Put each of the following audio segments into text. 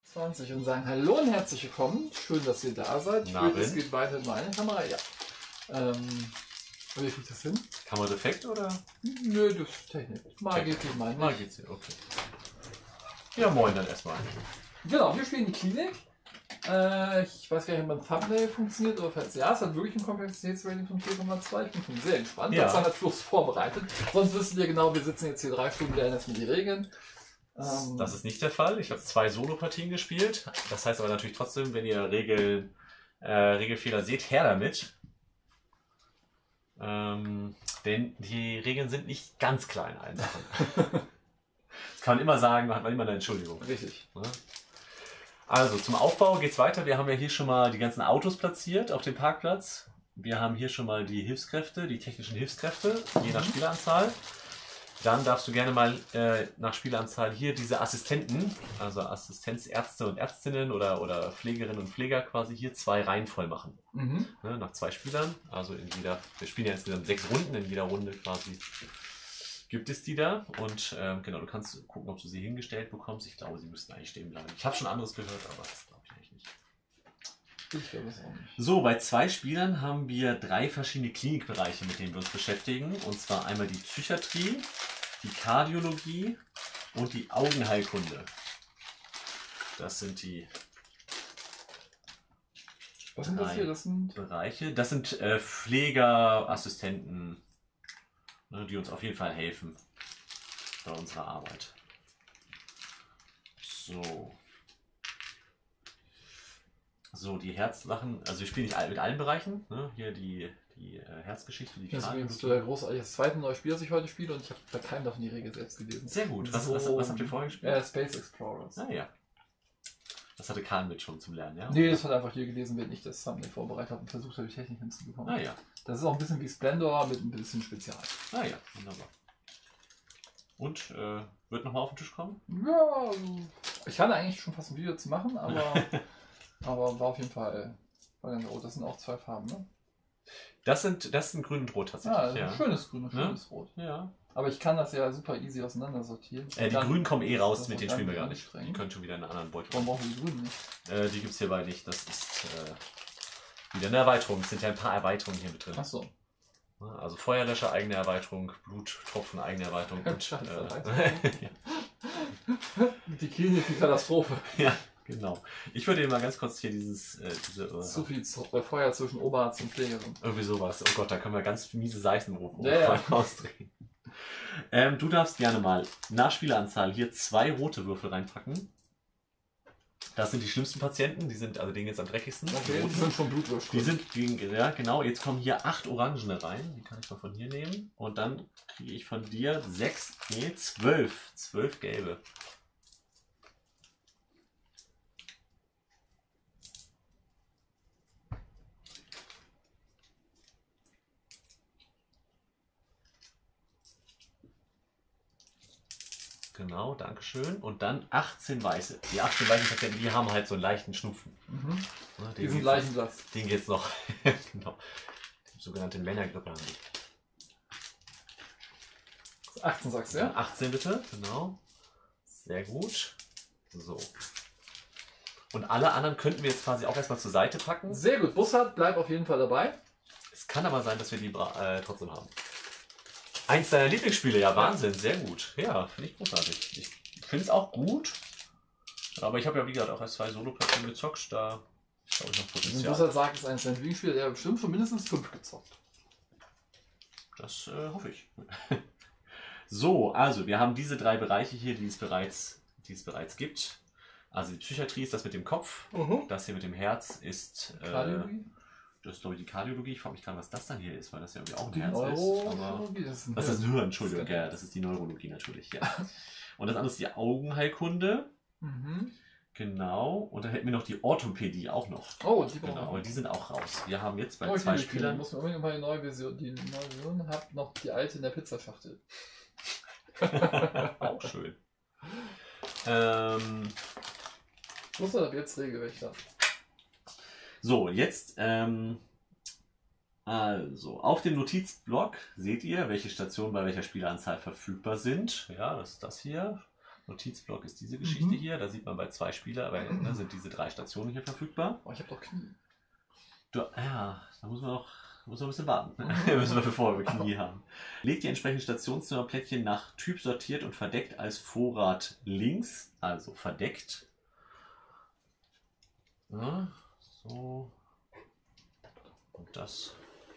20 und sagen Hallo und herzlich willkommen. Schön, dass ihr da seid. Ich will, es geht weiter mit meiner Kamera. Ja. Wie kriegt das hin? Kamera defekt oder? Nö, das ist Technik. Mal geht sie, mal nicht. Mal geht's hier, okay. Ja, moin dann erstmal. Genau, wir spielen die Klinik. Ich weiß gar nicht, ob mein Thumbnail funktioniert oder falls ja, es hat wirklich ein Komplexitätsrating von 4,2. Ich bin sehr entspannt. Ja. Das hat Fluss vorbereitet. Sonst wisst ihr genau, wir sitzen jetzt hier 3 Stunden, lernen erstmal die Regeln. Das ist nicht der Fall. Ich habe 2 Solo-Partien gespielt. Das heißt aber natürlich trotzdem, wenn ihr Regelfehler seht, her damit. Denn die Regeln sind nicht ganz klar in allen Sachen. Das kann man immer sagen, hat man immer eine Entschuldigung. Richtig. Also zum Aufbau geht's weiter. Wir haben ja hier schon mal die ganzen Autos platziert auf dem Parkplatz. Wir haben hier schon mal die Hilfskräfte, die technischen Hilfskräfte, je nach Spieleranzahl. Dann darfst du gerne mal nach Spieleranzahl hier diese Assistenten, also Assistenzärzte und Ärztinnen oder Pflegerinnen und Pfleger quasi hier 2 Reihen voll machen. Mhm. Ne, nach 2 Spielern, also wir spielen ja insgesamt 6 Runden, in jeder Runde quasi gibt es die da. Und genau, du kannst gucken, ob du sie hingestellt bekommst. Ich glaube, sie müssten eigentlich stehen bleiben. Ich habe schon anderes gehört, aber das glaube ich eigentlich nicht. Ich glaube es auch nicht. So, bei 2 Spielern haben wir 3 verschiedene Klinikbereiche, mit denen wir uns beschäftigen. Und zwar einmal die Psychiatrie, die Kardiologie und die Augenheilkunde. Das sind die Was sind das hier? Das sind Bereiche. Das sind Pfleger, Assistenten, ne, die uns auf jeden Fall helfen bei unserer Arbeit. So, die Herzsachen, also wir spielen nicht mit allen Bereichen, ne? Hier die Herzgeschichte, die das ist der großartige zweite neue Spiel, das ich heute spiele und ich habe bei keinem davon die Regel selbst gelesen. Sehr gut. Was habt ihr vorher gespielt? Space Explorers. Ah ja. Das hatte Karl mit schon zum Lernen, ja? Nee, das hat einfach hier gelesen, wenn ich das Thumbnail vorbereitet habe und versucht habe, die Technik hinzubekommen. Ah ja. Das ist auch ein bisschen wie Splendor mit ein bisschen Spezial. Ah ja, wunderbar. Und wird nochmal auf den Tisch kommen? Ja, ich hatte eigentlich schon fast ein Video zu machen, aber, aber war auf jeden Fall. Oh, das sind auch 2 Farben, ne? Das sind grün und rot tatsächlich. Ja, Ja. schönes Grün und schönes Rot. Ja. Aber ich kann das ja super easy auseinander sortieren. Die Grünen kommen eh raus, mit denen dann spielen wir gar nicht. anstrengend. Die können schon wieder in einen anderen Beutel. Warum brauchen wir die Grünen nicht? Die gibt es hierbei nicht. Das ist wieder eine Erweiterung. Es sind ja ein paar Erweiterungen hier mit drin. Achso. Also Feuerlöscher, eigene Erweiterung, Bluttropfen, eigene Erweiterung. Und, Scheiße, ja. Die Klinik, die Katastrophe. Ja, genau. Ich würde dir mal ganz kurz hier Zu viel Feuer zwischen Oberarzt und Pflegerin. irgendwie sowas. Oh Gott, da können wir ganz miese Seichen Ja. rausdrehen. Du darfst gerne mal nach Spieleranzahl hier 2 rote Würfel reinpacken. Das sind die schlimmsten Patienten, denen geht es am dreckigsten. Okay, die sind schon Blutwürste. Ja genau, jetzt kommen hier 8 Orangene rein. Die kann ich mal von hier nehmen. Und dann kriege ich von dir 12. 12 gelbe. Genau, dankeschön. Und dann 18 weiße. Die 18 weißen Patienten, die haben halt so einen leichten Schnupfen. Mhm. Ne, Die sind Leichenblatt. Den geht's noch. Genau. Die sogenannte Männergrippe haben die. 18 sagst du, ja? 18 bitte, genau. Sehr gut. So. Und alle anderen könnten wir jetzt quasi auch erstmal zur Seite packen. Sehr gut. Bussard, bleib auf jeden Fall dabei. Es kann aber sein, dass wir die trotzdem haben. Eins deiner Lieblingsspiele, ja Wahnsinn, sehr gut. Ja, finde ich großartig. Ich finde es auch gut. Aber ich habe ja wie gesagt auch erst 2 Solo-Partien gezockt, da ist glaube ich noch Wenn Potenzial. Bussard sagt, es ist eines seiner Lieblingsspiele, der hat bestimmt schon mindestens 5 gezockt. Das hoffe ich. So, also wir haben diese 3 Bereiche hier, die es bereits gibt. Also die Psychiatrie ist das mit dem Kopf, das hier mit dem Herz ist Kardiologie? das ist glaube ich die Kardiologie. Ich frage mich gerade, was das dann hier ist, weil das ja irgendwie auch ein Die Herz ist. Aber Neurologie, das ist ein das ist Hirn. Hirn, Entschuldigung, ja, das ist die Neurologie natürlich, ja. Und das andere ist die Augenheilkunde. Mhm. Genau. Und dann hätten wir noch die Orthopädie auch noch. Oh, die brauchen Genau, wir. aber die sind auch raus. Wir haben jetzt bei Oh, 2 Ich Spielern. muss mir unbedingt mal die neue Version hat noch die alte in der Pizzaschachtel. Auch schön. Bussard ab jetzt Regelwächter. So, jetzt also auf dem Notizblock seht ihr, welche Stationen bei welcher Spieleranzahl verfügbar sind. Ja, das ist das hier. Notizblock ist diese Geschichte hier. Da sieht man bei 2 Spielern, aber ne, sind diese 3 Stationen hier verfügbar. Oh, ich habe doch Knie. Ja, da muss man noch ein bisschen warten. Müssen wir, bevor wir Knie haben. Legt die entsprechenden Stationsnummerplättchen nach Typ sortiert und verdeckt als Vorrat links. Also verdeckt. Ja, so. Und das.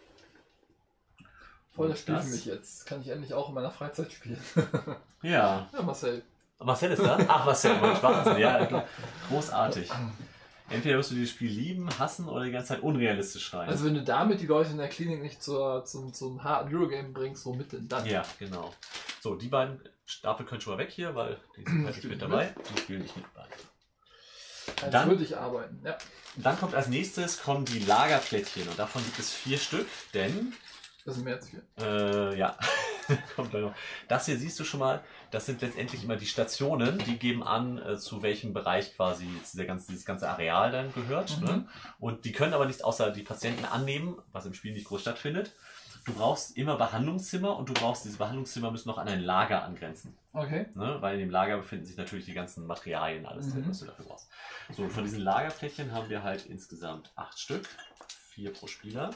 Voll das Spiel für mich jetzt. Kann ich endlich auch in meiner Freizeit spielen. Ja. Ja, Marcel. Marcel ist da? Ach, Marcel, Wahnsinn. Ja, großartig. Entweder wirst du dieses Spiel lieben, hassen oder die ganze Zeit unrealistisch schreien. Also wenn du damit die Leute in der Klinik nicht zum harten Eurogame bringst, womit denn dann? Ja, genau. So, die beiden Stapel können schon mal weg hier, weil die sind halt nicht mit dabei. Die spielen nicht mit bei. Also würde ich arbeiten, ja. Dann kommt als nächstes die Lagerplättchen und davon gibt es 4 Stück, denn... Das sind mehr als 4. Ja, kommt gleich noch. Das hier siehst du schon mal, das sind letztendlich immer die Stationen, die geben an, zu welchem Bereich quasi dieses ganze Areal dann gehört. Ne? Und die können aber nicht außer die Patienten annehmen, was im Spiel nicht groß stattfindet. Du brauchst immer Behandlungszimmer und diese Behandlungszimmer müssen noch an ein Lager angrenzen. Okay. Ne? Weil in dem Lager befinden sich natürlich die ganzen Materialien, alles drin, was du dafür brauchst. So, und von diesen Lagerplättchen haben wir halt insgesamt 8 Stück, 4 pro Spieler.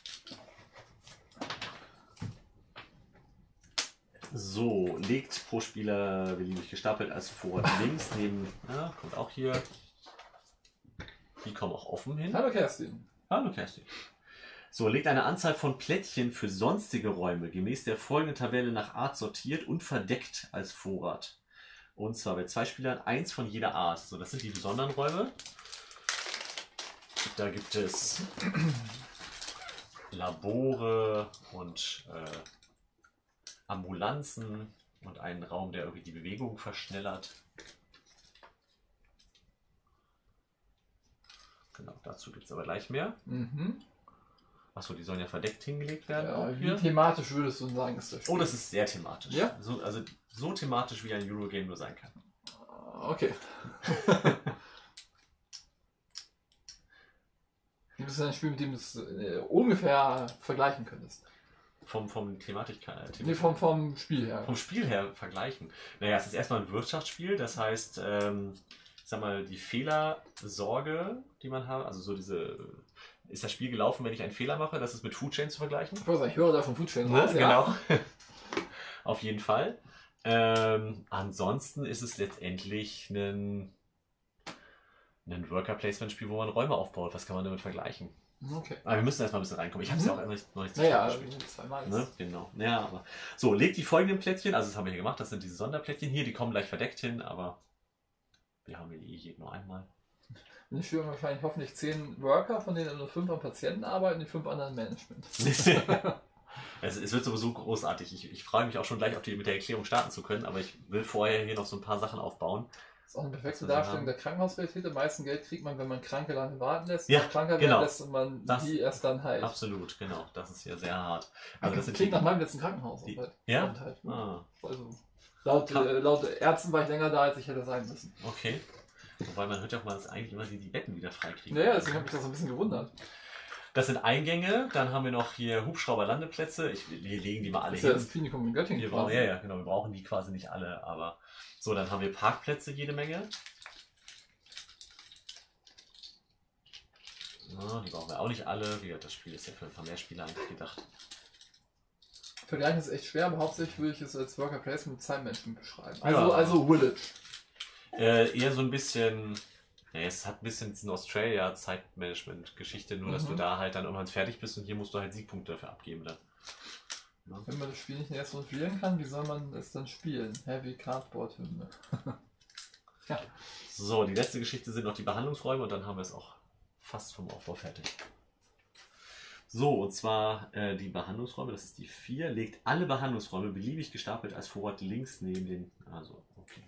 So, legt pro Spieler beliebig gestapelt als Vorrat links neben, kommt auch hier. Die kommen auch offen hin. Hallo Kerstin. Hallo Kerstin. So, legt eine Anzahl von Plättchen für sonstige Räume gemäß der folgenden Tabelle nach Art sortiert und verdeckt als Vorrat. Und zwar bei 2 Spielern 1 von jeder Art. So, das sind die besonderen Räume. Da gibt es Labore und Ambulanzen und einen Raum, der irgendwie die Bewegung verschnellert. Genau, dazu gibt es aber gleich mehr. Achso, die sollen ja verdeckt hingelegt werden. Ja, auch wie hier. thematisch würdest du sagen, ist das Spiel? Oh, das ist sehr thematisch. Ja? Also so thematisch, wie ein Eurogame nur sein kann. Okay. Das ist ein Spiel, mit dem du es ungefähr vergleichen könntest. Vom Thematik. Nee, vom Spiel her. Vom Spiel her vergleichen. Naja, es ist erstmal ein Wirtschaftsspiel, das heißt, ich sag mal, die Fehlersorge, die man hat, also so ist das Spiel gelaufen, wenn ich einen Fehler mache, das ist mit Food Chain zu vergleichen. Ich höre da von Food Chain Ne? raus, Genau. Auf jeden Fall. Ansonsten ist es letztendlich ein Worker-Placement-Spiel, wo man Räume aufbaut. Was kann man damit vergleichen? Okay. Aber wir müssen erstmal ein bisschen reinkommen. Ich habe es ja auch noch nicht Naja, gespielt. zweimal. Ne? Genau. Ja, aber so, legt die folgenden Plättchen, also das haben wir hier gemacht, das sind diese Sonderplättchen hier, die kommen gleich verdeckt hin, aber wir haben hier jeden nur einmal. Und ich spiele wahrscheinlich hoffentlich 10 Worker, von denen nur 5 am Patienten arbeiten, die 5 anderen Management. Es wird sowieso großartig. Ich freue mich auch schon gleich, mit der Erklärung starten zu können, aber ich will vorher hier noch so ein paar Sachen aufbauen. Das ist auch eine perfekte Darstellung der Krankenhausrealität. Am meisten Geld kriegt man, wenn man Kranke lange warten lässt. Ja, Kranker genau. werden lässt und man die erst dann heilt. Absolut, genau. Das ist ja sehr hart. Also das Klingt nach meinem letzten Krankenhaus. Ja? Also, laut Ärzten war ich länger da, als ich hätte sein müssen. Okay. Wobei man hört ja auch mal, dass eigentlich immer die Betten wieder freikriegen. Naja, deswegen habe ich das so ein bisschen gewundert. Das sind Eingänge, dann haben wir noch hier Hubschrauberlandeplätze. Wir legen die mal alle hin. hin. Das ist das Klinikum in Göttingen. Ja, genau. Wir brauchen die quasi nicht alle, aber so, dann haben wir Parkplätze jede Menge. Ja, die brauchen wir auch nicht alle. Das Spiel ist ja für ein paar mehr Spieler eigentlich gedacht. Vergleichen ist echt schwer, aber hauptsächlich würde ich es als Worker Placement mit Zeitmanagement beschreiben. Also, also Village. Eher so ein bisschen. Ja, es hat ein bisschen diesen Australia-Zeitmanagement-Geschichte, nur dass du da halt dann irgendwann fertig bist und hier musst du halt Siegpunkte dafür abgeben. Dann. Ja. Wenn man das Spiel nicht in der ersten Runde verlieren kann, wie soll man es dann spielen? Heavy Cardboard-Hymne. Ja. So, die letzte Geschichte sind noch die Behandlungsräume und dann haben wir es auch fast vom Aufbau fertig. So, und zwar die Behandlungsräume, das ist die 4, legt alle Behandlungsräume beliebig gestapelt als Vorrat links neben den. Also, okay.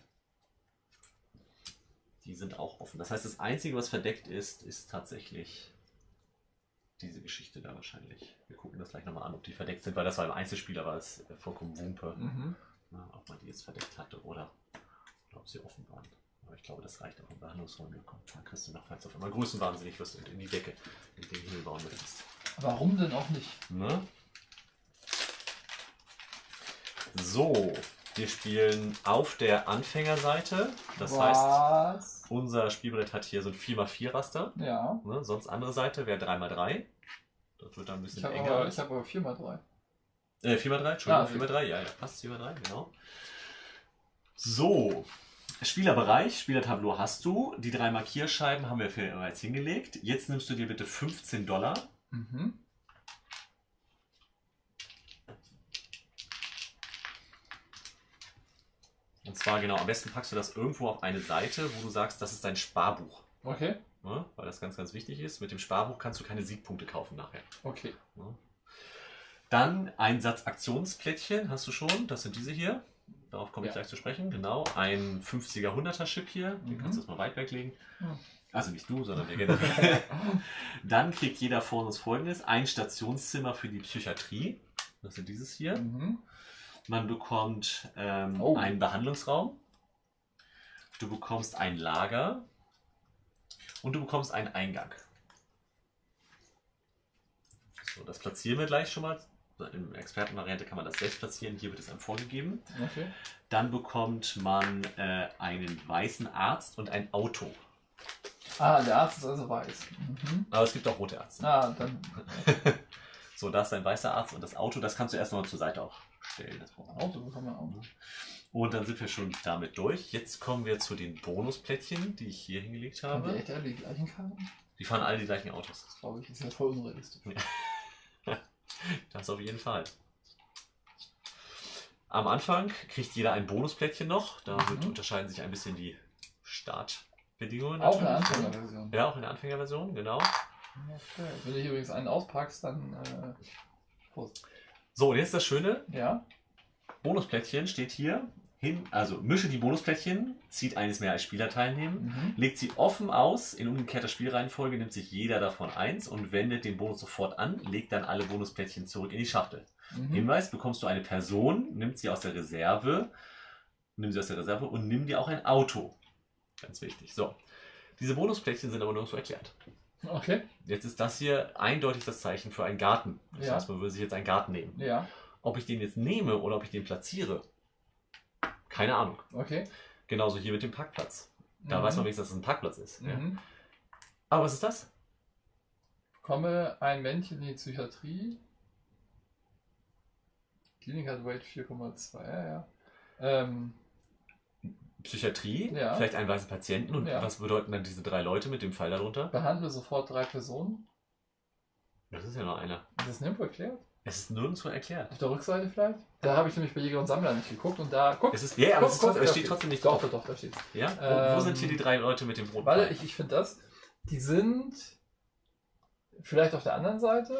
Die sind auch offen. Das heißt, das Einzige, was verdeckt ist, ist tatsächlich diese Geschichte da wahrscheinlich. Wir gucken das gleich nochmal an, ob die verdeckt sind, weil das war im Einzelspieler, war es vollkommen Wumpe, ob man die jetzt verdeckt hatte oder ob sie offen waren. Aber ich glaube, das reicht auch im Behandlungsraum. Da kriegst du noch, falls du auf einmal größenwahnsinnig wirst und in die Decke in den Himmel bauen möchtest. Warum denn auch nicht? Ne? So, Wir spielen auf der Anfängerseite. Das heißt, unser Spielbrett hat hier so ein 4x4 Raster. Ja. Ne? Sonst andere Seite wäre 3x3. Das wird dann ein bisschen enger. Ich habe aber 4x3. 4x3, Entschuldigung, 4x3, ja, passt 4x3, genau. So, Spielerbereich, Spielertableau hast du. Die 3 Markierscheiben haben wir bereits hingelegt. Jetzt nimmst du dir bitte $15. Mhm. Und zwar genau, am besten packst du das irgendwo auf eine Seite, wo du sagst, das ist dein Sparbuch. Okay. Ja, weil das ganz, ganz wichtig ist. Mit dem Sparbuch kannst du keine Siegpunkte kaufen nachher. Okay. Ja. Dann ein Satz Aktionsplättchen hast du schon. Das sind diese hier. Darauf komme ich gleich zu sprechen. Genau. Ein 50er, 100er Chip hier. Den kannst du jetzt mal weit weglegen. Also nicht du, sondern wir generell. Dann kriegt jeder von uns Folgendes. Ein Stationszimmer für die Psychiatrie. Das sind dieses hier. Man bekommt einen Behandlungsraum. Du bekommst ein Lager. Und du bekommst einen Eingang. So, das platzieren wir gleich schon mal. In Expertenvariante kann man das selbst platzieren. Hier wird es einem vorgegeben. Okay. Dann bekommt man einen weißen Arzt und ein Auto. Ah, der Arzt ist also weiß. Aber es gibt auch rote Ärzte. Ah, dann. So, da ist ein weißer Arzt und das Auto. Das kannst du erstmal zur Seite auch stellen. Das Auto bekommen wir auch. Und dann sind wir schon damit durch. Jetzt kommen wir zu den Bonusplättchen, die ich hier hingelegt habe. Haben die echt alle die gleichen Karten? Die fahren alle die gleichen Autos. Das glaube ich, ist ja voll unrealistisch. Das auf jeden Fall. Am Anfang kriegt jeder ein Bonusplättchen noch. Da unterscheiden sich ein bisschen die Startbedingungen. Auch in der Anfängerversion. Ja, auch in der Anfängerversion, genau. Okay. Wenn du hier übrigens einen auspackst, dann. Prost. So, und jetzt das Schöne. Ja. Bonusplättchen steht hier. Also mische die Bonusplättchen, zieht eines mehr als Spieler teilnehmen, legt sie offen aus, in umgekehrter Spielreihenfolge nimmt sich jeder davon eins und wendet den Bonus sofort an, legt dann alle Bonusplättchen zurück in die Schachtel. Hinweis, bekommst du eine Person, nimm sie aus der Reserve und nimm dir auch ein Auto. Ganz wichtig. So, diese Bonusplättchen sind aber nirgendwo erklärt. Okay. Jetzt ist das hier eindeutig das Zeichen für einen Garten. Das heißt, man würde sich jetzt einen Garten nehmen. Ja. Ob ich den jetzt nehme oder ob ich den platziere, keine Ahnung. Okay. Genauso hier mit dem Parkplatz. Da weiß man wenigstens, dass es ein Parkplatz ist. Ja. Mhm. Aber was ist das? Komme ein Männchen in die Psychiatrie. Klinik hat Weight 4,2. Ja. Psychiatrie, Ja. vielleicht einen weißen Patienten. Und was bedeuten dann diese 3 Leute mit dem Pfeil darunter? Behandle sofort 3 Personen. Das ist ja noch einer. Ist das nirgendwo erklärt? Es ist nirgendwo erklärt. Auf der Rückseite vielleicht? Da habe ich nämlich bei Jäger und Sammler nicht geguckt und da. Guck! Es ist, ja, aber es steht trotzdem nicht drauf. Doch, da steht's. Ja? Wo sind hier die 3 Leute mit dem roten Warte, Pfeil? ich finde das. Die sind vielleicht auf der anderen Seite.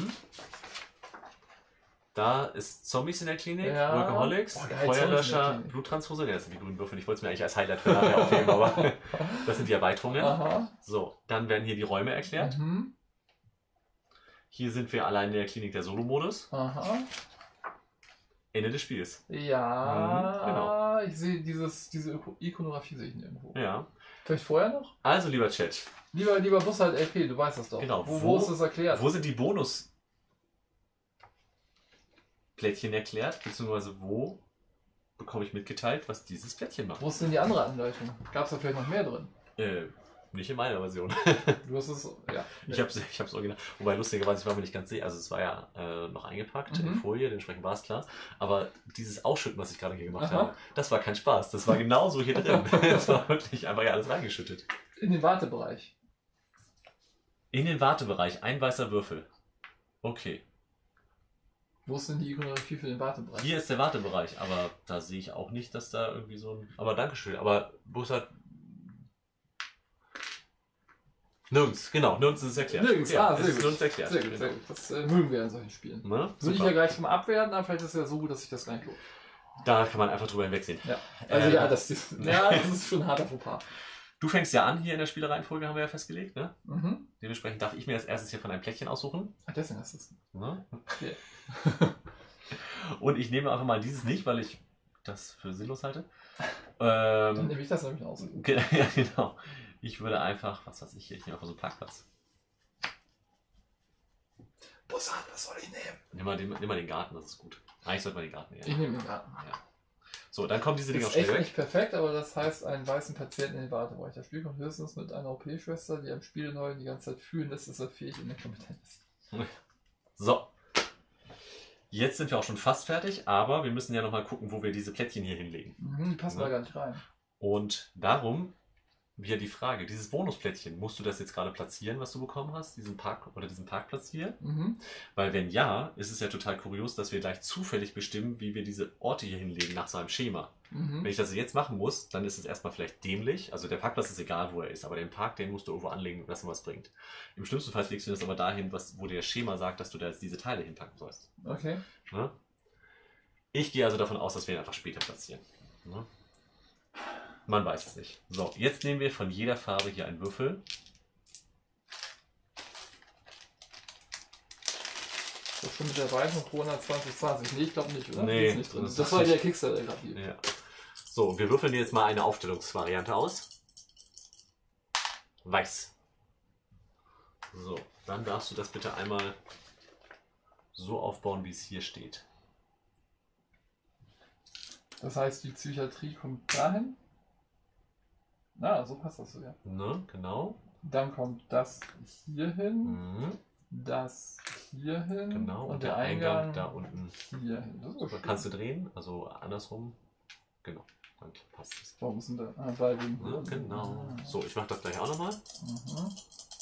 Da ist Zombies in der Klinik, Ja. Workaholics, Oh, geil, Feuerlöscher, Zombies Bluttransfusion. Ja, das sind die grünen Würfel. Ich wollte es mir eigentlich als Highlight für nachher aufheben, aber das sind die Erweiterungen. Aha. So, dann werden hier die Räume erklärt. Hier sind wir allein in der Klinik der Solo-Modus. Aha. Ende des Spiels. Ja, genau. Ich sehe diese Ikonografie sehe ich nirgendwo. Ja. Vielleicht vorher noch? Also, lieber Chat. Lieber Bushalt LP, du weißt das doch. Genau. Wo ist das erklärt? Wo sind die Bonusplättchen erklärt? Beziehungsweise wo bekomme ich mitgeteilt, was dieses Plättchen macht? Wo ist denn die andere Anleitung? Gab es da vielleicht noch mehr drin? Nicht in meiner Version. Du hast es, ja. Ich hab's original. Wobei lustigerweise, ich war mir nicht ganz sicher, also es war ja noch eingepackt in Folie, dementsprechend war es klar. Aber dieses Ausschütten, was ich gerade hier gemacht habe, das war kein Spaß. Das war genauso hier drin. Das war wirklich einfach alles reingeschüttet. In den Wartebereich. In den Wartebereich, ein weißer Würfel. Okay. Wo ist denn die Ikonografie für den Wartebereich? Hier ist der Wartebereich, aber da sehe ich auch nicht, dass da irgendwie so ein... Aber Dankeschön, aber Bushalt... Nirgends ist es erklärt. Nirgends, ja, sehr gut. Nirgends erklärt. Sehr gut, sehr gut. Das mögen wir in solchen Spielen. Ne? Würde ich ja gleich vom Abwerten, aber vielleicht ist es ja so gut, dass ich das reingucke. Da kann man einfach drüber hinwegsehen. Ja, also das ist schon ein harter Fauxpas. Du fängst ja an hier in der Spielereihenfolge, haben wir ja festgelegt, ne? Dementsprechend darf ich mir als erstes hier von einem Plättchen aussuchen. Ach, deswegen hast du es. Ne? Okay. Und ich nehme einfach mal dieses nicht, weil ich das für sinnlos halte. Dann nehme ich das nämlich aus. Ja, genau. Ich würde einfach, was weiß ich hier, ich nehme einfach so einen Parkplatz. Bussard, was soll ich nehmen? Nimm mal den Garten, das ist gut. Eigentlich sollte man den Garten nehmen. Ich nehme den Garten. Ja. So, dann kommen diese Dinger auch Ist schnell echt weg. nicht perfekt, aber das heißt einen weißen Patienten in den Wartebereich. Das Spiel kommt höchstens mit einer OP-Schwester, die am Spielneuen die ganze Zeit fühlen lässt, dass er fähig in der Kompetenz ist. So. Jetzt sind wir auch schon fast fertig, aber wir müssen ja nochmal gucken, wo wir diese Plättchen hier hinlegen. Die passen da gar nicht rein. Und darum wieder die Frage, dieses Bonusplättchen, musst du das jetzt gerade platzieren, was du bekommen hast, diesen Parkplatz hier? Weil wenn ja, ist es ja total kurios, dass wir gleich zufällig bestimmen, wie wir diese Orte hier hinlegen nach so einem Schema. Wenn ich das jetzt machen muss, dann ist es erstmal vielleicht dämlich. Also der Parkplatz ist egal, wo er ist, aber den Park, den musst du irgendwo anlegen, lassen, was bringt. Im schlimmsten Fall legst du das aber dahin, wo dir das Schema sagt, dass du da jetzt diese Teile hinpacken sollst. Okay. Ne? Ich gehe also davon aus, dass wir ihn einfach später platzieren. Ne? Man weiß es nicht. So, jetzt nehmen wir von jeder Farbe hier einen Würfel. Das ist schon mit der Weichen Corona 2020. Nee, ich glaube nicht, oder? Nee, ist nicht drin. Das war der Kickstarter gerade. Ja. So, wir würfeln jetzt mal eine Aufstellungsvariante aus. Weiß. So, dann darfst du das bitte einmal so aufbauen, wie es hier steht. Das heißt, die Psychiatrie kommt dahin. Na, so passt das sogar. Ne, genau. Dann kommt das hier hin, Mhm. das hier hin. Genau, und der Eingang da unten. hier hin. Das ist Oder kannst du drehen, also andersrum. Genau, dann passt es. Warum ist denn da? Ah, weil wegen Ja, genau. So, ich mache das gleich auch nochmal. Mhm.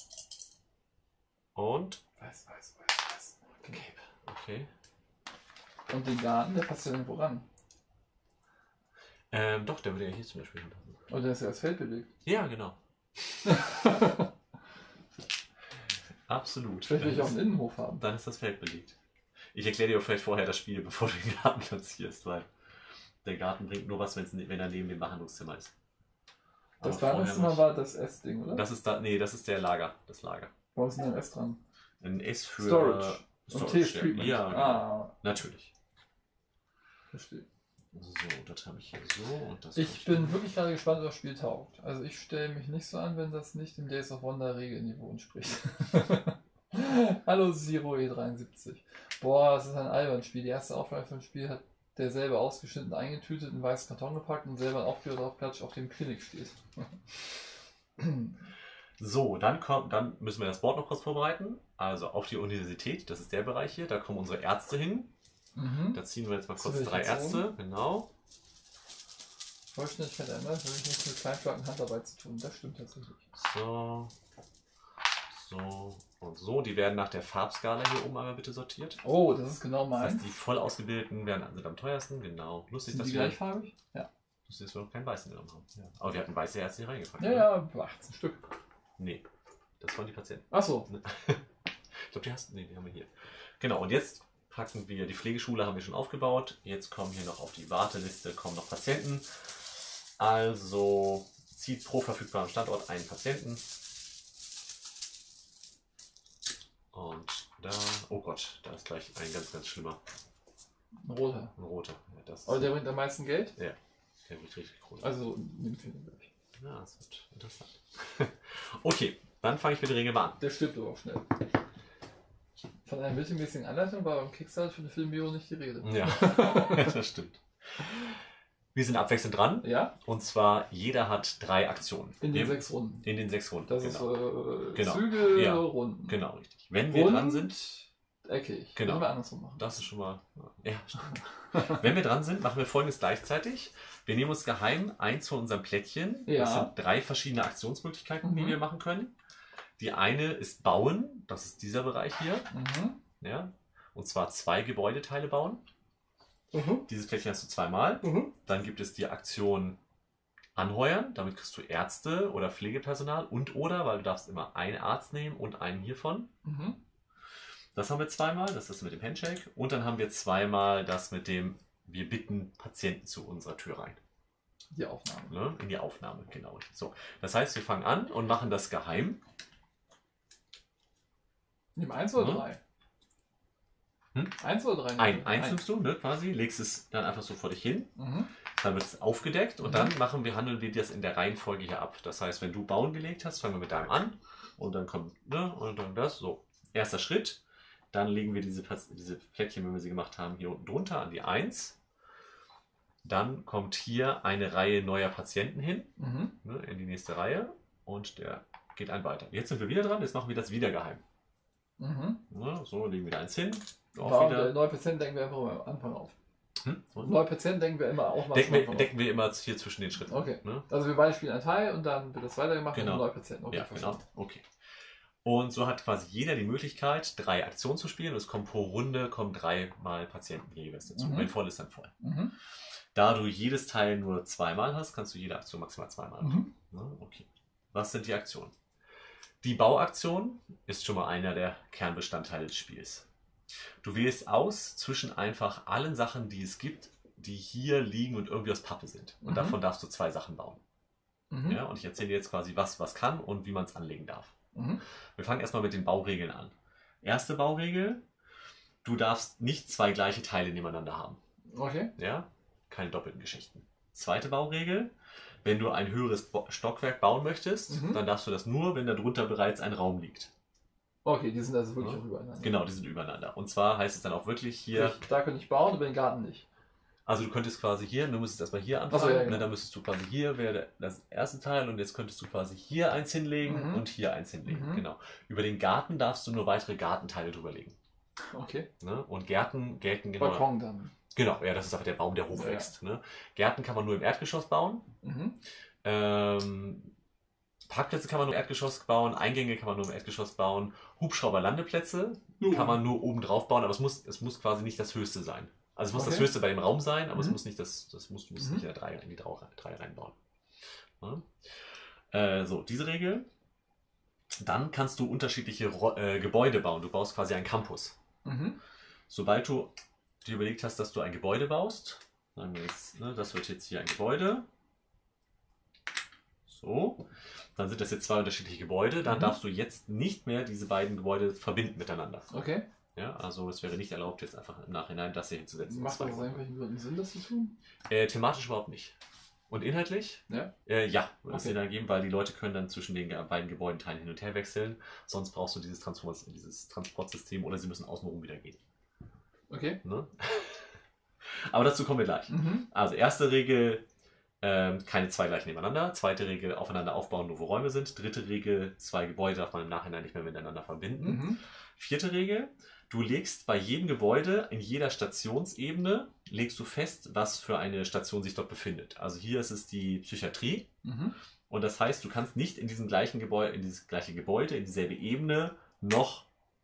Und. Weiß. Okay. Okay. Und den Garten, der passt ja irgendwo ran. Doch, der würde ja hier zum Beispiel hinpassen. Und der ist ja als Feld belegt. Ja, genau. Absolut. Vielleicht will ich auch einen Innenhof haben. Dann ist das Feld belegt. Ich erkläre dir auch vielleicht vorher das Spiel, bevor du den Garten platzierst, weil der Garten bringt nur was, wenn er neben dem Behandlungszimmer ist. Das Aber Behandlungszimmer war das S-Ding, oder? Das ist das ist der Lager, das Lager. Warum ist denn ein S dran? Ein S für Storage. Und T ist ja. Treatment. Ja, genau. Natürlich. Verstehe. So, das habe ich hier so und das. Ich bin wirklich gerade gespannt, ob das Spiel taugt. Also ich stelle mich nicht so an, wenn das nicht dem Days of Wonder Regelniveau entspricht. Hallo Zero E73. Boah, das ist ein Albern-Spiel. Die erste Auflage von dem Spiel hat der selber ausgeschnitten, eingetütet, in einen weißen Karton gepackt und selber einen Aufkleber draufklatscht, auf dem Klinik steht. So, dann müssen wir das Board noch kurz vorbereiten. Also auf die Universität, das ist der Bereich hier, da kommen unsere Ärzte hin. Da ziehen wir jetzt mal kurz 3 Ärzte, genau. Vollständigkeit ändern, das hat nichts mit Kleinschlag und Handarbeit zu tun. Das stimmt tatsächlich. So und so. Die werden nach der Farbskala hier oben einmal bitte sortiert. Oh, das ist genau Das meins. heißt, die voll ausgebildeten sind am teuersten, genau. Lustig, Sind dass die wir gleichfarbig? Ja. lustig, dass wir noch keinen weißen genommen haben. Ja. Aber wir hatten weiße Ärzte hier reingepackt. Ja, ne? ja, 18 Stück. Nee, das waren die Patienten. Achso. Ich glaube, die haben wir hier. Genau, und jetzt packen wir, die Pflegeschule haben wir schon aufgebaut. Jetzt kommen hier noch auf die Warteliste, kommen noch Patienten. Also zieht pro verfügbaren Standort einen Patienten. Und da, oh Gott, da ist gleich ein ganz, ganz schlimmer. Ein roter. Ein roter. Ja, das Aber der bringt am meisten Geld? Ja, der wird richtig groß. Also, nimmt den gleich. Ja, das wird interessant. Okay, dann fange ich mit der Regel mal an. Der stirbt aber auch schnell. Von einer mittelmäßigen Anleitung war beim Kickstarter für den Film Miro nicht die Rede. Ja, das stimmt. Wir sind abwechselnd dran. Ja? Und zwar, jeder hat 3 Aktionen. In den 6 Runden. In den 6 Runden. Das genau. ist Züge, Ja. Runden. Genau, richtig. Wenn wir dran sind, eckig. Genau. Können wir andersrum machen. das ist schon mal. Ja, stimmt. Wenn wir dran sind, machen wir Folgendes gleichzeitig. Wir nehmen uns geheim eins von unseren Plättchen. Ja. Das sind 3 verschiedene Aktionsmöglichkeiten, die Mhm. wir machen können. Die eine ist Bauen. Das ist dieser Bereich hier. Mhm. Ja. Und zwar 2 Gebäudeteile bauen. Mhm. Dieses Plättchen hast du 2-mal. Mhm. Dann gibt es die Aktion Anheuern. Damit kriegst du Ärzte oder Pflegepersonal oder, weil du darfst immer einen Arzt nehmen und einen hiervon. Mhm. Das haben wir 2-mal, das ist mit dem Handshake. Und dann haben wir 2-mal das mit dem, wir bitten Patienten zu unserer Tür rein. Die Aufnahme. Ne? In die Aufnahme, genau. So, das heißt, wir fangen an und machen das geheim. Nimm 1 oder Mhm. 3? Hm? 1 oder 3? Eins nimmst du, ne, quasi, legst es dann einfach so vor dich hin. Mhm. Dann wird es aufgedeckt und dann handeln wir das in der Reihenfolge hier ab. Das heißt, wenn du Bauen gelegt hast, fangen wir mit deinem an und dann kommt, ne, und dann das. So, erster Schritt. Dann legen wir diese Plättchen, wenn wir sie gemacht haben, hier unten drunter an die 1. Dann kommt hier eine Reihe neuer Patienten hin, Mhm. ne, in die nächste Reihe und der geht einen weiter. Jetzt sind wir wieder dran, jetzt machen wir das wieder geheim. Mhm. Ne, so, legen wir da eins hin. Auch Warum, wieder. neue Patienten denken wir einfach am Anfang auf. So. Neue Patienten denken wir immer auch mal Decken wir immer hier zwischen den Schritten. Okay. Ne? Also wir beide spielen einen Teil und dann wird das weitergemacht Genau. und neue Patienten. Okay, Ja, verstanden. genau. Okay. Und so hat quasi jeder die Möglichkeit, 3 Aktionen zu spielen. Und es kommen pro Runde 3 Mal Patienten jeweils dazu. Mhm. Wenn voll ist, dann voll. Mhm. Da du jedes Teil nur 2 Mal hast, kannst du jede Aktion maximal 2 Mal machen. Mhm. Ne? Okay. Was sind die Aktionen? Die Bauaktion ist schon mal einer der Kernbestandteile des Spiels. Du wählst aus zwischen einfach allen Sachen, die es gibt, die hier liegen und irgendwie aus Pappe sind. Und Mhm. davon darfst du 2 Sachen bauen. Mhm. Ja, und ich erzähle dir jetzt quasi, was kann und wie man es anlegen darf. Mhm. Wir fangen erstmal mit den Bauregeln an. Erste Bauregel, du darfst nicht 2 gleiche Teile nebeneinander haben. Okay. Ja, keine doppelten Geschichten. Zweite Bauregel, wenn du ein höheres Stockwerk bauen möchtest, Mhm. dann darfst du das nur, wenn darunter bereits ein Raum liegt. Okay, die sind also wirklich Ja. auch übereinander. Genau, die sind übereinander. Und zwar heißt es dann auch wirklich hier, Da könnte ich bauen, aber den Garten nicht. also du könntest quasi hier, du müsstest erstmal hier anfangen, Ach so, ja, genau. ne, dann müsstest du quasi hier, wäre das erste Teil und jetzt könntest du quasi hier eins hinlegen Mhm. und hier eins hinlegen. Mhm. Genau. Über den Garten darfst du nur weitere Gartenteile drüberlegen. Okay. Ne? Und Gärten gelten genau. Balkon dann. Genau, ja, das ist einfach der Baum, der hochwächst. Ne? Gärten kann man nur im Erdgeschoss bauen. Mhm. Parkplätze kann man nur im Erdgeschoss bauen, Eingänge kann man nur im Erdgeschoss bauen, Hubschrauberlandeplätze kann man nur oben drauf bauen, aber es muss quasi nicht das Höchste sein. Also es muss das Okay. Höchste bei dem Raum sein, aber es Mhm. muss nicht du musst Mhm. nicht in die 3 reinbauen. Ja? So, diese Regel. Dann kannst du unterschiedliche Gebäude bauen. Du baust quasi einen Campus. Mhm. Sobald du dir überlegt hast, dass du ein Gebäude baust, sagen wir jetzt, ne, das wird jetzt hier ein Gebäude. So, dann sind das jetzt 2 unterschiedliche Gebäude. Dann Mhm. darfst du jetzt nicht mehr diese beiden Gebäude verbinden miteinander. Okay. Ja, also es wäre nicht erlaubt, jetzt einfach im Nachhinein das hier hinzusetzen. Macht das aus irgendwelchen Gründen Sinn, das zu tun? Thematisch überhaupt nicht. Und inhaltlich? Ja. Ja, würde es Okay. dir dann geben, weil die Leute können dann zwischen den beiden Gebäudenteilen hin und her wechseln. Sonst brauchst du dieses Transportsystem oder sie müssen außenrum wieder gehen. Okay. Ne? Aber dazu kommen wir gleich. Mhm. Also erste Regel, keine 2 gleich nebeneinander. Zweite Regel, aufeinander aufbauen, nur wo Räume sind. Dritte Regel, 2 Gebäude darf man im Nachhinein nicht mehr miteinander verbinden. Mhm. Vierte Regel, du legst bei jedem Gebäude, in jeder Stationsebene, legst du fest, was für eine Station sich dort befindet. Also hier ist es die Psychiatrie. Mhm. Und das heißt, du kannst nicht in dieses gleiche Gebäude, in dieselbe Ebene noch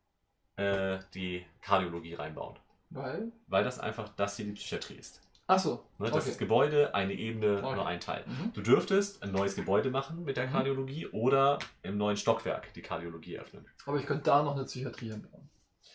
die Kardiologie reinbauen. Weil das einfach das hier die Psychiatrie ist. Ach so. Ne, das ist Gebäude, eine Ebene, Okay. nur ein Teil. Mhm. Du dürftest ein neues Gebäude machen mit der Mhm. Kardiologie oder im neuen Stockwerk die Kardiologie öffnen. Aber ich könnte da noch eine Psychiatrie hinbauen.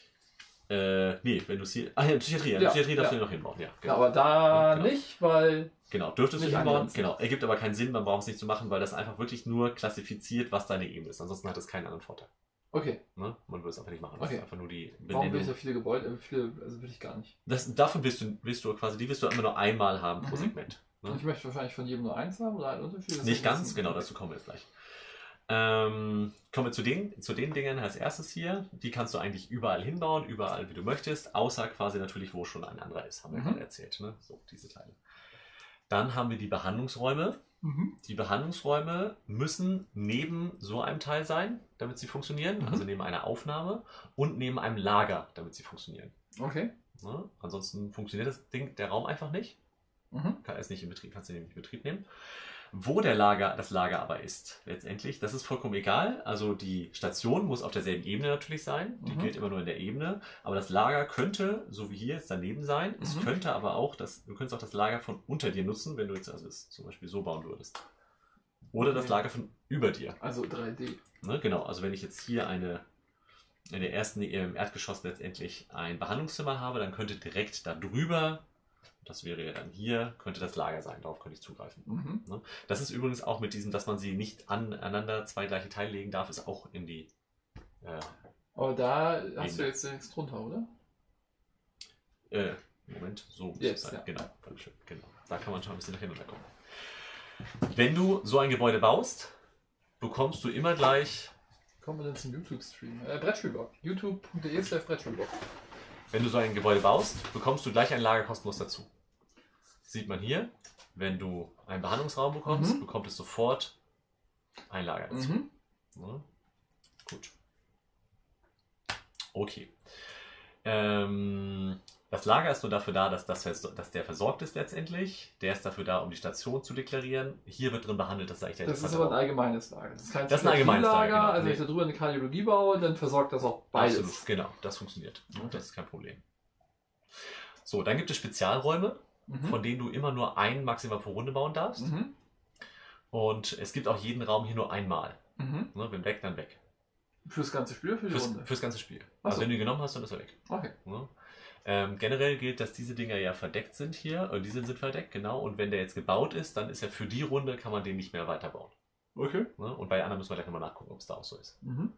Nee, wenn du es hier. Ja, Psychiatrie. Ja, Psychiatrie darfst du ja. hier noch hinbauen. Ja, Ja, genau. aber da Genau. nicht, weil. Genau, dürftest du Nicht hinbauen. angrenzen. Genau, ergibt aber keinen Sinn, man braucht es nicht zu machen, weil das einfach wirklich nur klassifiziert, was deine Ebene ist. Ansonsten hat es keinen anderen Vorteil. Okay. Ne? Man würde es einfach nicht machen. Das Okay. ist einfach nur die Warum will ich Benennung. da viele Gebäude? Also will ich gar nicht. Davon willst du quasi, die wirst du immer nur einmal haben pro Mhm. Segment. Ne? Und ich möchte wahrscheinlich von jedem nur eins haben oder einen Unterschied. Das Nicht ist ganz, ein bisschen- genau, dazu kommen wir jetzt gleich. Kommen wir zu den Dingen als erstes hier. Die kannst du eigentlich überall hinbauen, überall wie du möchtest, außer quasi natürlich, wo schon ein anderer ist, haben wir Mhm. gerade erzählt. Ne? So, diese Teile. Dann haben wir die Behandlungsräume. Mhm. Die Behandlungsräume müssen neben so einem Teil sein, damit sie funktionieren, Mhm. also neben einer Aufnahme und neben einem Lager, damit sie funktionieren. Okay. Ne? Ansonsten funktioniert der Raum einfach nicht. Mhm. Kannst du nicht in Betrieb nehmen. Wo das Lager aber ist, letztendlich, das ist vollkommen egal. Also die Station muss auf derselben Ebene natürlich sein. Die Mhm. gilt immer nur in der Ebene. Aber das Lager könnte, so wie hier jetzt daneben sein. Es Mhm. könnte aber auch, du könntest auch das Lager von unter dir nutzen, wenn du jetzt also es zum Beispiel so bauen würdest. Oder das Okay. Lager von über dir. Also 3D. Ne? Genau, also wenn ich jetzt hier in der ersten im Erdgeschoss letztendlich ein Behandlungszimmer habe, dann könnte direkt da drüber, das wäre ja dann hier, könnte das Lager sein, darauf könnte ich zugreifen. Mhm. Ne? Das ist übrigens auch mit diesem, dass man sie nicht aneinander 2 gleiche Teile legen darf, ist auch in die... Aber da hast du Ebene. jetzt nichts drunter, oder? Moment, so muss Jetzt, es sein. ja. Genau, Dankeschön. Genau. Da kann man schon ein bisschen nach hinten kommen. Wenn du so ein Gebäude baust, bekommst du immer gleich... Kommen wir denn zum YouTube-Stream? Brettspielblog. youtube.de/Brettspielblog. Wenn du so ein Gebäude baust, bekommst du gleich ein Lager kostenlos dazu. sieht man hier, wenn du einen Behandlungsraum bekommst, bekommt es sofort ein Lager dazu. Ja, gut. Okay. Das Lager ist nur dafür da, dass der versorgt ist letztendlich. Der ist dafür da, um die Station zu deklarieren. Hier wird drin behandelt, das ist eigentlich der Das ist aber ein allgemeines Lager. Das ist ein allgemeines Lager. Genau. Also wenn ich da drüber eine Kardiologie baue, dann versorgt das auch beides. Absolut, genau. Das funktioniert. Okay. Das ist kein Problem. So, dann gibt es Spezialräume, von denen du immer nur einen maximal pro Runde bauen darfst. Und es gibt auch jeden Raum hier nur einmal. Ne, wenn weg, dann weg. Fürs ganze Spiel oder für die Runde? Fürs ganze Spiel. So. Also wenn du ihn genommen hast, dann ist er weg. Okay. Ne? Generell gilt, dass diese Dinger ja verdeckt sind hier. Und diese sind verdeckt, genau. Und wenn der jetzt gebaut ist, dann ist er für die Runde, kann man den nicht mehr weiterbauen. Okay. Ne? Und bei anderen müssen wir gleich nochmal nachgucken, ob es da auch so ist. Ne?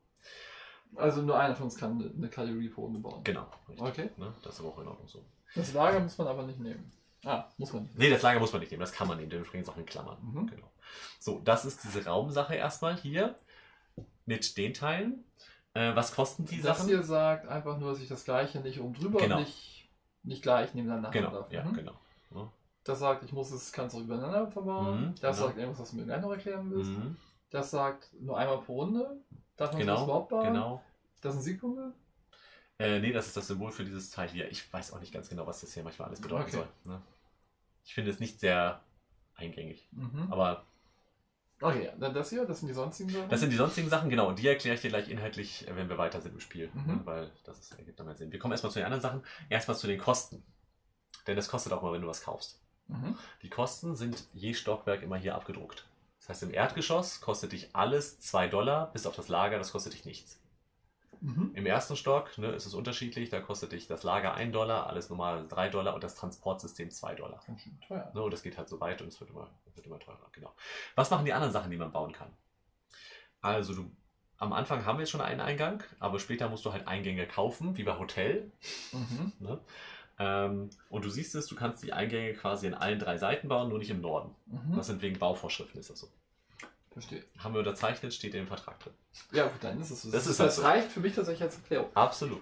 Also nur einer von uns kann eine Kardiologie pro Runde bauen. Genau. Richtig. Okay. Ne? Das ist aber auch in Ordnung so. Das Lager muss man aber nicht nehmen. Muss man nicht. Nee, das Lager muss man nicht nehmen, das kann man nehmen, dementsprechend ist auch in Klammern. Genau. So, das ist diese Raumsache erstmal hier mit den Teilen. Was kosten die Sachen? Das hier sagt einfach nur, dass ich das Gleiche nicht oben drüber und nicht gleich nebeneinander haben darf. Ja, genau. Ja. Das sagt, kann es auch übereinander verbauen. Das sagt irgendwas, was du mir gleich noch erklären willst. Das sagt, nur einmal pro Runde darf man das überhaupt bauen. Genau. Das ist ein Siegpunkt? Nee, das ist das Symbol für dieses Teil hier. Ich weiß auch nicht ganz genau, was das hier manchmal alles bedeuten soll. Ne? Ich finde es nicht sehr eingängig. Aber. Okay, dann das hier, das sind die sonstigen Sachen? Das sind die sonstigen Sachen, genau. Und die erkläre ich dir gleich inhaltlich, wenn wir weiter sind im Spiel. Ne? Weil das ergibt dann mehr Sinn. Wir kommen erstmal zu den anderen Sachen. Erstmal zu den Kosten. Denn das kostet auch mal, wenn du was kaufst. Die Kosten sind je Stockwerk immer hier abgedruckt. Das heißt, im Erdgeschoss kostet dich alles $2, bis auf das Lager, das kostet dich nichts. Im ersten Stock ist es unterschiedlich, da kostet dich das Lager $1, alles normal $3 und das Transportsystem $2. Ganz schön teuer. Und das geht halt so weit und es wird immer teurer. Genau. Was machen die anderen Sachen, die man bauen kann? Also am Anfang haben wir jetzt schon einen Eingang, aber später musst du halt Eingänge kaufen, wie bei Hotel. Ne? Und du siehst es, du kannst die Eingänge quasi in allen 3 Seiten bauen, nur nicht im Norden. Das sind wegen Bauvorschriften, ist das so. Verstehe. Haben wir unterzeichnet, steht im Vertrag drin. Ja, gut, dann ist es so. Das reicht für mich tatsächlich als Erklärung. Absolut.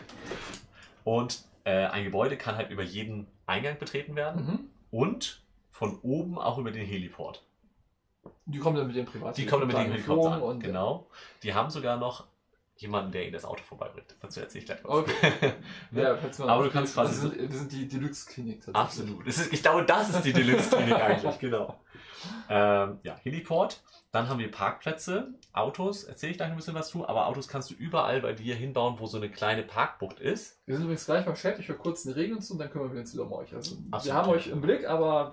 Und ein Gebäude kann halt über jeden Eingang betreten werden und von oben auch über den Heliport. Die kommen dann mit dem Privat. Die kommen dann mit dem Helikopter an. Und genau. Die haben sogar noch jemanden, der ihnen das Auto vorbeibringt. Dazu erzähle ich gleich was. Okay. Ne? Aber du kannst quasi. Wir sind die Deluxe-Klinik. Absolut. Ich glaube, das ist die Deluxe-Klinik eigentlich. Genau. Heliport. Dann haben wir Parkplätze, Autos, erzähle ich gleich ein bisschen was zu, aber Autos kannst du überall bei dir hinbauen, wo so eine kleine Parkbucht ist. Wir sind übrigens gleich beim Chat, ich höre kurz eine Regel zu und dann kümmern wir uns wieder um euch. Also, wir haben euch im Blick, aber...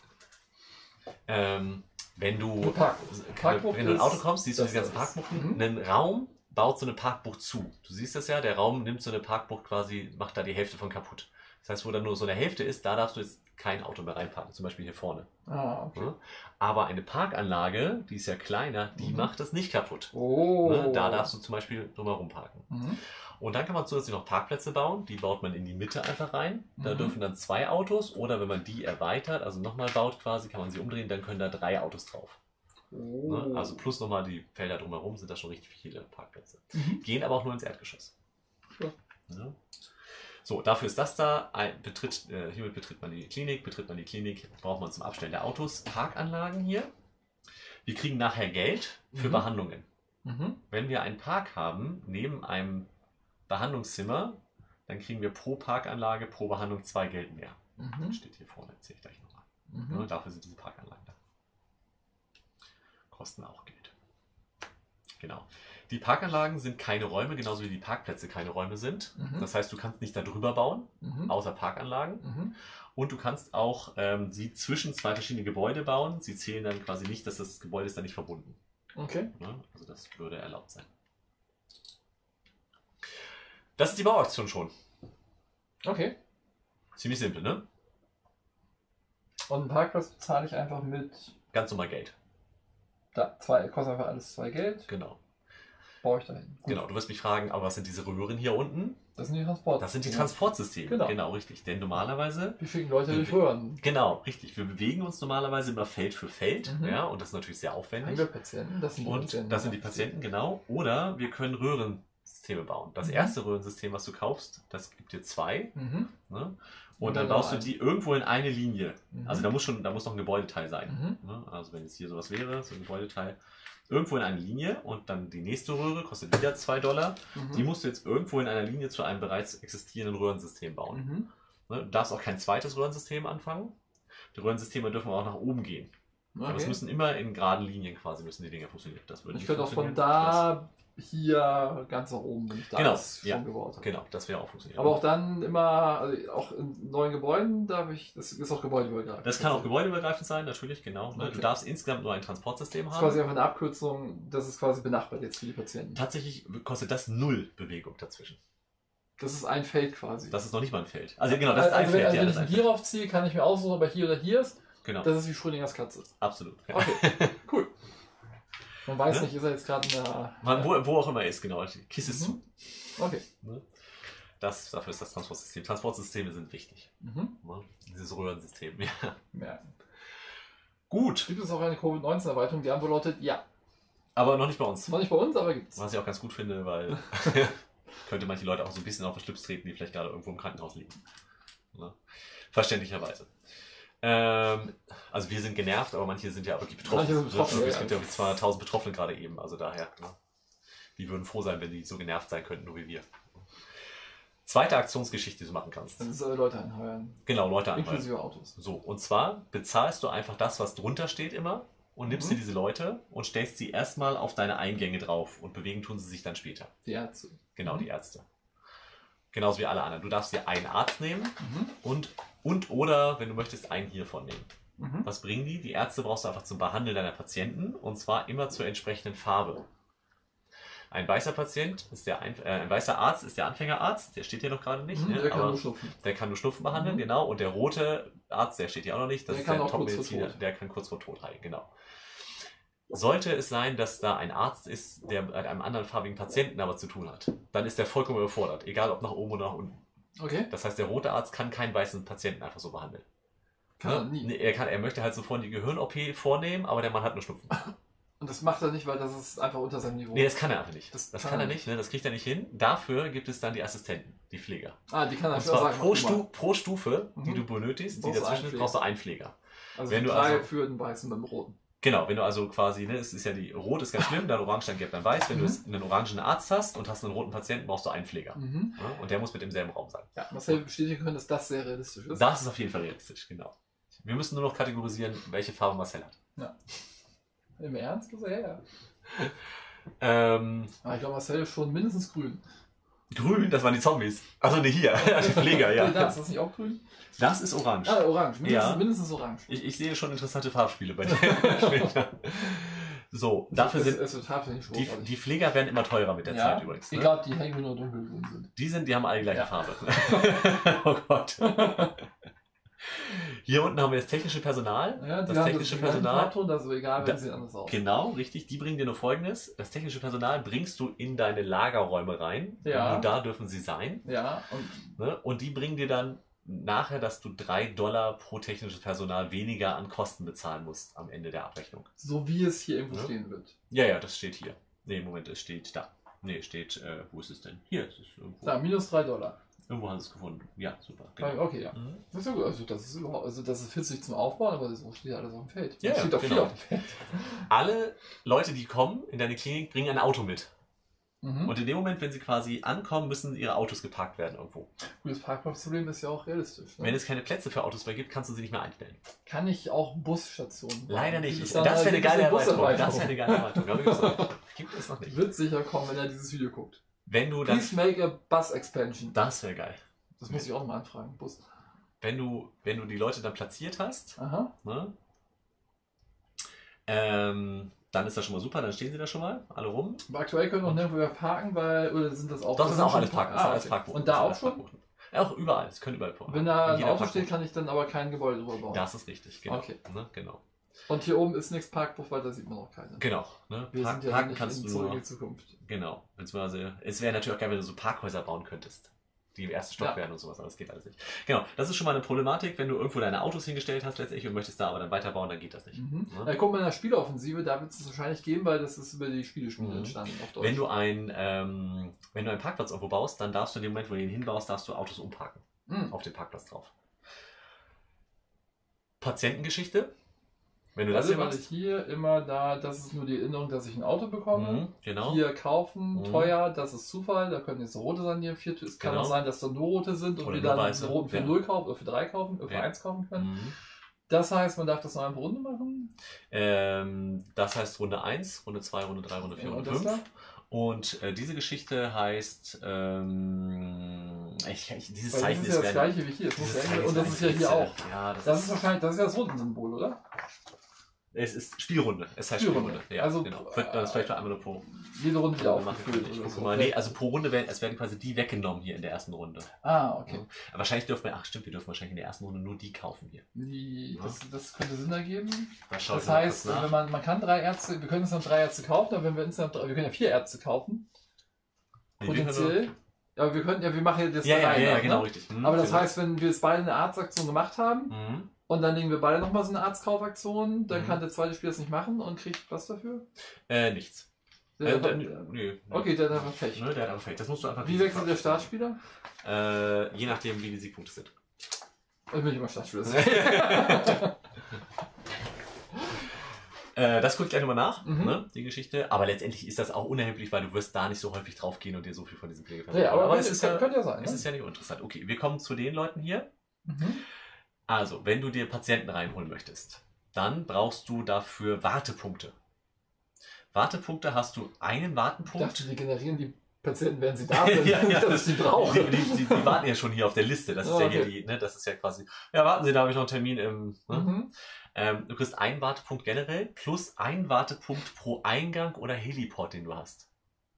Wenn du in ein Auto kommst, siehst du diese ganzen Parkbuchten. Ein Raum baut so eine Parkbucht zu. Du siehst das ja, der Raum nimmt so eine Parkbucht quasi, macht da die Hälfte von kaputt. Das heißt, wo dann nur so eine Hälfte ist, da darfst du jetzt kein Auto mehr reinparken, zum Beispiel hier vorne. Okay. Aber eine Parkanlage, die ist ja kleiner, die macht das nicht kaputt. Da darfst du zum Beispiel drumherum parken. Und dann kann man zusätzlich noch Parkplätze bauen, die baut man in die Mitte einfach rein. Da dürfen dann 2 Autos oder wenn man die erweitert, also nochmal baut quasi, kann man sie umdrehen, dann können da 3 Autos drauf. Also plus nochmal die Felder drumherum sind da schon richtig viele Parkplätze. Gehen aber auch nur ins Erdgeschoss. Ja. So, dafür ist das da. Hiermit betritt man die Klinik. Braucht man zum Abstellen der Autos. Parkanlagen hier. Wir kriegen nachher Geld für Behandlungen. Wenn wir einen Park haben, neben einem Behandlungszimmer, dann kriegen wir pro Parkanlage, pro Behandlung 2 Geld mehr. Das steht hier vorne, erzähle ich gleich nochmal. Dafür sind diese Parkanlagen da. Kosten auch Geld. Genau. Die Parkanlagen sind keine Räume, genauso wie die Parkplätze keine Räume sind. Das heißt, du kannst nicht da drüber bauen, außer Parkanlagen. Und du kannst auch sie zwischen 2 verschiedene Gebäude bauen. Sie zählen dann quasi nicht, dass das Gebäude ist dann nicht verbunden. Okay. Also das würde erlaubt sein. Das ist die Bauaktion schon. Okay. Ziemlich simpel, ne? Und einen Parkplatz bezahle ich einfach mit... Ganz normal Geld. Kostet einfach alles 2 Geld. Genau. Baue ich dahin. Gut. Genau, du wirst mich fragen, aber was sind diese Röhren hier unten? Das sind die Transporte. Das sind die Transportsysteme. Genau, richtig. Denn normalerweise... Wie viele Leute durch Röhren? Genau, richtig. Wir bewegen uns normalerweise immer Feld für Feld. Ja, und das ist natürlich sehr aufwendig. Haben wir Patienten? Das sind die Patienten. Das sind die Patienten, genau. Oder wir können Röhrensysteme Röhrensysteme bauen. Das erste Röhrensystem, was du kaufst, das gibt dir 2. Mhm. Ne? Und dann baust du die irgendwo in eine Linie. Mhm. Also da muss noch ein Gebäudeteil sein. Mhm. Ne? Also wenn jetzt hier sowas wäre, so ein Gebäudeteil, irgendwo in eine Linie und dann die nächste Röhre kostet wieder $2. Die musst du jetzt irgendwo in einer Linie zu einem bereits existierenden Röhrensystem bauen. Ne? Du darfst auch kein zweites Röhrensystem anfangen. Die Röhrensysteme dürfen auch nach oben gehen. Okay. Aber es müssen immer in geraden Linien quasi müssen die Dinge funktionieren. Das würde Ich nicht könnte auch von funktionieren. da hier ganz nach oben, wenn ich da Genau, das schon ja. gebaut habe. Genau, das wäre auch funktionieren. Aber auch dann immer, also auch in neuen Gebäuden darf ich, das ist auch gebäudeübergreifend. Das kann auch gebäudeübergreifend sein, natürlich, genau. Okay. Du darfst insgesamt nur ein Transportsystem Das ist haben. quasi einfach eine Abkürzung, das ist quasi benachbart jetzt für die Patienten. Tatsächlich kostet das 0 Bewegung dazwischen. Das ist ein Feld quasi. Das ist noch nicht mal ein Feld. Also genau, das ist ein Feld. Wenn das ich ist ein einen Feld. hier raufziehe, kann ich mir aussuchen, ob er hier oder hier ist. Genau, Das ist wie Schrödingers Katze. absolut. Ja. Okay, cool. Man weiß Ne? nicht, ist er jetzt gerade in der... Wo auch immer er ist, genau. Die Kiste ist zu. Okay. Ne? Dafür ist das Transportsystem. Transportsysteme sind wichtig. Ne? Dieses Röhrensystem. Ja. Merken. Gut, Gibt es auch eine Covid-19-Erweiterung? Die Antwort lautet ja. aber noch nicht bei uns. Noch nicht bei uns, aber gibt's. Was ich auch ganz gut finde, weil könnte manche Leute auch so ein bisschen auf den Schlips treten, die vielleicht gerade irgendwo im Krankenhaus liegen. Ne? Verständlicherweise. Also wir sind genervt, aber manche sind ja wirklich betroffen. Manche sind betroffen, Es ja, gibt ja 200.000 Betroffene gerade eben, also daher. Ne? Die würden froh sein, wenn die so genervt sein könnten, nur wie wir. Zweite Aktionsgeschichte, die du machen kannst. Dann soll Leute anheuern. Genau, Leute anheuern. Inklusive Autos. So, und zwar bezahlst du einfach das, was drunter steht immer und nimmst dir diese Leute und stellst sie erstmal auf deine Eingänge drauf und bewegen tun sie sich dann später. Die Ärzte. Genau, die Ärzte. Genauso wie alle anderen. Du darfst dir einen Arzt nehmen und oder, wenn du möchtest, einen hiervon nehmen. Was bringen die? Die Ärzte brauchst du einfach zum Behandeln deiner Patienten und zwar immer zur entsprechenden Farbe. Ein weißer Patient ist ein weißer Arzt ist der Anfängerarzt, der steht hier noch gerade nicht. Der kann nur Schnupfen. Der kann nur Schnupfen behandeln, genau. Und der rote Arzt, der steht hier auch noch nicht. Das Der ist kann der auch kurz vor Top-Mediziner, Tod. der kann kurz vor Tod heilen, genau. Sollte es sein, dass da ein Arzt ist, der mit einem anderen farbigen Patienten aber zu tun hat, dann ist der vollkommen überfordert, egal ob nach oben oder nach unten. Okay. Das heißt, der rote Arzt kann keinen weißen Patienten einfach so behandeln. Kann er nie. Nee, er möchte halt sofort die Gehirn-OP vornehmen, aber der Mann hat nur Schnupfen. Und das macht er nicht, weil das ist einfach unter seinem Niveau. Nee, das kann er einfach nicht. Das Das kann kann er er nicht, ne? Das kriegt er nicht hin. Dafür gibt es dann die Assistenten, die Pfleger. Die kann er Und schon zwar sagen. pro Stufe, die du benötigst, die Brauchst du dazwischen einen ist, brauchst du einen Pfleger. Also wenn du 3 also- für den weißen beim roten. Genau, wenn du also quasi, ne, es ist ja Rot ist ganz schlimm, dann Orange, dann Gelb, dann Weiß. Wenn du einen orangen Arzt hast und hast einen roten Patienten, brauchst du einen Pfleger. Ja? Und der muss mit im selben Raum sein. Ja, Marcel bestätigen können, dass das sehr realistisch ist. Das ist auf jeden Fall realistisch, genau. Wir müssen nur noch kategorisieren, welche Farbe Marcel hat. Ja. Im Ernst? Also, ja. Ähm, Ich glaube, Marcel ist schon mindestens grün. Grün, das waren die Zombies. Also ne, hier, die Pfleger, ja. Nee, das ist nicht auch grün? Das ist orange. Orange. Ja. Mindestens orange. Ich sehe schon interessante Farbspiele bei dir. So, dafür sind Es wird tatsächlich großartig. die Pfleger werden immer teurer mit der Zeit übrigens. Ich Ne? glaube, die hängen nur dunkelgrün sind. Die haben alle die gleiche Ja. Farbe. Oh Gott. Hier unten haben wir das technische Personal. Ja, die das haben technische den gleichen Personal. Farbton, das ist egal, wenn sie anders aus. Genau, richtig. Die bringen dir nur Folgendes. Das technische Personal bringst du in deine Lagerräume rein. Ja. Nur da dürfen sie sein. Ja, und Ne? Und die bringen dir dann nachher, dass du $3 pro technisches Personal weniger an Kosten bezahlen musst am Ende der Abrechnung. so wie es hier irgendwo Ja. stehen wird. Ja, das steht hier. Nee, Moment, es steht da. Nee, steht, wo ist es denn? Hier ist es irgendwo. Da, minus $3. Irgendwo hast du es gefunden. Ja, super. Genau. Okay, ja. Mhm. Das ist ja gut. Also das ist 40 zum Aufbauen, aber so steht alles auf dem Feld. Ja, Das steht auch genau. viel auf dem Feld. Alle Leute, die kommen in deine Klinik, bringen ein Auto mit. Mhm. Und in dem Moment, wenn sie quasi ankommen, müssen ihre Autos geparkt werden irgendwo. Gut, das Parkplatzproblem ist ja auch realistisch. Ne? Wenn es keine Plätze für Autos mehr gibt, kannst du sie nicht mehr einstellen. Kann ich auch Busstationen bauen? Leider nicht. Gibt es Das dann- wäre eine gibt es geile Erweiterung. Buserweiterung? Das wäre eine geile Erweiterung. Aber gibt's noch nicht. Gibt es noch nicht. Wird sicher kommen, wenn er dieses Video guckt. Wenn du dann. Please make a bus expansion. Das wäre geil. Das muss ich auch mal anfragen. Bus. Wenn du die Leute dann platziert hast, Aha. ne, dann ist das schon mal super, dann stehen sie da schon mal, alle rum. Aber aktuell können wir noch nirgendwo mehr parken, oder sind das auch... Doch, das ist auch alles Parken. Das ist alles okay. Parkbuchen. Und da Das ist auch alles schon? Parkbuchen. Ja, auch überall. Es können überall parken. Wenn da In ein jeder Auto Parkbucht. steht, kann ich dann aber kein Gebäude drüber bauen. Das ist richtig, genau. Okay. Ne, genau. Und hier oben ist nichts Parkbuch, weil da sieht man auch keine. Genau. Ne? Wir sind ja Parken nicht kannst in du zurück in nur. die Zukunft. Genau. Beziehungsweise, es wäre natürlich auch geil, wenn du so Parkhäuser bauen könntest, die im ersten Stock Ja. wären und sowas, aber das geht alles nicht. Genau, das ist schon mal eine Problematik, wenn du irgendwo deine Autos hingestellt hast letztendlich und möchtest da aber dann weiterbauen, dann geht das nicht. Mhm. Ne? Ja, guck mal in der Spieleoffensive, da wird es wahrscheinlich geben, weil das ist über die Spiele Mhm. entstanden auf Deutsch. Wenn du ein wenn du einen Parkplatz irgendwo baust, dann darfst du in dem Moment, wo du ihn hinbaust, darfst du Autos umparken. Auf den Parkplatz drauf. Patientengeschichte. Wenn du das hier weil machst. ich hier immer das ist nur die Erinnerung, dass ich ein Auto bekomme. Genau. Hier kaufen, teuer, das ist Zufall, da können jetzt rote sein, hier 4. Es kann auch sein, dass da nur rote sind und Oder wir nur dann weiße. einen roten für 0 kaufen oder für 3 kaufen, oder für 1 kaufen können. Das heißt, man darf das noch eine Runde machen? Das heißt Runde 1, Runde 2, Runde 3, Runde 4, Runde 5. Und diese Geschichte heißt, dieses Zeichen ist ja das gleiche wie hier. Und das ist ja hier auch. Ja, das ist wahrscheinlich, das ist ja das Rundensymbol, oder? Es ist Spielrunde. Es heißt Spielrunde. Ja, also, genau. Das vielleicht mal einmal pro. Jede Runde wieder aufgefüllt. Nee, also pro Runde werden quasi die weggenommen hier in der ersten Runde. Ah, okay. Ja. Wahrscheinlich dürfen wir, wir dürfen wahrscheinlich in der ersten Runde nur die kaufen hier. Das könnte Sinn ergeben. Das heißt, wenn man kann 3 Ärzte, wir können uns dann 3 Ärzte kaufen, aber wenn wir insgesamt, wir können ja 4 Ärzte kaufen. Potenziell. Ja, wir machen ja das ja, genau, richtig. Aber das heißt, wenn wir jetzt beide eine Arztaktion gemacht haben, und dann legen wir beide nochmal so eine Arztkaufaktion, dann kann der zweite Spieler das nicht machen und kriegt was dafür? Nichts. Nee. Okay, der hat einfach Pech. Der hat einfach Pech. Das musst du einfach. Wie wechselt der Startspieler? Je nachdem, wie die Siegpunkte sind. Ich bin immer Startspieler. Das gucke ich gleich nochmal nach, die Geschichte. Aber letztendlich ist das auch unerheblich, weil du wirst da nicht so häufig drauf gehen und dir so viel von diesen Pflegefällen. Ja, aber es könnte ja sein. Es ist ja nicht uninteressant. Okay, wir kommen zu den Leuten hier. Also, wenn du dir Patienten reinholen möchtest, dann brauchst du dafür Wartepunkte. Wartepunkte hast du einen Wartenpunkt. Ich dachte, die generieren die Patienten, wenn sie da sind, dass sie die brauchen. Die warten ja schon hier auf der Liste. Das ist ja hier das ist ja quasi, warten Sie, da habe ich noch einen Termin im. Du kriegst einen Wartepunkt generell plus einen Wartepunkt pro Eingang oder Heliport, den du hast.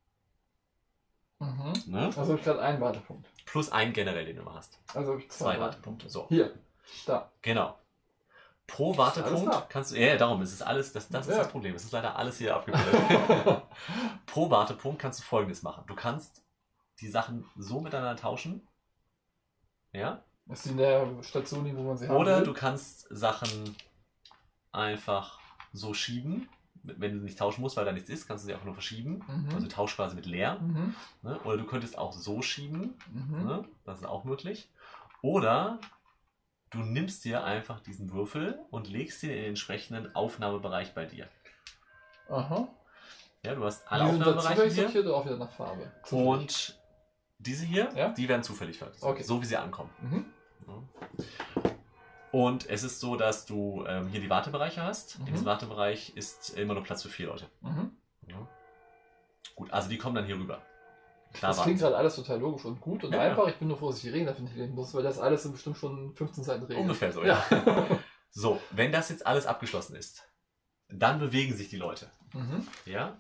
Also habe ich gerade einen Wartepunkt. Plus einen generell, den du hast. Also habe ich 2 Wartepunkte. So. Hier. Da. Genau. Pro Wartepunkt kannst du. Ja, darum ist es alles. Das ist das Problem. Es ist leider alles hier abgebildet. Pro Wartepunkt kannst du Folgendes machen. Du kannst die Sachen so miteinander tauschen. Ja. Das ist in der Station, wo man sie haben Oder will. du kannst Sachen einfach so schieben. Wenn du nicht tauschen musst, weil da nichts ist, kannst du sie auch nur verschieben. Also tausch quasi mit leer. Oder du könntest auch so schieben. Das ist auch möglich. Oder du nimmst dir einfach diesen Würfel und legst ihn in den entsprechenden Aufnahmebereich bei dir. Aha. Ja, du hast alle Aufnahmebereiche hier. Sortiert oder auch wieder nach Farbe? Und diese hier, die werden zufällig versorgt. So wie sie ankommen. Und es ist so, dass du hier die Wartebereiche hast. In diesem Wartebereich ist immer nur Platz für 4 Leute. Gut, also die kommen dann hier rüber. Das klingt gerade alles total logisch und gut und einfach. Ich bin nur froh, dass ich die Regeln dafür nicht lesen muss, weil das alles sind bestimmt schon 15 Seiten Regeln. Ungefähr so, ja. So, wenn das jetzt alles abgeschlossen ist, dann bewegen sich die Leute. Ja?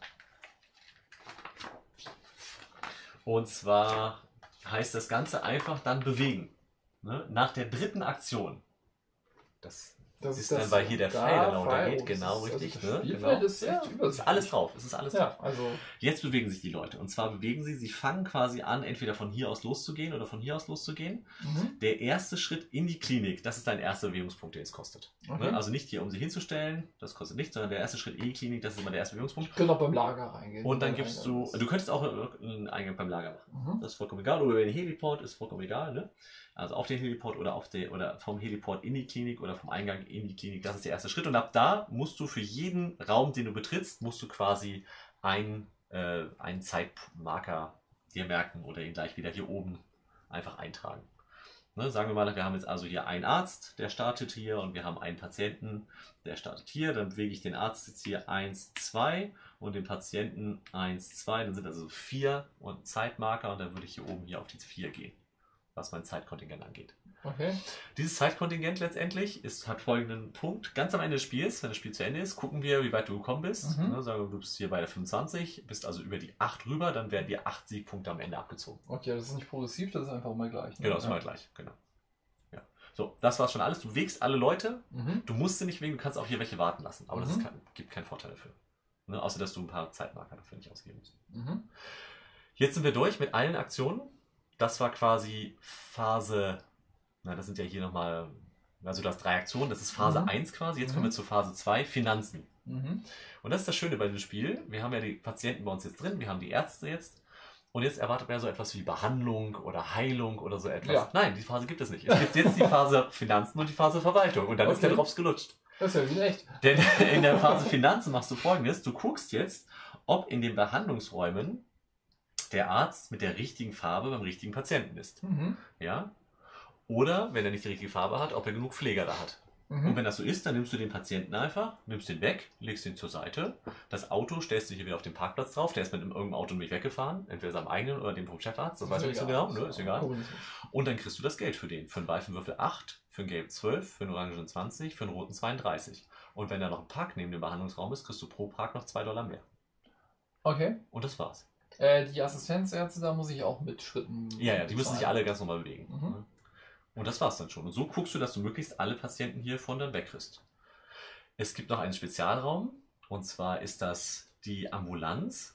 Und zwar heißt das Ganze einfach dann bewegen. Nach der 3. Aktion. Das ist dann, weil hier der Pfeil dann runtergeht. Genau, richtig. Das Spielfeld ist echt übersichtlich. Ist alles drauf. Es ist alles drauf. Also Jetzt bewegen sich die Leute. Und zwar bewegen sie fangen quasi an, entweder von hier aus loszugehen oder von hier aus loszugehen. Der erste Schritt in die Klinik, das ist dein erster Bewegungspunkt, den es kostet. Also nicht hier, um sie hinzustellen, das kostet nichts, sondern der erste Schritt in die Klinik, das ist immer der erste Bewegungspunkt. Ich könnte auch beim Lager reingehen. Und dann gibst du könntest auch einen Eingang beim Lager machen. Das ist vollkommen egal. Oder über den Heliport ist vollkommen egal. Ne? Also auf den Heliport oder vom Heliport in die Klinik oder vom Eingang in die Klinik, das ist der erste Schritt. Und ab da musst du für jeden Raum, den du betrittst, musst du quasi einen Zeitmarker dir merken oder ihn gleich wieder hier oben einfach eintragen. Ne, sagen wir mal, wir haben jetzt also hier einen Arzt, der startet hier und wir haben einen Patienten, der startet hier. Dann bewege ich den Arzt jetzt hier 1, 2 und den Patienten 1, 2. Dann sind also 4 und Zeitmarker und dann würde ich hier oben hier auf die 4 gehen, was mein Zeitkontingent angeht. Okay. Dieses Zeitkontingent letztendlich hat folgenden Punkt. Ganz am Ende des Spiels, wenn das Spiel zu Ende ist, gucken wir, wie weit du gekommen bist. Ne, sagen wir, du bist hier bei der 25, bist also über die 8 rüber, dann werden dir 8 Siegpunkte am Ende abgezogen. Okay, das ist nicht progressiv, das ist einfach immer gleich. Ne? Genau, das ist immer gleich. Genau. Ja. So, das war's schon alles. Du wägst alle Leute. Du musst sie nicht wägen, du kannst auch hier welche warten lassen. Aber das gibt keinen Vorteil dafür. Ne, außer, dass du ein paar Zeitmarker dafür nicht ausgeben musst. Jetzt sind wir durch mit allen Aktionen. Das war quasi Phase. Das sind ja hier nochmal, also du hast 3 Aktionen, das ist Phase 1 quasi, jetzt kommen wir zu Phase 2, Finanzen. Und das ist das Schöne bei dem Spiel, wir haben ja die Patienten bei uns jetzt drin, wir haben die Ärzte jetzt Und jetzt erwartet man ja so etwas wie Behandlung oder Heilung oder so etwas. Ja. Nein, die Phase gibt es nicht. Es gibt jetzt die Phase Finanzen und die Phase Verwaltung. Und dann ist der Drops gelutscht. Das ist ja wie echt. Denn in der Phase Finanzen machst du Folgendes. Du guckst jetzt, ob in den Behandlungsräumen der Arzt mit der richtigen Farbe beim richtigen Patienten ist. Ja? Oder, wenn er nicht die richtige Farbe hat, ob er genug Pfleger da hat. Und wenn das so ist, dann nimmst du den Patienten einfach, nimmst den weg, legst ihn zur Seite. Das Auto stellst du hier wieder auf den Parkplatz drauf. Der ist mit irgendeinem Auto nicht weggefahren. Entweder seinem eigenen oder dem vom Chefarzt. Das weiß man nicht so genau. Ne? Ist egal. Und dann kriegst du das Geld für den. Für einen weißen Würfel 8, für einen gelben 12, für einen orangen 20, für einen roten 32. Und wenn da noch ein Park neben dem Behandlungsraum ist, kriegst du pro Park noch $2 mehr. Okay. Und das war's. Die Assistenzärzte, da muss ich auch mit Schritten. Ja, die müssen sich alle ganz normal bewegen. Und das war's dann schon. Und so guckst du, dass du möglichst alle Patienten hiervon dann wegkriegst. Es gibt noch einen Spezialraum. Und zwar ist das die Ambulanz.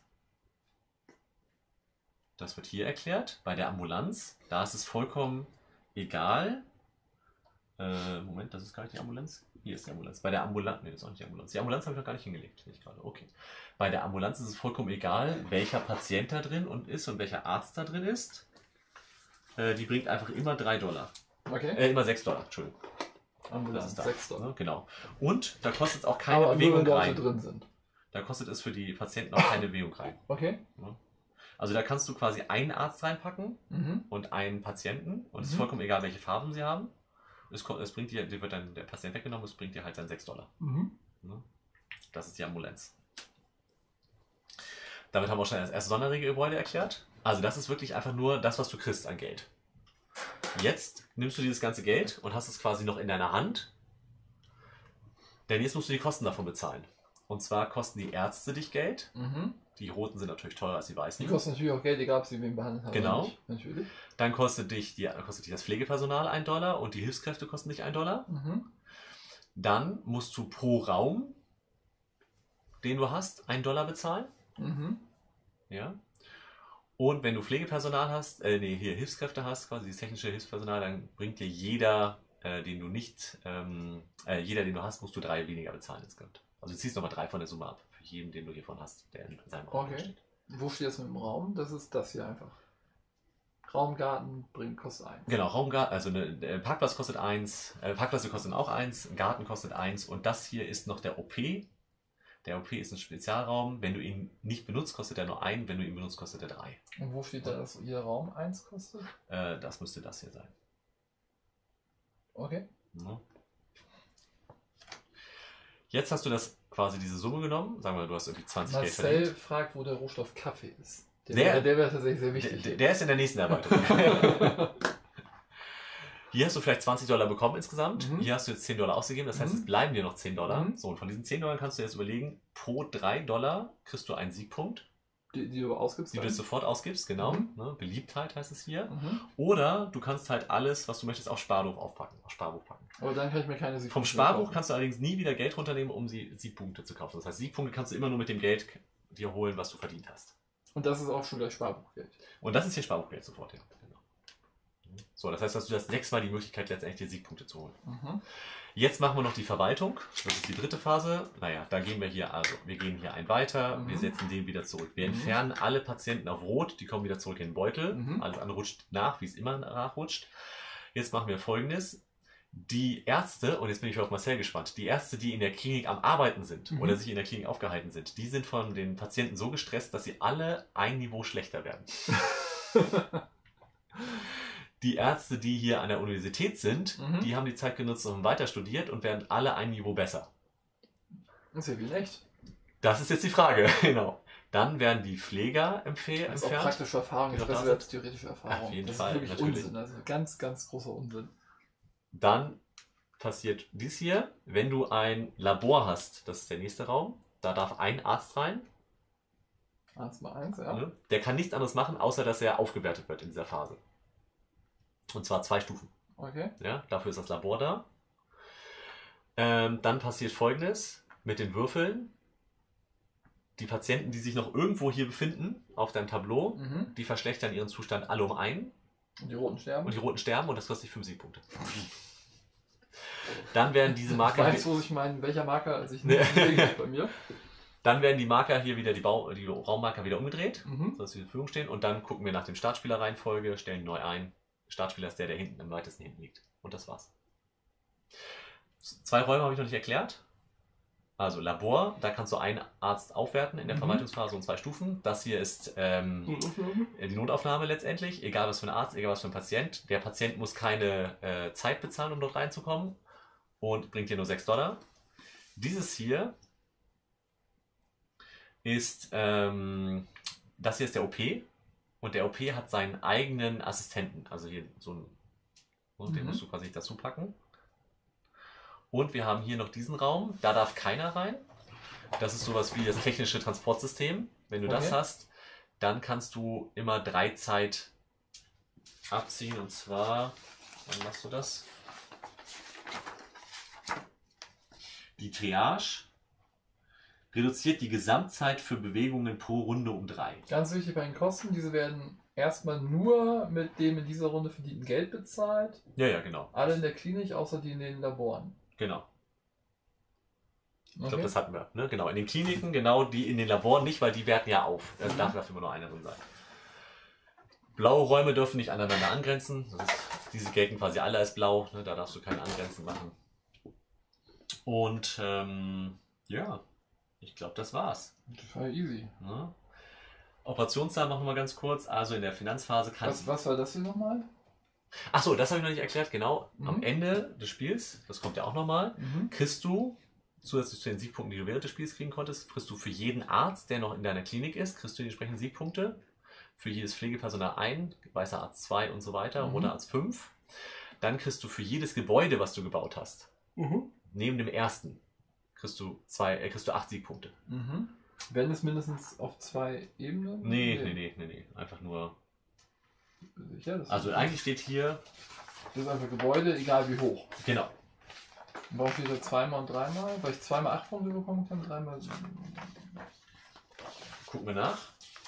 Das wird hier erklärt. Bei der Ambulanz, da ist es vollkommen egal. Moment, das ist gar nicht die Ambulanz. Hier ist die Ambulanz. Bei der Ambulanz, nee, das ist auch nicht die Ambulanz. Die Ambulanz habe ich noch gar nicht hingelegt. Sehe ich gerade. Okay. Bei der Ambulanz ist es vollkommen egal, welcher Patient da drin ist und welcher Arzt da drin ist. Die bringt einfach immer $3. Okay. Immer $6, Entschuldigung. Ambulanz, das ist da. $6. Ne, genau. Und da kostet es auch keine Aber Bewegung nur, wenn rein. Leute drin sind. Da kostet es für die Patienten auch keine Bewegung rein. Okay. Also da kannst du quasi einen Arzt reinpacken und einen Patienten. Und es ist vollkommen egal, welche Farben sie haben. Es bringt dir wird dann der Patient weggenommen, es bringt dir halt dann $6. Das ist die Ambulanz. Damit haben wir auch schon das erste Sonderregelgebäude erklärt. Also das ist wirklich einfach nur das, was du kriegst an Geld. Jetzt nimmst du dieses ganze Geld und hast es quasi noch in deiner Hand. Denn jetzt musst du die Kosten davon bezahlen. Und zwar kosten die Ärzte dich Geld. Die roten sind natürlich teurer als die weißen. Die kosten natürlich auch Geld, egal ob sie wen behandelt haben. Genau. Oder nicht. Natürlich. Dann kostet dich das Pflegepersonal $1 und die Hilfskräfte kosten dich $1. Dann musst du pro Raum, den du hast, $1 bezahlen. Ja. Und wenn du Pflegepersonal hast, hier Hilfskräfte hast, quasi das technische Hilfspersonal, dann bringt dir jeder, den du hast, musst du 3 weniger bezahlen insgesamt. Also du ziehst nochmal 3 von der Summe ab, für jeden, den du hiervon hast, der in seinem Raum steht. Wo steht das mit dem Raum? Das ist das hier einfach. Raumgarten kostet 1. Genau, Raumgarten, also Parkplatz kostet 1, Parkplätze kosten auch 1, ein Garten kostet 1 und das hier ist noch der OP. Der OP ist ein Spezialraum. Wenn du ihn nicht benutzt, kostet er nur 1. Wenn du ihn benutzt, kostet er 3. Und wo steht da, dass Ihr Raum 1 kostet? Das müsste das hier sein. Okay. Ja. Jetzt hast du diese Summe genommen. Sagen wir, du hast irgendwie 20 Geld verdient. Marcel fragt, wo der Rohstoff Kaffee ist. Der wäre tatsächlich sehr wichtig. Der ist in der nächsten Erweiterung. Hier hast du vielleicht $20 bekommen insgesamt. Hier hast du jetzt $10 ausgegeben. Das heißt, es bleiben dir noch $10. So, und von diesen $10 kannst du jetzt überlegen, pro $3 kriegst du einen Siegpunkt. Die du ausgibst? Die du jetzt sofort ausgibst, genau. Ne? Beliebtheit heißt es hier. Oder du kannst halt alles, was du möchtest, auf Sparbuch packen. Aber dann kann ich mir keine Siegpunkte Vom Sparbuch kannst du allerdings nie wieder Geld runternehmen, um Siegpunkte zu kaufen. Das heißt, Siegpunkte kannst du immer nur mit dem Geld dir holen, was du verdient hast. Und das ist auch schon gleich Sparbuchgeld. Und das ist hier Sparbuchgeld sofort, ja. Genau. So, das heißt, dass du hast 6-mal die Möglichkeit, letztendlich dir Siegpunkte zu holen. Jetzt machen wir noch die Verwaltung. Das ist die dritte Phase. Naja, da gehen wir hier einen weiter. Wir setzen den wieder zurück. Wir entfernen alle Patienten auf Rot. Die kommen wieder zurück in den Beutel. Alles andere rutscht nach, wie es immer nachrutscht. Jetzt machen wir Folgendes. Die Ärzte, und jetzt bin ich auf Marcel gespannt, die Ärzte, die in der Klinik am Arbeiten sind oder sich in der Klinik aufgehalten sind, die sind von den Patienten so gestresst, dass sie alle ein Niveau schlechter werden. Die Ärzte, die hier an der Universität sind, die haben die Zeit genutzt und weiter studiert und werden alle ein Niveau besser. Das ist ja wie echt. Das ist jetzt die Frage, genau. Dann werden die Pfleger entfernt. Das ist auch praktische Erfahrung, das ist selbst theoretische Erfahrung. Auf jeden das Fall, ist wirklich natürlich. Unsinn, also ganz, ganz großer Unsinn. Dann passiert dies hier, wenn du ein Labor hast, das ist der nächste Raum, da darf ein Arzt rein. Arzt mal 1, ja. Der kann nichts anderes machen, außer dass er aufgewertet wird in dieser Phase. Und zwar 2 Stufen. Okay. Ja, dafür ist das Labor da. Dann passiert Folgendes mit den Würfeln. Die Patienten, die sich noch irgendwo hier befinden, auf deinem Tableau, die verschlechtern ihren Zustand alle um 1. Und die Roten sterben? Und die Roten sterben und das kostet dich 5 Siegpunkte. Dann werden diese Marker... Ich weiß, welcher Marker sich nicht bewegt bei mir. Dann werden die Marker hier wieder, die Raummarker wieder umgedreht, Mhm. sodass sie zur Verfügung stehen. Und dann gucken wir nach dem Startspielerreihenfolge, stellen die neu ein. Startspieler ist der hinten am weitesten hinten liegt. Und das war's. 2 Räume habe ich noch nicht erklärt. Also Labor, da kannst du einen Arzt aufwerten in der Verwaltungsphase und 2 Stufen. Das hier ist die Notaufnahme letztendlich, egal was für ein Arzt, egal was für ein Patient. Der Patient muss keine Zeit bezahlen, um dort reinzukommen und bringt dir nur $6. Dieses hier ist, das hier ist der OP und der OP hat seinen eigenen Assistenten. Also hier so einen, den musst du quasi dazu packen. Und wir haben hier noch diesen Raum, da darf keiner rein. Das ist sowas wie das technische Transportsystem. Wenn du das hast, dann kannst du immer 3 Zeit abziehen. Und zwar, wann machst du das? Die Triage reduziert die Gesamtzeit für Bewegungen pro Runde um 3. Ganz wichtig bei den Kosten, diese werden erstmal nur mit dem in dieser Runde verdienten Geld bezahlt. Ja, genau. Alle in der Klinik, außer die in den Laboren. Genau. Ich Okay. glaube, das hatten wir. Ne? Genau, in den Kliniken, genau, die in den Laboren nicht, weil die werten ja auf. Es darf dafür immer nur einer drin sein. Blaue Räume dürfen nicht aneinander angrenzen. Diese gelten quasi alle als blau. Ne? Da darfst du keine Angrenzen machen. Und ja, ich glaube, das war's. Total easy. Ne? Operationssaal machen wir ganz kurz. Also in der Finanzphase kann... Was war das hier nochmal? Achso, das habe ich noch nicht erklärt. Genau, am Ende des Spiels, das kommt ja auch nochmal, kriegst du, zusätzlich zu den Siegpunkten, die du während des Spiels kriegen konntest, kriegst du für jeden Arzt, der noch in deiner Klinik ist, kriegst du die entsprechenden Siegpunkte. Für jedes Pflegepersonal 1, weißer Arzt 2 und so weiter, oder Arzt 5. Dann kriegst du für jedes Gebäude, was du gebaut hast, neben dem ersten, kriegst du 8 Siegpunkte. Werden es mindestens auf 2 Ebenen? Nee. Einfach nur... Sicher, das Also eigentlich steht hier... Das ist einfach Gebäude, egal wie hoch. Genau. Warum steht da 2-mal und 3-mal? Weil ich 2-mal 8 Punkte bekommen kann, 3-mal... Gucken wir nach.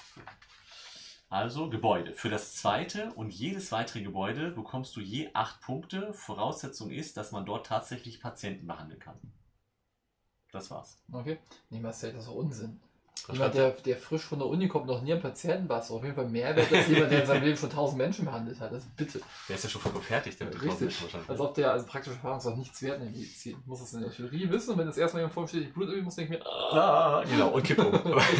Also Gebäude. Für das zweite und jedes weitere Gebäude bekommst du je 8 Punkte. Voraussetzung ist, dass man dort tatsächlich Patienten behandeln kann. Das war's. Okay. Nee, Marcel, das ist doch Unsinn. Jemand, der frisch von der Uni kommt, noch nie einen Patienten war, ist auf jeden Fall mehr wert als jemand, der in seinem Leben schon 1000 Menschen behandelt hat. Also bitte. Der ist ja schon voll fertig. Richtig. Als ob der, also praktische Erfahrung ist auch nichts wert in der Medizin. Muss es in der Theorie wissen und wenn das erstmal jemand vor mir steht, ich Blut irgendwie muss, denke ich mir, genau, und Kippung.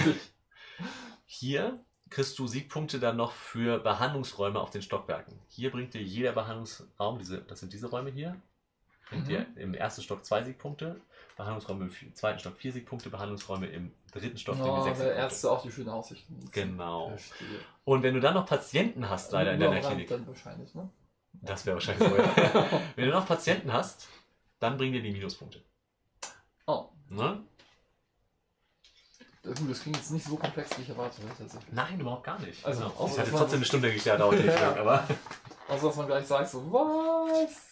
Hier kriegst du Siegpunkte dann noch für Behandlungsräume auf den Stockwerken. Hier bringt dir jeder Behandlungsraum, das sind diese Räume hier, bringt dir im ersten Stock 2 Siegpunkte, Behandlungsräume im zweiten Stock 4 Siegpunkte, Behandlungsräume im dritten Stock 6 Siegpunkte. Ärzte auch die schönen Aussichten. Genau. Verstehe. Und wenn du dann noch Patienten hast, leider in deiner Klinik. Dann wahrscheinlich, ne? Das wäre wahrscheinlich so, ja. Wenn du noch Patienten hast, dann bringen dir die Minuspunkte. Oh. Ne? Das klingt jetzt nicht so komplex, wie ich erwartet hätte. Nein, überhaupt gar nicht. Also, es hat trotzdem eine Stunde gedauert, nicht lang, aber... Also, dass man gleich sagt, so, was?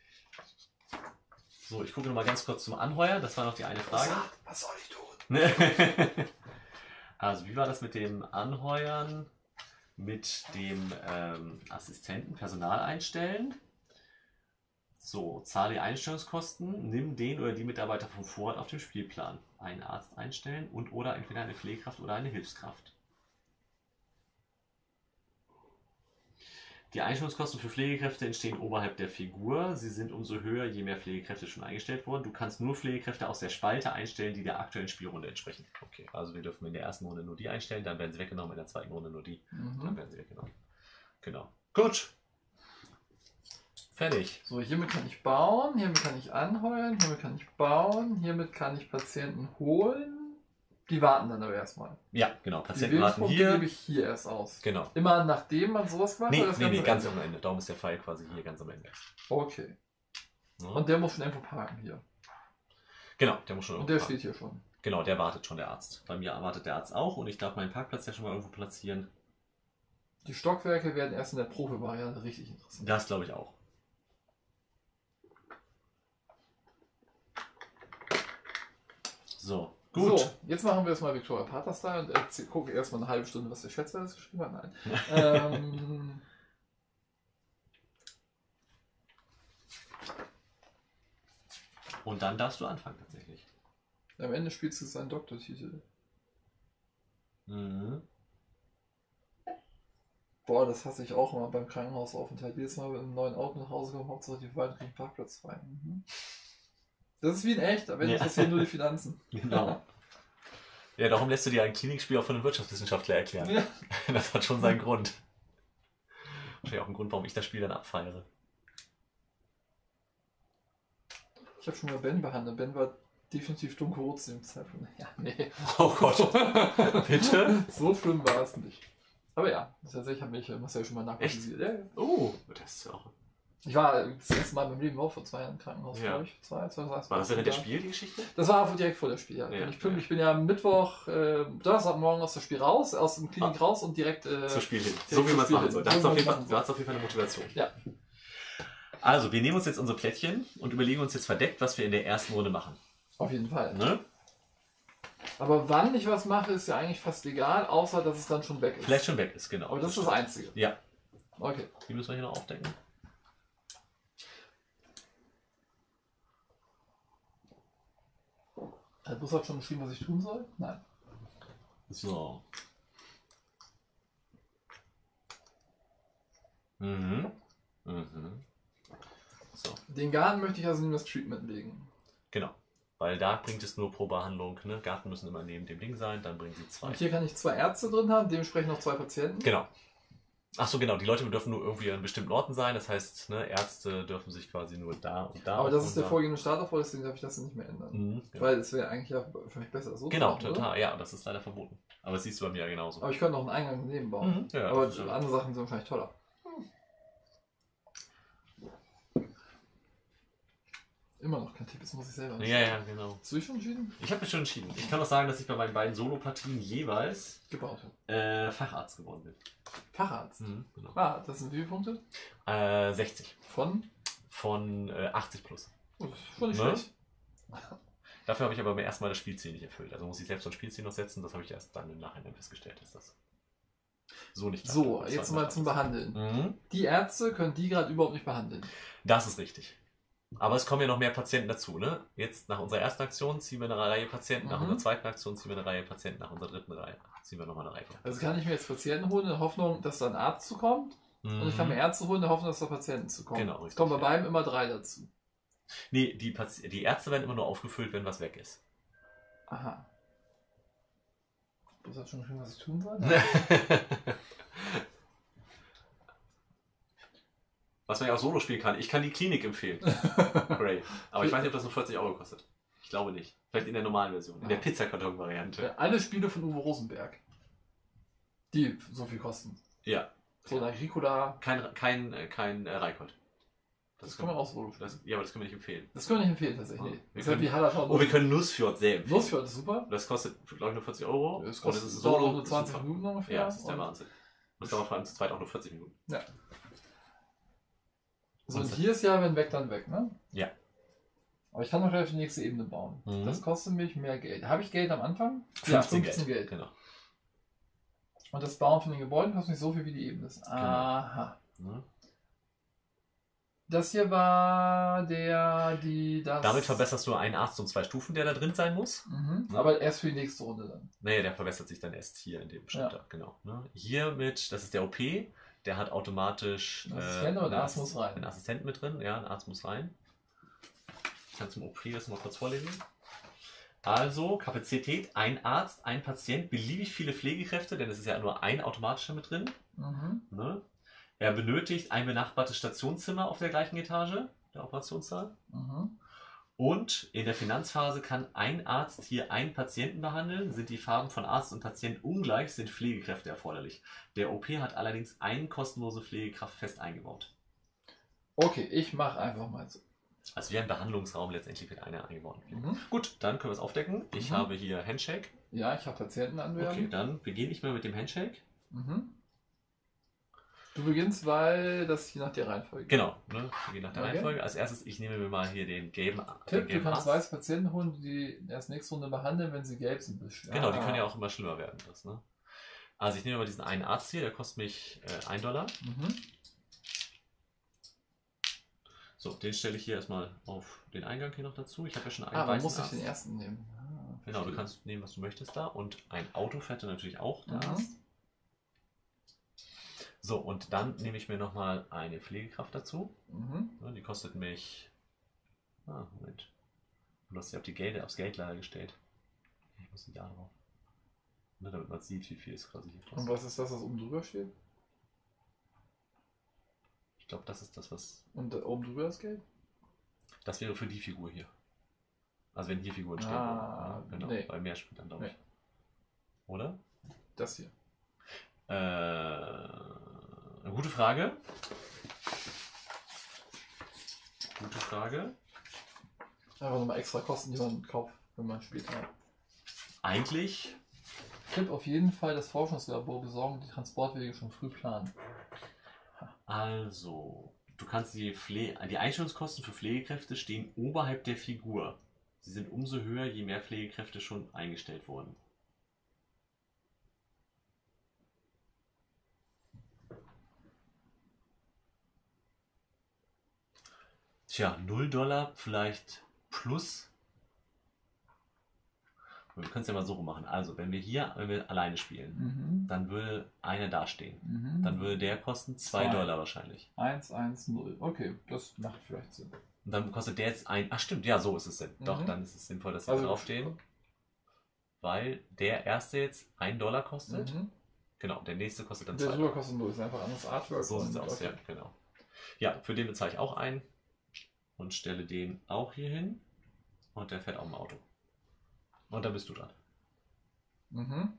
So, ich gucke noch mal ganz kurz zum Anheuern. Das war noch die eine Frage. Was soll ich tun? Also, wie war das mit dem Anheuern? Mit dem Assistenten, Personal einstellen. So, zahle die Einstellungskosten, nimm den oder die Mitarbeiter vom Vorrat auf dem Spielplan. Einen Arzt einstellen und oder entweder eine Pflegekraft oder eine Hilfskraft. Die Einstellungskosten für Pflegekräfte entstehen oberhalb der Figur. Sie sind umso höher, je mehr Pflegekräfte schon eingestellt wurden. Du kannst nur Pflegekräfte aus der Spalte einstellen, die der aktuellen Spielrunde entsprechen. Okay, also wir dürfen in der ersten Runde nur die einstellen, dann werden sie weggenommen, in der zweiten Runde nur die, dann werden sie weggenommen. Genau. Gut. Fertig. So, hiermit kann ich bauen, hiermit kann ich anheuern, hiermit kann ich bauen, hiermit kann ich Patienten holen. Die warten dann aber erstmal. Ja, genau. Die Patienten warten hier. gebe ich hier erst aus. Genau. Immer nachdem man sowas macht? Nee, oder das nee, ganz Ende? am Ende. Darum ist der Pfeil quasi hier ganz am Ende. Okay. Ja. Und der muss schon irgendwo parken hier. Genau, der muss schon Und irgendwo der parken. steht hier schon. Genau, der wartet schon, der Arzt. Bei mir wartet der Arzt auch und ich darf meinen Parkplatz ja schon mal irgendwo platzieren. Die Stockwerke werden erst in der Profi-Variante richtig interessant. Das glaube ich auch. So, gut. So, jetzt machen wir erstmal Victoria Pater-Style und gucke erstmal eine halbe Stunde, was der Schätzer alles geschrieben hat. Nein. Und dann darfst du anfangen tatsächlich. Am Ende spielst du seinen Doktortitel. Mhm. Boah, das hasse ich auch immer beim Krankenhausaufenthalt. Jedes Mal, wenn wir mit einem neuen Auto nach Hause kommen, Hauptsache die beiden kriegen Parkplatz frei. Mhm. Das ist wie in echt, aber Ja. interessieren nur die Finanzen. Genau. Ja, darum lässt du dir ein Klinikspiel auch von einem Wirtschaftswissenschaftler erklären. Ja. Das hat schon seinen Grund. Wahrscheinlich auch ein Grund, warum ich das Spiel dann abfeiere. Ich habe schon mal Ben behandelt. Ben war definitiv dunkelrot zu dem Zeitpunkt. Ja, nee. Oh Gott. Bitte? So schlimm war es nicht. Aber ja, tatsächlich habe ich Marcel schon mal narkotisiert. Ja, ja. Oh, das ist auch... Ich war das erste Mal in meinem Leben auch vor 2 Jahren im Krankenhaus, Ja. glaube ich. War das während der Spiel, die Geschichte? Das war direkt vor dem Spiel, ja. Ja, Ich bin ja am Mittwoch, Donnerstagmorgen aus dem Spiel raus, aus dem Klinik raus und direkt Zum Spiel hin. direkt So wie zum man es Spiel machen hin. soll. So Du wie hast auf man's jeden Fall, machen du soll. hast auf jeden Fall eine Motivation. Ja. Also, wir nehmen uns jetzt unsere Plättchen und überlegen uns jetzt verdeckt, was wir in der ersten Runde machen. Auf jeden Fall. Ne? Aber wann ich was mache, ist ja eigentlich fast egal, außer dass es dann schon weg ist. Vielleicht schon weg ist, genau. Aber das ist das Einzige. Ja. Okay. Die müssen wir hier noch aufdecken. Hat Bus schon geschrieben, was ich tun soll? Nein. So. Mhm. Mhm. So, Den Garten möchte ich also in das Treatment legen. genau. Weil da bringt es nur pro Behandlung. Ne? Garten müssen immer neben dem Ding sein, dann bringen sie 2. Und hier kann ich 2 Ärzte drin haben, dementsprechend noch 2 Patienten. Genau. Achso, genau. Die Leute dürfen nur irgendwie an bestimmten Orten sein. Das heißt, ne, Ärzte dürfen sich quasi nur da und da. Aber das ist der da. vorgegebene Startaufbau, deswegen darf ich das nicht mehr ändern. Mhm, genau. Weil es wäre eigentlich ja wahrscheinlich besser so. Genau, zu machen, total. Ja, das ist leider verboten. Aber das siehst du bei mir ja genauso. Aber ich könnte noch einen Eingang daneben bauen. Mhm, ja, Aber das ist ja- andere Sachen sind wahrscheinlich toller. Immer noch kein Tipp, das muss ich selber Ja, ja, genau. Hast du dich schon entschieden? Ich habe mich schon entschieden. Ich kann auch sagen, dass ich bei meinen beiden Solopartien jeweils Gebaut habe. Facharzt geworden bin. Facharzt. Mhm, genau. Ah, das sind wie viele Punkte? 60. Von? Von 80 plus. Oh, das ist schon nicht Ne? schlecht. Dafür habe ich aber beim ersten Mal das Spielziel nicht erfüllt. Also muss ich selbst so ein Spielziel noch setzen. Das habe ich erst dann im Nachhinein festgestellt, dass das so nicht klappt. So, Das jetzt war mal zum Behandeln. Mhm. Die Ärzte können die gerade überhaupt nicht behandeln. Das ist richtig. Aber es kommen ja noch mehr Patienten dazu. Ne? Jetzt nach unserer ersten Aktion ziehen wir eine Reihe Patienten, nach unserer zweiten Aktion ziehen wir eine Reihe Patienten, nach unserer dritten Reihe ziehen wir nochmal eine Reihe. Also kann ich mir jetzt Patienten holen in der Hoffnung, dass da ein Arzt zukommt. Und ich kann mir Ärzte holen in der Hoffnung, dass da Patienten zukommen. Genau, Es kommen bei richtig, ja. beiden immer 3 dazu. Nee, die Ärzte werden immer nur aufgefüllt, wenn was weg ist. Aha. Du hast schon geschrieben, was ich tun soll? Was man ja auch solo spielen kann. Ich kann die Klinik empfehlen. Great. Aber ich weiß nicht, ob das nur 40 Euro kostet. Ich glaube nicht. Vielleicht in der normalen Version. In der Pizzakarton-Variante. Alle Spiele von Uwe Rosenberg. Die so viel kosten. Ja. So ein Agricola. Kein Reikold. Das kann man auch solo spielen. Ja, aber das können wir nicht empfehlen. Das können wir nicht empfehlen, tatsächlich. Ja. Nee. Das ist halt wie Hallertau. Oh, wir können Nussfjord sehr empfehlen. Nussfjord ist super. Das kostet, glaube ich, nur 40 Euro. Das Und kostet es ist dauert solo nur 20 super. Minuten ungefähr. Ja, das ist der Und- Wahnsinn. Das dauert vor allem zu zweit auch nur 40 Minuten. Ja. So, und hier ist ja, wenn weg, dann weg, ne? Ja. Aber ich kann noch gleich auf die nächste Ebene bauen. Mhm. Das kostet mich mehr Geld. Habe ich Geld am Anfang? 15 Geld. Genau. Und das Bauen von den Gebäuden kostet nicht so viel, wie die Ebene ist. Aha. Mhm. Das hier war das... Damit verbesserst du einen Arzt um 2 Stufen, der da drin sein muss. Mhm. Ja. Aber erst für die nächste Runde dann. Naja, der verbessert sich dann erst hier in dem Schritt. Ja. Genau. Ne? Hier mit, das ist der OP, der hat automatisch Ein Assistent und ein Arzt muss rein. einen Assistenten mit drin. Ja, ein Arzt muss rein. Ich kann zum OP das mal kurz vorlesen. Also, Kapazität, ein Arzt, ein Patient, beliebig viele Pflegekräfte, denn es ist ja nur ein automatischer mit drin. Mhm. Ne? Er benötigt ein benachbartes Stationszimmer auf der gleichen Etage, der Operationssaal. Mhm. Und in der Finanzphase kann ein Arzt hier einen Patienten behandeln. Sind die Farben von Arzt und Patient ungleich, sind Pflegekräfte erforderlich. Der OP hat allerdings eine kostenlose Pflegekraft fest eingebaut. Okay, ich mache einfach mal so. Also wie ein Behandlungsraum letztendlich wird einer eingebaut. Mhm. Gut, dann können wir es aufdecken. Ich habe hier Handshake. Ja, ich habe Patienten anwerben. Okay, dann beginne ich mal mit dem Handshake. Mhm. Du beginnst, weil das hier nach der Reihenfolge geht. Genau, ne? Wir gehen nach der Okay. Reihenfolge. Als erstes, ich nehme mir mal hier den gelben Tipp, du kannst Arzt. weiße Patienten holen, die erst nächste Runde behandeln, wenn sie gelb sind. Genau, die können ja auch immer schlimmer werden. Das, ne? Also ich nehme mal diesen einen Arzt hier, der kostet mich $1. Mhm. So, den stelle ich hier erstmal auf den Eingang hier noch dazu. Ich habe ja schon einen Ah, man weißen muss ich Ast. den ersten nehmen. Genau, du kannst nehmen, was du möchtest da. Und ein Auto fährt dann natürlich auch da. Mhm. So, und dann nehme ich mir nochmal eine Pflegekraft dazu. Mhm. Ja, die kostet mich... Moment. Du hast sie auf die Geld, aufs Geldlager gestellt. Ich muss die da drauf. Ne, damit man sieht, wie viel es quasi hier Und kostet. was ist das, was oben drüber steht? Ich glaube, das ist das, was... Und oben drüber das Geld? Das wäre für die Figur hier. Also wenn hier Figuren stehen Ah, würden. Ja, genau, nee. bei mehr Spielern, glaube ich. Nee. Oder? Das hier. Eine gute Frage. Gute Frage. Einfach nochmal extra Kosten, die man kauft, wenn man später. Eigentlich, Tipp auf jeden Fall das Forschungslabor besorgen, die Transportwege schon früh planen. also, du kannst die Einstellungskosten für Pflegekräfte stehen oberhalb der Figur. Sie sind umso höher, je mehr Pflegekräfte schon eingestellt wurden. Tja, $0 vielleicht plus. Wir können es ja mal so machen. Also, wenn wir alleine spielen, dann würde einer dastehen. Dann würde der kosten $2 wahrscheinlich. 1, 1, 0. Okay, das macht vielleicht Sinn. Und dann kostet der jetzt ein. Ach stimmt, ja, so ist es Sinn. Doch, dann ist es sinnvoll, dass sie Also- draufstehen. Weil der erste jetzt $1 kostet. Mhm. Genau, der nächste kostet dann Der 2 drüber kostet 0, ist einfach anderes Artwork. So sieht es aus, okay. ja, genau. Ja, für den bezahle ich auch ein und stelle den auch hier hin. Und der fährt auch im Auto. Und dann bist du dran. Mhm.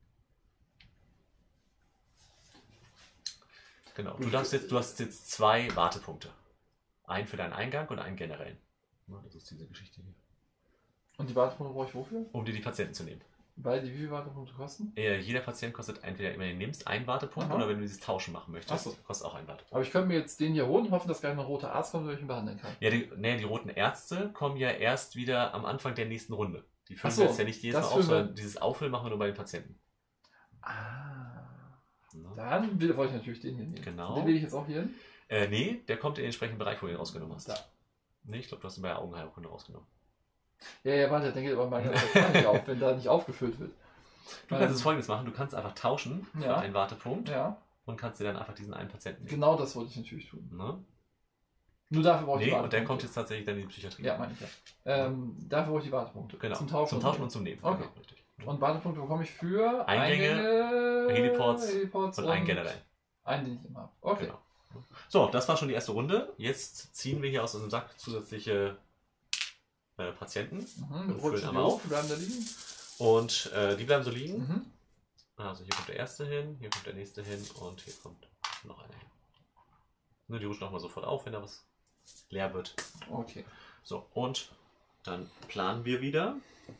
Genau. Du hast jetzt 2 Wartepunkte. Einen für deinen Eingang und einen generellen. Ja, das ist diese Geschichte hier. Und die Wartepunkte brauche ich wofür? Um dir die Patienten zu nehmen. Weil die wie viele Wartepunkte kosten? Jeder Patient kostet entweder, wenn du ihn nimmst, einen Wartepunkt, Aha. oder wenn du dieses Tauschen machen möchtest, Ach so. kostet auch einen Wartepunkt. Aber ich könnte mir jetzt den hier holen und hoffen, dass gleich noch ein roter Arzt kommt, der ich ihn behandeln kann. Ja, die roten Ärzte kommen ja erst wieder am Anfang der nächsten Runde. Die füllen Ach so, wir jetzt ja nicht jedes Mal das auf, füllen wir- sondern dieses Auffüllen machen wir nur bei den Patienten. Ah. Ja. Dann wollte ich natürlich den hier nehmen. Genau. Den will ich jetzt auch hier hin. Nee, der kommt in den entsprechenden Bereich, wo du ihn rausgenommen hast. Da. Nee, ich glaube, du hast ihn bei der Augenheilkunde rausgenommen. Ja, warte, der geht aber mal ganz kurz nicht auf, wenn da nicht aufgefüllt wird. Du kannst es Folgendes machen, du kannst einfach tauschen für Ja. einen Wartepunkt Ja, und kannst dir dann einfach diesen einen Patienten nehmen. genau das wollte ich natürlich tun. Ne? Nur dafür brauche ich Nee, die und der Wartepunkte. kommt jetzt tatsächlich dann in die Psychiatrie. Ja, meine ich ja. Dafür brauche ich die Wartepunkte. Genau. Zum Tauschen, und zum Nehmen. Okay. Genau, richtig. Und Wartepunkte bekomme ich für Eingänge, Heliports und einen generell. Einen, den ich immer habe. Okay. Genau. So, das war schon die erste Runde. Jetzt ziehen wir hier aus unserem Sack zusätzliche Patienten. Mhm, Und rutschen füllen die einmal hoch, auf. die bleiben da liegen. Und die bleiben so liegen. Mhm. Also hier kommt der erste hin, hier kommt der nächste hin und hier kommt noch einer hin. Ne, die rutschen auch mal sofort auf, wenn da was leer wird. Okay. So, und dann planen wir wieder.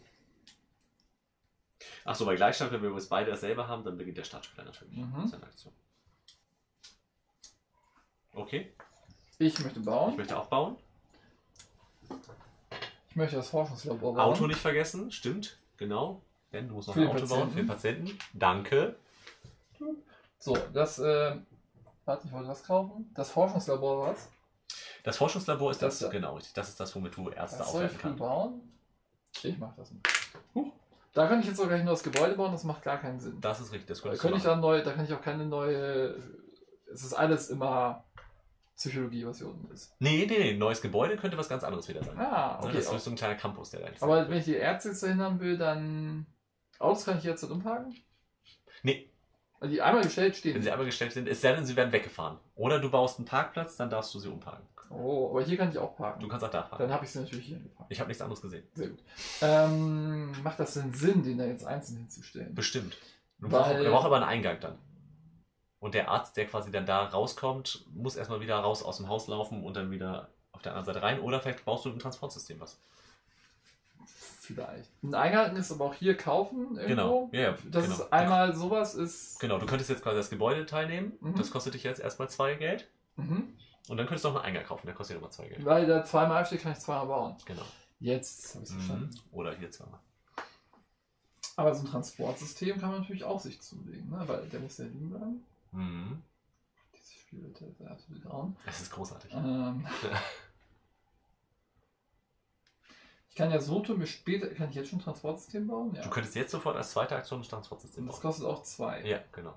Achso, bei Gleichstand, wenn wir jetzt beide dasselbe haben, dann beginnt der Startspieler natürlich seine Aktion. Okay, Ich möchte bauen. ich möchte auch bauen. Ich möchte das Forschungslabor bauen. Auto nicht vergessen, stimmt, genau. Denn du musst noch Für ein den Auto bauen für den Patienten. Danke. So, das, warte, ich wollte was kaufen. Das Forschungslabor war was? Das Forschungslabor ist Das das, da. genau, richtig. Das ist das, womit du Ärzte Das soll ich aufwerten früh kannst. bauen? Ich mach das nicht. Da kann ich jetzt auch gleich nur das Gebäude bauen, das macht gar keinen Sinn. Das ist richtig, das Da könntest kann du ich machen. dann da kann ich auch keine neue. Es ist alles immer Psychologie, was hier unten ist. Nee, neues Gebäude könnte was ganz anderes wieder sein. Ah, Ne, okay. das ist so ein kleiner Campus, der da ist. Aber wenn ich die Ärzte jetzt dahin haben will, dann. Autos kann ich jetzt nicht umparken? Nee, Weil die einmal gestellt stehen. wenn sie einmal gestellt sind, es sei denn, sie werden weggefahren. Oder du baust einen Parkplatz, dann darfst du sie umparken. Oh, aber hier kann ich auch parken. Du kannst auch da fahren. Dann habe ich sie natürlich hier geparkt. Ich habe nichts anderes gesehen. Sehr gut. Macht das denn Sinn, den da jetzt einzeln hinzustellen? Bestimmt. Du Weil- brauchst aber einen Eingang dann. Und der Arzt, der quasi dann da rauskommt, muss erstmal wieder raus aus dem Haus laufen und dann wieder auf der anderen Seite rein. Oder vielleicht baust du ein Transportsystem was. Vielleicht. Ein Eingang ist aber auch hier kaufen irgendwo. Genau, ja, Das genau. ist einmal sowas ist. Genau, du könntest jetzt quasi das Gebäude teilnehmen. Mhm. Das kostet dich jetzt erstmal 2 Geld. Mhm. Und dann könntest du auch einen Eingang kaufen, der kostet nochmal 2 Geld. Weil da zweimal steht, kann ich zweimal bauen. Genau. Jetzt habe ich es verstanden. Oder hier zweimal. Aber so ein Transportsystem kann man natürlich auch sich zulegen, ne? Weil der muss ja liegen bleiben. Mhm. Dieses Spiel wird ja absolut grauen. Es ist großartig. kann ja so tun, mir später. Kann ich jetzt schon ein Transportsystem bauen? Ja. Du könntest jetzt sofort als zweite Aktion ein Transportsystem Und das bauen. kostet auch 2. Ja, genau.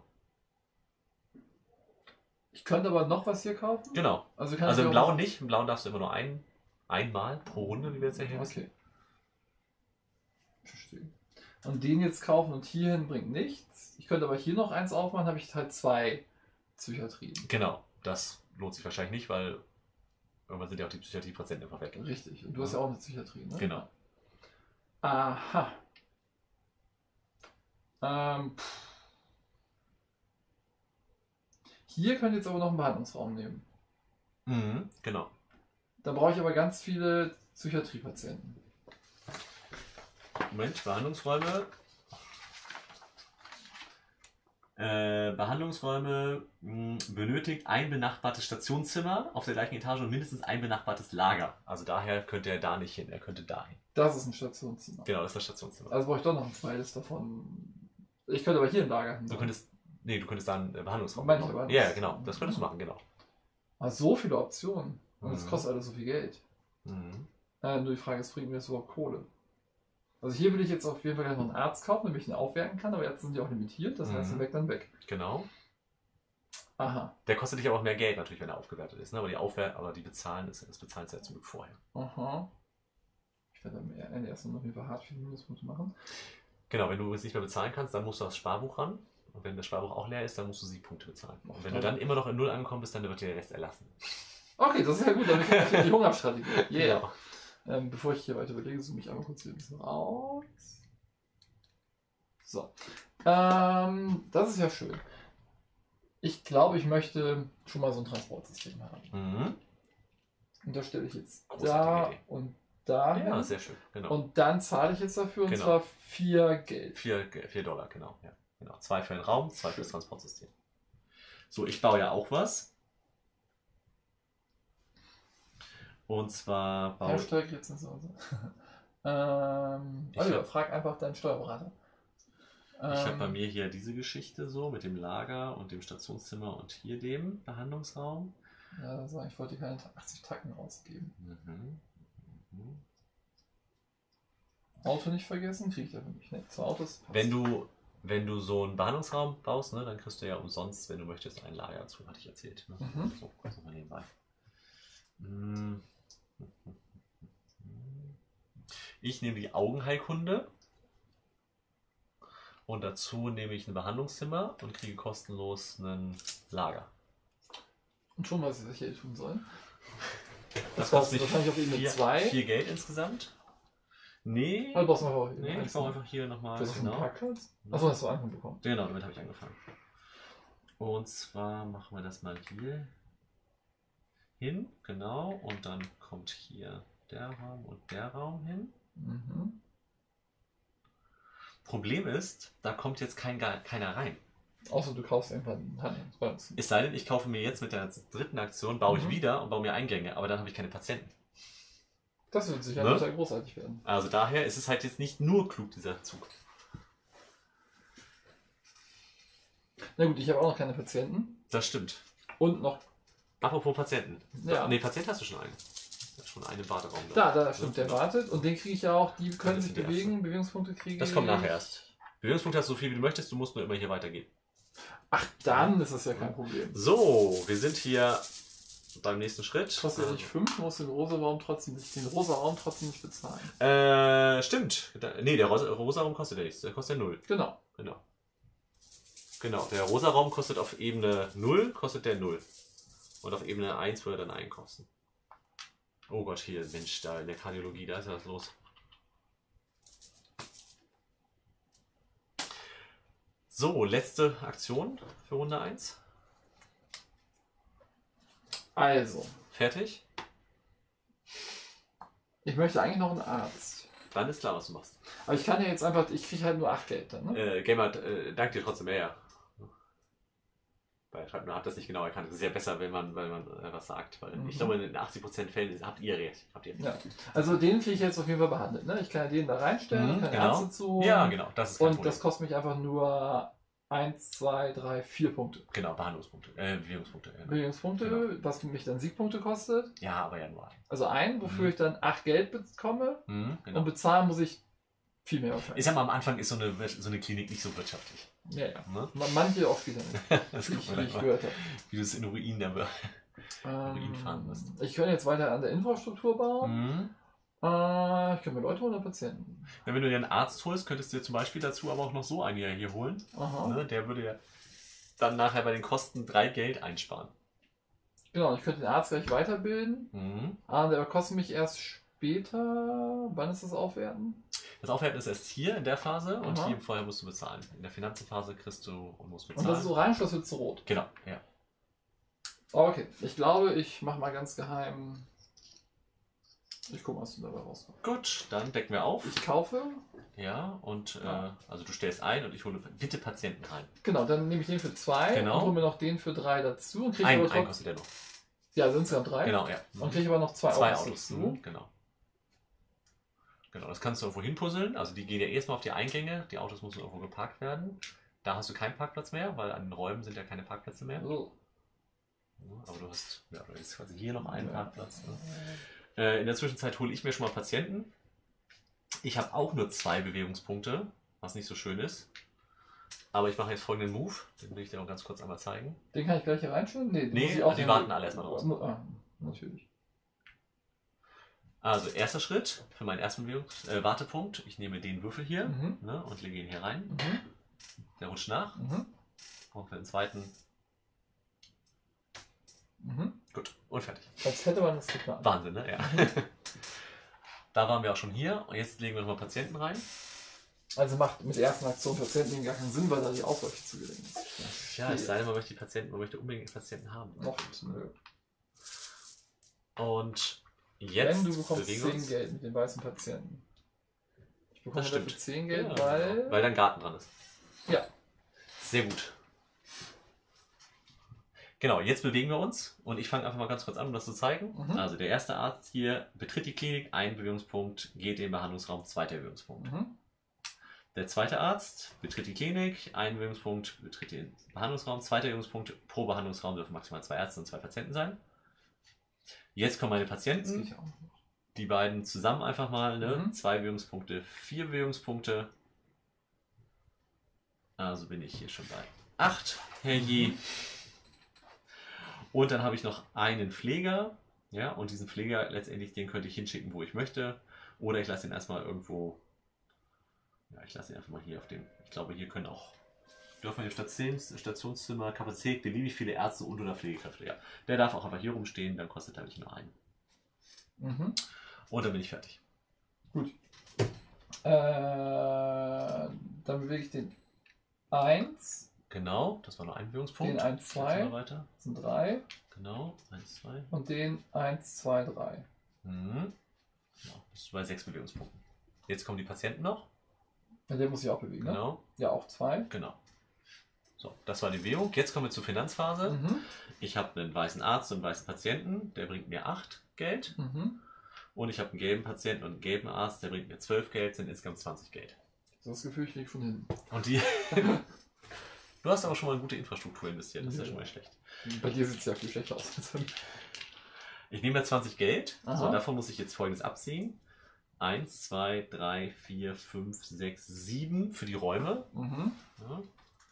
Ich könnte aber noch was hier kaufen? Genau. Also, Also im Blauen nicht. Im Blauen darfst du immer nur einmal pro Runde, wie wir jetzt ja hier wissen. Okay. Verstehe. Und den jetzt kaufen und hierhin bringt nichts. Ich könnte aber hier noch eins aufmachen, habe ich halt 2 Psychiatrien. Genau. Das lohnt sich wahrscheinlich nicht, weil irgendwann sind ja auch die Psychiatrie-Patienten einfach weg. Richtig. Und du hast ja auch eine Psychiatrie, ne? Genau. Aha. Hier könnt ihr jetzt aber noch einen Behandlungsraum nehmen. Mhm, genau. Da brauche ich aber ganz viele Psychiatriepatienten. Moment, Behandlungsräume. Behandlungsräume benötigt ein benachbartes Stationszimmer auf der gleichen Etage und mindestens ein benachbartes Lager. Also daher könnte er da nicht hin, er könnte dahin. Das ist ein Stationszimmer. Genau, das ist das Stationszimmer. Also brauche ich doch noch ein zweites davon. Ich könnte aber hier ein Lager hin. Du könntest da einen Behandlungsraum Meine ich bauen. aber Ja, anders. genau, das könntest du machen, genau. Ah, so viele Optionen. Und das Mhm. kostet alles so viel Geld. Mhm. Nur die Frage ist, bringt mir das überhaupt Kohle? Also hier will ich jetzt auf jeden Fall gleich noch einen Arzt kaufen, damit ich ihn aufwerten kann, aber Ärzte sind ja auch limitiert, das heißt, dann weg. Genau. Aha. Der kostet dich aber auch mehr Geld natürlich, wenn er aufgewertet ist, ne? Aber die bezahlen das bezahlen sie ja zum Glück vorher. Aha. Ich werde dann erst noch auf jeden Fall hart viele Minuspunkte machen. Genau, wenn du es nicht mehr bezahlen kannst, dann musst du das Sparbuch ran. Und wenn das Sparbuch auch leer ist, dann musst du Siegpunkte bezahlen. Und wenn du dann immer noch in Null angekommen bist, dann wird dir der Rest erlassen. Okay, das ist ja gut, dann habe ich die Hungerstrategie. Yeah. Genau. Bevor ich hier weiter überlege, zoome ich einmal kurz hier ein bisschen raus. So. Das ist ja schön. Ich glaube, ich möchte schon mal so ein Transportsystem haben. Mhm. Und da stelle ich jetzt Großartige Idee. und da Ja, hin. sehr schön. Genau. Und dann zahle ich jetzt dafür, und Genau. zwar 4 Geld. 4 Dollar, genau. Ja, genau. 2 für den Raum, 2 für das Transportsystem. So, ich baue ja auch was. Und zwar baue Ja, steige ich jetzt ins Hause. Frag einfach deinen Steuerberater. Ich habe bei mir hier diese Geschichte so mit dem Lager und dem Stationszimmer und hier dem Behandlungsraum. Ja, das war, ich wollte keine 80 Tacken ausgeben. Mhm. Mhm. Auto nicht vergessen, kriege ich dafür nicht. Ne, 2 Autos. passt. Wenn du so einen Behandlungsraum baust, ne, dann kriegst du ja umsonst, wenn du möchtest, ein Lager dazu, hatte ich erzählt. Ne? Mhm. So, kurz nochmal nebenbei. Mhm. Ich nehme die Augenheilkunde und dazu nehme ich ein Behandlungszimmer und kriege kostenlos ein Lager. Und schon weiß ich, was ich hier tun soll. Das kostet kostet wahrscheinlich auf Ebene 2. 4 Geld insgesamt. Nee, Also brauchst du noch auf nee, ich baue einfach hier nochmal. Das ist ein Genau. Parkplatz? Achso, hast du Anfang bekommen. Genau, damit habe ich angefangen. Und zwar machen wir das mal hier hin, genau, und dann kommt hier der Raum und der Raum hin. Mhm. Problem ist, da kommt jetzt keiner rein. Außer du kaufst irgendwann einen Handlungsbalance. Es sei denn, ich kaufe mir jetzt mit der dritten Aktion, baue ich Mhm. wieder und baue mir Eingänge, aber dann habe ich keine Patienten. Das wird sicher Ne? total großartig werden. Also daher ist es halt jetzt nicht nur klug, dieser Zug. Na gut, ich habe auch noch keine Patienten. Das stimmt. Und noch. Apropos Patienten. Ja. Nee, Patient hast du schon einen. Ja, schon einen Warteraum. Da. Da stimmt, der wartet. Und den kriege ich ja auch. Die können das sich sind die bewegen. Bewegungspunkte kriege ich. Das kommt nachher erst. Bewegungspunkte hast du so viel, wie du möchtest, du musst nur immer hier weitergehen. Ach, dann ist das ja kein Problem. So, wir sind hier beim nächsten Schritt. Kostet ja nicht 5, muss den rosa Raum trotzdem nicht bezahlen. Stimmt. Nee, der rosa Raum kostet ja nichts. Der kostet ja 0. Genau. Genau. Der rosa Raum kostet auf Ebene 0, kostet der 0. Und auf Ebene 1 würde er dann 1 kosten. Oh Gott, hier, Mensch, da in der Kardiologie, da ist ja was los. So, letzte Aktion für Runde 1. Also, Fertig? ich möchte eigentlich noch einen Arzt. Dann ist klar, was du machst. Aber ich kann ja jetzt einfach, ich kriege halt nur 8 Geld dann, ne? Gamer, danke dir trotzdem mehr. Weil Schreibt, man hat das nicht genau erkannt. Es ist ja besser, wenn man was sagt. Weil ich glaube, in 80% Fällen habt ihr recht. Ja. Also den kriege ich jetzt auf jeden Fall behandelt, ne? Ich kann ja den da reinstellen, kann genau. Ärzte zu. Ja, genau. Das ist kein Und Problem. das kostet mich einfach nur 1, 2, 3, 4 Punkte. Genau, Behandlungspunkte. Bewegungspunkte. Bewegungspunkte, Genau. was mich dann Siegpunkte kostet. Ja, aber ja nur ein. Also ein, wofür ich dann 8 Geld bekomme. Genau. Und bezahlen muss ich viel mehr. Ich sag mal, am Anfang ist so eine Klinik nicht so wirtschaftlich. Ja, ja. Ne? Manche auch später nicht. Das wie gucken wir ich gleich mal, gehört habe. wie du es in Ruin fahren wirst. Ich könnte jetzt weiter an der Infrastruktur bauen. Mhm. Ich könnte mir Leute holen oder Patienten. Ja, wenn du dir einen Arzt holst, könntest du dir zum Beispiel dazu aber auch noch so einen hier holen. Aha. Ne? Der würde ja dann nachher bei den Kosten 3 Geld einsparen. Genau, ich könnte den Arzt gleich weiterbilden. Mhm. Aber der kostet mich erst später. Wann ist das Aufwerten? Das Aufwerten ist erst hier in der Phase und Aha. hier vorher musst du bezahlen. In der Finanzenphase kriegst du und musst Und bezahlen. das ist orange, das wird zu rot. Genau, ja. Okay, ich glaube, ich mache mal ganz geheim. Ich gucke, was du dabei rauskommt. Gut, dann decken wir auf. Ich kaufe. Ja, und also du stellst ein und ich hole bitte Patienten rein. Genau, dann nehme ich den für 2 Genau. und hole mir noch den für 3 dazu. Und kriege Ein aber kostet der noch. ja, sind insgesamt 3. Genau, ja. Und kriege aber noch 2 2 Autos Autos. dazu. Genau. Genau, das kannst du irgendwo hinpuzzeln. Also die gehen ja erstmal auf die Eingänge. Die Autos müssen irgendwo geparkt werden. Da hast du keinen Parkplatz mehr, weil an den Räumen sind ja keine Parkplätze mehr. So. Aber du hast quasi hier noch einen Parkplatz. Ne? In der Zwischenzeit hole ich mir schon mal Patienten. Ich habe auch nur 2 Bewegungspunkte, was nicht so schön ist. Aber ich mache jetzt folgenden Move. Den will ich dir noch ganz kurz einmal zeigen. Den kann ich gleich hier reinstellen? Nee, den Nee, muss ich auch die warten alle erstmal draußen. Natürlich. Also erster Schritt für meinen ersten Wartepunkt. Ich nehme den Würfel hier ne, und lege ihn hier rein. Mhm. Der rutscht nach. Und für den zweiten. Gut, und fertig. Als hätte man das geplant. Wahnsinn, ne? Ja. Da waren wir auch schon hier. Und jetzt legen wir nochmal Patienten rein. Also macht mit der ersten Aktion Patienten gar keinen Sinn, weil da die Auswahl viel zu gering ist. Ja, es sei denn, man möchte unbedingt Patienten haben. Noch nö. Und jetzt Wenn du bekommst bewegen wir 10 uns. Geld mit den weißen Patienten. Ich bekomme Das stimmt. dafür 10 Geld, Ja, weil. weil da ein Garten dran ist. Ja. Sehr gut. Genau, jetzt bewegen wir uns und ich fange einfach mal ganz kurz an, um das zu zeigen. Also der erste Arzt hier betritt die Klinik, ein Bewegungspunkt, geht in den Behandlungsraum, zweiter Bewegungspunkt. Der zweite Arzt betritt die Klinik, ein Bewegungspunkt, betritt den Behandlungsraum, zweiter Bewegungspunkt, pro Behandlungsraum dürfen maximal 2 Ärzte und 2 Patienten sein. Jetzt kommen meine Patienten, die beiden zusammen einfach mal, ne? 2 Bewegungspunkte, 4 Bewegungspunkte. Also bin ich hier schon bei 8, herrje. Und dann habe ich noch einen Pfleger, ja, und diesen Pfleger letztendlich, den könnte ich hinschicken, wo ich möchte. Oder ich lasse ihn erstmal irgendwo, ja, ich lasse ihn einfach mal hier auf dem, ich glaube, hier können auch, dürfen wir im Stationszimmer, Kapazität, beliebig viele Ärzte und oder Pflegekräfte, ja. Der darf auch einfach hier rumstehen, dann kostet er nicht nur einen. Und dann bin ich fertig. Gut. Dann bewege ich den 1. Genau, das war nur ein Bewegungspunkt. Den 1, 2. Weiter. Das sind 3. Genau, 1, 2. Und den 1, 2, 3. Genau, bist du bei 6 Bewegungspunkten. Jetzt kommen die Patienten noch. Ja, den muss ich auch bewegen, ne? Genau. Ja, auch 2. Genau. So, das war die Bewegung. Jetzt kommen wir zur Finanzphase. Ich habe einen weißen Arzt und einen weißen Patienten, der bringt mir 8 Geld. Und ich habe einen gelben Patienten und einen gelben Arzt, der bringt mir 12 Geld, sind insgesamt 20 Geld. Das Gefühl, ich liege schon hin. Und die. Du hast aber schon mal in gute Infrastruktur investiert, das ist ja schon mal schlecht. Bei dir sieht es ja viel schlechter aus. Ich nehme jetzt 20 Geld, Aha. so, davon muss ich jetzt folgendes abziehen. 1, 2, 3, 4, 5, 6, 7 für die Räume. Ja.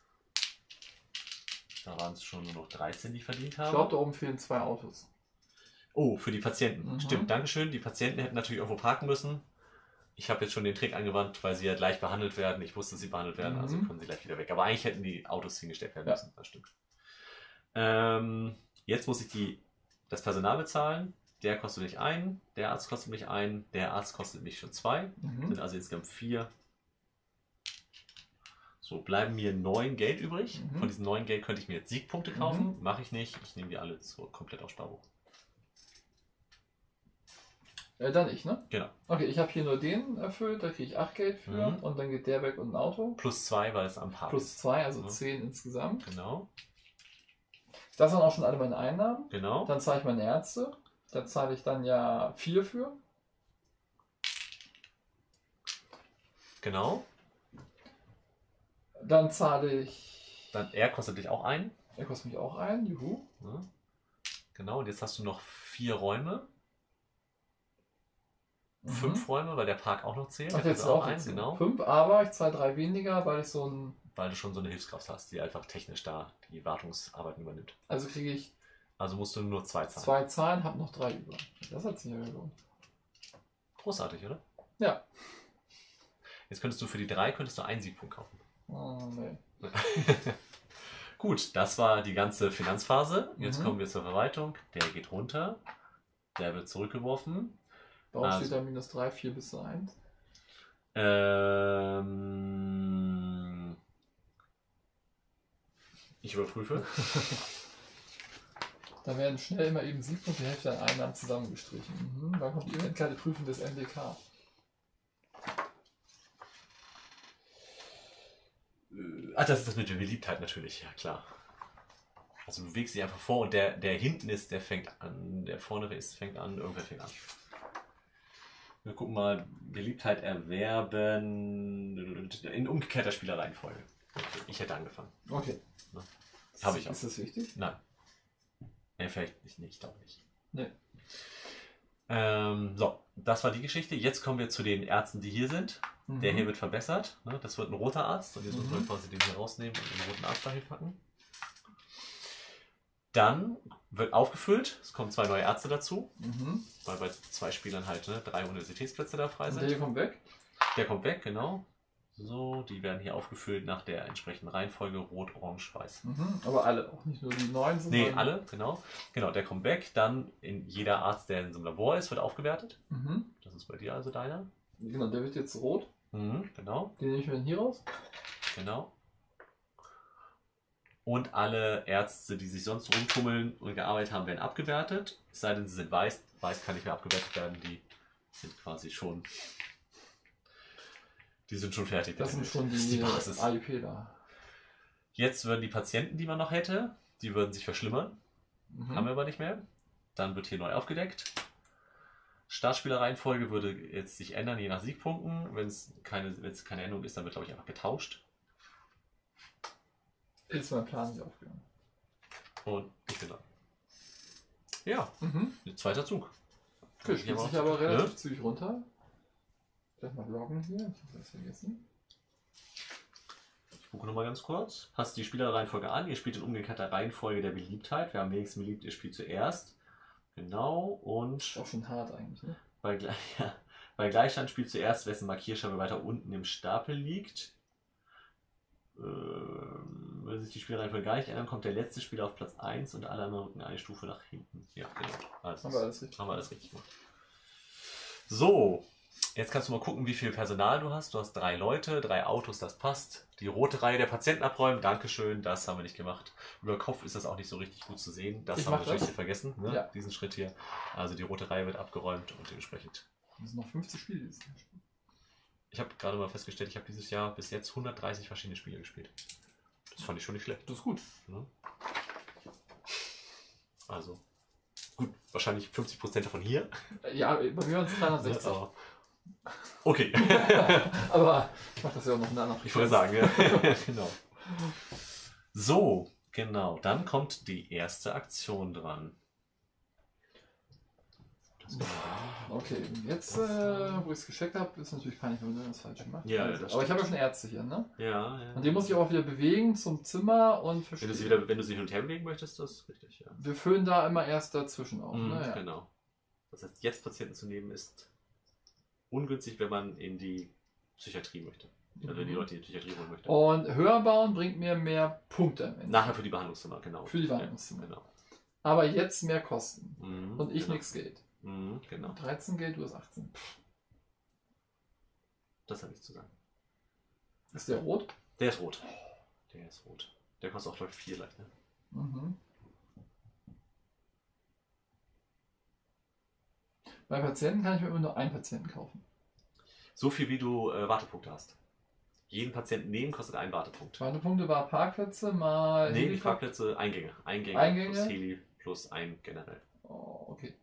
Da waren es schon nur noch 13, die ich verdient habe. Ich glaube, da oben fehlen 2 Autos. Oh, für die Patienten. Stimmt, Dankeschön. Die Patienten hätten natürlich irgendwo parken müssen. Ich habe jetzt schon den Trick angewandt, weil sie ja gleich behandelt werden. Ich wusste, dass sie behandelt werden, also können sie gleich wieder weg. Aber eigentlich hätten die Autos hingestellt werden müssen. Das stimmt. Jetzt muss ich das Personal bezahlen. Der kostet mich 1, der Arzt kostet mich 1, der Arzt kostet mich schon 2. Sind also insgesamt 4. So, bleiben mir 9 Geld übrig. Von diesen 9 Geld könnte ich mir jetzt Siegpunkte kaufen. Mache ich nicht. Ich nehme die alle komplett auf Sparbuch. Dann ich, ne? Genau. Okay, ich habe hier nur den erfüllt, da kriege ich 8 Geld für. Und dann geht der weg und ein Auto. Plus 2, weil es am Park Plus ist. 2, also 10 insgesamt. Genau. Das sind auch schon alle meine Einnahmen. Genau. Dann zahle ich meine Ärzte. Da zahle ich dann ja 4 für. Genau. Dann zahle ich Dann er kostet dich auch ein. Er kostet mich auch ein, juhu. Ja. Genau, und jetzt hast du noch 4 Räume. 5 Räume, weil der Park auch noch zählt. Ach, jetzt auch ein, genau. 5, aber ich zahle 3 weniger, weil ich so ein... Weil du schon so eine Hilfskraft hast, die einfach technisch da die Wartungsarbeiten übernimmt. Also kriege ich... Also musst du nur 2 zahlen. 2 zahlen, hab noch 3 über. Das hat sich ja gelohnt. Großartig, oder? Ja. Jetzt könntest du für die 3 einen Siegpunkt kaufen. Oh, nee. Gut, das war die ganze Finanzphase. Jetzt kommen wir zur Verwaltung. Der geht runter. Der wird zurückgeworfen. Warum steht da minus 3, 4 bis zu 1? Ich überprüfe. Da werden schnell immer eben Siegpunkte, die Hälfte an Einnahmen zusammengestrichen. Dann kommt die eventuelle Prüfung des MDK. Ach, das ist das mit der Beliebtheit natürlich, ja klar. Also du bewegst dich einfach vor und der hinten ist, der fängt an, der vorne ist, fängt an, irgendwer fängt an. Wir gucken mal, Beliebtheit erwerben in umgekehrter Spielerreihenfolge. Okay, ich hätte angefangen. Okay. Habe ich auch. Ist das wichtig? Nein. Ja, vielleicht nicht, ich glaube nicht. Nee. So, das war die Geschichte. Jetzt kommen wir zu den Ärzten, die hier sind. Der hier wird verbessert. Ne? Das wird ein roter Arzt. Und jetzt müssen wir quasi den hier rausnehmen und den roten Arzt dahin packen. Dann wird aufgefüllt. Es kommen 2 neue Ärzte dazu. Weil bei 2 Spielern halt 3 Universitätsplätze da frei sind. Und der hier kommt weg? Der kommt weg, genau. So, die werden hier aufgefüllt nach der entsprechenden Reihenfolge Rot, Orange, Weiß. Aber alle, auch nicht nur die 9 sind. Nee, alle, genau. Genau, der kommt weg. Dann in jeder Arzt, der in so einem Labor ist, wird aufgewertet. Das ist bei dir also deiner. Genau, der wird jetzt rot. Genau. Den nehme ich mir dann hier raus. Genau. Und alle Ärzte, die sich sonst rumtummeln und gearbeitet haben, werden abgewertet. Es sei denn, sie sind weiß. Weiß kann nicht mehr abgewertet werden. Die sind quasi schon... Die sind schon fertig. Das sind schon die Basis. AIP da. Jetzt würden die Patienten, die man noch hätte, die würden sich verschlimmern. Haben wir aber nicht mehr. Dann wird hier neu aufgedeckt. Startspielerreihenfolge würde jetzt sich ändern, je nach Siegpunkten. Wenn es keine Änderung ist, dann wird, glaube ich, einfach getauscht. Ist mein Plan nicht aufgegangen. Und ich bin da. Ja, zweiter Zug. Okay, spielt sich aber relativ zügig runter. Vielleicht mal loggen hier, ich habe das vergessen. Ich gucke nochmal ganz kurz. Passt die Spielerreihenfolge an. Ihr spielt in umgekehrter Reihenfolge der Beliebtheit. Wer am wenigsten beliebt ist, spielt zuerst. Genau, und... Auch schon hart eigentlich, ne? Bei Gleichstand spielt zuerst, wessen Markierscheibe weiter unten im Stapel liegt. Wenn sich die Spielreihenfolge gar nicht ändern, kommt der letzte Spieler auf Platz 1 und alle anderen rücken eine Stufe nach hinten. Ja, genau. Also, haben wir alles richtig gemacht. So, jetzt kannst du mal gucken, wie viel Personal du hast. Du hast 3 Leute, 3 Autos, das passt. Die rote Reihe der Patienten abräumen, Dankeschön, das haben wir nicht gemacht. Über Kopf ist das auch nicht so richtig gut zu sehen. Das haben wir natürlich hier vergessen, ne? Ja. Diesen Schritt hier. Also die rote Reihe wird abgeräumt und dementsprechend. Das sind noch 50 Spiele. Ich habe gerade mal festgestellt, ich habe dieses Jahr bis jetzt 130 verschiedene Spiele gespielt. Das fand ich schon nicht schlecht. Das ist gut. Ne? Also, gut, wahrscheinlich 50% davon hier. Ja, bei mir waren es 360. Aber okay. Aber ich mache das ja auch noch in einer anderen Ich wollte sagen, ja. Genau. So, genau. Dann kommt die erste Aktion dran. Okay, jetzt, wo ich es gecheckt habe, ist natürlich peinlich, wenn man das falsch macht. Ja, also, aber ich habe ja schon Ärzte hier, ne? Ja, ja. Und den muss ich auch wieder bewegen zum Zimmer und verstehen. Wenn du sie hin und her bewegen möchtest, das ist richtig, ja. Wir füllen da immer erst dazwischen auf, ne? Ja. Genau. Das heißt, jetzt Patienten zu nehmen ist ungünstig, wenn man in die Psychiatrie möchte. Also die Leute in die Psychiatrie holen möchte. Und höher bauen bringt mir mehr Punkte am Ende. Nachher für die Behandlungszimmer, genau. Für die Behandlungszimmer. Ja, genau. Aber jetzt mehr Kosten. Und ich genau. nichts Geld. Genau. 13 Geld, du hast 18. Das hat nichts zu sagen. Ist der rot? Der ist rot. Der ist rot. Der kostet auch, glaube ich, 4 leicht, ne? Bei Patienten kann ich mir immer nur einen Patienten kaufen. So viel wie du Wartepunkte hast. Jeden Patienten nehmen kostet einen Wartepunkt. Wartepunkte war Parkplätze mal... Nee, die Parkplätze Eingänge. Eingänge plus Heli plus ein generell. Oh, okay.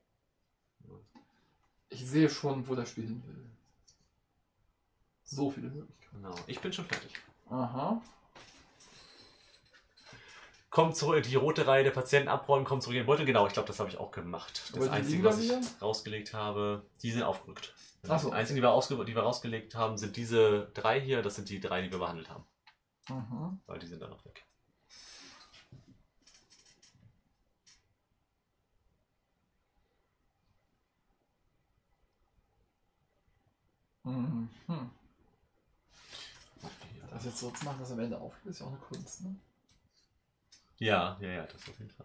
Ich sehe schon, wo das Spiel hin will. So viele Möglichkeiten. Genau. Ich bin schon fertig. Aha. kommt zurück, die rote Reihe der Patienten abräumen, kommt zurück in den Beutel. Genau, ich glaube, das habe ich auch gemacht. Das Aber die Einzige, liegen was da ich wieder? rausgelegt habe, die sind aufgerückt. Ach so, Die einzigen, die wir rausgelegt haben, sind diese 3 hier. Das sind die 3, die wir behandelt haben. Mhm. Weil die sind dann noch weg. Mhm. Das jetzt so zu machen, dass am Ende aufgeht, ist ja auch eine Kunst, ne? Ja, das auf jeden Fall.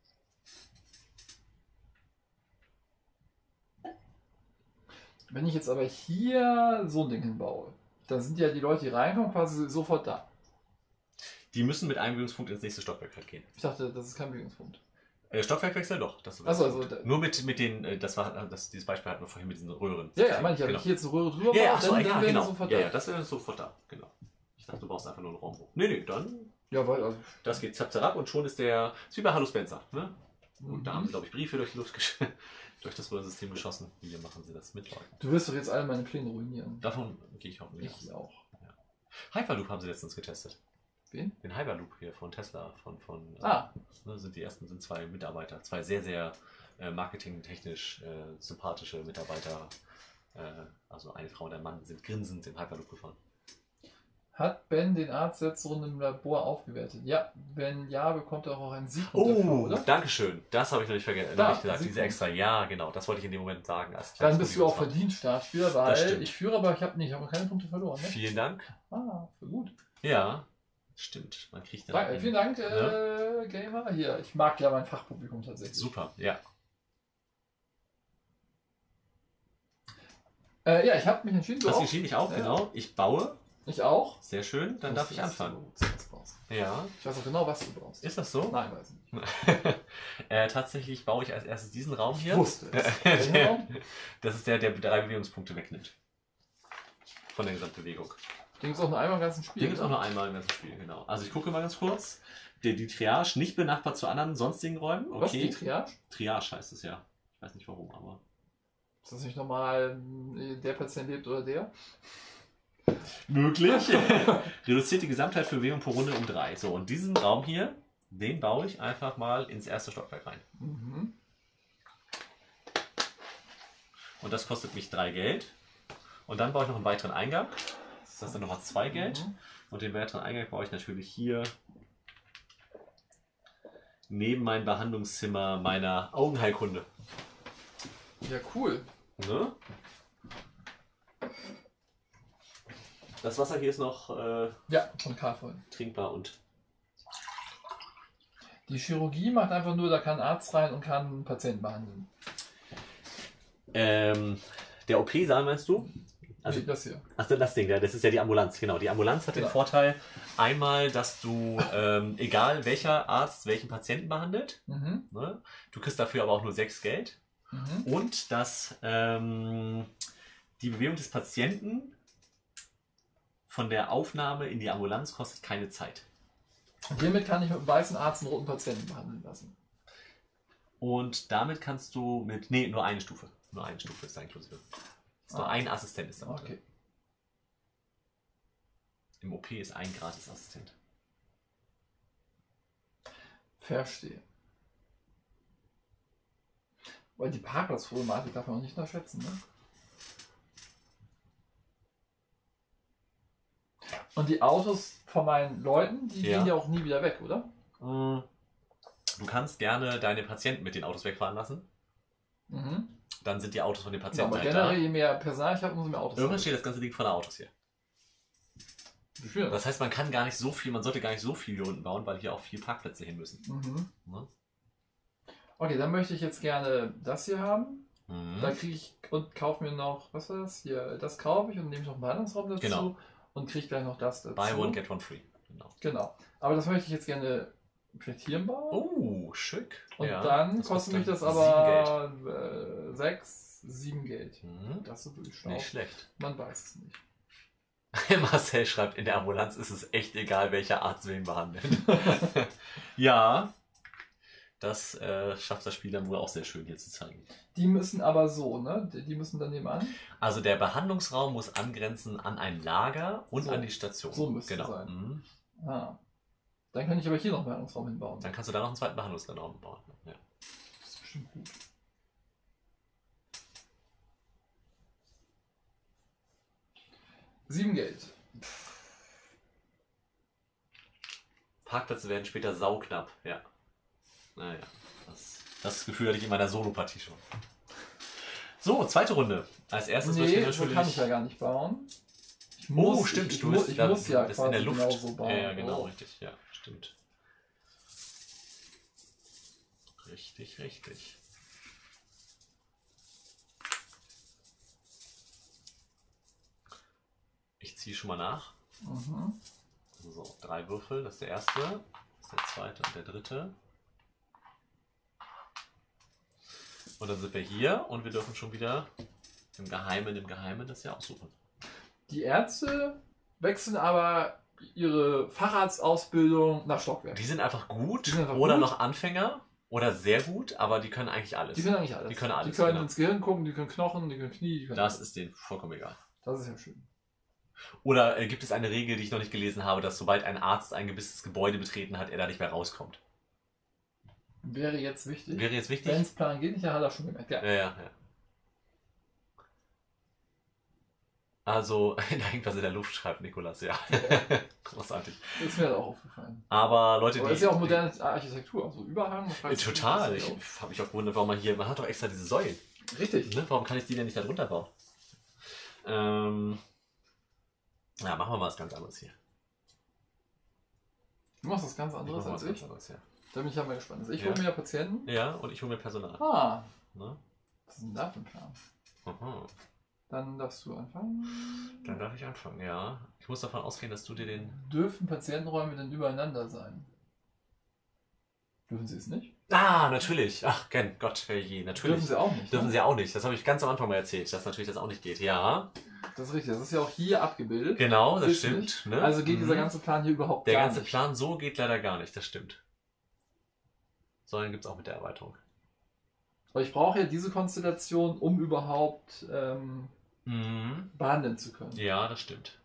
Wenn ich jetzt aber hier so ein Ding hinbaue, dann sind ja die Leute, die reinkommen, quasi sofort da. Die müssen mit einem Bewegungspunkt ins nächste Stockwerk halt gehen. Ich dachte, das ist kein Bewegungspunkt. Stockwerkwechsel doch. Das Achso, also nur mit den, dieses Beispiel hatten wir vorhin mit diesen Röhren. Ja, meine ich, wenn genau. ich hier jetzt eine Röhre drüber Ja, baue, achso, dann ja, wären die genau. sofort Ja, da. ja, das wäre sofort da, genau. Ich dachte, du brauchst einfach nur einen Raum hoch. Nee, dann. Ja, weil, also, Das geht zapp, zapp und schon ist ist wie bei Hallo Spencer, ne? Und da haben sie, mhm. glaube ich, Briefe durch die Luft durch das Röhrensystem geschossen. Hier machen sie das mit Leuten. Du wirst doch jetzt alle meine Pläne ruinieren. Davon gehe ich hoffentlich aus. Ich auch. Ja. Hyperloop haben sie letztens getestet. Wen? Den Hyperloop hier von Tesla. Sind die ersten, sind 2 Mitarbeiter. 2 sehr, sehr marketingtechnisch sympathische Mitarbeiter. Also eine Frau und ein Mann sind grinsend im Hyperloop gefahren. Hat Ben den Arztsetzungen im Labor aufgewertet? Ja, wenn ja, bekommt er auch einen Sieg dafür, oder? Dankeschön. Das habe ich noch nicht vergessen. Da, Nicht gesagt. Diese Siegpunkt. extra. Ja, genau. Das wollte ich in dem Moment sagen. Dann bist du auch verdient Startspieler, weil stimmt. ich führe, aber ich habe noch keine Punkte verloren. Ne? Vielen Dank. Ah, für gut. Ja, stimmt. Man kriegt dann. Vielen Dank, Gamer. Hier, ich mag ja mein Fachpublikum tatsächlich. Super, ja. Ja, ich habe mich entschieden. Hast du entschieden? Ich auch, Ja. genau. Ich baue. Ich auch. Sehr schön. Dann darf ich anfangen. Was brauchst. Ja. Ich weiß auch genau, was du brauchst. Ist das so? Nein, weiß ich nicht. Tatsächlich baue ich als erstes diesen Raum hier. Ich wusste es. Das ist der 3 Bewegungspunkte wegnimmt. Von der Gesamtbewegung. Den gibt es auch nur einmal im ganzen Spiel. Den gibt es auch nur einmal im ganzen Spiel, genau. Also ich gucke mal ganz kurz. Die Triage nicht benachbart zu anderen sonstigen Räumen. Okay. Was, die Triage? Triage heißt es ja. Ich weiß nicht warum, aber... Ist das nicht normal, der Patient lebt oder der? Möglich. Reduziert die Gesamtheit für Bewegung pro Runde um 3. So, und diesen Raum hier, den baue ich einfach mal ins erste Stockwerk rein. Mhm. Und das kostet mich 3 Geld. Und dann baue ich noch einen weiteren Eingang. Das heißt dann nochmal 2 Geld. Mhm. Und den weiteren Eingang baue ich natürlich hier neben mein Behandlungszimmer meiner Augenheilkunde. Ja, cool. Ne? Das Wasser hier ist noch Ja, von Karl trinkbar und... Die Chirurgie macht einfach nur, da kann ein Arzt rein und kann einen Patienten behandeln. Der OP-Saal meinst du? Also, Nee, das hier. Achso, das Ding, das ist ja die Ambulanz, genau. Die Ambulanz hat den Vorteil, einmal, dass du, egal welcher Arzt welchen Patienten behandelt, Mhm. ne, du kriegst dafür aber auch nur 6 Geld. Mhm. Und dass die Bewegung des Patienten von der Aufnahme in die Ambulanz kostet keine Zeit. Und hiermit kann ich mit einem weißen Arzt einen roten Patienten behandeln lassen. Und damit kannst du mit, nee, nur eine Stufe. Nur eine Stufe ist da inklusive. Ist nur ein Assistent ist da mit Okay. drin. Im OP ist ein Gratis-Assistent. Verstehe. Weil die Parkplatzproblematik darf man auch nicht unterschätzen, ne? Und die Autos von meinen Leuten, die Ja. gehen ja auch nie wieder weg, oder? Du kannst gerne deine Patienten mit den Autos wegfahren lassen. Mhm. Dann sind die Autos von den Ja, Patienten aber halt generell, da. je mehr Personal ich habe, umso mehr Autos. Irgendwann steht das ganze Ding voller Autos hier. Wie viel? Das heißt, man sollte gar nicht so viel hier unten bauen, weil hier auch viel Parkplätze hin müssen. Mhm. Ne? Okay, dann möchte ich jetzt gerne das hier haben. Mhm. Da kriege ich und kaufe mir noch, was war das? Hier, das kaufe ich und nehme ich noch einen Behandlungsraum dazu. Genau. Und kriege gleich noch das dazu. Buy one, get one free. Genau. Genau. Aber das möchte ich jetzt gerne vielleicht hier bauen. Oh, schick. Und Ja, dann das kostet mich dann das 7 aber 6, 7 Geld. Mhm. Das ist wirklich schlau. Nicht schlecht. Man weiß es nicht. Marcel schreibt, in der Ambulanz ist es echt egal, welcher Arzt wen behandelt. Ja, das schafft das Spiel dann wohl auch sehr schön hier zu zeigen. Die müssen aber so, ne? Die müssen dann nebenan. Also der Behandlungsraum muss angrenzen an ein Lager und So. an die Station. So müsste es genau. sein. Mhm. Ah. Dann kann ich aber hier noch einen Behandlungsraum hinbauen. Dann kannst du da noch einen zweiten Behandlungsraum bauen. Ja. Das ist bestimmt gut. Sieben Geld. Parkplätze werden später sauknapp, ja. Naja, das Gefühl hatte ich in meiner Solo-Partie schon. So, zweite Runde. Als erstes wird hier Nee, natürlich... so kann ich ja gar nicht bauen. Ich stimmt, ich du muss bist ja bist quasi in der Luft. genauso bauen. Ja, genau, Oh. richtig, ja, stimmt. Richtig. Ich ziehe schon mal nach. Mhm. So, 3 Würfel, das ist der erste, das ist der zweite und der dritte. Und dann sind wir hier und wir dürfen schon wieder im Geheimen, das ist ja auch super. Die Ärzte wechseln aber ihre Facharztausbildung nach Stockwerk. Die sind einfach gut Die sind einfach oder gut. noch Anfänger oder sehr gut, aber die können eigentlich alles. Die können eigentlich alles. Die können alles, Die können genau. ins Gehirn gucken, die können Knochen, die können Knie, die können Das alles. ist denen vollkommen egal. Das ist ja schön. Oder gibt es eine Regel, die ich noch nicht gelesen habe, dass sobald ein Arzt ein gewisses Gebäude betreten hat, er da nicht mehr rauskommt? Wäre jetzt wichtig. Wäre jetzt wichtig? Wenn es Plan geht, nicht, ja, hat er schon gemerkt. Ja. Ja. Also, da hängt was in der Luft, schreibt Nikolas, ja. Großartig. Ist mir das auch aufgefallen. Aber Leute, Aber die... ist ja auch moderne Architektur, also Überhang. Total. Ich habe mich auch gewundert, warum man hat doch extra diese Säulen. Richtig. Ne? Warum kann ich die denn nicht da drunter bauen? Ja, machen wir mal was ganz anderes hier. Du machst was ganz anderes als ich. Da bin ich ja mal gespannt. Also ich hole mir Patienten. Ja, und ich hole mir Personal. Ah. Ne? Was ist denn da für ein Plan? Aha. Dann darfst du anfangen. Dann darf ich anfangen, ja. Ich muss davon ausgehen, dass du dir den... Dürfen Patientenräume denn übereinander sein? Dürfen sie es nicht? Ah, natürlich. Ach, Gott, je, natürlich. Dürfen sie auch nicht. Dürfen Ne? sie auch nicht. Das habe ich ganz am Anfang mal erzählt, dass natürlich das auch nicht geht. Ja, Das ist richtig. Das ist ja auch hier abgebildet. genau, das Ist stimmt. nicht. Ne? Also geht dieser Mhm. ganze Plan hier überhaupt Der gar ganze nicht. Plan so geht leider gar nicht, das stimmt. Säulen gibt es auch mit der Erweiterung. Aber ich brauche ja diese Konstellation, um überhaupt behandeln zu können. Ja, das stimmt.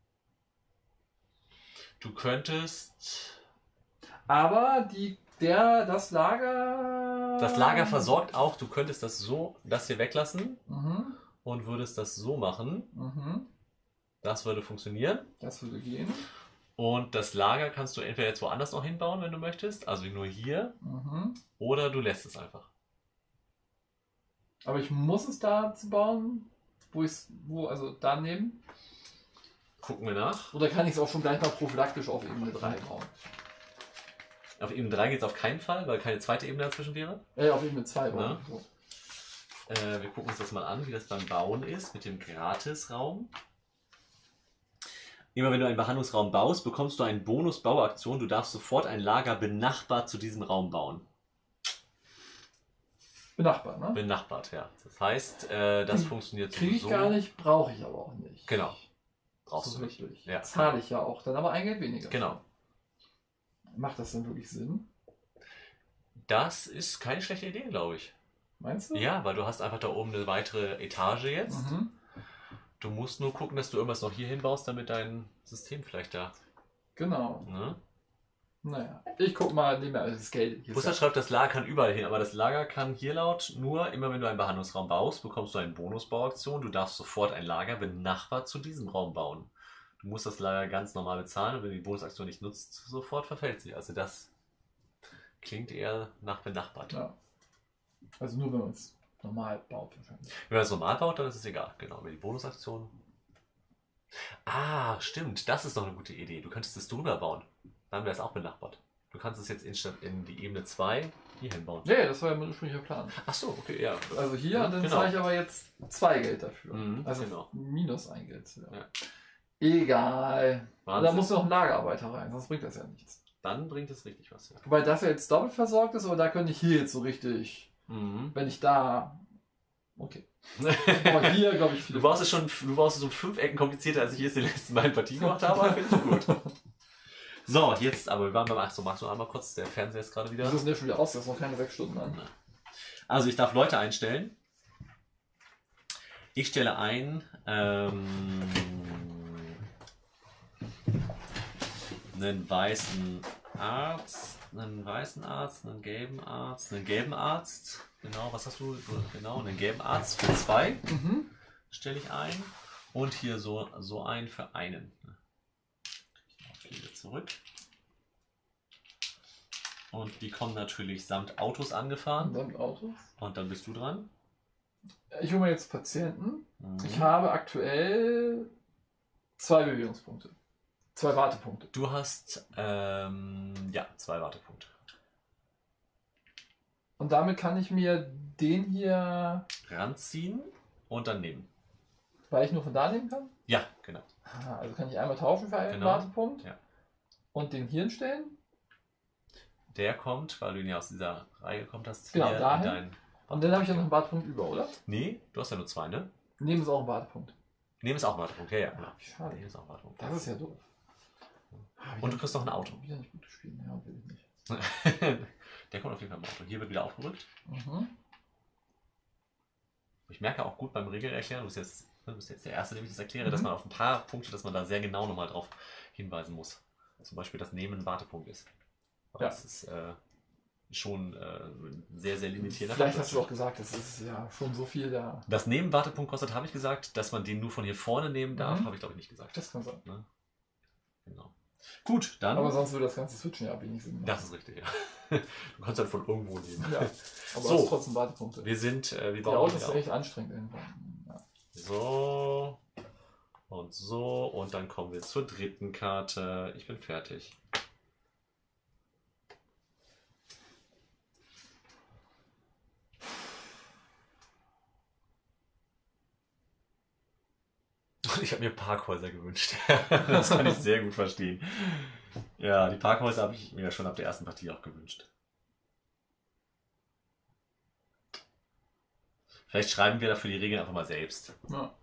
Du könntest... Aber das Lager... Das Lager versorgt auch, du könntest das hier weglassen Mhm. und würdest das so machen. Mhm. Das würde funktionieren. Das würde gehen. Und das Lager kannst du entweder jetzt woanders noch hinbauen, wenn du möchtest, also nur hier, Mhm. oder du lässt es einfach. Aber ich muss es da zu bauen, also daneben. Gucken wir nach. Oder kann ich es auch schon gleich mal prophylaktisch auf Ebene 3 bauen? Auf Ebene 3 geht es auf keinen Fall, weil keine zweite Ebene dazwischen wäre. Auf Ebene 2 bauen. Ja. So. Wir gucken uns das mal an, wie das beim Bauen ist mit dem Gratisraum. Immer wenn du einen Behandlungsraum baust, bekommst du einen Bonus-Bauaktion. Du darfst sofort ein Lager benachbart zu diesem Raum bauen. Benachbart, ne? Benachbart, ja. Das heißt, das funktioniert Kriege ich gar nicht, brauche ich aber auch nicht. Genau. Brauchst so du nicht. wirklich. Ja. Zahle ich ja auch, dann aber ein Geld weniger. Genau. Macht das denn wirklich Sinn? Das ist keine schlechte Idee, glaube ich. Meinst du? Ja, weil du hast einfach da oben eine weitere Etage jetzt. Mhm. Du musst nur gucken, dass du irgendwas noch hier hinbaust, damit dein System vielleicht da... Genau. Ne? Naja, ich guck mal, nehme mir alles das Geld. Hier Buster ist schreibt, das Lager kann überall hin, aber das Lager kann hier laut nur, immer wenn du einen Behandlungsraum baust, bekommst du eine Bonusbauaktion. Du darfst sofort ein Lager benachbart zu diesem Raum bauen. Du musst das Lager ganz normal bezahlen und wenn du die Bonusaktion nicht nutzt, sofort verfällt sie. Also das klingt eher nach benachbart. ja. Also nur wenn man es normal baut wahrscheinlich. Wenn man es normal baut, dann ist es egal. Genau, aber die Bonusaktion... Ah, stimmt, das ist doch eine gute Idee. Du könntest es drüber bauen. Dann wäre es auch benachbart. Du kannst es jetzt in die Ebene 2 hier hinbauen. Nee, das war ja mein ursprünglicher Plan. Ach so, okay, ja. Also hier, Ja, und dann genau. zahle ich aber jetzt 2 Geld dafür. Mhm, also genau. minus 1 Geld. Ja. Ja. Egal. Und Wahnsinn. da muss noch ein Lagerarbeiter rein, sonst bringt das ja nichts. Dann bringt es richtig was, ja. Wobei das ja jetzt doppelt versorgt ist, aber da könnte ich hier jetzt so richtig, wenn ich da... Okay. Aber hier, glaube ich, Du baust es um 5 Ecken komplizierter, als ich es in den letzten beiden Partien gemacht habe, aber finde ich gut. So, jetzt, aber wir waren beim 8. Magst du einmal kurz, der Fernseher ist gerade wieder. Das ist ja schon wieder aus, das ist noch keine 6 Stunden an. Also ich darf Leute einstellen. Ich stelle ein einen weißen Arzt, einen weißen Arzt, einen gelben Arzt, einen gelben Arzt. Genau, was hast du? Genau, einen gelben Arzt für 2 stelle ich ein. Und hier so einen für einen. Ich wieder zurück. Und die kommen natürlich samt Autos angefahren. Samt Autos. Und dann bist du dran. Ich hole mir jetzt Patienten. Ich habe aktuell 2 Bewegungspunkte. 2 Wartepunkte. Du hast ja 2 Wartepunkte. Und damit kann ich mir den hier Ranziehen und dann nehmen. weil ich nur von da nehmen kann? Ja, genau. Also kann ich einmal tauschen für einen Wartepunkt und den hier hinstellen. Der kommt, weil du ihn ja aus dieser Reihe gekommen hast. Genau, dahin. Und dann habe ich ja noch einen Wartepunkt über, oder? Nee, du hast ja nur 2, ne? Nehmen ist auch ein Wartepunkt. Nehmen ist auch ein Wartepunkt, ja. Schade. Nehmen ist auch ein Wartepunkt. Das ist ja doof. Und du kriegst noch ein Auto. Wieder nicht gut gespielt, ja, will ich nicht. Der kommt auf jeden Fall im Auto. Hier wird wieder aufgerückt. Ich merke auch gut beim Regelerklären, du bist jetzt der Erste, dem ich das erkläre, dass man auf ein paar Punkte, dass man da sehr genau nochmal drauf hinweisen muss. Zum Beispiel, dass Nehmen ein Wartepunkt ist. Aber das ist schon sehr, sehr limitierend. Vielleicht hast du auch gesagt, das ist ja schon so viel da. Das Nehmen Wartepunkt kostet, habe ich gesagt. Dass man den nur von hier vorne nehmen darf, habe ich glaube ich nicht gesagt. Das kann sein. Ne? Genau. Gut, dann. Aber sonst würde das ganze Switchen ja wenig Sinn machen. Das ist richtig, ja. Du kannst halt von irgendwo nehmen. Ja, aber so, hast trotzdem Wartepunkte. Wir sind, die Autos ist echt anstrengend irgendwann. Ja. So und dann kommen wir zur dritten Karte. Ich bin fertig. Ich habe mir Parkhäuser gewünscht. Das kann ich sehr gut verstehen. Ja, die Parkhäuser habe ich mir schon ab der ersten Partie auch gewünscht. Vielleicht schreiben wir dafür die Regeln einfach mal selbst. Ja.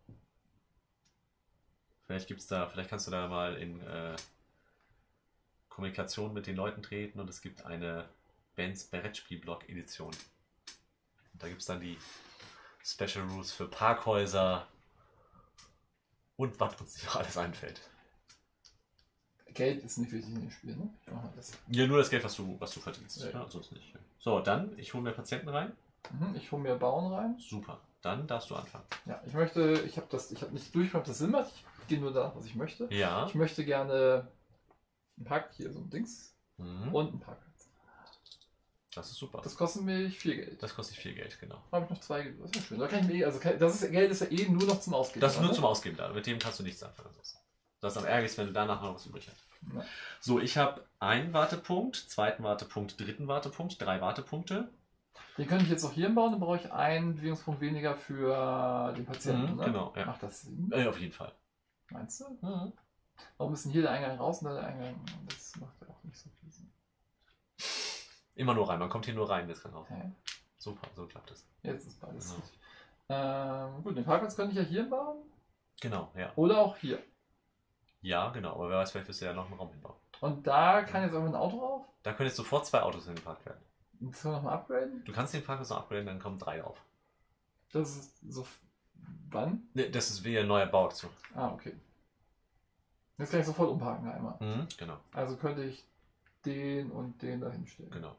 Vielleicht kannst du da mal in Kommunikation mit den Leuten treten und es gibt eine Benz Brettspielblock Edition. Und da gibt es dann die Special Rules für Parkhäuser und was uns nicht alles einfällt. Geld ist nicht wichtig in dem Spiel, ne? Ich mache das. Ja, nur das Geld, was du verdienst. Ja. Ja, sonst nicht. So, dann, ich hole mir Patienten rein. Ich hole mir Bauen rein. Super, dann darfst du anfangen. Ja, ich habe nicht durchgemacht, ob das Sinn macht. Ich gehe nur da, was ich möchte. Ja. Ich möchte gerne einen Park, hier so ein Dings und einen Parkplatz. Das ist super. Das kostet mich 4 Geld. Das kostet 4 Geld, genau. Da habe ich noch 2 Geld. Das ist ja schön. Da kann ich mir Geld ist ja eh nur noch zum Ausgeben. Das ist nur zum Ausgeben da. Mit dem kannst du nichts anfangen. Das ist am ärgerlichsten, wenn du danach noch was übrig hast. Ja. So, ich habe einen Wartepunkt, zweiten Wartepunkt, dritten Wartepunkt, 3 Wartepunkte. Den könnte ich jetzt auch hier bauen, dann brauche ich einen Bewegungspunkt weniger für den Patienten. Ne? Genau, ja. Macht das Sinn? Auf jeden Fall. Meinst du? Warum ist denn hier der Eingang raus und da der Eingang? Das macht ja auch nicht so viel Sinn. Immer nur rein, man kommt hier nur rein, das kann auch. Okay. Super, so klappt es. Jetzt ist beides richtig. Gut, den Parkplatz könnte ich ja hier bauen. Genau, ja. Oder auch hier. Ja, genau, aber wer weiß, vielleicht wirst du ja noch einen Raum hinbauen. Und da kann jetzt einfach ein Auto rauf. Da können jetzt sofort 2 Autos hingeparkt werden. Das können wir nochmal upgraden. Du kannst den Parkplatz noch upgraden, dann kommen 3 auf. Das ist so. Wann? Ne, das ist wie ein neuer Bauaktion. Okay. Jetzt kann ich sofort umparken einmal. Genau. Also könnte ich den und den da hinstellen. Genau.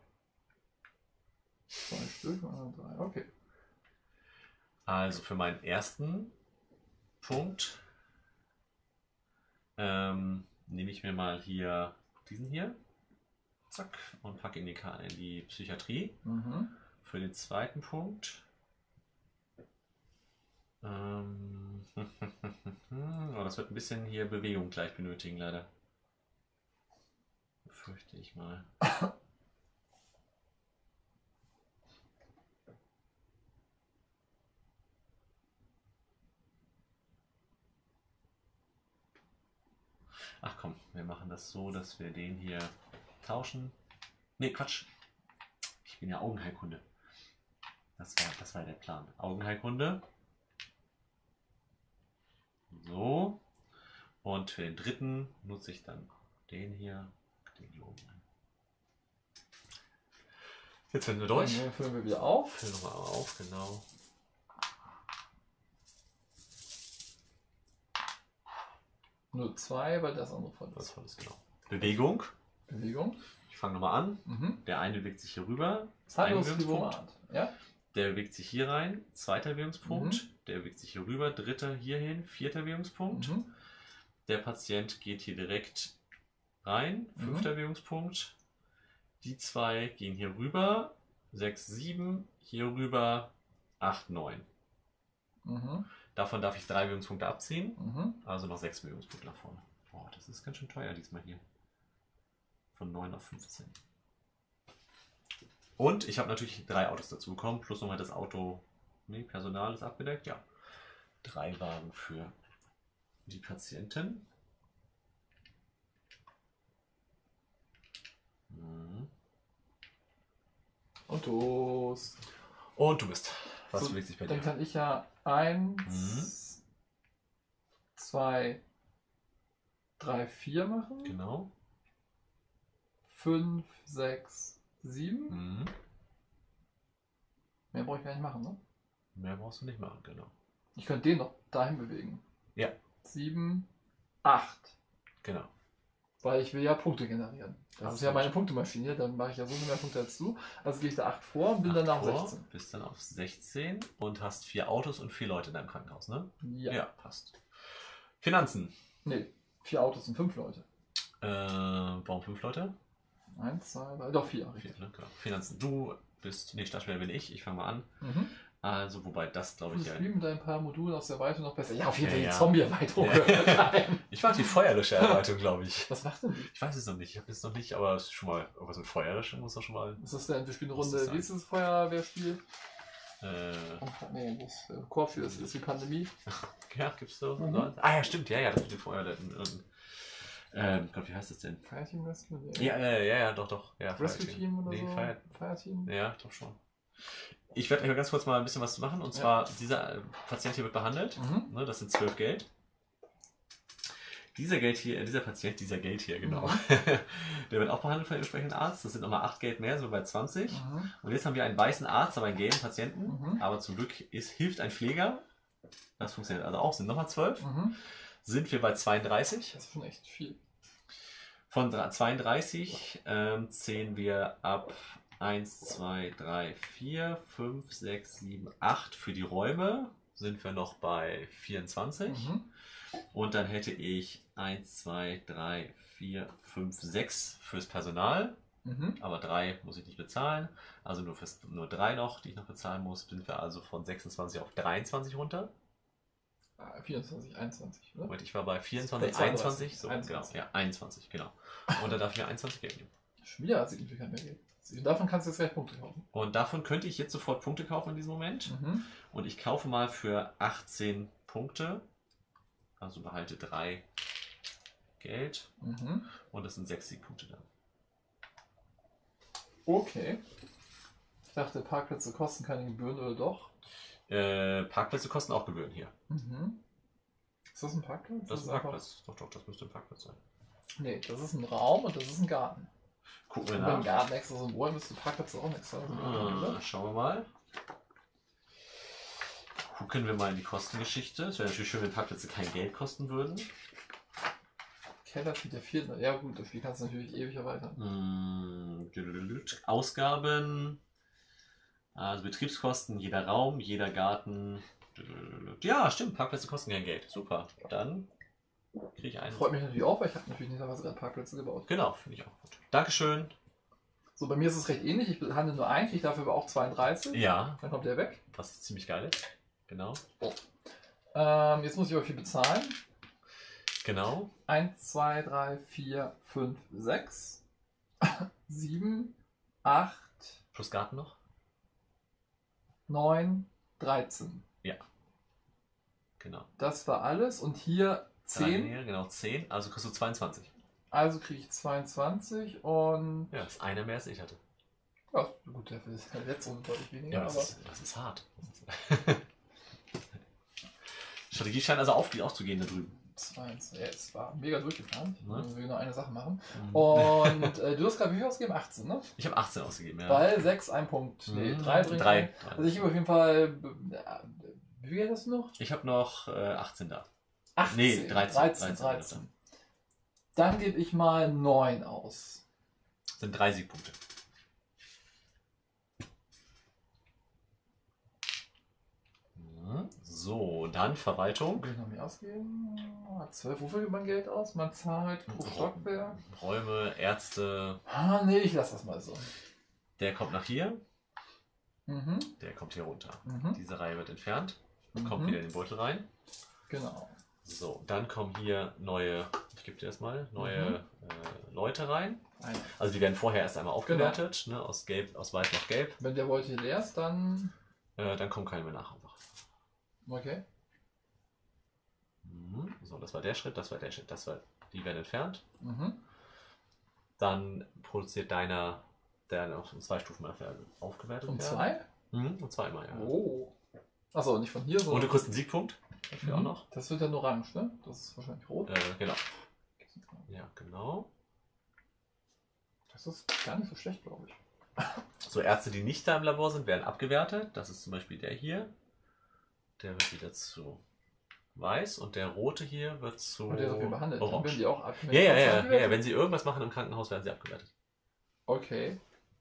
2 Stück, 3. Okay. Also für meinen ersten Punkt nehme ich mir mal hier diesen hier. Zack. Und packe in die Psychiatrie. Für den zweiten Punkt. Oh, das wird ein bisschen hier Bewegung gleich benötigen, leider. Befürchte ich mal. Ach komm, wir machen das so, dass wir den hier tauschen. Ne, Quatsch. Ich bin ja Augenheilkunde. Das war der Plan. Augenheilkunde. So. Und für den dritten nutze ich dann den hier. Den hier oben. Jetzt sind wir durch. Dann füllen wir wieder auf. Füllen wir mal auf, genau. Nur 2, weil das andere voll ist. Das voll ist, genau. Bewegung. Bewegung. Ich fange nochmal an. Mhm. Der eine bewegt sich hier rüber. Hallo, Skrivomat. Ja? Der bewegt sich hier rein. 2. Bewegungspunkt. Der bewegt sich hier rüber. 3. hierhin. 4. Bewegungspunkt. Der Patient geht hier direkt rein. 5. Bewegungspunkt. Die 2 gehen hier rüber. 6, 7. Hier rüber. 8, 9. Davon darf ich 3 Bewegungspunkte abziehen. Also noch 6 Bewegungspunkte nach vorne. Boah, das ist ganz schön teuer diesmal hier. Von 9 auf 15. Und ich habe natürlich 3 Autos dazu bekommen, plus nochmal das Auto. Nee, Personal ist abgedeckt, ja. 3 Wagen für die Patienten. Autos. Und du bist. Was So, bewegt sich bei dann dir? kann ich ja 1, 2, 3, 4 machen. Genau. 5, 6, 7. Mehr brauche ich gar nicht machen, ne? Mehr brauchst du nicht machen, genau. Ich könnte den noch dahin bewegen. Ja. 7, 8. Genau. Weil ich will ja Punkte generieren. Das ist ja meine Punktemaschine, dann mache ich ja so viel mehr Punkte als du. Also gehe ich da 8 vor und bin dann auf 16. Bist dann auf 16 und hast 4 Autos und 4 Leute in deinem Krankenhaus, ne? Ja. Ja, passt. Finanzen. Nee, 4 Autos und 5 Leute. Warum 5 Leute? 1, 2, 3, doch 4. 4, ne? Genau. Finanzen. Du bist, nee, Startspieler bin ich. Ich fange mal an. Also, wobei das, glaube ich, Du spielst mit ein paar Modulen aus der Erweiterung noch besser. Ja, auf jeden Fall die Ja. Zombie-Erweiterung. Ich mag die Feuerlöscher-Erweiterung, glaube ich. Was macht denn die? Ich weiß es noch nicht. Ich habe es noch nicht, aber es ist schon mal irgendwas mit Feuerlöschen muss doch schon mal. Was ist denn? Wir spielen eine Muss das Runde, sein? wie ist das Feuerwehrspiel? Äh, Das Korpsspiel ist die Pandemie. ja, gibt's so? Ah ja, stimmt, ja, das mit dem Feuer. Gott, wie heißt das denn? Fireteam Rescue? Ja, doch. Ja, Rescue Team oder so? Fire Fireteam? Ja, ich glaube schon. Ich werde ganz kurz mal ein bisschen was machen. Und zwar, dieser Patient hier wird behandelt. Ne, das sind 12 Geld. Dieser Geld hier, genau. Der wird auch behandelt von dem entsprechenden Arzt. Das sind nochmal 8 Geld mehr, so bei 20. Und jetzt haben wir einen weißen Arzt, aber einen gelben Patienten. Aber zum Glück hilft ein Pfleger. Das funktioniert also auch. Sind nochmal 12. Sind wir bei 32. Das ist schon echt viel. Von 32 zählen wir ab 1, 2, 3, 4, 5, 6, 7, 8 für die Räume. Sind wir noch bei 24. Und dann hätte ich 1, 2, 3, 4, 5, 6 fürs Personal. Aber 3 muss ich nicht bezahlen. Also nur 3 noch, die ich noch bezahlen muss. Sind wir also von 26 auf 23 runter. 24, 21, oder? Moment, ich war bei 24, Bei 21. So, 21. Genau, ja, 21, genau. Und dann darf ich mir 21 Geld nehmen. Schon wieder signifikant mehr Geld. Davon kannst du jetzt gleich Punkte kaufen. Und davon könnte ich jetzt sofort Punkte kaufen in diesem Moment. Und ich kaufe mal für 18 Punkte. Also behalte 3 Geld. Und das sind 6 Siegpunkte dann. Okay. Ich dachte, Parkplätze kosten keine Gebühren oder doch? Parkplätze kosten auch Gebühren hier. Ist das ein Parkplatz? Das ist ein Parkplatz. Doch, das müsste ein Parkplatz sein. Nee, das ist ein Raum und das ist ein Garten. Gucken wir Und nach. beim Garten extra so ein Bohr, müsste Parkplätze auch extra sein. Schauen wir mal. Gucken wir mal in die Kostengeschichte. Es wäre natürlich schön, wenn Parkplätze kein Geld kosten würden. Keller für der 4. Ja gut, das Spiel kannst du natürlich ewig erweitern. Ausgaben. Also Betriebskosten, jeder Raum, jeder Garten. Ja, stimmt, Parkplätze kosten kein Geld. Super. Dann kriege ich einen. Freut mich natürlich auch, weil ich habe natürlich nicht damals gerade Parkplätze gebaut. Genau, finde ich auch gut. Dankeschön. So, bei mir ist es recht ähnlich. Ich handle nur einen, kriege dafür aber auch 32. Ja. Dann kommt der weg. Was ziemlich geil ist. Genau. Jetzt muss ich aber viel bezahlen. Genau. 1, 2, 3, 4, 5, 6, 7, 8, Plus Garten noch? 9, 13. Ja. Genau. Das war alles. Und hier 10. Hier, genau, 10. Also kriegst du 22. Also kriege ich 22 und. Ja, das ist einer mehr als ich hatte. Ja, gut, der ist halt jetzt so deutlich weniger. Ja, aber das ist hart. Strategie scheint also aufzugehen da drüben. 22. Ja, es war mega durchgeplant. Ne? Also wir nur eine Sache machen. Und du hast gerade wie viel ausgegeben? 18, ne? Ich habe 18 ausgegeben, ja. Weil 6, 1 Punkt. Nee, 3 bringt 3. ein. Also ich habe auf jeden Fall. Wie viel hast du noch? Ich habe noch 18 da. 18. Nee, 13. 13. Dann gebe ich mal 9 aus. Sind 3 Siegpunkte. So, dann Verwaltung. Will ich noch mehr ausgeben? 12, wofür gibt man Geld aus? Man zahlt pro Stockwerk. Räume, Ärzte. Ah, nee, ich lasse das mal so. Der kommt nach hier. Mhm. Der kommt hier runter. Mhm. Diese Reihe wird entfernt. Kommt wieder in den Beutel rein. Genau. So, dann kommen hier neue, ich gebe dir erstmal, neue Leute rein. Also die werden vorher erst einmal aufgewertet, genau. Ne, aus Gelb, aus Weiß nach Gelb. Wenn der Beutel leer ist, dann kommen keine mehr nach einfach. Okay. So, das war der Schritt, das war der Schritt, die werden entfernt. Mhm. Dann produziert deiner, der noch in 2 Stufen aufgewertet Und werden. 2? Und 2 mal, ja. Oh. Achso, nicht von hier, sondern... Und du kriegst einen Siegpunkt. Dafür auch noch. Das wird dann orange, ne? Das ist wahrscheinlich rot. Genau. Ja, genau. Das ist gar nicht so schlecht, glaube ich. So, Ärzte, die nicht da im Labor sind, werden abgewertet. Das ist zum Beispiel der hier. Der wird wieder zu weiß und der rote hier wird zu und der ist auf jeden Fall behandelt. orange. Werden die auch Ja. Wenn sie irgendwas machen im Krankenhaus, werden sie abgewertet. Okay.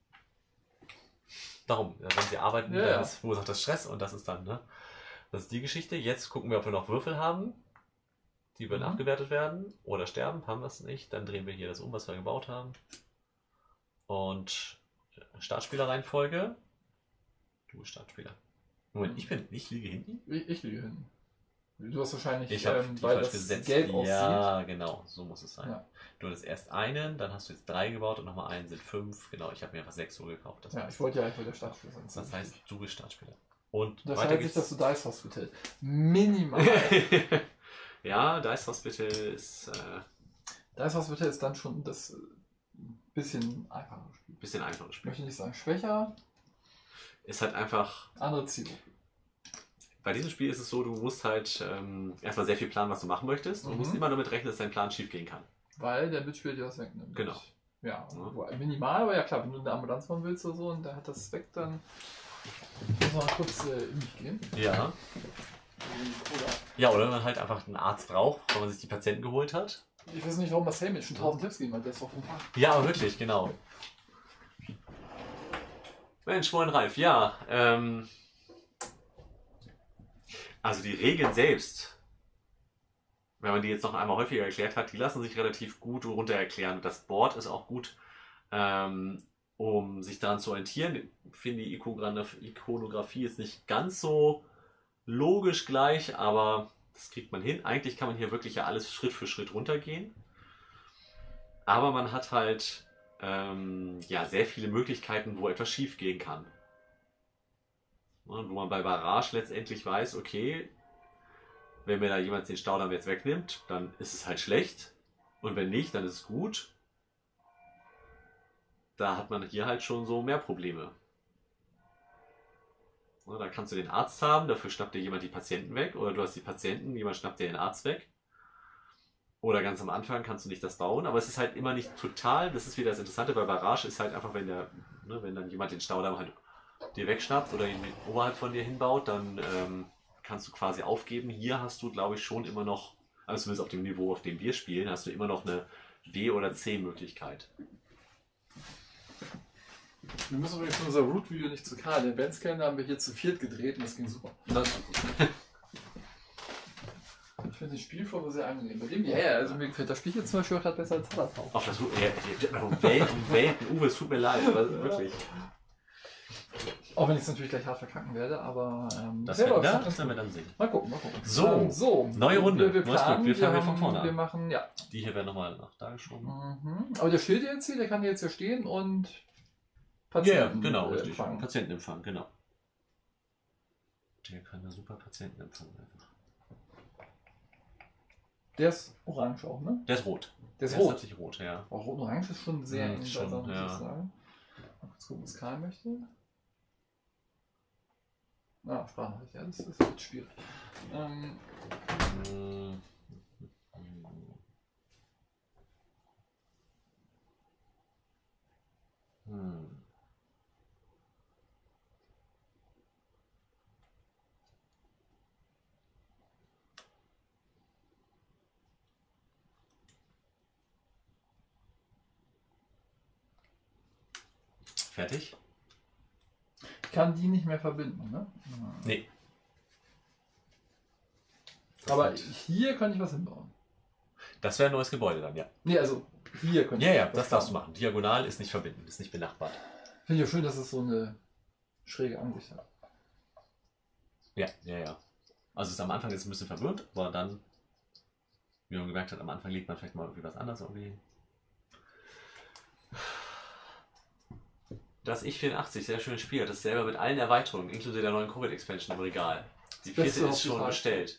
Darum, wenn sie arbeiten, dann verursacht das Stress und das ist dann, ne? Das ist die Geschichte. Jetzt gucken wir, ob wir noch Würfel haben. Die würden abgewertet werden oder sterben. Haben wir es nicht. Dann drehen wir hier das um, was wir gebaut haben. Und Startspielerreihenfolge. Du bist Startspieler. Moment, ich liege hinten? Ich liege hinten. Du hast wahrscheinlich, ich habe weil das gesetzt. gelb aussieht. Ja, genau, so muss es sein. Ja. Du hattest erst einen, dann hast du jetzt 3 gebaut und nochmal einen sind 5. Genau, ich habe mir einfach 6 so gekauft. Das ich wollte ja einfach der Startspieler sein. Das heißt, du bist Startspieler. Und das weiter heißt geht's. nicht, dass du Dice Hospital minimal. Ja, Dice Hospital ist. Dice Hospital ist dann schon das bisschen einfacher Spiel. Bisschen einfaches Spiel. Möchte nicht sagen schwächer. Ist halt einfach. Andere Zielgruppe. Bei diesem Spiel ist es so, du musst halt erstmal sehr viel planen, was du machen möchtest. Und du musst immer damit rechnen, dass dein Plan schief gehen kann. Weil der Mitspieler dir was wegnimmt. Genau. Ja, minimal, aber ja klar, wenn du eine Ambulanz machen willst oder so und der hat das weg, dann muss man mal kurz in mich gehen. Ja. Ja, oder wenn man halt einfach einen Arzt braucht, weil man sich die Patienten geholt hat. Ich weiß nicht, warum Marcel mir schon 1000 Tipps gegeben hat, der ist auf dem Tag. Ja, aber wirklich, genau. Mensch, moin Ralf, ja. Also die Regeln selbst, wenn man die jetzt noch einmal häufiger erklärt hat, die lassen sich relativ gut runter erklären. Das Board ist auch gut, um sich daran zu orientieren. Ich finde, die Ikonografie ist nicht ganz so logisch gleich, aber das kriegt man hin. Eigentlich kann man hier wirklich ja alles Schritt für Schritt runtergehen. Aber man hat halt sehr viele Möglichkeiten, wo etwas schief gehen kann. Und wo man bei Barrage letztendlich weiß, okay, wenn mir da jemand den Staudamm jetzt wegnimmt, dann ist es halt schlecht. Und wenn nicht, dann ist es gut. Da hat man hier halt schon so mehr Probleme. Da kannst du den Arzt haben, dafür schnappt dir jemand die Patienten weg. Oder du hast die Patienten, jemand schnappt dir den Arzt weg. Oder ganz am Anfang kannst du nicht das bauen. Aber es ist halt immer nicht total, das ist wieder das Interessante bei Barrage, ist halt einfach, wenn dann jemand den Staudamm halt dir wegschnappt oder ihn oberhalb von dir hinbaut, dann kannst du quasi aufgeben. Hier hast du, glaube ich, schon immer noch, also zumindest auf dem Niveau, auf dem wir spielen, hast du immer noch eine B- oder C-Möglichkeit. Wir müssen übrigens unser Root-Video nicht zu Karl. Den Adventskalender haben wir hier zu 4 gedreht und das ging super. Das war gut. Ich finde das Spielform sehr angenehm. Bei dem, also mir gefällt das Spiel hier zum Beispiel auch besser als Hallertau. Auf das Welten, Uwe, es tut mir leid, aber wirklich. Auch wenn ich es natürlich gleich hart verkacken werde, aber das werden wir dann sehen. Mal gucken. So, neue Runde. Wir planen, wir fangen von vorne wir an. machen, Die hier werden nochmal nach da geschoben. Aber der steht jetzt hier, der kann jetzt hier stehen und Patienten genau, empfangen. Patientenempfang, genau. Der kann da super Patienten empfangen. Einfach. Der ist orange auch, ne? Der ist rot. Der ist rot. Tatsächlich rot, ja. Auch rot und orange ist schon sehr eng schon, muss ich sagen. Mal kurz gucken, was Karl möchte. Sprachnachricht, ja, das wird schwierig. Fertig. Ich kann die nicht mehr verbinden, ne? Nee. Aber hier kann ich was hinbauen. Das wäre ein neues Gebäude dann, ja. Nee, also hier könnte Ja, ich ja, was das darfst du bauen. machen. Diagonal ist nicht verbinden, ist nicht benachbart. Finde ich auch schön, dass es so eine schräge Ansicht hat. Ja, ja, ja. Also es ist am Anfang jetzt ein bisschen verwirrt, aber dann, wie man gemerkt hat, am Anfang legt man vielleicht mal irgendwie was anderes irgendwie hin. Das Ich-84, sehr schönes Spiel. Das ist selber mit allen Erweiterungen, inklusive der neuen Covid-Expansion im Regal. Die Beste vierte auf ist die schon Frage. bestellt.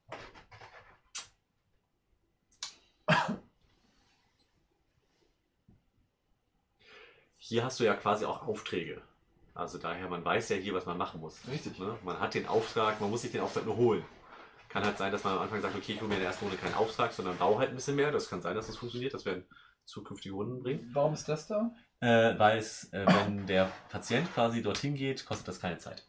Hier hast du ja quasi auch Aufträge. Also daher, man weiß ja hier, was man machen muss. Richtig. Ne? Man hat den Auftrag, man muss sich den Auftrag nur holen. Kann halt sein, dass man am Anfang sagt, okay, ich hole mir in der ersten Runde keinen Auftrag, sondern baue halt ein bisschen mehr. Das kann sein, dass das funktioniert. Das werden zukünftige Runden bringen. Warum ist das da? Weil es, wenn der Patient quasi dorthin geht, kostet das keine Zeit.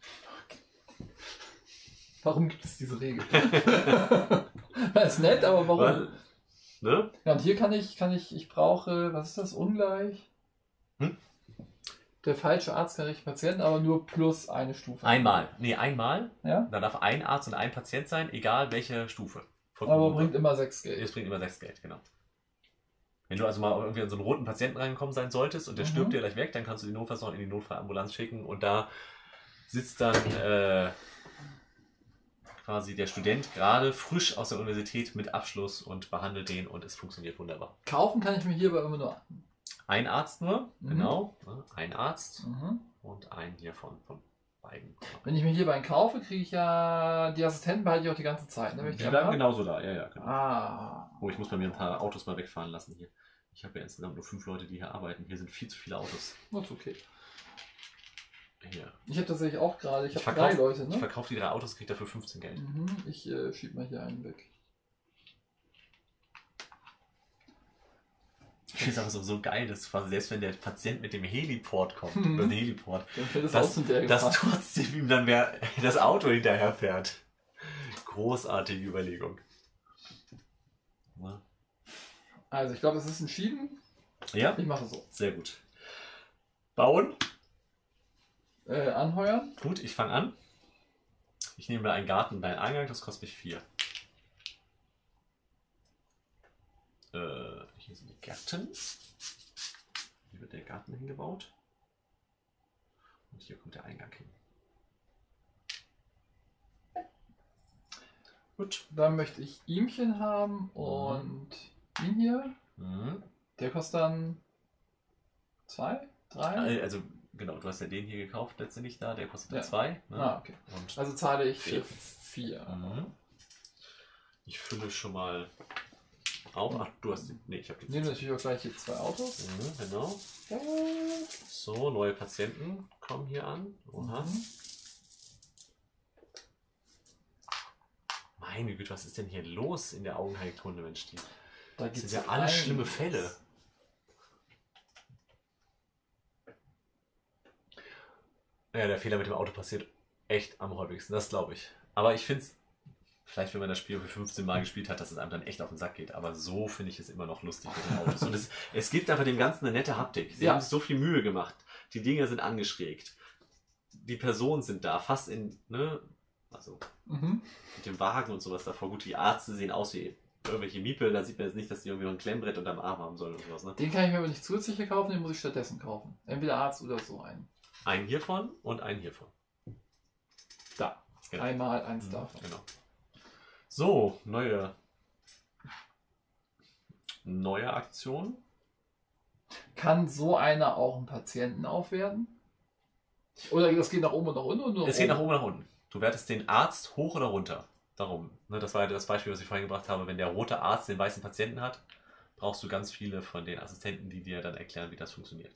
Warum gibt es diese Regel? Das ist nett, aber warum? Weil, ne? Ja, und hier ich brauche, was ist das, ungleich? Hm? Der falsche Arzt kann richtig Patienten, aber nur plus eine Stufe. Einmal. Nee, einmal. Ja? Da darf ein Arzt und ein Patient sein, egal welche Stufe. Aber bringt immer 6 Geld. Es bringt immer 6 Geld, genau. Wenn du also mal irgendwie an so einen roten Patienten reingekommen sein solltest und der stirbt dir gleich weg, dann kannst du die Notfallsorge in die Notfallambulanz schicken und da sitzt dann quasi der Student gerade frisch aus der Universität mit Abschluss und behandelt den und es funktioniert wunderbar. Kaufen kann ich mir hierbei immer nur. Ein Arzt nur, genau. Ein Arzt Mhm. und ein hier von beiden. Wenn ich mir hierbei einen kaufe, kriege ich ja die Assistenten behalte ich auch die ganze Zeit. Ne? Wenn ich Die die bleiben einmal genauso da, ja, ja, genau. hab. Oh, ich muss bei mir ein paar Autos mal wegfahren lassen hier. Ich habe ja insgesamt nur 5 Leute, die hier arbeiten. Hier sind viel zu viele Autos. Das ist okay. Hier. Ich habe tatsächlich auch gerade, ich habe verkauf- 3 Leute, Ich ne? verkaufe die 3 Autos, kriege dafür 15 Geld. Mhm. Ich schieb mal hier einen weg. Ich finde es aber so geil, dass quasi selbst wenn der Patient mit dem Heliport kommt, Mhm. oder den Heliport, Dann fällt das dass, Auto hinterher dass gefahren. trotzdem ihm dann mehr das Auto hinterher fährt. Großartige Überlegung. Na? Also ich glaube, es ist entschieden. Ja, Ich mache so. sehr gut. Bauen. Anheuern. Gut, ich fange an. Ich nehme mir einen Garten und einen Eingang, das kostet mich 4. Hier sind die Gärten. Hier wird der Garten hingebaut. Und hier kommt der Eingang hin. Gut. Dann möchte ich ihmchen haben und ihn hier. Mhm. Der kostet dann 2, 3. Also, genau, du hast ja den hier gekauft letztendlich da, der kostet Ja. 2. Ne? Ah, okay. Und Also zahle ich 4. 4. Mhm. Ich fülle schon mal auf. Ach, du hast die. Nee, ich habe die. Nehmen natürlich auch gleich hier 2 Autos. Mhm, genau. So, neue Patienten kommen hier an. Oha. Mhm. Meine Güte, was ist denn hier los in der Augenheilkunde, Mensch? Da Das gibt's sind ja alles schlimme einiges. Fälle. Ja, der Fehler mit dem Auto passiert echt am häufigsten, das glaube ich. Aber ich finde es, vielleicht wenn man das Spiel für 15 Mal gespielt hat, dass es einem dann echt auf den Sack geht. Aber so finde ich es immer noch lustig mit den Autos. Und es gibt einfach dem Ganzen eine nette Haptik. Sie Ja. haben sich so viel Mühe gemacht. Die Dinger sind angeschrägt. Die Personen sind da, fast in, ne, also Mhm. mit dem Wagen und sowas davor. Gut, die Ärzte sehen aus wie irgendwelche Miepel, da sieht man jetzt nicht, dass die irgendwie noch ein Klemmbrett unterm Arm haben sollen oder sowas. Ne? Den kann ich mir aber nicht zusätzlich kaufen, den muss ich stattdessen kaufen. Entweder Arzt oder so einen. Einen hiervon und einen hiervon. Da. Genau. Einmal eins davon. Genau. So, neue Aktion. Kann so einer auch einen Patienten aufwerten? Oder das geht nach oben und nach unten? Oder nur Es geht nach oben und nach unten. Du wertest den Arzt hoch oder runter. Darum. Ne, das war ja das Beispiel, was ich vorhin gebracht habe. Wenn der rote Arzt den weißen Patienten hat, brauchst du ganz viele von den Assistenten, die dir dann erklären, wie das funktioniert.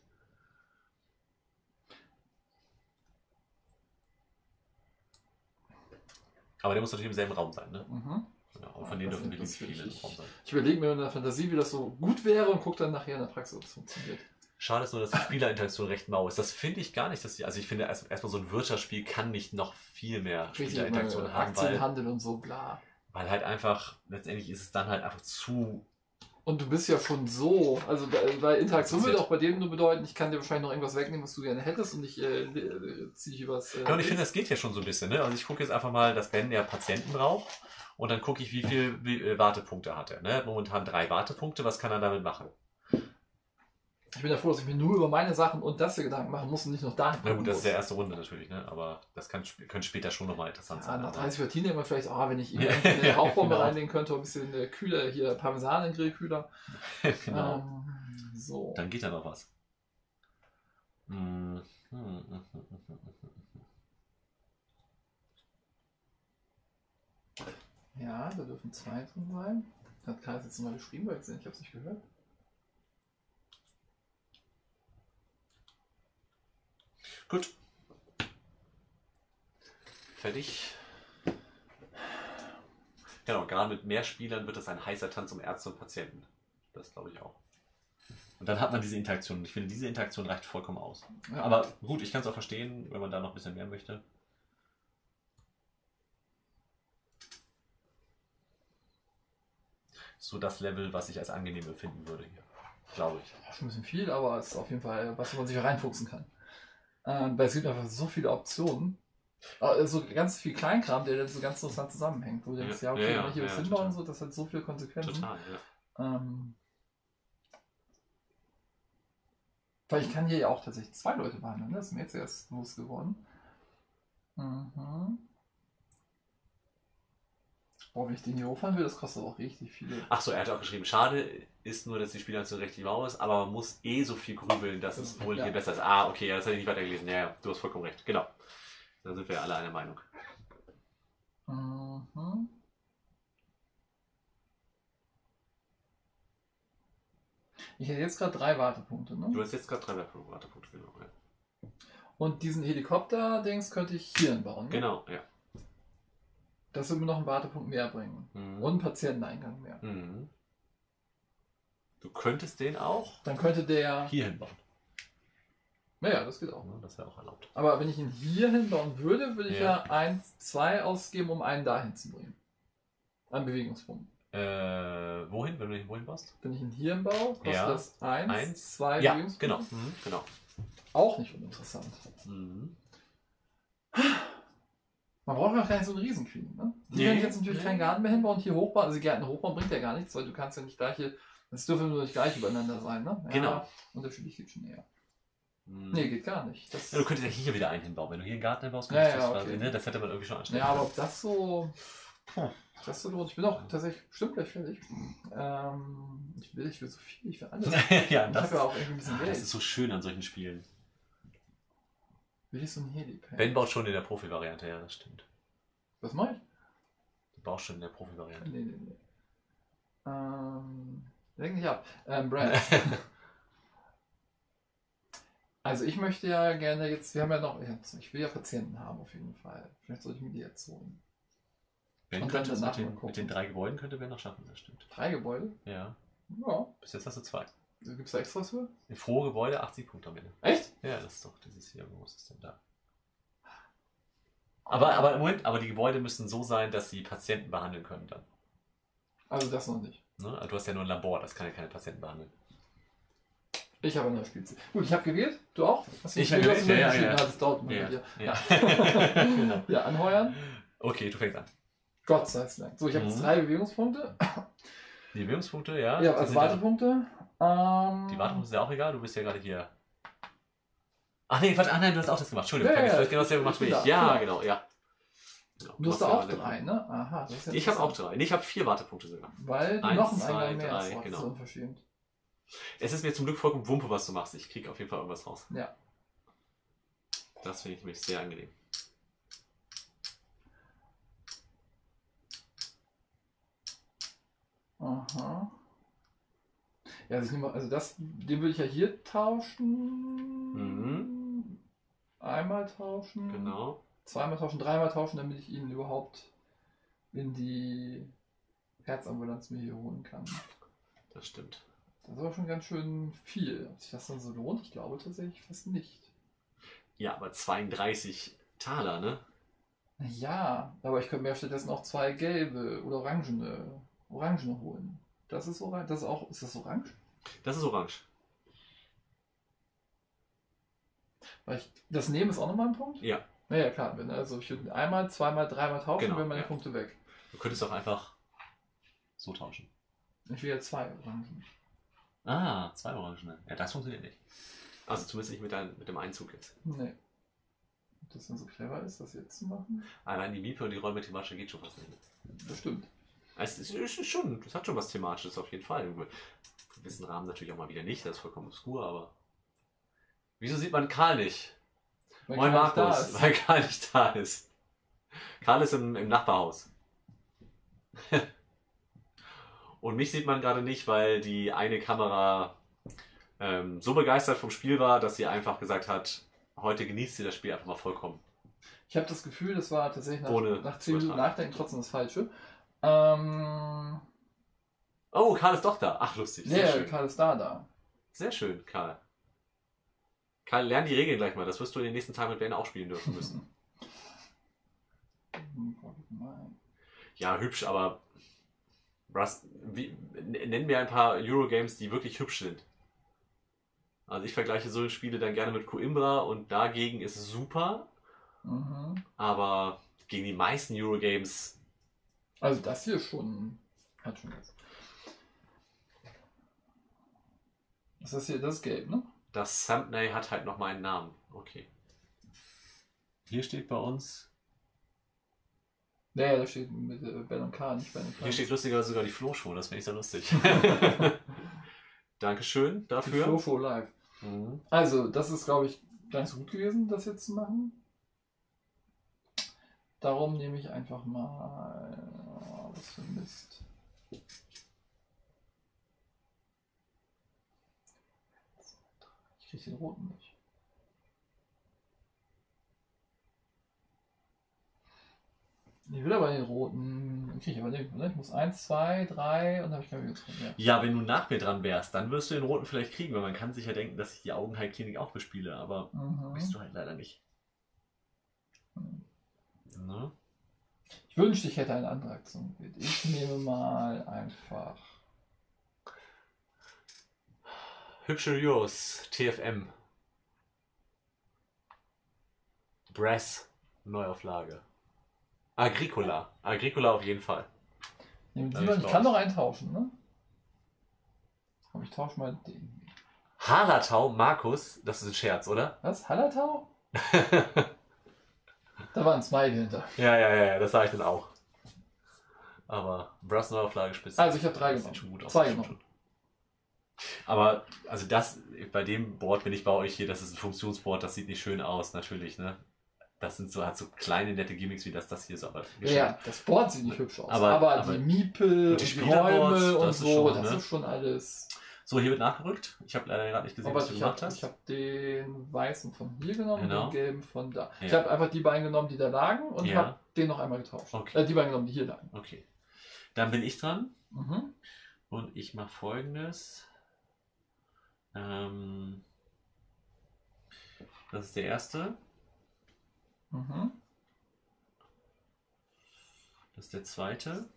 Aber der muss natürlich im selben Raum sein. Ne? Mhm. Genau. Und von denen Das dürfen ist beliebig viele im richtig. Raum sein. Ich überlege mir in der Fantasie, wie das so gut wäre und gucke dann nachher in der Praxis, ob es funktioniert. Schade ist nur, dass die Spielerinteraktion recht mau ist. Das finde ich gar nicht. Also ich finde erstmal so ein Wirtschaftsspiel kann nicht noch viel mehr Spielerinteraktion haben, Aktienhandel und so, bla. weil halt einfach, letztendlich ist es dann halt einfach zu Und du bist ja schon so, also weil Interaktion würde auch bei dem nur bedeuten, ich kann dir wahrscheinlich noch irgendwas wegnehmen, was du gerne hättest und ich ziehe dich übers... Ja, und ich finde, das geht ja schon so ein bisschen. Ne? Also ich gucke jetzt einfach mal, dass Ben der Patienten braucht und dann gucke ich, wie viel Wartepunkte hat er. Ne? Er hat momentan 3 Wartepunkte, was kann er damit machen? Ich bin ja froh, dass ich mir nur über meine Sachen und das hier Gedanken machen muss und nicht noch dahin Na gucken gut, das muss. ist ja erste Runde natürlich, ne? Aber das könnte später schon nochmal interessant sein. Nach Aber 30 Partien immer vielleicht, wenn ich ihm eine Rauchbombe Genau. reinlegen könnte, ein bisschen kühler, hier Parmesan in den Grillkühler. genau. So. Dann geht da noch was. Ja, da dürfen 2 drin sein. Hat Kai jetzt mal geschrieben, weil ich habe es nicht gehört. Gut. Fertig. Genau, gerade mit mehr Spielern wird das ein heißer Tanz um Ärzte und Patienten. Das glaube ich auch. Und dann hat man diese Interaktion. Und ich finde, diese Interaktion reicht vollkommen aus. Ja. Aber gut, ich kann es auch verstehen, wenn man da noch ein bisschen mehr möchte. So das Level, was ich als angenehm empfinden würde hier. Glaube ich. Schon ein bisschen viel, aber es ist auf jeden Fall was, wo man sich reinfuchsen kann. Weil es gibt einfach so viele Optionen. So ganz viel Kleinkram, der dann so ganz interessant zusammenhängt. Wo du denkst, ja, okay, wenn ich hier was hinbaue und so, das hat so viele Konsequenzen. Total, ja. Weil ich kann hier ja auch tatsächlich 2 Leute behandeln, ne? Das ist mir jetzt erst losgeworden. Boah, wenn ich den hier hochfahren will, das kostet auch richtig viele. Achso, er hat auch geschrieben, schade ist nur, dass die Spielanzahl richtig mau ist, aber man muss so viel grübeln, dass es wohl hier besser ist. Ah, okay, das hätte ich nicht weitergelesen. Ja, du hast vollkommen recht. Genau. Da sind wir alle einer Meinung. Ich hätte jetzt gerade 3 Wartepunkte, ne? Du hast jetzt gerade 3 Wartepunkte, genau. Ja. Und diesen Helikopter-Dings könnte ich hier hinbauen. Ne? Genau, ja. Das würde mir noch einen Wartepunkt mehr bringen. Und einen Patienteneingang mehr. Du könntest den auch Dann könnte der hier hinbauen. Naja, das geht auch. Ja, das wäre auch erlaubt. Aber wenn ich ihn hier hinbauen würde, würde ich ja 1, 2 ausgeben, um einen dahin zu bringen. An Bewegungspunkten. Wohin, wenn du ihn wohin baust? Wenn ich ihn hier hinbaue, kostet das 1, 2 ja, Bewegungspunkte. Genau. Auch nicht uninteressant. Man braucht ja auch gar nicht so einen Riesenqueen. Ne? Hier kann ich jetzt natürlich keinen Garten mehr hinbauen und hier hochbauen. Also Gärten hochbauen bringt ja gar nichts, weil du kannst ja nicht gleich hier. Das dürfen nur nicht gleich übereinander sein. Ne? Ja, genau. Unterschiedlich geht schon eher. Nee, geht gar nicht. Das du könntest ja hier wieder einen hinbauen. Wenn du hier einen Garten hinbaust, okay. Ne? Das hätte man irgendwie schon anstellen können. Ja, aber ob das so. Das so lohnt. Ich bin auch tatsächlich bestimmt gleich fertig. Ich will so viel, ich will alles. Ja, ich habe ja auch irgendwie ein bisschen Geld. Das ist so schön an solchen Spielen. Will ich so ein Helipad? Ben baut schon in der Profi-Variante, ja, das stimmt. Was mache ich? Du baust schon in der Profi-Variante. Nee. Lenk nicht ab. Brad. Also ich möchte ja gerne jetzt, wir haben ja noch, ich will ja Patienten haben auf jeden Fall. Vielleicht sollte ich mir die jetzt holen. Ben könnte es mit den 3 Gebäuden könnte Ben noch schaffen, das stimmt. 3 Gebäude? Ja. Ja. Bis jetzt hast du 2. Gibt es da extras für? Frohe Gebäude, 80 Punkte am Ende. Echt? Ja, das ist doch dieses hier. Wo ist es denn da? Aber im Moment, die Gebäude müssen so sein, dass sie Patienten behandeln können dann. Also das noch nicht. Ne? Du hast ja nur ein Labor, das kann ja keine Patienten behandeln. Ich habe eine Spielzeit. Gut, ich habe gewählt. Du auch? Ich habe gewählt, ja. Das dauert mal ja. hier. Ja. Genau. Ja, anheuern. Okay, du fängst an. Gott sei Dank. So, ich habe jetzt 3 Bewegungspunkte. Die Bewegungspunkte, ja. Ja, also Wartepunkte. Die Wartepunkte sind ja auch egal, du bist ja gerade hier. Ach nee, warte, nein, du hast auch das gemacht. Entschuldigung, ja, du hast genau dasselbe gemacht wie ich. Ja, genau. Du hast da auch 3, ne? Aha. Das ist ich habe auch 3. Nee, ich habe 4 Wartepunkte sogar. Weil du noch einen Eingang mehr hast. Genau. Das ist unverschämt. Es ist mir zum Glück vollkommen Wumpe, was du machst. Ich kriege auf jeden Fall irgendwas raus. Ja. Das finde ich nämlich sehr angenehm. Aha. Ja, also, den würde ich ja hier tauschen. Einmal tauschen. Genau. 2-mal tauschen, 3-mal tauschen, damit ich ihn überhaupt in die Herzambulanz mir hier holen kann. Das stimmt. Das ist aber schon ganz schön viel. Ob sich das dann so lohnt? Ich glaube tatsächlich fast nicht. Ja, aber 32 Taler, ne? Ja, aber ich könnte mir stattdessen auch 2 gelbe oder orangene holen. Das ist orange. Das ist auch. Ist das orange? Das ist orange. Weil das Nehmen ist auch nochmal ein Punkt? Ja. Naja, klar. Also ich würde einmal, zweimal, dreimal tauschen, Genau, wären meine ja. Punkte weg. Du könntest auch einfach so tauschen. Ich will ja 2 Orangen. Ah, 2 Orangen. Ja, das funktioniert nicht. Also zumindest nicht mit dem Einzug jetzt. Nee. Ob das denn so clever ist, das jetzt zu machen? Allein die Mipe und die Räume-Thematische geht schon fast nicht. Das stimmt. Es ist schon, das hat schon was Thematisches auf jeden Fall. Im gewissen Rahmen natürlich auch mal wieder nicht, das ist vollkommen obskur, aber. Wieso sieht man Karl nicht? Weil Moin Karl nicht da Markus, ist. weil Karl nicht da ist. Karl ist im Nachbarhaus. Und mich sieht man gerade nicht, weil die eine Kamera so begeistert vom Spiel war, dass sie einfach gesagt hat, heute genießt sie das Spiel einfach mal vollkommen. Ich habe das Gefühl, das war tatsächlich Ohne nach 10 Minuten übertragen. Nachdenken trotzdem das Falsche. Oh, Karl ist doch da. Ach, lustig. Sehr Nee, schön. Karl ist da. Sehr schön, Karl. Karl, lern die Regeln gleich mal. Das wirst du in den nächsten Tagen mit Ben auch spielen dürfen müssen. Ja, hübsch, aber nenn mir ein paar Eurogames, die wirklich hübsch sind. Also ich vergleiche so Spiele dann gerne mit Coimbra und dagegen ist es super, aber gegen die meisten Eurogames... Also das hier schon hat schon was. Das ist hier, das ist gelb, ne? Das Thumbnail hat halt noch meinen Namen. Okay. Hier steht bei uns... Naja, da steht mit Ben und K, nicht Ben und K. Hier steht lustigerweise sogar die Flo-Show, das finde ich sehr lustig. Dankeschön Die dafür. Flow live. Mhm. Also, das ist, glaube ich, gar nicht so gut gewesen, das jetzt zu machen. Darum nehme ich einfach mal... Was für ein Mist. Ich kriege den roten nicht. Ich will aber den roten. Den kriege ich aber nicht. Ne? Ich muss 1, 2, 3 und dann habe ich keine Möglichkeit mehr. Ja, wenn du nach mir dran wärst, dann wirst du den roten vielleicht kriegen, weil man kann sich ja denken, dass ich die Augenheilklinik auch bespiele, aber bist du halt leider nicht. Ne? Ich wünschte, ich hätte eine andere Aktion gewählt. Ich nehme mal einfach. Hübsche Euros, TFM. Brass, Neuauflage. Agricola. Agricola auf jeden Fall. Ich kann noch eintauschen, ne? Komm, ich tausche mal den. Hallertau, Markus, das ist ein Scherz, oder? Was? Hallertau? Da war ein Smiley hinter. Ja, das sage ich dann auch. Aber Brass Neuauflage spitze. Also ich habe 3 Das genommen. sieht schon gut aus. 2 genommen. Aber, also das, bei dem Board bin ich bei euch hier, das ist ein Funktionsboard, das sieht nicht schön aus, natürlich, ne? Das sind so, hat so kleine, nette Gimmicks wie das hier so, aber Ja, das Board sieht nicht hübsch aus. Aber die Miepel und die und die Räume Spielerboards, und das ist so, schon, das ne? ist schon alles. So, hier wird nachgerückt. Ich habe leider gerade nicht gesehen, Aber was du gemacht hast. ich habe den weißen von hier genommen und Genau. den gelben von da. Ja. Ich habe einfach die beiden genommen, die da lagen und Ja. habe den noch einmal getauscht. Okay. Die beiden genommen, die hier lagen. Okay. Dann bin ich dran Mhm. und ich mache Folgendes. Das ist der erste. Mhm. Das ist der zweite.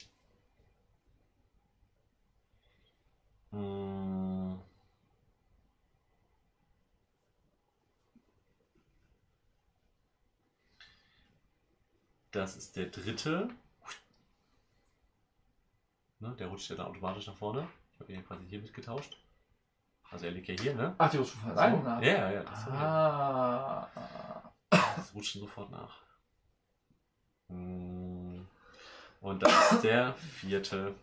Das ist der dritte. Ne, der rutscht ja dann automatisch nach vorne. Ich habe ihn quasi hier mitgetauscht. Also er liegt ja hier, ne? Ach, die rutscht von alleine So. nach. Ja, das, Ah. das rutscht sofort nach. Und das ist der vierte.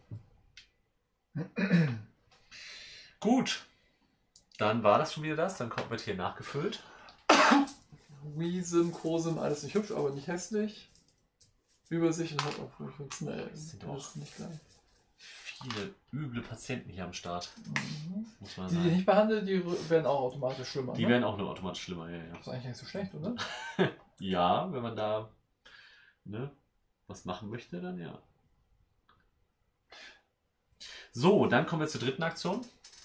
Gut. Dann war das schon wieder das. Dann wird hier nachgefüllt. Wiesem, Krosim, alles nicht hübsch, aber nicht hässlich. Übersicht und hat auch funktionell. Das sind Das doch ist nicht gleich. viele üble Patienten hier am Start. Muss man Die sagen. nicht behandelt, die werden auch automatisch schlimmer. Die ne? werden auch nur automatisch schlimmer, ja. Das ist eigentlich nicht so schlecht, oder? Ja, wenn man da was machen möchte, dann ja. So, dann kommen wir zur dritten Aktion.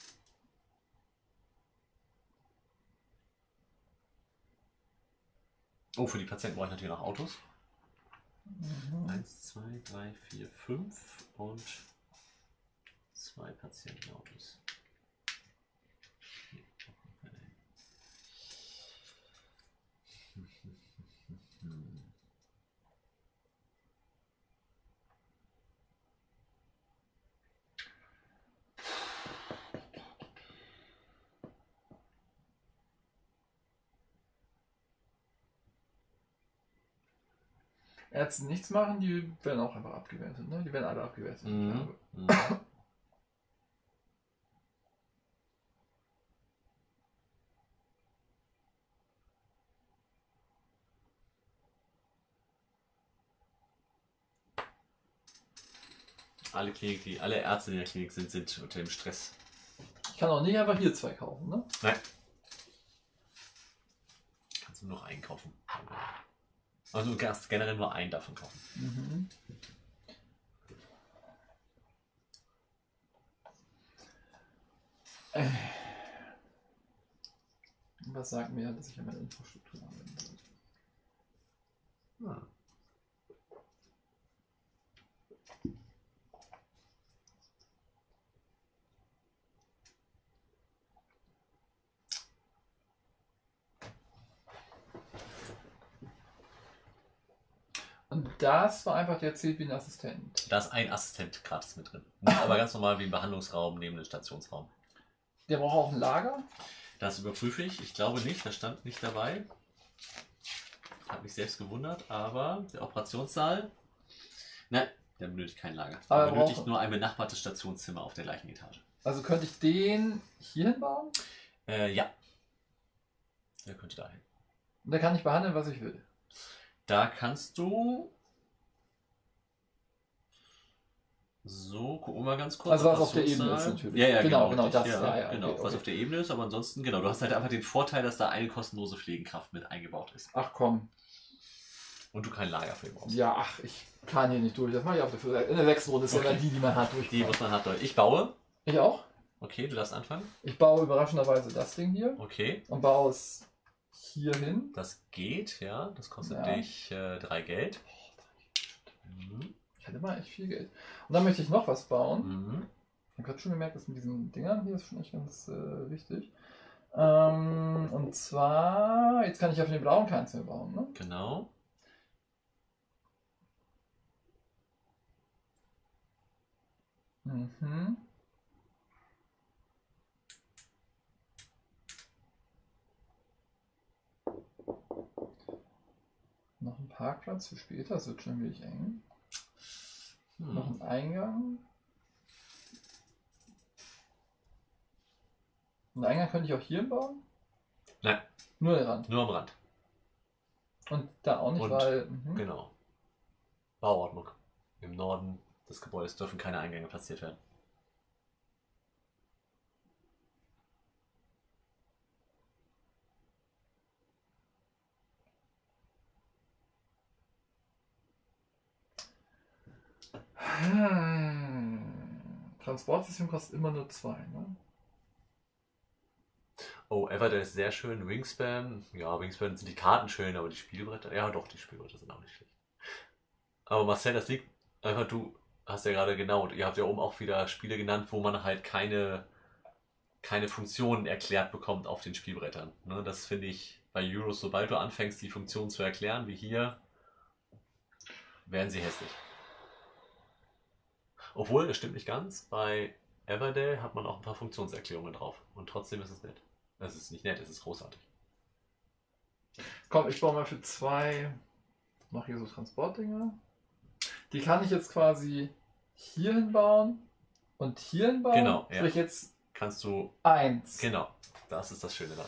Oh, für die Patienten brauche ich natürlich noch Autos. 1, 2, 3, 4, 5 und 2 Patientenautos. Ärzte nichts machen, die werden auch einfach abgewertet, ne? Die werden alle abgewertet. Mhm. Mhm. Alle Ärzte in der Klinik sind unter dem Stress. Ich kann auch nicht einfach hier 2 kaufen, ne? Nein. Kannst du noch einkaufen. Also du kannst generell nur einen davon kaufen. Mhm. Was sagt mir, dass ich an meine Infrastruktur anwenden sollte? Hm. Und das war einfach, der erzählt wie ein Assistent. Da ist ein Assistent gratis mit drin. Nicht aber ganz normal wie ein Behandlungsraum neben dem Stationsraum. Der braucht auch ein Lager? Das überprüfe ich. Ich glaube nicht, das stand nicht dabei. Ich habe mich selbst gewundert, aber der Operationssaal, nein, der benötigt kein Lager. Aber Er benötigt nur ein benachbartes Stationszimmer auf der gleichen Etage. Also könnte ich den hier hinbauen? Ja. Der könnte dahin. Und da kann ich behandeln, was ich will. Da kannst du. So, gucken wir mal ganz kurz. Also was auf der Ebene ist natürlich. Ja, genau, richtig. das. Ja, Okay, genau, okay. was auf der Ebene ist, aber ansonsten, genau, du hast halt einfach den Vorteil, dass da eine kostenlose Pflegekraft mit eingebaut ist. Ach komm. Und du kein Lager für ihn brauchst. Ja, ach, ich kann hier nicht durch. Das mache ich auf der in der 6. Runde. Ist ja immer die man hat durch. Die muss man hart durch. Ich baue. Ich auch? Okay, du darfst anfangen. Ich baue überraschenderweise das Ding hier. Okay. Und baue es hier hin. Das geht, ja. Das kostet Ja. dich 3 Geld. Mhm. Ich hatte mal echt viel Geld. Und dann möchte ich noch was bauen. Mhm. Ich habe gerade schon gemerkt, dass mit diesen Dingern hier ist schon echt ganz wichtig. Und zwar, jetzt kann ich auf den blauen keins mehr bauen, ne? Genau. Mhm. Noch ein Parkplatz für später, das wird schon ein wenig eng. Noch ein Eingang. Einen Eingang könnte ich auch hier bauen? Nein. Nur den Rand. Nur am Rand. Und da auch nicht, Und- weil. Genau. Bauordnung. Im Norden des Gebäudes dürfen keine Eingänge platziert werden. Transportsystem kostet immer nur 2, ne? Oh, Everdell ist sehr schön. Wingspan. Ja, Wingspan sind die Karten schön, aber die Spielbretter. Ja, doch, die Spielbretter sind auch nicht schlecht. Aber Marcel, das liegt einfach, du hast ja gerade genau, ihr habt ja oben auch wieder Spiele genannt, wo man halt keine Funktionen erklärt bekommt auf den Spielbrettern. Ne, das finde ich bei Euros, sobald du anfängst, die Funktionen zu erklären, wie hier, werden sie hässlich. Obwohl, das stimmt nicht ganz. Bei Everdell hat man auch ein paar Funktionserklärungen drauf. Und trotzdem ist es nett. Es ist nicht nett, es ist großartig. Komm, ich baue mal für 2. Mach hier so Transportdinger. Die kann ich jetzt quasi hier hinbauen und hier hinbauen. Genau, ja. Sprich jetzt Kannst du. 1. Genau, das ist das Schöne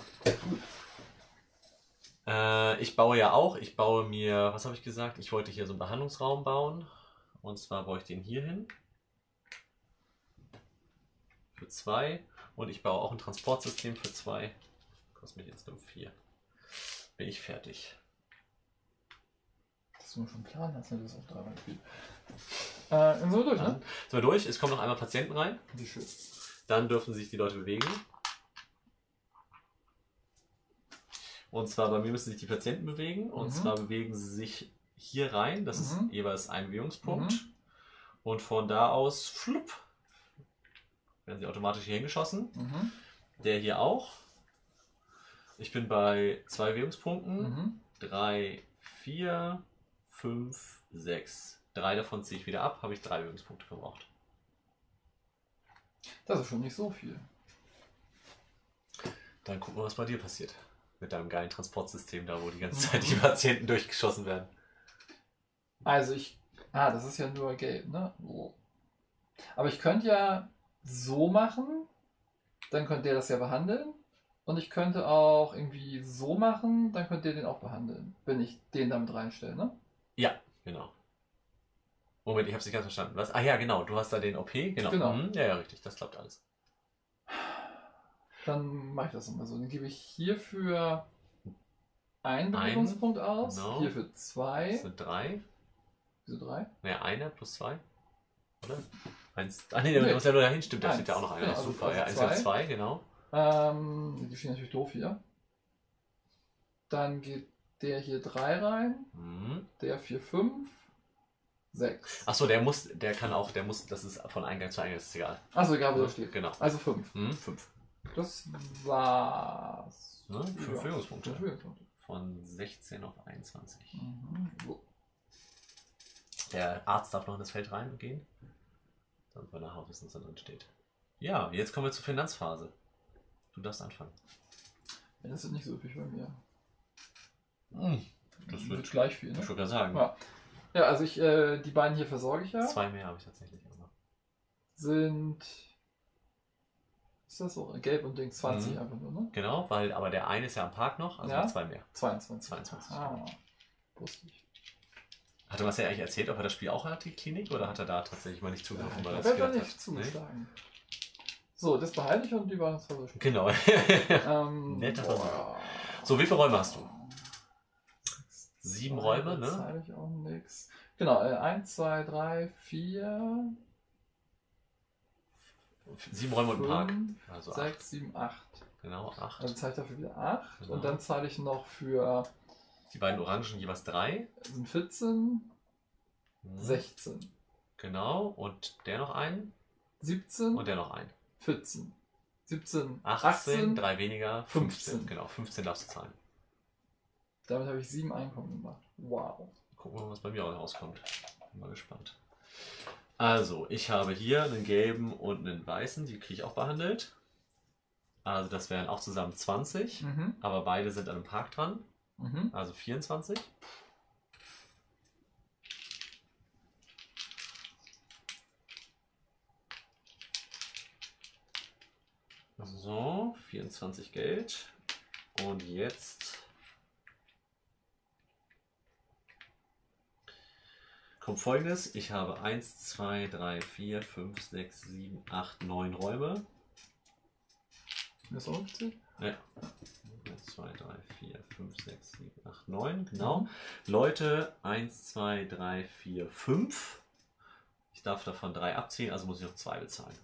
daran. Ich baue ja auch. Ich baue mir, was habe ich gesagt? Ich wollte hier so einen Behandlungsraum bauen. Und zwar baue ich den hier hin. Für 2. Und ich baue auch ein Transportsystem für 2. Kostet mich jetzt nur 4. Bin ich fertig. Das muss schon planen, hast du das auch 3-mal gespielt. Dann sind wir durch, ne? Dann sind wir durch. Es kommen noch einmal Patienten rein. Wie schön. Dann dürfen sich die Leute bewegen. Und zwar bei mir müssen sich die Patienten bewegen. Und zwar bewegen sie sich hier rein. Das ist jeweils ein Bewegungspunkt. Und von da aus flupp, werden sie automatisch hier hingeschossen. Mhm. Der hier auch. Ich bin bei 2 Währungspunkten. Mhm. 3, 4, 5, 6. 3 davon ziehe ich wieder ab, habe ich 3 Währungspunkte verbraucht. Das ist schon nicht so viel. Dann gucken wir, was bei dir passiert. Mit deinem geilen Transportsystem da, wo die ganze Zeit die Patienten durchgeschossen werden. Also das ist ja nur gelb, ne? So. Aber ich könnte ja so machen, dann könnt ihr das ja behandeln. Und ich könnte auch irgendwie so machen, dann könnt ihr den auch behandeln, wenn ich den damit reinstelle, ne? Ja, genau. Moment, ich habe es nicht ganz verstanden. Was? Ah ja, genau, du hast da den OP, genau. Genau. Mhm. Ja, ja, richtig, das klappt alles. Dann mache ich das immer so. Dann gebe ich hierfür einen Bewegungspunkt aus, genau. hierfür Das 2. sind 3. Wieso 3? Naja, einer plus 2. Oder? 1. Ah nee, der muss ja nur dahin, stimmt, da steht ja auch noch einer. Genau, Super, also ja, 1 und 2, genau. Die stehen natürlich doof hier. Dann geht der hier 3 rein, der 4, 5, 6. Achso, der muss, das ist von Eingang zu Eingang, ist egal. Achso, egal, wo der steht. Genau. Also 5. 5. Das war's. 5 Führungspunkte. 5 Führungspunkte. Von 16 auf 21. So. Der Arzt darf noch in das Feld reingehen. Damit wir nachher wissen, was da drin steht. Ja, jetzt kommen wir zur Finanzphase. Du darfst anfangen. Ja, das ist nicht so üppig bei mir. Das wird gleich viel, ne? Ich würde gerade sagen. Ja, also die beiden hier versorge ich ja. 2 mehr habe ich tatsächlich immer. Sind. Ist das so? Gelb und Ding 20 einfach nur, ne? Genau, aber der eine ist ja am Park noch, also Ja? 2 mehr. 22. Ah, wusste ich. Hat er was ja eigentlich erzählt, ob er das Spiel auch hat, die Klinik, oder hat er da tatsächlich mal nicht zugegriffen? Ja, ich habe nicht zugeschlagen. So, das behalte ich und die waren zwar so schön. Genau. Netter Versuch. So, wie viele Räume hast du? 7 Räume, ne? Zahle ich auch nichts. Genau, 1, 2, 3, 4. 7 Räume und Park. 5, Also 6, 7, 8. Genau, 8. Dann zahle ich dafür wieder 8. Genau. Und dann zahle ich noch für. Die beiden Orangen jeweils 3. Sind 14, 16. Genau, und der noch einen. 17. Und der noch einen. 14. 17, 18, 3 weniger, 15. 15. Genau, 15 darfst du zahlen. Damit habe ich 7 Einkommen gemacht. Wow. Gucken wir mal, was bei mir rauskommt. Bin mal gespannt. Also, ich habe hier einen gelben und einen weißen, die kriege ich auch behandelt. Also das wären auch zusammen 20, aber beide sind an einem Park dran. Also 24. So, 24 Geld. Und jetzt kommt Folgendes. Ich habe 1, 2, 3, 4, 5, 6, 7, 8, 9 Räume. Das auch gezählt? Ja. 1, 2, 3, 4, 5, 6, 7, 8, 9. Genau. Leute 1, 2, 3, 4, 5. Ich darf davon 3 abziehen, also muss ich noch 2 bezahlen.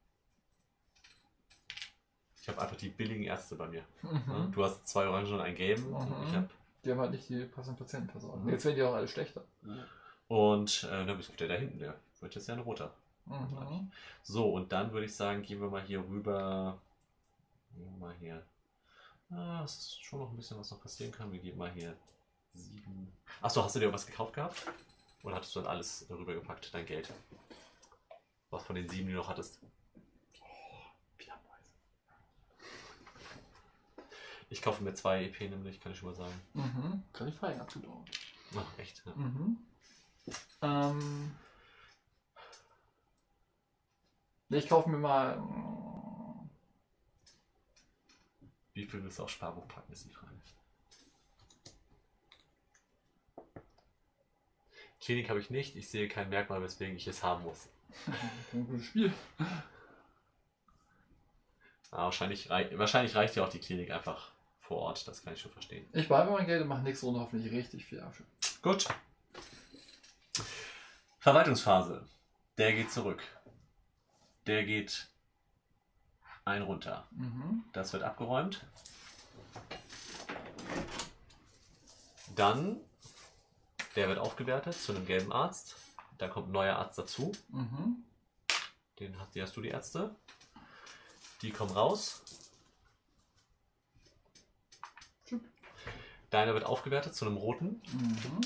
Ich habe einfach die billigen Ärzte bei mir. Du hast 2 Orangen und einen gelben. Und ich hab die haben halt nicht die passenden Patienten versorgt. Jetzt werden die auch alle schlechter. Und bis auf der da hinten, der wird jetzt ja ein roter. So, und dann würde ich sagen, gehen wir mal hier rüber. Mal hier. Es ist schon noch ein bisschen, was noch passieren kann. Wir geben mal hier 7. Achso, hast du dir was gekauft gehabt? Oder hattest du dann alles rübergepackt, dein Geld? Was von den 7, die du noch hattest? Ich kaufe mir 2 EP nämlich, kann ich schon mal sagen. Kann ich Feigen abzubauen. Ach, echt? Ja. Ich kaufe mir mal. Wie viel willst du aufs Sparbuch packen, ist die Frage. Klinik habe ich nicht, ich sehe kein Merkmal, weswegen ich es haben muss. Ein gutes Spiel. Wahrscheinlich reicht ja auch die Klinik einfach vor Ort, das kann ich schon verstehen. Ich behalte mein Geld und mache nichts ohne hoffentlich richtig viel Asche. Gut. Verwaltungsphase. Der geht zurück. Der geht ein runter. Das wird abgeräumt. Dann, der wird aufgewertet zu einem gelben Arzt. Da kommt ein neuer Arzt dazu. Die hast du, die Ärzte. Die kommen raus. Tschüpp. Deiner wird aufgewertet zu einem roten. Mhm.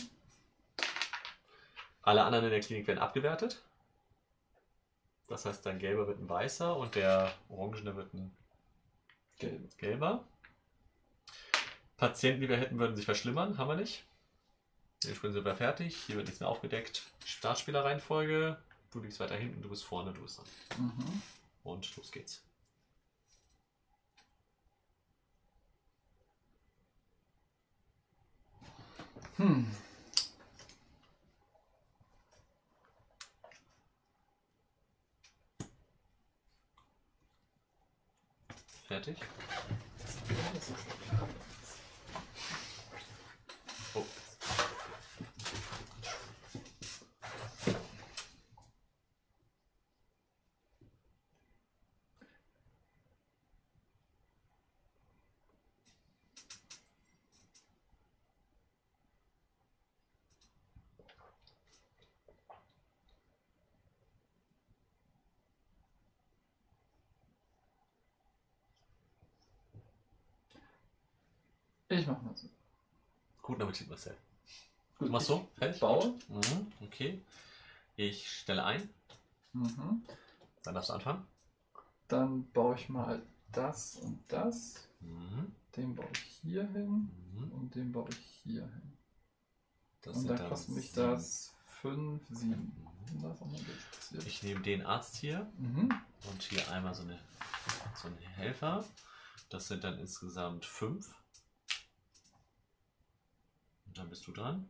Alle anderen in der Klinik werden abgewertet. Das heißt, dein gelber wird ein weißer und der orangene wird ein gelber. Patienten, die wir hätten, würden sich verschlimmern. Haben wir nicht. Dementsprechend sind wir fertig. Hier wird nichts mehr aufgedeckt. Startspielerreihenfolge. Du liegst weiter hinten, du bist vorne, du bist dran. Mhm. Und los geht's. Fertig. Oh. Ich mach mal so. Guten Appetit, Marcel. Gut, Du machst so? Fertig? baue. Mhm. Okay. Ich stelle ein. Mhm. Dann darfst du anfangen. Dann baue ich mal das und das. Mhm. Den baue ich hier hin Mhm. und den baue ich hier hin. Das Und sind dann kostet mich 7. das 5, 7. Und das ist auch mal passiert. Ich nehme den Arzt hier Mhm. und hier einmal so einen Helfer. Das sind dann insgesamt 5. Und dann bist du dran.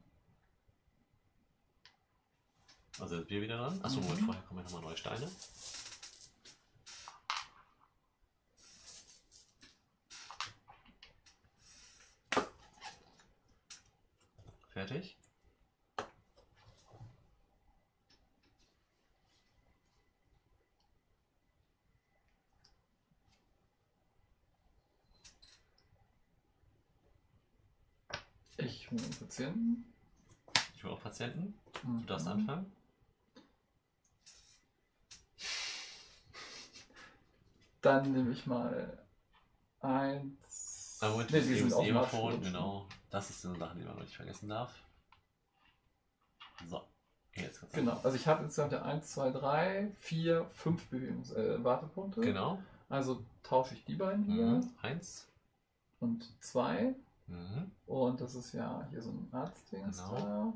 Also sind wir wieder dran. Achso, Moment, vorher kommen ja nochmal neue Steine. Fertig. Ich hole einen Patienten. Ich will auch Patienten. Du darfst Mhm. anfangen. Dann nehme ich mal 1. Moment, Ne, die sind auch immer mal vor. schon. Genau. Das ist eine Sache, die man noch nicht vergessen darf. So. Jetzt kannst du Genau, also ich habe insgesamt 1, 2, 3, 4, 5 Wartepunkte. Genau. Also tausche ich die beiden hier. Mhm. 1. Und 2. Mhm. Und das ist ja hier so ein Arztding. Genau.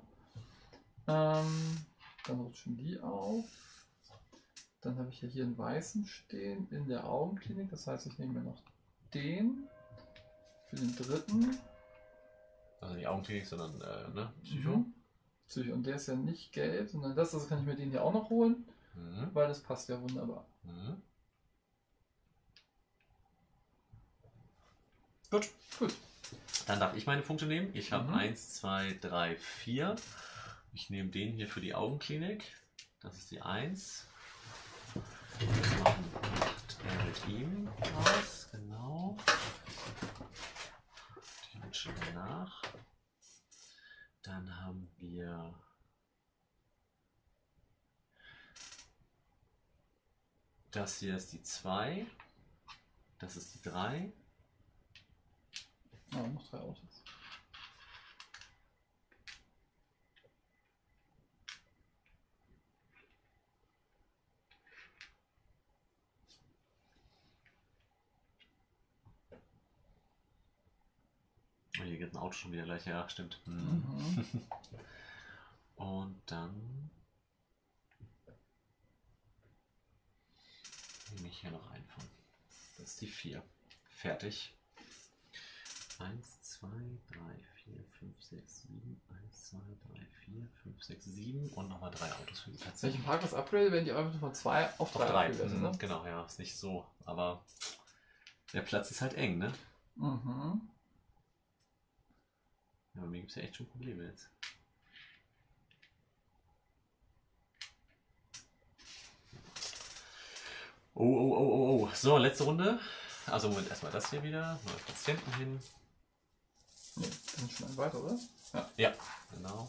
Dann rutschen die auf. Dann habe ich hier einen weißen stehen in der Augenklinik. Das heißt, ich nehme mir noch den für den dritten. Also nicht Augenklinik, sondern ne? Psycho. Mhm. Psycho. Und der ist ja nicht gelb, sondern das. Also kann ich mir den hier auch noch holen, Mhm. weil das passt ja wunderbar. Mhm. Gut. Dann darf ich meine Punkte nehmen. Ich habe 1, 2, 3, 4. Ich nehme den hier für die Augenklinik. Das ist die 1. Jetzt macht er mit ihm aus. Genau. Die rutschen danach. Dann haben wir das hier ist die 2. Das ist die 3. Oh, noch 3 Autos. Oh, hier geht ein Auto schon wieder gleich, ja, stimmt. Und dann nehme ich hier noch einen von. Das ist die 4. Fertig. 1, 2, 3, 4, 5, 6, 7. 1, 2, 3, 4, 5, 6, 7. Und nochmal 3 Autos für die Wenn ich Patienten. einen Parkplatz upgrade, werden die Autos von 2 auf 3 upgradet, ne? Genau, ja, ist nicht so. Aber der Platz ist halt eng, ne? Mhm. Ja, bei mir gibt es ja echt schon Probleme jetzt. Oh. So, letzte Runde. Also Moment, erstmal das hier wieder. Neue Patienten hin. Ne, dann schon weiter, oder? Ja. Ja, genau.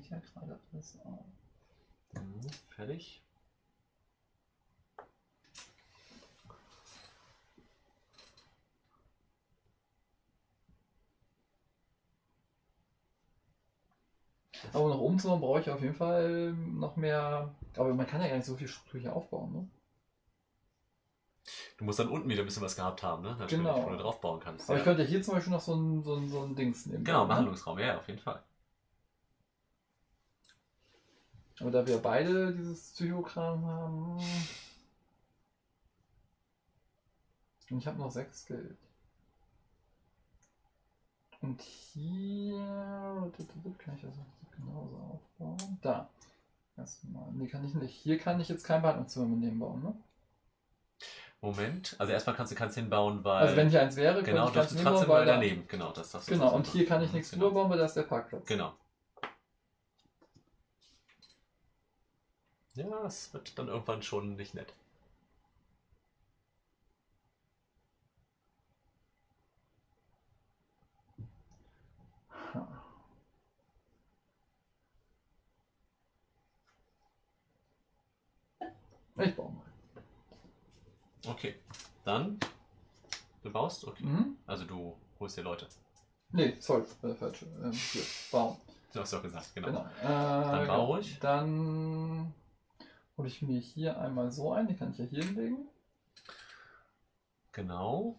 ja gerade alles auf. Fertig. Aber noch umzubauen brauche ich auf jeden Fall noch mehr. Aber man kann ja gar nicht so viel Struktur hier aufbauen, ne? Du musst dann unten wieder ein bisschen was gehabt haben, ne? Natürlich, Genau. wo du drauf bauen kannst. Aber ja. ich könnte ja hier zum Beispiel noch so ein Dings nehmen. Genau, ne? Behandlungsraum, ja, auf jeden Fall. Aber da wir beide dieses Psychokram haben. Und ich habe noch 6 Geld. Und hier kann ich das genauso aufbauen. Da. Erstmal. Nee, kann ich nicht. Hier kann ich jetzt kein Behandlungszimmer mitnehmen bauen, ne? Moment, also erstmal kannst du hinbauen, weil. Also wenn hier eins wäre, genau, könnte ich du keins trotzdem nehmen, weil da, daneben. Genau, das darfst du genau, trotzdem und hier kann ich machen. nichts Genau. drüber bauen, weil da ist der Parkplatz. Genau. Ja, das wird dann irgendwann schon nicht nett. Ich baue mal. Okay, dann. Du baust? Okay. Mhm. Also du holst dir Leute. Nee, sorry, falsch. Hier, bauen. Du hast doch gesagt, genau. Genau. Dann bau ruhig. Dann hole ich mir hier einmal so ein, den kann ich ja hier hinlegen. Genau.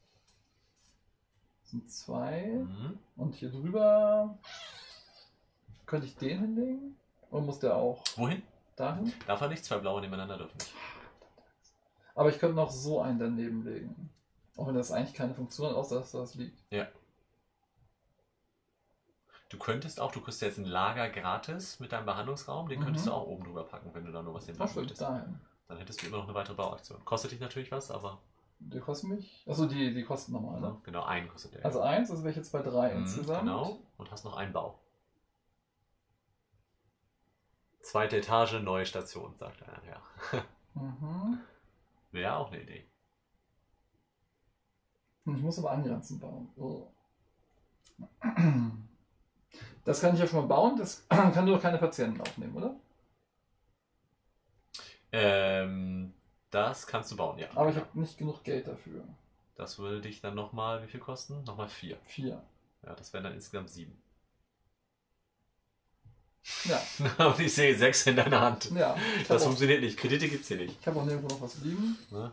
Das sind 2. Mhm. Und hier drüber könnte ich den hinlegen. Oder muss der auch Wohin? dahin? Darf er nicht? 2 blaue nebeneinander dürfen nicht. Aber ich könnte noch so einen daneben legen. Auch wenn das eigentlich keine Funktion hat, außer dass das liegt. Ja. Du könntest auch, du kriegst jetzt ein Lager gratis mit deinem Behandlungsraum, den könntest du auch oben drüber packen, wenn du da nur was Ach hinbauen stimmt, möchtest. dahin. Dann hättest du immer noch eine weitere Bauaktion. Kostet dich natürlich was, aber. Die kosten mich? Achso, die kosten nochmal, ne? Genau, einen kostet der. Also 1, also wäre ich jetzt bei 3 insgesamt. Genau, und hast noch einen Bau. 2. Etage, neue Station, sagt er. Ja. Mhm. Wäre auch eine Idee. Ich muss aber angrenzend bauen. Oh. Das kann ich ja schon mal bauen, das kann nur keine Patienten aufnehmen, oder? Das kannst du bauen, ja. Aber ich habe nicht genug Geld dafür. Das würde dich dann nochmal, wie viel kosten? Nochmal 4. 4. Ja, das wären dann insgesamt 7. Ja. Und ich sehe 6 in deiner Hand. Ja. Das funktioniert nicht. Kredite gibt's hier nicht. Ich habe auch nirgendwo noch was liegen. Ne?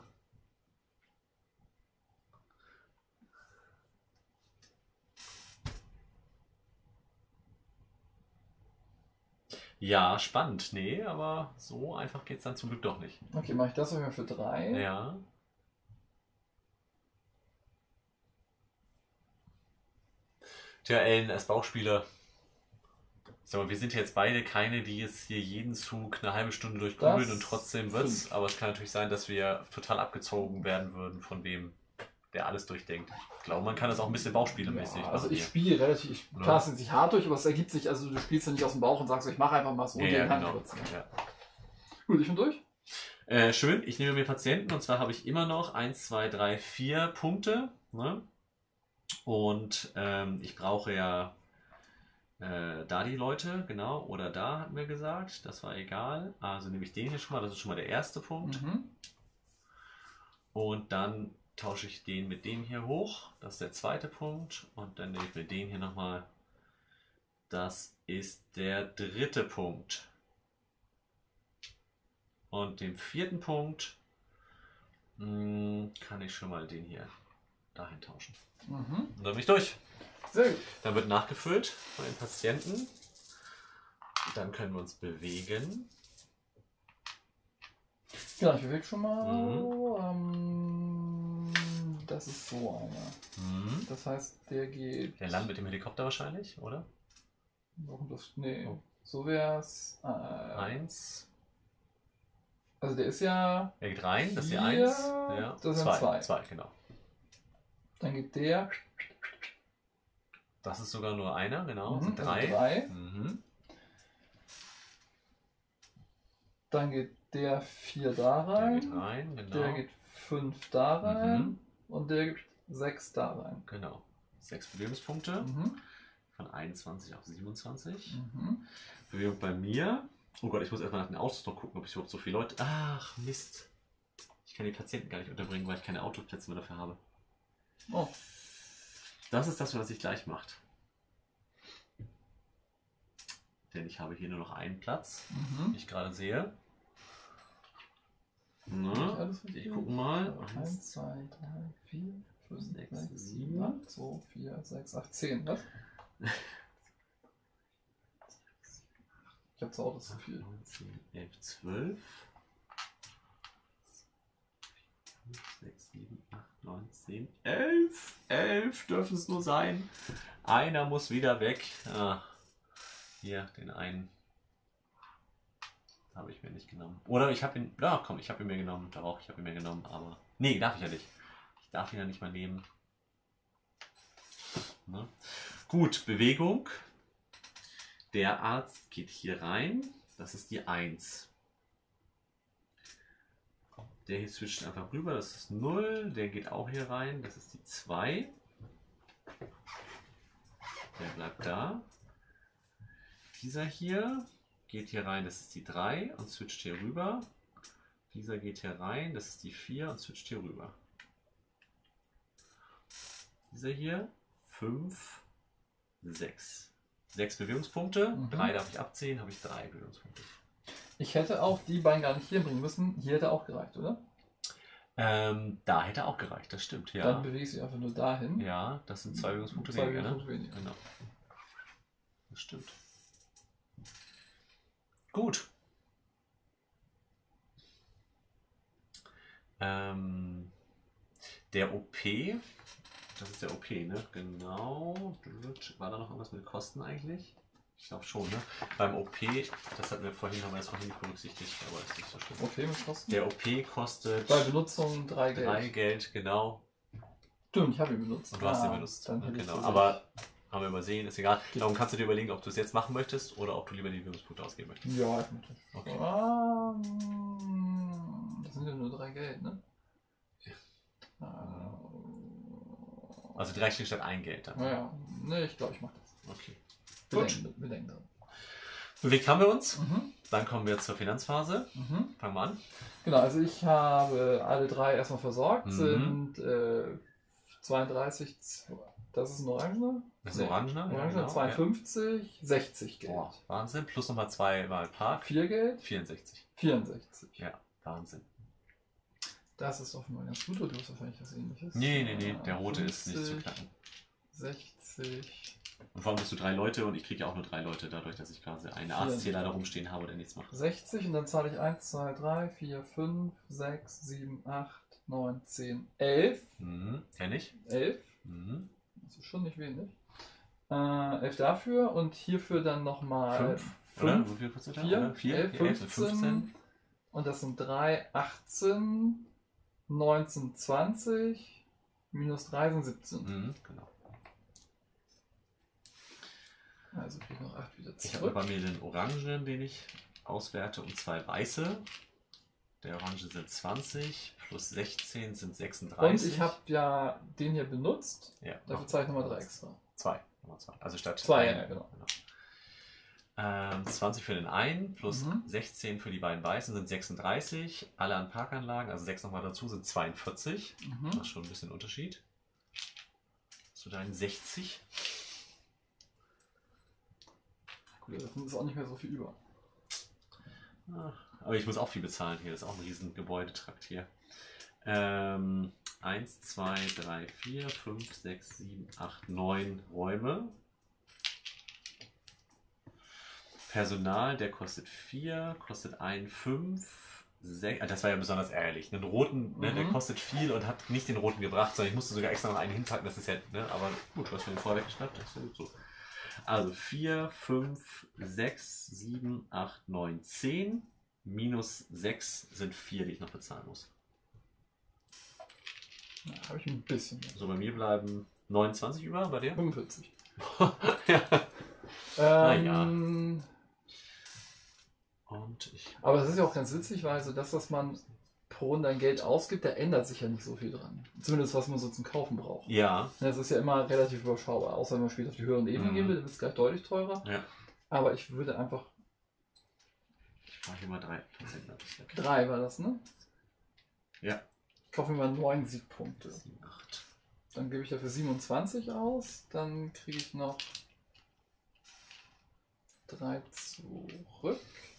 Ja, spannend. Nee, aber so einfach geht's dann zum Glück doch nicht. Okay, mache ich das mal für 3. Ja. Tja, Ellen, als Bauchspieler. Sag mal, wir sind jetzt beide keine, die jetzt hier jeden Zug eine halbe Stunde durchgrübeln und trotzdem wird's. Aber es kann natürlich sein, dass wir total abgezogen werden würden von dem, der alles durchdenkt. Ich glaube, man kann das auch ein bisschen bauchspielermäßig machen. Also ich hier. spiele relativ, klar, es ist nicht hart durch, aber es ergibt sich, also du spielst ja nicht aus dem Bauch und sagst, ich mache einfach mal so. Ja, den genau. Ja. Gut, ich bin durch. Schön, ich nehme mir Patienten und zwar habe ich immer noch 1, 2, 3, 4 Punkte. Ne? Und ich brauche ja da die Leute, genau, oder da hatten wir gesagt, das war egal. Also nehme ich den hier schon mal, das ist schon mal der erste Punkt. Und dann tausche ich den mit dem hier hoch, das ist der zweite Punkt. Und dann nehme ich mir den hier nochmal, das ist der dritte Punkt. Und den vierten Punkt kann ich schon mal den hier dahin tauschen. Und dann bin ich durch. Sehr gut. Dann wird nachgefüllt von den Patienten. Dann können wir uns bewegen. Genau, ich bewege schon mal. Das ist so einer. Das heißt, der geht. Der landet mit dem Helikopter wahrscheinlich, oder? Warum das? Nee. So wär's. 1. Also der ist ja. Er geht rein, das ist die 4, 1. Ja. das sind 2. 2, genau. Dann geht der. Das ist sogar nur einer, genau. Das sind Also 3. 3. Dann geht der 4 da Der rein. geht rein, genau. Der geht 5 da rein. Und der geht 6 da rein. Genau. 6 Bewegungspunkte. Kann von 21 auf 27. Mhm. Bewegung bei mir. Oh Gott, ich muss erstmal nach den Autos noch gucken, ob ich überhaupt so viele Leute... Ach, Mist. Ich kann die Patienten gar nicht unterbringen, weil ich keine Autoplätze mehr dafür habe. Oh. Das ist das, was sich gleich macht. Denn ich habe hier nur noch einen Platz, wie ich gerade sehe. Na, ich gucke mal. 1, 2, 3, 4, 5, 6, 6, 7, 7, 8, 2, 4, 6, 8, 10. Was? Ich habe zu Autos zu viel. 19, 11, 12. 5, 6, 7, 8, 9, 10, 11. 11 dürfen es nur sein. Einer muss wieder weg. Ah, hier, den einen habe ich mir nicht genommen. Oder ich habe ihn, ja komm, ich habe ihn mir genommen. Doch, ich habe ihn mir genommen, aber... Nee, darf ich ja nicht. Ich darf ihn ja nicht mal nehmen. Na? Gut, Bewegung. Der Arzt geht hier rein. Das ist die 1. Der hier switcht einfach rüber. Das ist 0. Der geht auch hier rein. Das ist die 2. Der bleibt da. Dieser hier geht hier rein. Das ist die 3 und switcht hier rüber. Dieser geht hier rein. Das ist die 4 und switcht hier rüber. Dieser hier 5, 6. 6 Bewegungspunkte, 3 darf ich abziehen, habe ich 3 Bewegungspunkte. Ich hätte auch die beiden gar nicht hier bringen müssen. Hier hätte auch gereicht, oder? Da hätte auch gereicht, das stimmt, ja. Dann bewege ich sie einfach nur dahin. Ja, das sind 2 Bewegungspunkte 2 weniger, Bewegungspunkte ne? weniger. Genau. Das stimmt. Gut. Der OP, das ist der OP, ne? Genau. War da noch irgendwas mit Kosten eigentlich? Ich glaube schon, ne? Beim OP, das hatten wir vorhin, haben wir das vorhin nicht berücksichtigt, aber ist nicht so schlimm. OP mit Kosten? Der OP kostet... Bei Benutzung 3 Geld. 3 Geld, genau. Stimmt, ich habe ihn benutzt. Und du hast ihn benutzt. Dann hätte Genau. ich Aber haben wir übersehen, ist egal. Darum kannst du dir überlegen, ob du es jetzt machen möchtest oder ob du lieber die Bewegungspunkte ausgeben möchtest. Ja, ich möchte. Okay. Das sind ja nur 3 Geld, ne? Also 3 Stück statt 1 Geld dann. Naja, ne, ich glaube, ich mache das. Okay. Wir denken dran. Bewegt haben wir uns. Mhm. Dann kommen wir zur Finanzphase. Mhm. Fangen wir an. Genau, also ich habe alle 3 erstmal versorgt, Mhm. sind 32, das ist ein Orangener? Das ist ein Orangener. Ja, Orangener, genau. 52, 60 Geld. Boah, Wahnsinn. Plus nochmal 2 mal Park. 4 Geld, 64. 64. Ja, Wahnsinn. Das ist doch schon mal ganz gut, oder du hast wahrscheinlich was Ähnliches. Nee. Der rote ist nicht zu knacken. 60. Und vor allem bist du 3 Leute und ich kriege ja auch nur 3 Leute, dadurch, dass ich quasi einen Arztzähler da rumstehen habe, der nichts macht. 60 und dann zahle ich 1, 2, 3, 4, 5, 6, 7, 8, 9, 10, 11. Mhm. Kenn ich. 11. Mhm. Das ist schon nicht wenig. 11 dafür und hierfür dann nochmal 5. Wie viel kostet der? 4, 4, 11, 15. Und das sind 3, 18, 19, 20. Minus 3 sind 17. Mhm, genau. Also kriege ich noch 8 wieder Ich habe zurück. bei mir den Orangenen, den ich auswerte, und 2 weiße. Der Orange sind 20, plus 16 sind 36. Und ich habe ja den hier benutzt. Ja, Dafür zahle ich nochmal 3 extra. 2. Also statt 2, ein, ja, genau. 20 für den einen, plus Mhm. 16 für die beiden weißen sind 36. Alle an Parkanlagen, also 6 nochmal dazu, sind 42. Das ist schon ein bisschen Unterschied. Zu deinen 60. Gut, da ist auch nicht mehr so viel über. Aber ich muss auch viel bezahlen hier, das ist auch ein riesen Gebäudetrakt hier. 1, 2, 3, 4, 5, 6, 7, 8, 9 Räume. Personal, der kostet 4, kostet 1, 5, 6. Das war ja besonders ärgerlich. Einen roten, ne, der kostet viel und hat nicht den roten gebracht, sondern ich musste sogar extra noch einen hinpacken. Das ist ja, ne, aber gut, du hast mir den vorweg geschnappt, das ist ja gut so. Also 4, 5, 6, 7, 8, 9, 10. Minus 6 sind 4, die ich noch bezahlen muss. Ja, habe ich ein bisschen mehr. So, bei mir bleiben 29 über, bei dir? 45. Ja. Naja. Und ich... Aber das ist ja auch ganz witzig, weil so das, was man pro Runde ein Geld ausgibt, da ändert sich ja nicht so viel dran. Zumindest was man so zum Kaufen braucht. Ja. Das ist ja immer relativ überschaubar, außer wenn man später auf die höheren Ebenen gehen will, dann wird es gleich deutlich teurer. Ja. Aber ich würde einfach. Ich mache hier mal 3%. 3 war das, ne? Ja. Ich kaufe mir mal 9 Siegpunkte. 7, 8. Dann gebe ich dafür 27 aus. Dann kriege ich noch 3 zurück.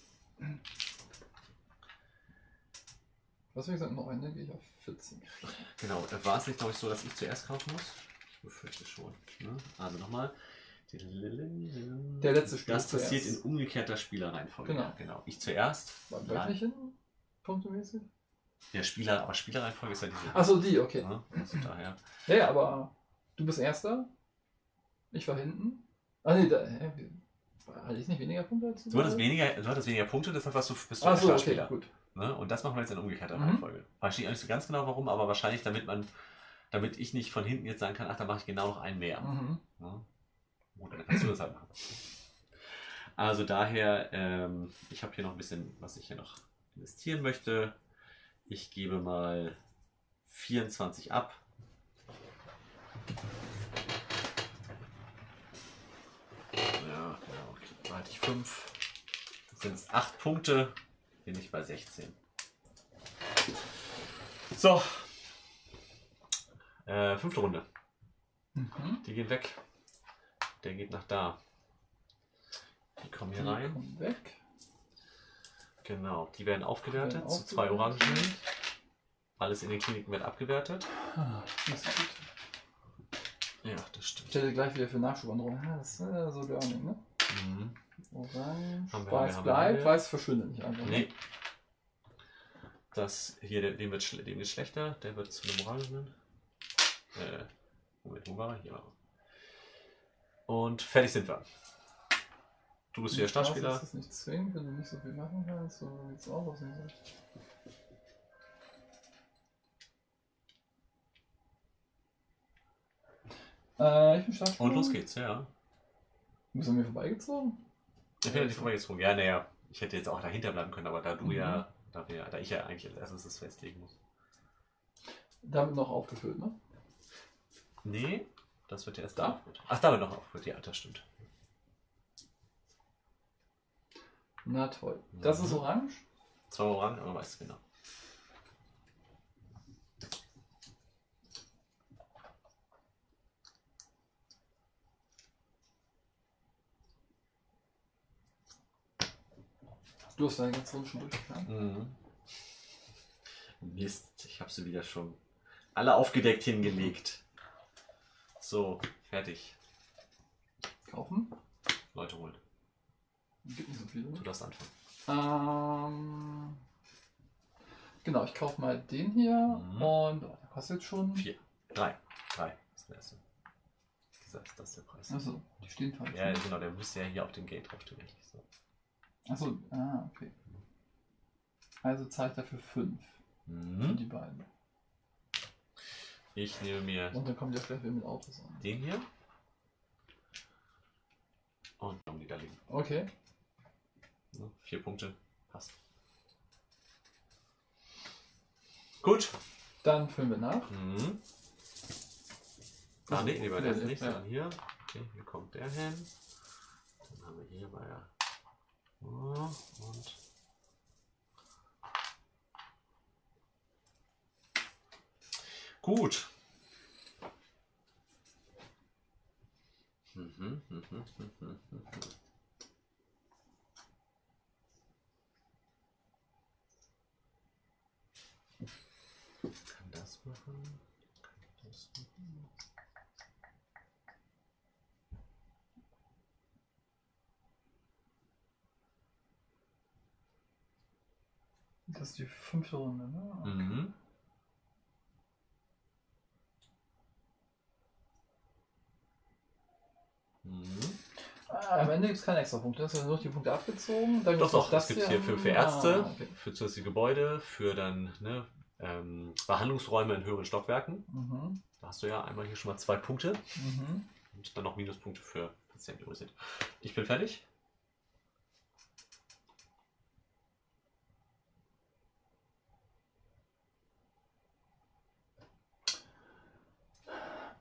Was habe ich gesagt? 9, dann gehe ich auf 14. Genau, war es nicht, glaube ich, so, dass ich zuerst kaufen muss? Ich befürchte schon. Ne? Also nochmal. Der letzte Spiel Das passiert zuerst. in umgekehrter Spielerreihenfolge. Genau. Ja, genau. Ich zuerst. War ich nicht hin? Punktemäßig? Der aber Spielerreihenfolge ist ja diese. Achso, die, okay. Ja, also daher. Ja, aber du bist Erster. Ich war hinten. Ah, nee, hatte ich nicht weniger Punkte als Du hattest weniger Punkte, deshalb bist du Achso, okay, Startspieler. gut. Ne? Und das machen wir jetzt in umgekehrter Reihenfolge. Weiß ich auch nicht so ganz genau warum, aber wahrscheinlich damit ich nicht von hinten jetzt sagen kann, ach, da mache ich genau noch einen mehr. Ne? Gut, dann kannst du das halt machen. Also daher, ich habe hier noch ein bisschen, was ich hier noch investieren möchte. Ich gebe mal 24 ab. Ja, genau, okay. Da hatte ich 5. Das sind jetzt 8 Punkte. Bin ich bei 16. So. 5. Runde. Die gehen weg. Der geht nach da. Die kommen hier rein. Kommen weg. Genau, die werden aufgewertet zu 2 Orangen. Alles in den Kliniken wird abgewertet. Nicht so gut. Ja, das stimmt. Ich hätte gleich wieder für Nachschubwanderung. Das ist so Learning, ne? Orange. Weiß bleibt, weiß verschwindet nicht einfach. Nee. Das hier, dem wird schlechter, der wird zu einem Orangenen. Moment, wo war er? Hier war er. Und fertig sind wir. Du bist wieder Startspieler. Das ist nicht zwingend, wenn du nicht so viel machen kannst. So sieht's auch aus. Ich bin Startspieler. Und los geht's, ja. Bist du an mir vorbeigezogen? Ich bin ja nicht vorbeigezogen. Ja, naja. Ich hätte jetzt auch dahinter bleiben können, aber da du ja, da ich ja eigentlich als erstes das festlegen muss. Damit noch aufgefüllt, ne? Nee, das wird ja erst da aufgefüllt. Ach, da wird noch aufgefüllt, ja, das stimmt. Na toll. Das ist orange? 2 Orangen, aber weißt du genau. Du hast deine ganze Runde schon durchgefahren. Mist, ich habe sie wieder schon alle aufgedeckt hingelegt. So, fertig. Kaufen? Leute holen. Gibt nicht so viele. Du darfst anfangen. Genau, ich kaufe mal den hier und der kostet jetzt schon 4. 3. 3 ist der erste. Das ist der Preis. Achso, die stehen falsch. Ja, genau, der müsste ja hier auf dem Gate draufstehen. So. Achso, okay. Also zahle ich dafür 5 für die beiden. Ich nehme mir Und dann kommt ja vielleicht wieder mit Autos an. den hier. Und um die da liegen. Okay. 4 Punkte. Passt. Gut. Dann füllen wir nach. Nee, lieber der das nicht, ja. sondern hier. Okay, hier kommt der hin. Dann haben wir hier bei der. Und. Gut. Kann das machen? Kann das machen? Das ist die 5. Runde, ne? Okay. Am Ende gibt es keine extra Punkte, das sind nur die Punkte abgezogen. Dann Doch, das gibt es hier für Ärzte, okay. für zusätzliche Gebäude, für dann Behandlungsräume in höheren Stockwerken. Da hast du ja einmal hier schon mal 2 Punkte. Und dann noch Minuspunkte für Patienten. Ich bin fertig.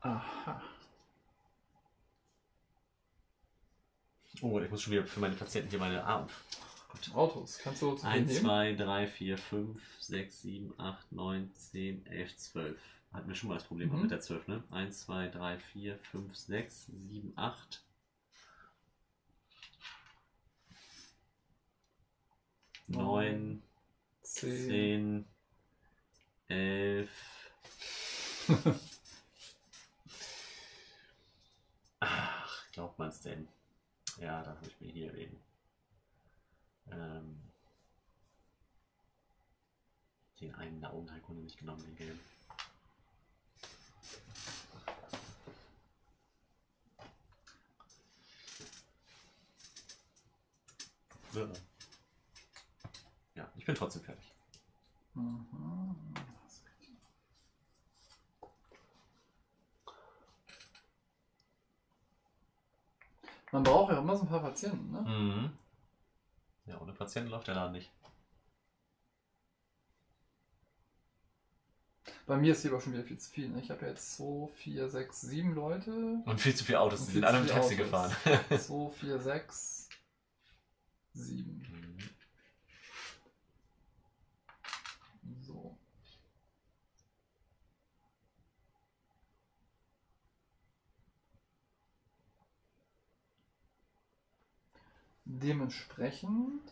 Aha. Oh, ich muss schon wieder für meine Patienten hier meine Arme. Autos. Kannst du zu 1, nehmen? 2, 3, 4, 5, 6, 7, 8, 9, 10, 11, 12. Hatten wir schon mal das Problem mit der 12, ne? 1, 2, 3, 4, 5, 6, 7, 8. 9, 10, 11. Ach, glaubt man es denn? Ja, dann habe ich mir hier den einen Augenheilkunde nicht genommen, den gelben. Ja, ich bin trotzdem fertig. Man braucht ja immer so ein paar Patienten, ne? Mhm. Ja, ohne Patienten läuft der Laden nicht. Bei mir ist hier aber schon wieder viel zu viel. Ne? Ich habe ja jetzt 2, 4, 6, 7 Leute. Und viel zu viele Autos, die sind alle mit Taxi gefahren. 2, 4, 6, 7. So. Dementsprechend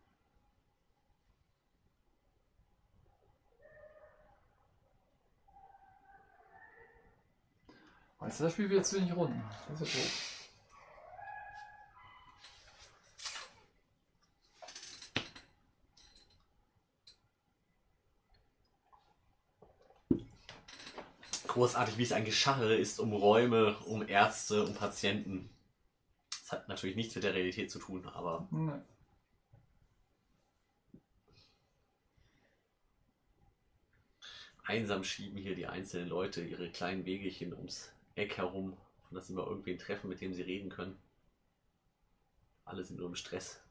weißt du, das Spiel wird zu wenig Runden. Das ist ja doof. Großartig, wie es ein Geschachere ist um Räume, um Ärzte, um Patienten. Das hat natürlich nichts mit der Realität zu tun, aber... Nee. Einsam schieben hier die einzelnen Leute ihre kleinen Wegechen ums Eck herum, dass sie mal irgendwen treffen, mit dem sie reden können. Alle sind nur im Stress.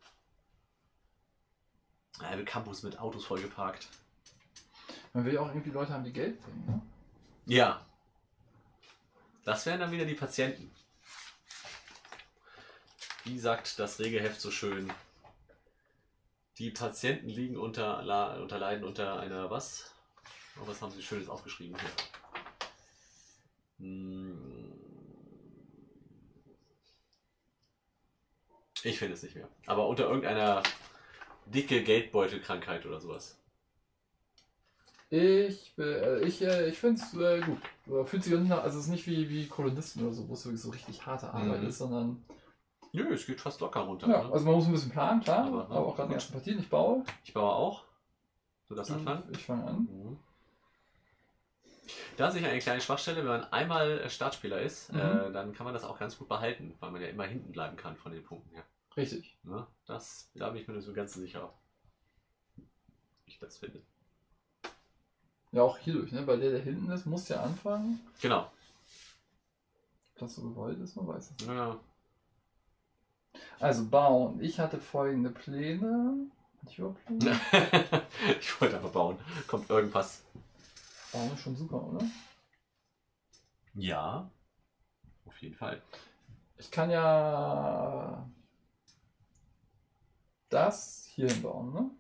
Der halbe Campus mit Autos vollgeparkt. Man will ja auch irgendwie Leute haben, die Geld bringen, ne? Ja. Das wären dann wieder die Patienten. Wie sagt das Regelheft so schön? Die Patienten liegen leiden unter einer was? Oh, was haben sie Schönes aufgeschrieben hier? Ich finde es nicht mehr. Aber unter irgendeiner dicke Geldbeutelkrankheit oder sowas. Ich finde es gut. Fühlt sich nicht nach, also es ist nicht wie Kolonisten oder so, wo es wirklich so richtig harte Arbeit ist, sondern. Nö, es geht fast locker runter. Ja, ne? also man muss ein bisschen planen, klar. Aber auch gerade in den ersten Partien. Ich baue. Ich baue auch. Du darfst anfangen. Ich fange an. Da sehe ich eine kleine Schwachstelle. Wenn man einmal Startspieler ist, dann kann man das auch ganz gut behalten, weil man ja immer hinten bleiben kann von den Punkten her. Richtig. Ne? Da bin ich mir so ganz sicher, wie ich das finde. Ja, auch hierdurch, ne? Weil der hinten ist, muss ja anfangen. Genau. Ob das so gewollt ist, man weiß es nicht. Ja. Also bauen. Ich hatte folgende Pläne. Ich wollte einfach bauen. Kommt irgendwas. Bauen ist schon super, oder? Ja. Auf jeden Fall. Ich kann ja das hier hinbauen, ne?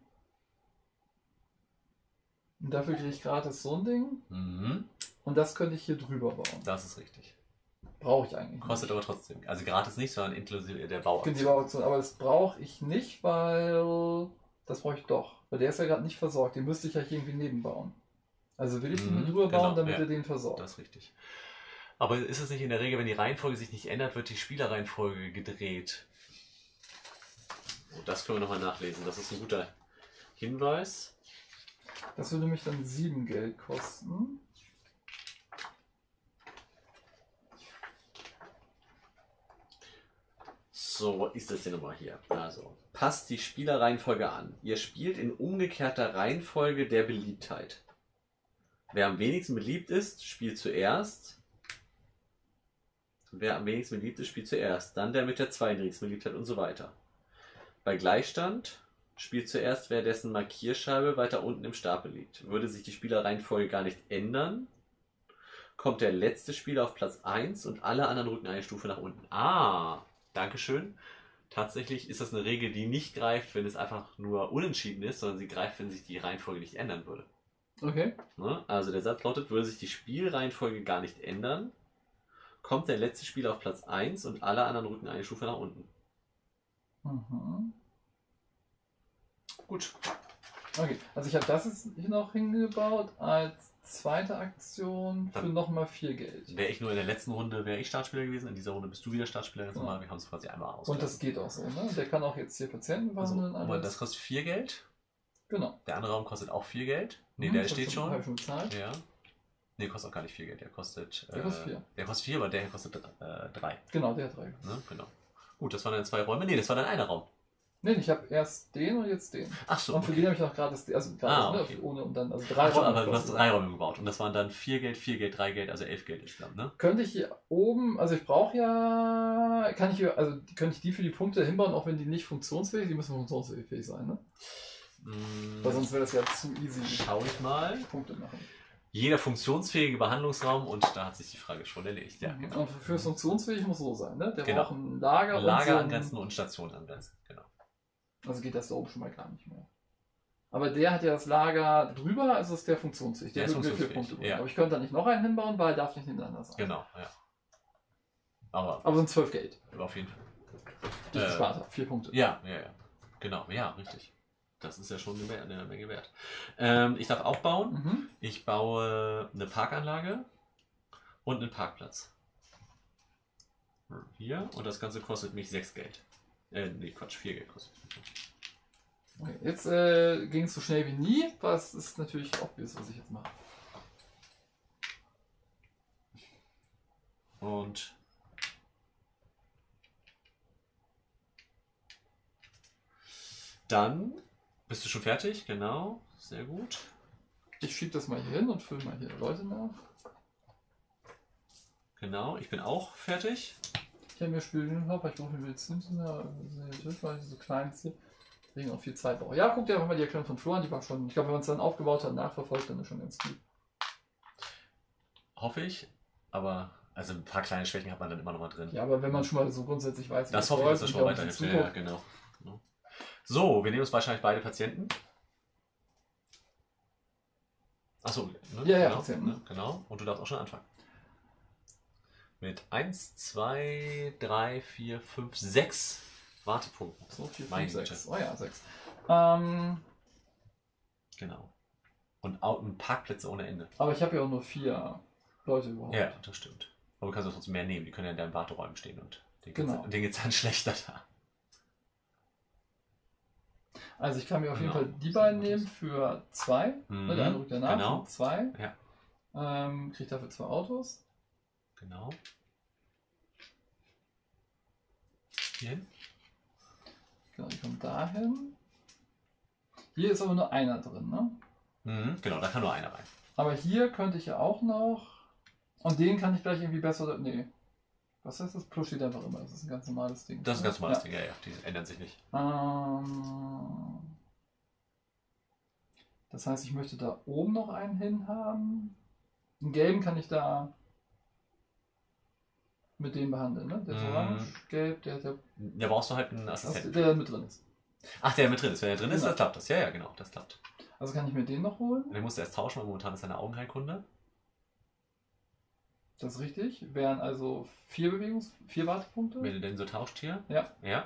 Und dafür kriege ich gratis so ein Ding. Und das könnte ich hier drüber bauen. Das ist richtig. Brauche ich eigentlich Kostet nicht. aber trotzdem. Also gratis nicht, sondern inklusive der Bauaktion. Die Bauaktion. Aber das brauche ich nicht, weil das brauche ich doch. Weil der ist ja gerade nicht versorgt. Den müsste ich ja hier irgendwie nebenbauen. Also will ich den drüber bauen, damit er den versorgt. Das ist richtig. Aber ist es nicht in der Regel, wenn die Reihenfolge sich nicht ändert, wird die Spielerreihenfolge gedreht? Oh, das können wir nochmal nachlesen. Das ist ein guter Hinweis. Das würde mich dann 7 Geld kosten. So, was ist das denn nochmal hier? Also, passt die Spielerreihenfolge an. Ihr spielt in umgekehrter Reihenfolge der Beliebtheit. Wer am wenigsten beliebt ist, spielt zuerst. Wer am wenigsten beliebt ist, spielt zuerst. Dann der mit der zweitniedrigsten Beliebtheit und so weiter. Bei Gleichstand spielt zuerst, wer dessen Markierscheibe weiter unten im Stapel liegt. Würde sich die Spielerreihenfolge gar nicht ändern, kommt der letzte Spieler auf Platz 1 und alle anderen rücken eine Stufe nach unten. Ah, Dankeschön. Tatsächlich ist das eine Regel, die nicht greift, wenn es einfach nur unentschieden ist, sondern sie greift, wenn sich die Reihenfolge nicht ändern würde. Okay. Ne? Also der Satz lautet, würde sich die Spielreihenfolge gar nicht ändern, kommt der letzte Spieler auf Platz 1 und alle anderen rücken eine Stufe nach unten. Mhm. Gut. Okay, also ich habe das jetzt hier noch hingebaut als zweite Aktion für Dann- nochmal 4 Geld. Wäre ich nur in der letzten Runde, wäre ich Startspieler gewesen. In dieser Runde bist du wieder Startspieler. Ganz Ja. normal. Wir haben es quasi einmal Und ausgelassen. das geht auch so, ne? Der kann auch jetzt hier Patienten Also, behandeln. aber das kostet 4 Geld. Genau. Der andere Raum kostet auch 4 Geld. Ne, Mhm, der das steht schon. Hab ich schon bezahlt. Ja. Ne, kostet auch gar nicht 4 Geld. Der kostet 4. Der kostet 4, aber der hier kostet 3. Genau, der hat 3. Ne? Genau. Gut, das waren dann 2 Räume. Ne, das war dann einer Raum. Nee, ich habe erst den und jetzt den. Ach so. Und für den habe ich noch gratis, also gratis, okay. ne? Ohne und dann, also 3 Ach so, Räume aber du hast quasi. 3 Räume gebaut. Und das waren dann 4 Geld, 3 Geld, also 11 Geld insgesamt, ne? Könnte ich hier oben, also ich brauche ja, kann ich hier, also könnte ich die für die Punkte hinbauen, auch wenn die nicht funktionsfähig, die müssen funktionsfähig sein, ne? Weil sonst wäre das ja zu easy. Schau ich mal. Punkte machen. Jeder funktionsfähige Behandlungsraum und da hat sich die Frage schon erledigt. Ja, genau. Und für funktionsfähig muss so sein, ne? Der Genau. braucht ein Lager, Lager und so angrenzen und Station angrenzen. Genau. Also geht das da oben schon mal gar nicht mehr. Aber der hat ja das Lager drüber, also ist der funktionsfähig. Der ist wird mir 4 funktionsfähig, Punkte bringen. ja. Aber ich könnte da nicht noch einen hinbauen, weil er darf nicht nebeneinander sein. Genau, ja. Aber sind 12 Geld. auf jeden Fall. Die ich gespart habe. 4 Punkte. Ja. Genau, ja, richtig. Das ist ja schon eine Menge wert. Ich darf auch bauen. Mhm. Ich baue eine Parkanlage und einen Parkplatz. Hier. Und das Ganze kostet mich 6 Geld. Nee, Quatsch, 4 Geld kostet mich. Okay, jetzt ging es so schnell wie nie. Was ist natürlich obvious, was ich jetzt mache. Und dann bist du schon fertig, genau. Sehr gut. Ich schiebe das mal hier hin und fülle mal hier Leute nach. Genau, ich bin auch fertig. Ich habe mir Spielen gekauft, weil ich brauche mir jetzt nicht mehr, weil ich so klein ist. Deswegen auch viel Zeit brauche. Ja, guck dir einfach mal die Erklärung von Flo an, die war schon, ich glaube, wenn man es dann aufgebaut hat, nachverfolgt, dann ist schon ganz gut. Hoffe ich, aber also ein paar kleine Schwächen hat man dann immer noch mal drin. Ja, aber wenn man schon mal so grundsätzlich weiß, wie Das hoffe ich, dass das schon mal läuft und weiterhilft. auch Ja, genau. So, wir nehmen uns wahrscheinlich beide Patienten. Achso, ne? Ja, genau, Patienten. ne? Genau. Und du darfst auch schon anfangen. Mit 1, 2, 3, 4, 5, 6 Wartepunkten. So, 4, Meine 5, Güte. 6. Oh ja, 6. Genau. Und Parkplätze ohne Ende. Aber ich habe ja auch nur 4 Leute überhaupt. Ja, das stimmt. Aber du kannst auch trotzdem mehr nehmen. Die können ja in deinen Warteräumen stehen und denen Genau. geht's dann schlechter da. Also ich kann mir auf jeden Genau. Fall die beiden nehmen für 2. Mhm. Der andere rückt danach. Genau. 2. Ja. Kriegt dafür 2 Autos. Genau. Hierhin. Genau, die kommen dahin. Hier ist aber nur einer drin, ne? Mhm. Genau, da kann nur einer rein. Aber hier könnte ich ja auch noch. Und den kann ich gleich irgendwie besser. Nee. Was heißt das? Plus steht einfach immer. Das ist ein ganz normales Ding. Das ist ein ganz normales Ding, ja. Die ändern sich nicht. Das heißt, ich möchte da oben noch einen hin haben. Einen gelben kann ich da mit dem behandeln, ne? Der ist orange, gelb, der Da brauchst du halt einen Assistenten. der mit drin ist. Ach, der mit drin ist. Wenn der drin ist, Genau. dann klappt das. Ja, genau, das klappt. Also kann ich mir den noch holen. Den musst du erst tauschen, weil momentan ist seine Augenheilkunde. Das ist richtig. Wären also 4 Wartepunkte. Wenn du den so tauscht hier. Ja. Ja.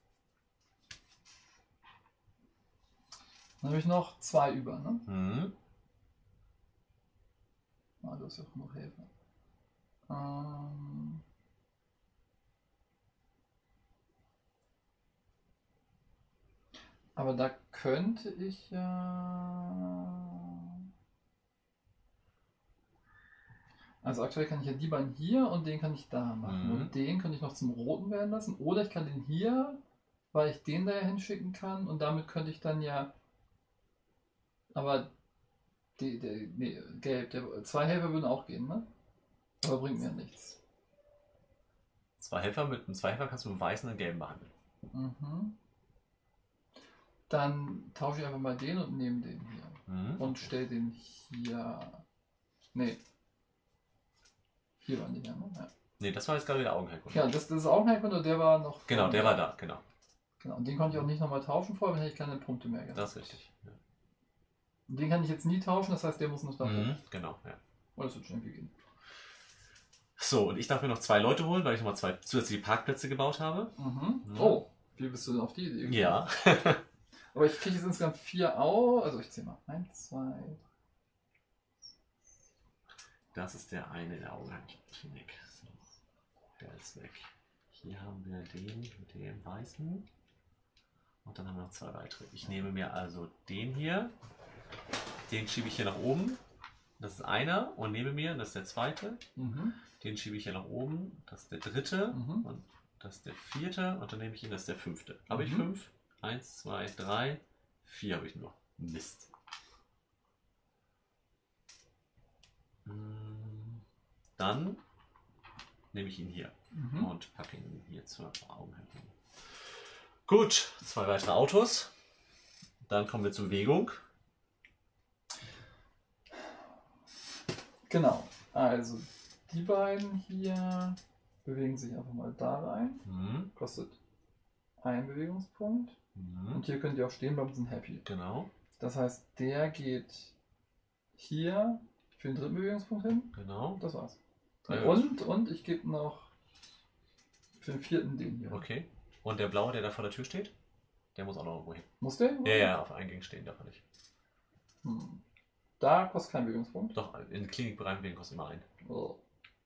Dann habe ich noch 2 über, ne? Mhm. Ah, du hast ja auch noch Helfer. Aber da könnte ich ja... Also aktuell kann ich ja die beiden hier und den kann ich da machen. Mhm. Und den könnte ich noch zum roten werden lassen. Oder ich kann den hier, weil ich den da ja hinschicken kann. Und damit könnte ich dann ja... Aber... Nee, gelb. 2 Helfer würden auch gehen, ne? Aber bringt mir nichts. 2 Helfer, mit einem 2 Helfer kannst du einen weißen und einen gelben behandeln. Mhm. Dann tausche ich einfach mal den und nehme den hier. Mhm. Und stelle den hier. Nee. Hier waren die ja, ne? Ja. Ne, das war jetzt gerade wieder Augenheilkunde. Ja, das ist Augenheilkunde, der war noch. Genau, der war da, genau. Genau, und den konnte ich auch nicht nochmal tauschen vorher, wenn hätte ich keine Punkte mehr gehabt. Das ist richtig. Ja. Und den kann ich jetzt nie tauschen, das heißt, der muss noch da. Genau, ja. Oh, das wird schon irgendwie gehen. So, und ich darf mir noch 2 Leute holen, weil ich nochmal 2 zusätzliche Parkplätze gebaut habe. Ja. Oh, wie bist du denn auf die Idee gekommen? Ja. Aber ich kriege jetzt insgesamt 4 Au. Also ich zähle mal. 1, 2. Das ist der eine in der Augenklinik. So, der ist weg. Hier haben wir den mit dem weißen. Und dann haben wir noch 2 weitere. Ich nehme mir also den hier. Den schiebe ich hier nach oben. Das ist einer. Und nehme mir, das ist der zweite. Den schiebe ich hier nach oben. Das ist der dritte. Und das ist der vierte. Und dann nehme ich ihn, das ist der fünfte. Habe ich 5? 1, 2, 3, 4 habe ich nur. Mist. Dann nehme ich ihn hier und packe ihn hier zur Augenhaltung. Gut, 2 weitere Autos. Dann kommen wir zur Bewegung. Genau, also die beiden hier bewegen sich einfach mal da rein. Kostet 1 Bewegungspunkt. Und hier könnt ihr auch stehen bleiben und sind happy. Genau. Das heißt, der geht hier für den 3. Bewegungspunkt hin. Genau. Das war's. Und ich gebe noch für den 4. den hier. Okay. Und der blaue, der da vor der Tür steht, der muss auch noch irgendwo hin. Muss der? Ja, ja, auf Eingang stehen darf er nicht. Da kostet kein Bewegungspunkt. Doch, in den Klinikbereich bewegen kostet immer 1. Oh.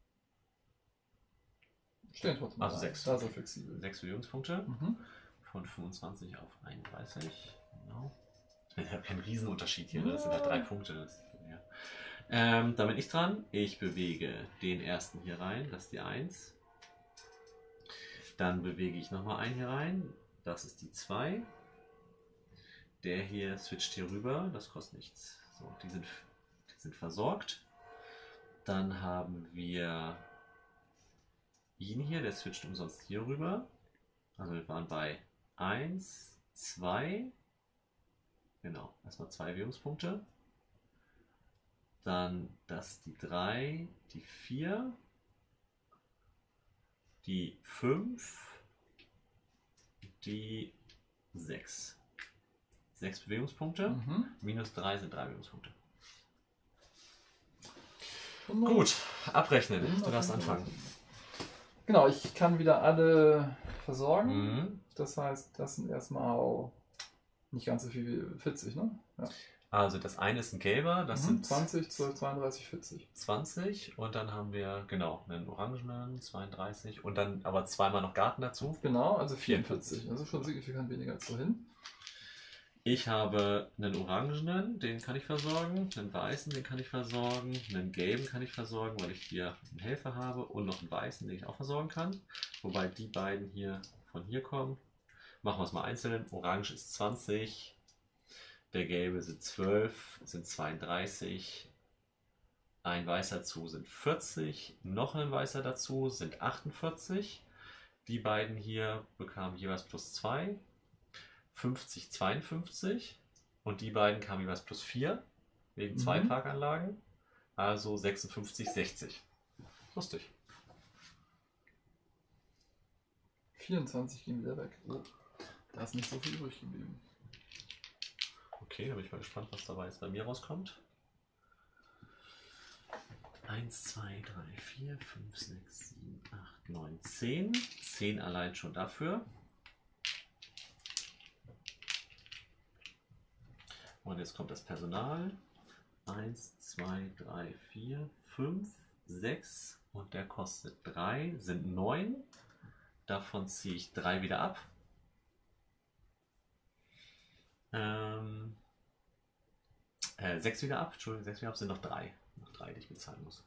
Stehen trotzdem. Also rein. 6. Da ist er flexibel. 6 Bewegungspunkte. Von 25 auf 31. Genau. Das ist ja kein Riesenunterschied hier. Das sind halt 3 Punkte. Das, ja. Da bin ich dran. Ich bewege den ersten hier rein. Das ist die 1. Dann bewege ich nochmal einen hier rein. Das ist die 2. Der hier switcht hier rüber. Das kostet nichts. So, die sind versorgt. Dann haben wir ihn hier. Der switcht umsonst hier rüber. Also wir waren bei 1, 2. Genau, erstmal 2 Bewegungspunkte. Dann das die 3, die 4, die 5, die 6. 6 Bewegungspunkte. Minus 3 sind 3 Bewegungspunkte. Gut, abrechnen. Du darfst anfangen. Genau, ich kann wieder alle versorgen. Das heißt, das sind erstmal nicht ganz so viel wie 40, ne? Ja. Also das eine ist ein gelber, das sind 20, 12, 32, 40. 20 und dann haben wir, genau, einen orangenen, 32 und dann aber zweimal noch Garten dazu. Genau, also 44. Also schon signifikant weniger als vorhin. Ich habe einen orangenen, den kann ich versorgen, einen weißen, den kann ich versorgen, einen gelben kann ich versorgen, weil ich hier einen Helfer habe und noch einen weißen, den ich auch versorgen kann. Wobei die beiden hier von hier kommen. Machen wir es mal einzeln. Orange ist 20, der gelbe sind 12, sind 32, ein weißer dazu sind 40, noch ein weißer dazu sind 48. Die beiden hier bekamen jeweils plus 2. 50, 52 und die beiden kamen jeweils plus 4 wegen 2 Parkanlagen, also 56, 60. Lustig. 24 gehen wieder weg. Oh, da ist nicht so viel übrig geblieben. Okay, da bin ich mal gespannt, was dabei jetzt bei mir rauskommt. 1, 2, 3, 4, 5, 6, 7, 8, 9, 10. 10 allein schon dafür. Und jetzt kommt das Personal. 1, 2, 3, 4, 5, 6 und der kostet 3, sind 9. Davon ziehe ich 3 wieder ab. 6 wieder ab, Entschuldigung, 6 wieder ab sind noch 3. Noch 3, die ich bezahlen muss.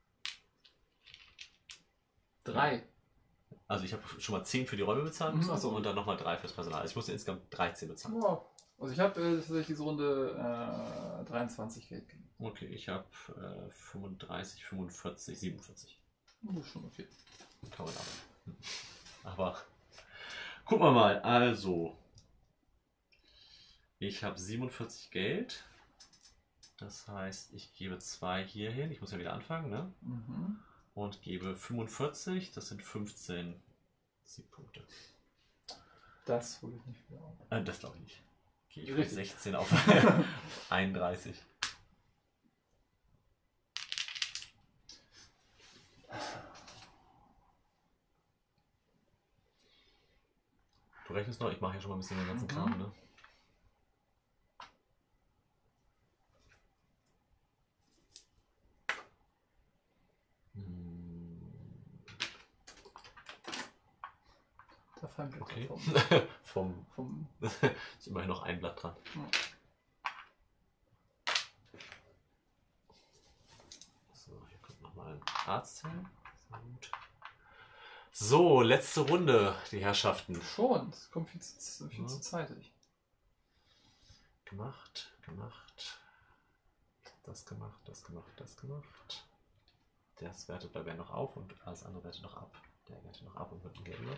3. Also ich habe schon mal 10 für die Räume bezahlen müssen und dann nochmal 3 fürs Personal. Also ich musste insgesamt 13 bezahlen. Wow. Also ich habe tatsächlich diese Runde 23 Geld gegeben. Okay, ich habe 35, 45, 47. Das ist schon okay. Kann man aber gucken wir mal. Also, ich habe 47 Geld. Das heißt, ich gebe 2 hier hin. Ich muss ja wieder anfangen, ne? und gebe 45. Das sind 15 Siegpunkte. Das hole ich nicht wieder auf. Das glaube ich nicht. Gehe ich von Richtig. 16 auf 31. Du rechnest noch? Ich mache hier schon mal ein bisschen den ganzen Kram, ne? Da fallen wir Okay. vom Ist immerhin noch ein Blatt dran. Ja. So, hier kommt nochmal ein Arzt hin. Sehr gut. So, letzte Runde, die Herrschaften. Schon, es kommt viel zu zeitig. Gemacht, gemacht. Das gemacht, das gemacht, das gemacht. Das wertet bei Ben noch auf und alles andere wertet noch ab. Der wertet noch ab und wird ein gelber.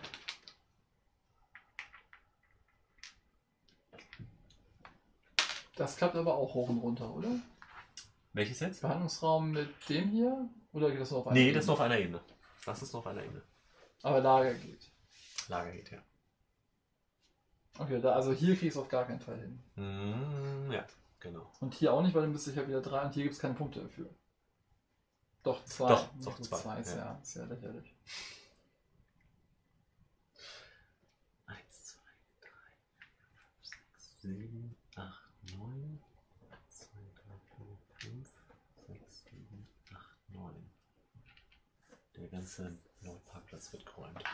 Das klappt aber auch hoch und runter, oder? Welches jetzt? Behandlungsraum mit dem hier? Oder geht das nur auf einer Nee, Ebene? das ist noch auf einer Ebene. Das ist noch auf einer Ebene. Aber Lager geht. Lager geht, ja. Okay, also hier krieg ich es auf gar keinen Fall hin. Ja, genau. Und hier auch nicht, weil dann müsste ich ja wieder 3 und hier gibt es keine Punkte dafür. Doch, 2. Doch, Ja, doch, gut, 2, 2 ist ja. ja sehr lächerlich. 1, 2, 3, 4, 5, 6, 7, 8, 9. 2, 3, 4, 5, 6, 7, 8, 9. Der ganze neue Parkplatz wird geräumt.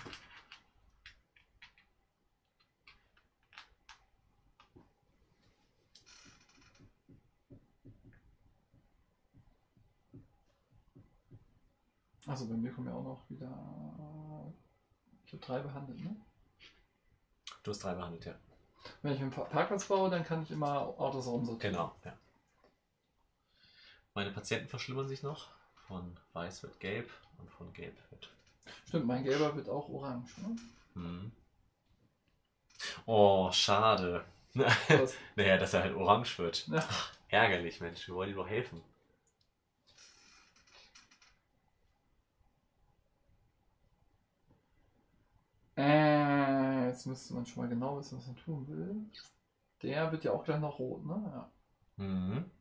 Achso, bei mir kommen ja auch noch wieder. Ich habe 3 behandelt, ne? Du hast 3 behandelt, ja. Wenn ich einen Parkplatz baue, dann kann ich immer Autos rumsortieren. Genau, ja. Meine Patienten verschlimmern sich noch. Von weiß wird gelb und von gelb wird. Stimmt, mein gelber wird auch orange, ne? Hm. Oh, schade. Was? Naja, dass er halt orange wird. Ja. Ach, ärgerlich, Mensch. Wir wollen ihm doch helfen. Jetzt müsste man schon mal genau wissen, was man tun will. Der wird ja auch gleich noch rot, ne? Ja. Mhm.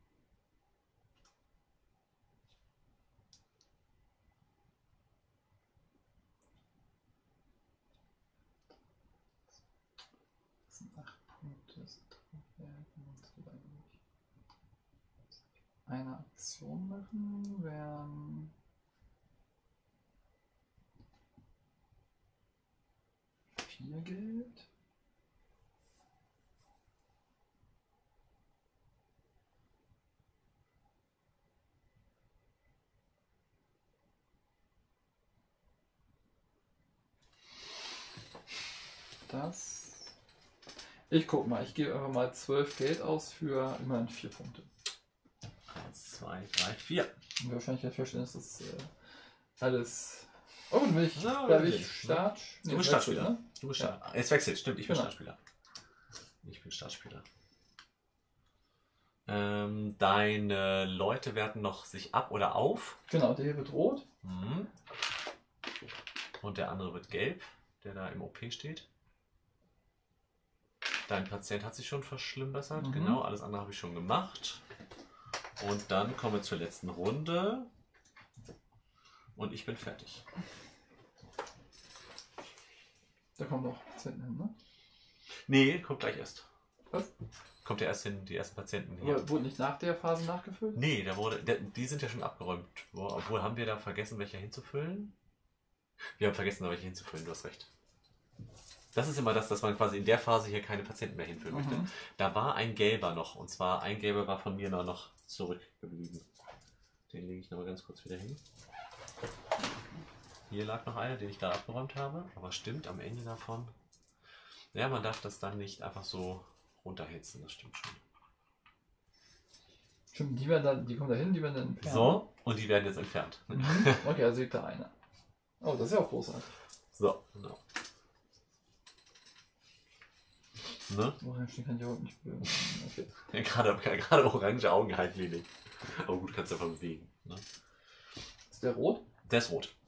Das sind 8 Punkte. Das wird eigentlich eine Aktion machen, wären 4 Geld. Das. Ich guck mal, ich gebe einfach mal 12 Geld aus für immerhin 4 Punkte. 1, 2, 3, 4. Und wahrscheinlich ja feststellen, dass das alles. Oh, und ich Ja, bleib wirklich. ich Start. Du bist Startspieler. Ne? Du bist Start. Es wechselt, stimmt. Ich bin Genau. Startspieler. Ich bin Startspieler. Deine Leute werten noch sich ab oder auf. Genau, der hier wird rot. Mhm. Und der andere wird gelb, der da im OP steht. Dein Patient hat sich schon verschlimmbessert. Mhm. Genau, alles andere habe ich schon gemacht. Und dann kommen wir zur letzten Runde. Und ich bin fertig. Da kommt noch Patienten hin, ne? Nee, kommt gleich erst. Was? Kommt ja erst hin, die ersten Patienten hier. Aber wurde nicht nach der Phase nachgefüllt? Nee, die sind ja schon abgeräumt. Obwohl, haben wir da vergessen, welche hinzufüllen? Wir haben vergessen, welche hinzufüllen, du hast recht. Das ist immer das, dass man quasi in der Phase hier keine Patienten mehr hinfüllen möchte. Da war ein gelber noch. Und zwar ein gelber war von mir noch zurückgeblieben. Den lege ich noch mal ganz kurz wieder hin. Hier lag noch einer, den ich gerade abgeräumt habe. Aber stimmt, am Ende davon. Ja, man darf das dann nicht einfach so runterhitzen, das stimmt schon. Stimmt, die kommen da hin, die werden dann entfernt. So, und die werden jetzt entfernt. Okay, also liegt da einer. Oh, das ist ja auch großartig. So, genau. Ne? Orange kann ich auch nicht bewegen. Okay. Ja, gerade orange Augen halt wenig. Aber gut, kannst du einfach bewegen. Ne? Ist der rot? Der ist rot.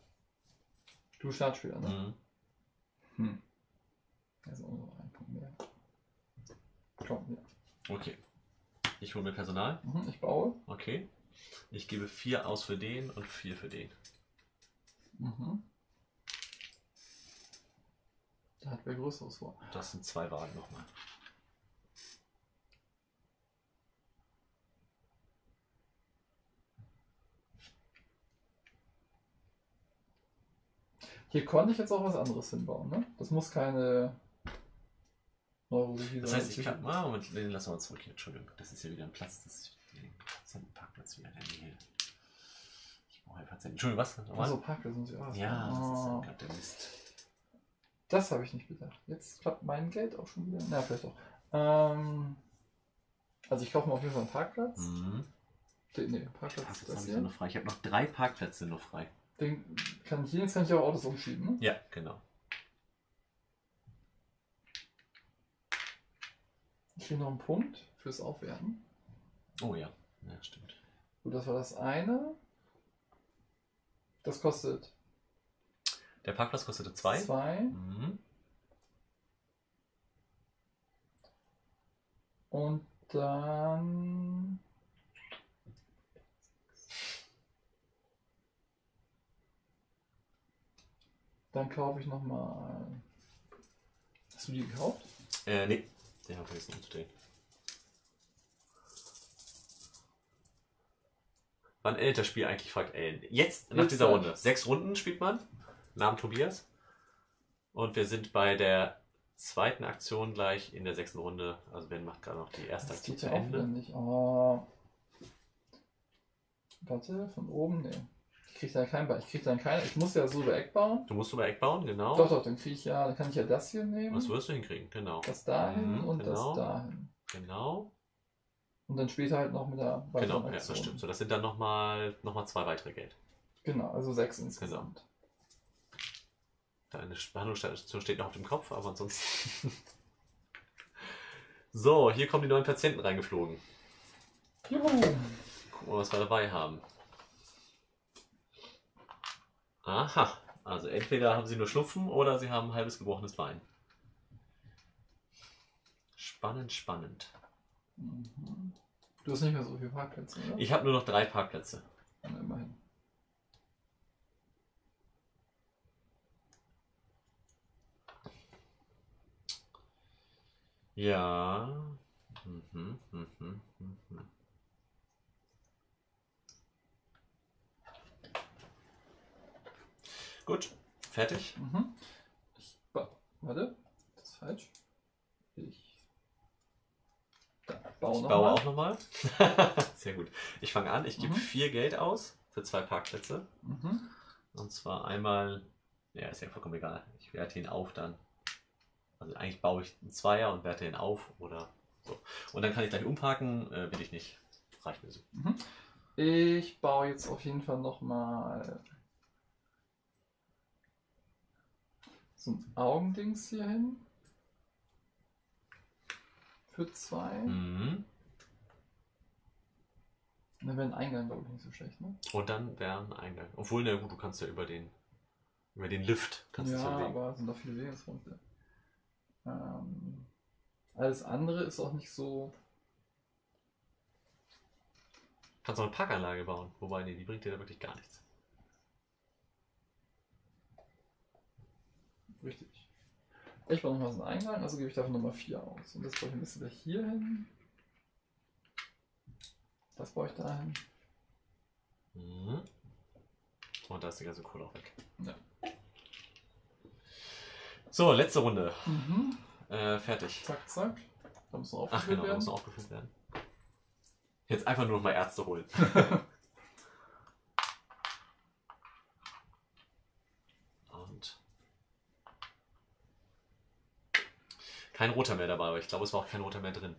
Du Startspieler, ne? Mhm. Also auch noch ein Punkt mehr. Komm, ja. Okay. Ich hole mir Personal. Ich baue. Okay. Ich gebe 4 aus für den und 4 für den. Da hat wer Größeres vor. Das sind 2 Wagen nochmal. Hier konnte ich jetzt auch was anderes hinbauen, ne? Das muss keine Neurologie sein. Das heißt, ich kann. Moment, den lassen wir mal zurück hier. Entschuldigung, das ist ja wieder ein Platz. Das ist den Patientenparkplatz wieder in der Nähe. Ich brauche einen Patienten. Entschuldigung, was? Also Parkplatz sind sie auch. Ja, das ist ja gerade der Mist. Das habe ich nicht bedacht. Jetzt klappt mein Geld auch schon wieder. Na, vielleicht auch. Also ich kaufe mir auf jeden Fall einen Parkplatz. Nee, Parkplatz ist das hier. Noch frei. Ich habe noch 3 Parkplätze noch frei. Jetzt kann ich auch Autos umschieben, ne? Ja, genau. Ich kriege noch einen Punkt fürs Aufwerten. Oh ja, ja, stimmt. Gut, das war das eine. Das kostet. Der Parkplatz kostete 2. 2. Und dann. Dann kaufe ich nochmal. Hast du die gekauft? Nee, den habe ich vergessen umzudrehen. Wann endet das Spiel eigentlich, fragt Ellen. Jetzt, nach dieser Runde. 6 Runden spielt man. Namen Tobias. Und wir sind bei der zweiten Aktion gleich in der 6. Runde. Also Ben macht gerade noch die erste Aktion zu Ende. Nicht. Oh. Warte, von oben, nee. Ich kriege dann keinen Ball. Ich muss ja so über Eck bauen. Du musst über Eck bauen, genau. Doch, dann kann ich ja das hier nehmen. Das wirst du hinkriegen, genau. Das dahin und genau. das dahin. Genau. Und dann später halt noch mit der weiteren Aktion. Ja, das stimmt. So, das sind dann nochmal 2 weitere Geld. Genau, also 6 insgesamt. Genau. Deine Behandlungsstation steht noch auf dem Kopf, aber ansonsten. So, hier kommen die neuen Patienten reingeflogen. Juhu. Gucken wir, was wir dabei haben. Aha, also entweder haben sie nur Schnupfen oder sie haben ein halbes gebrochenes Bein. Spannend, spannend. Du hast nicht mehr so viele Parkplätze, oder? Ich habe nur noch 3 Parkplätze. Ja, immerhin. Ja. Gut, fertig. Warte, das ist falsch. Ich baue auch nochmal. Sehr gut. Ich fange an. Ich gebe 4 Geld aus für 2 Parkplätze. Und zwar einmal, ja, ist ja vollkommen egal. Ich werte ihn auf dann. Also eigentlich baue ich einen Zweier und werte ihn auf oder so. Und dann kann ich gleich umparken. Will ich nicht. Reicht mir so. Ich baue jetzt auf jeden Fall nochmal so ein Augendings hier hin. Für 2. Dann wäre ein Eingang, glaube ich, nicht so schlecht, ne? Und dann wäre ein Eingang. Obwohl, na gut, du kannst ja über den Lift kannst ja, aber es sind doch viele Wegespunkte. Alles andere ist auch nicht so. Kannst auch eine Parkanlage bauen, wobei, nee, die bringt dir da wirklich gar nichts. Richtig. Ich baue nochmal so einen Eingang, also gebe ich dafür Nummer 4 aus. Und das baue ich ein bisschen hier hin. Das baue ich da hin. Und da ist die ganze Kohle auch weg. Ja. So, letzte Runde. Fertig. Zack, zack. Da muss noch aufgefüllt werden. Da muss noch aufgefüllt werden. Jetzt einfach nur noch mal Ärzte holen. Und kein roter mehr dabei, aber ich glaube, es war auch kein roter mehr drin.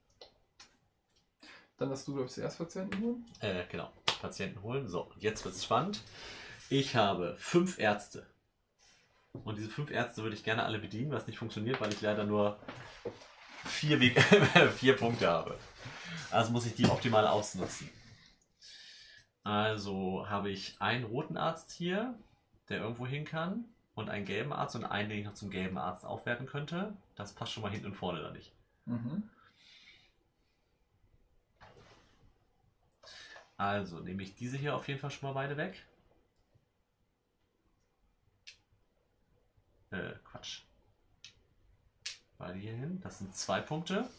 Dann hast du, glaube ich, zuerst Patienten holen? Genau. Patienten holen. So, jetzt wird es spannend. Ich habe 5 Ärzte. Und diese 5 Ärzte würde ich gerne alle bedienen, was nicht funktioniert, weil ich leider nur 4 Punkte habe. Also muss ich die optimal ausnutzen. Also habe ich einen roten Arzt hier, der irgendwo hin kann. Und einen gelben Arzt und einen, den ich noch zum gelben Arzt aufwerten könnte. Das passt schon mal hinten und vorne da nicht. Mhm. Also nehme ich diese hier auf jeden Fall schon mal beide weg. Quatsch. Beide hier hin. Das sind 2 Punkte.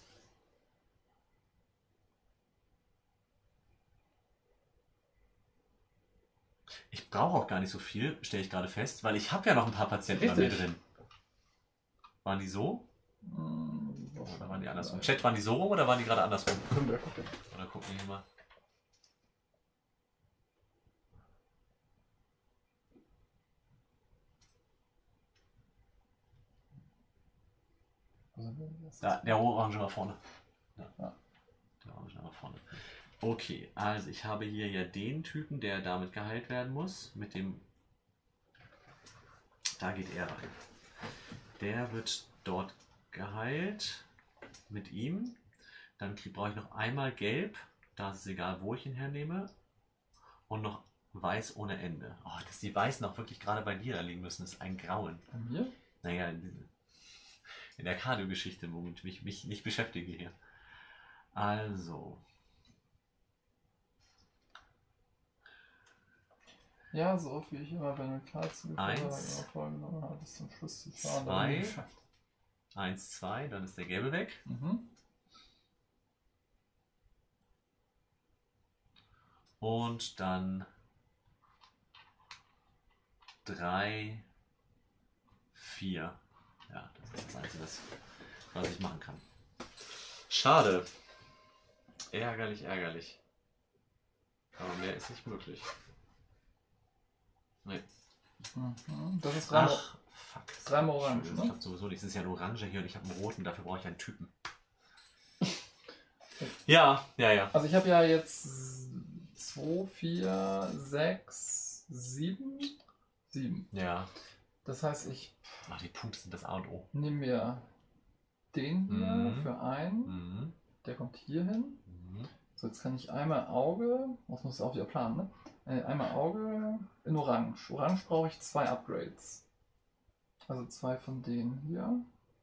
Ich brauche auch gar nicht so viel, stelle ich gerade fest, weil ich habe ja noch ein paar Patienten bei mir drin. Waren die so? Oder waren die andersrum? Im Chat waren die so rum oder waren die gerade andersrum? Können wir gucken. Oder gucken wir hier mal. Ja, der Orange war vorne. Ja. Der Orange war vorne. Okay, also ich habe hier ja den Typen, der damit geheilt werden muss. Mit dem. Da geht er rein. Der wird dort geheilt. Mit ihm. Dann brauche ich noch einmal gelb. Da ist es egal, wo ich ihn hernehme. Und noch weiß ohne Ende. Oh, dass die Weißen auch wirklich gerade bei dir da liegen müssen, ist ein Grauen. Bei mir? Naja, in der Cardio-Geschichte, womit ich mich nicht beschäftige hier. Also. Ja, so oft wie ich immer bei einer Karte Eins. vorgenommen habe, bis zum Schluss zu fahren. 2. 1, 2, dann ist der gelbe weg. Mhm. Und dann 3, 4. Ja, das ist das Einzige, was ich machen kann. Schade. Ärgerlich, ärgerlich. Aber mehr ist nicht möglich. Nee. Mhm. Das ist Ach, fuck. dreimal orange, Das ne? klappt sowieso nicht. Es ist ja ein Orange hier und ich habe einen roten, dafür brauche ich einen Typen. Ja. Also ich habe ja jetzt 2, 4, 6, 7. Ja. Das heißt, ich Ach, die Punkte sind das A und O. nehme mir den hier für einen. Mhm. Der kommt hier hin. Mhm. So, jetzt kann ich einmal Auge, das muss ich auch wieder planen, ne? Einmal Auge in Orange. Orange brauche ich 2 Upgrades. Also 2 von denen hier.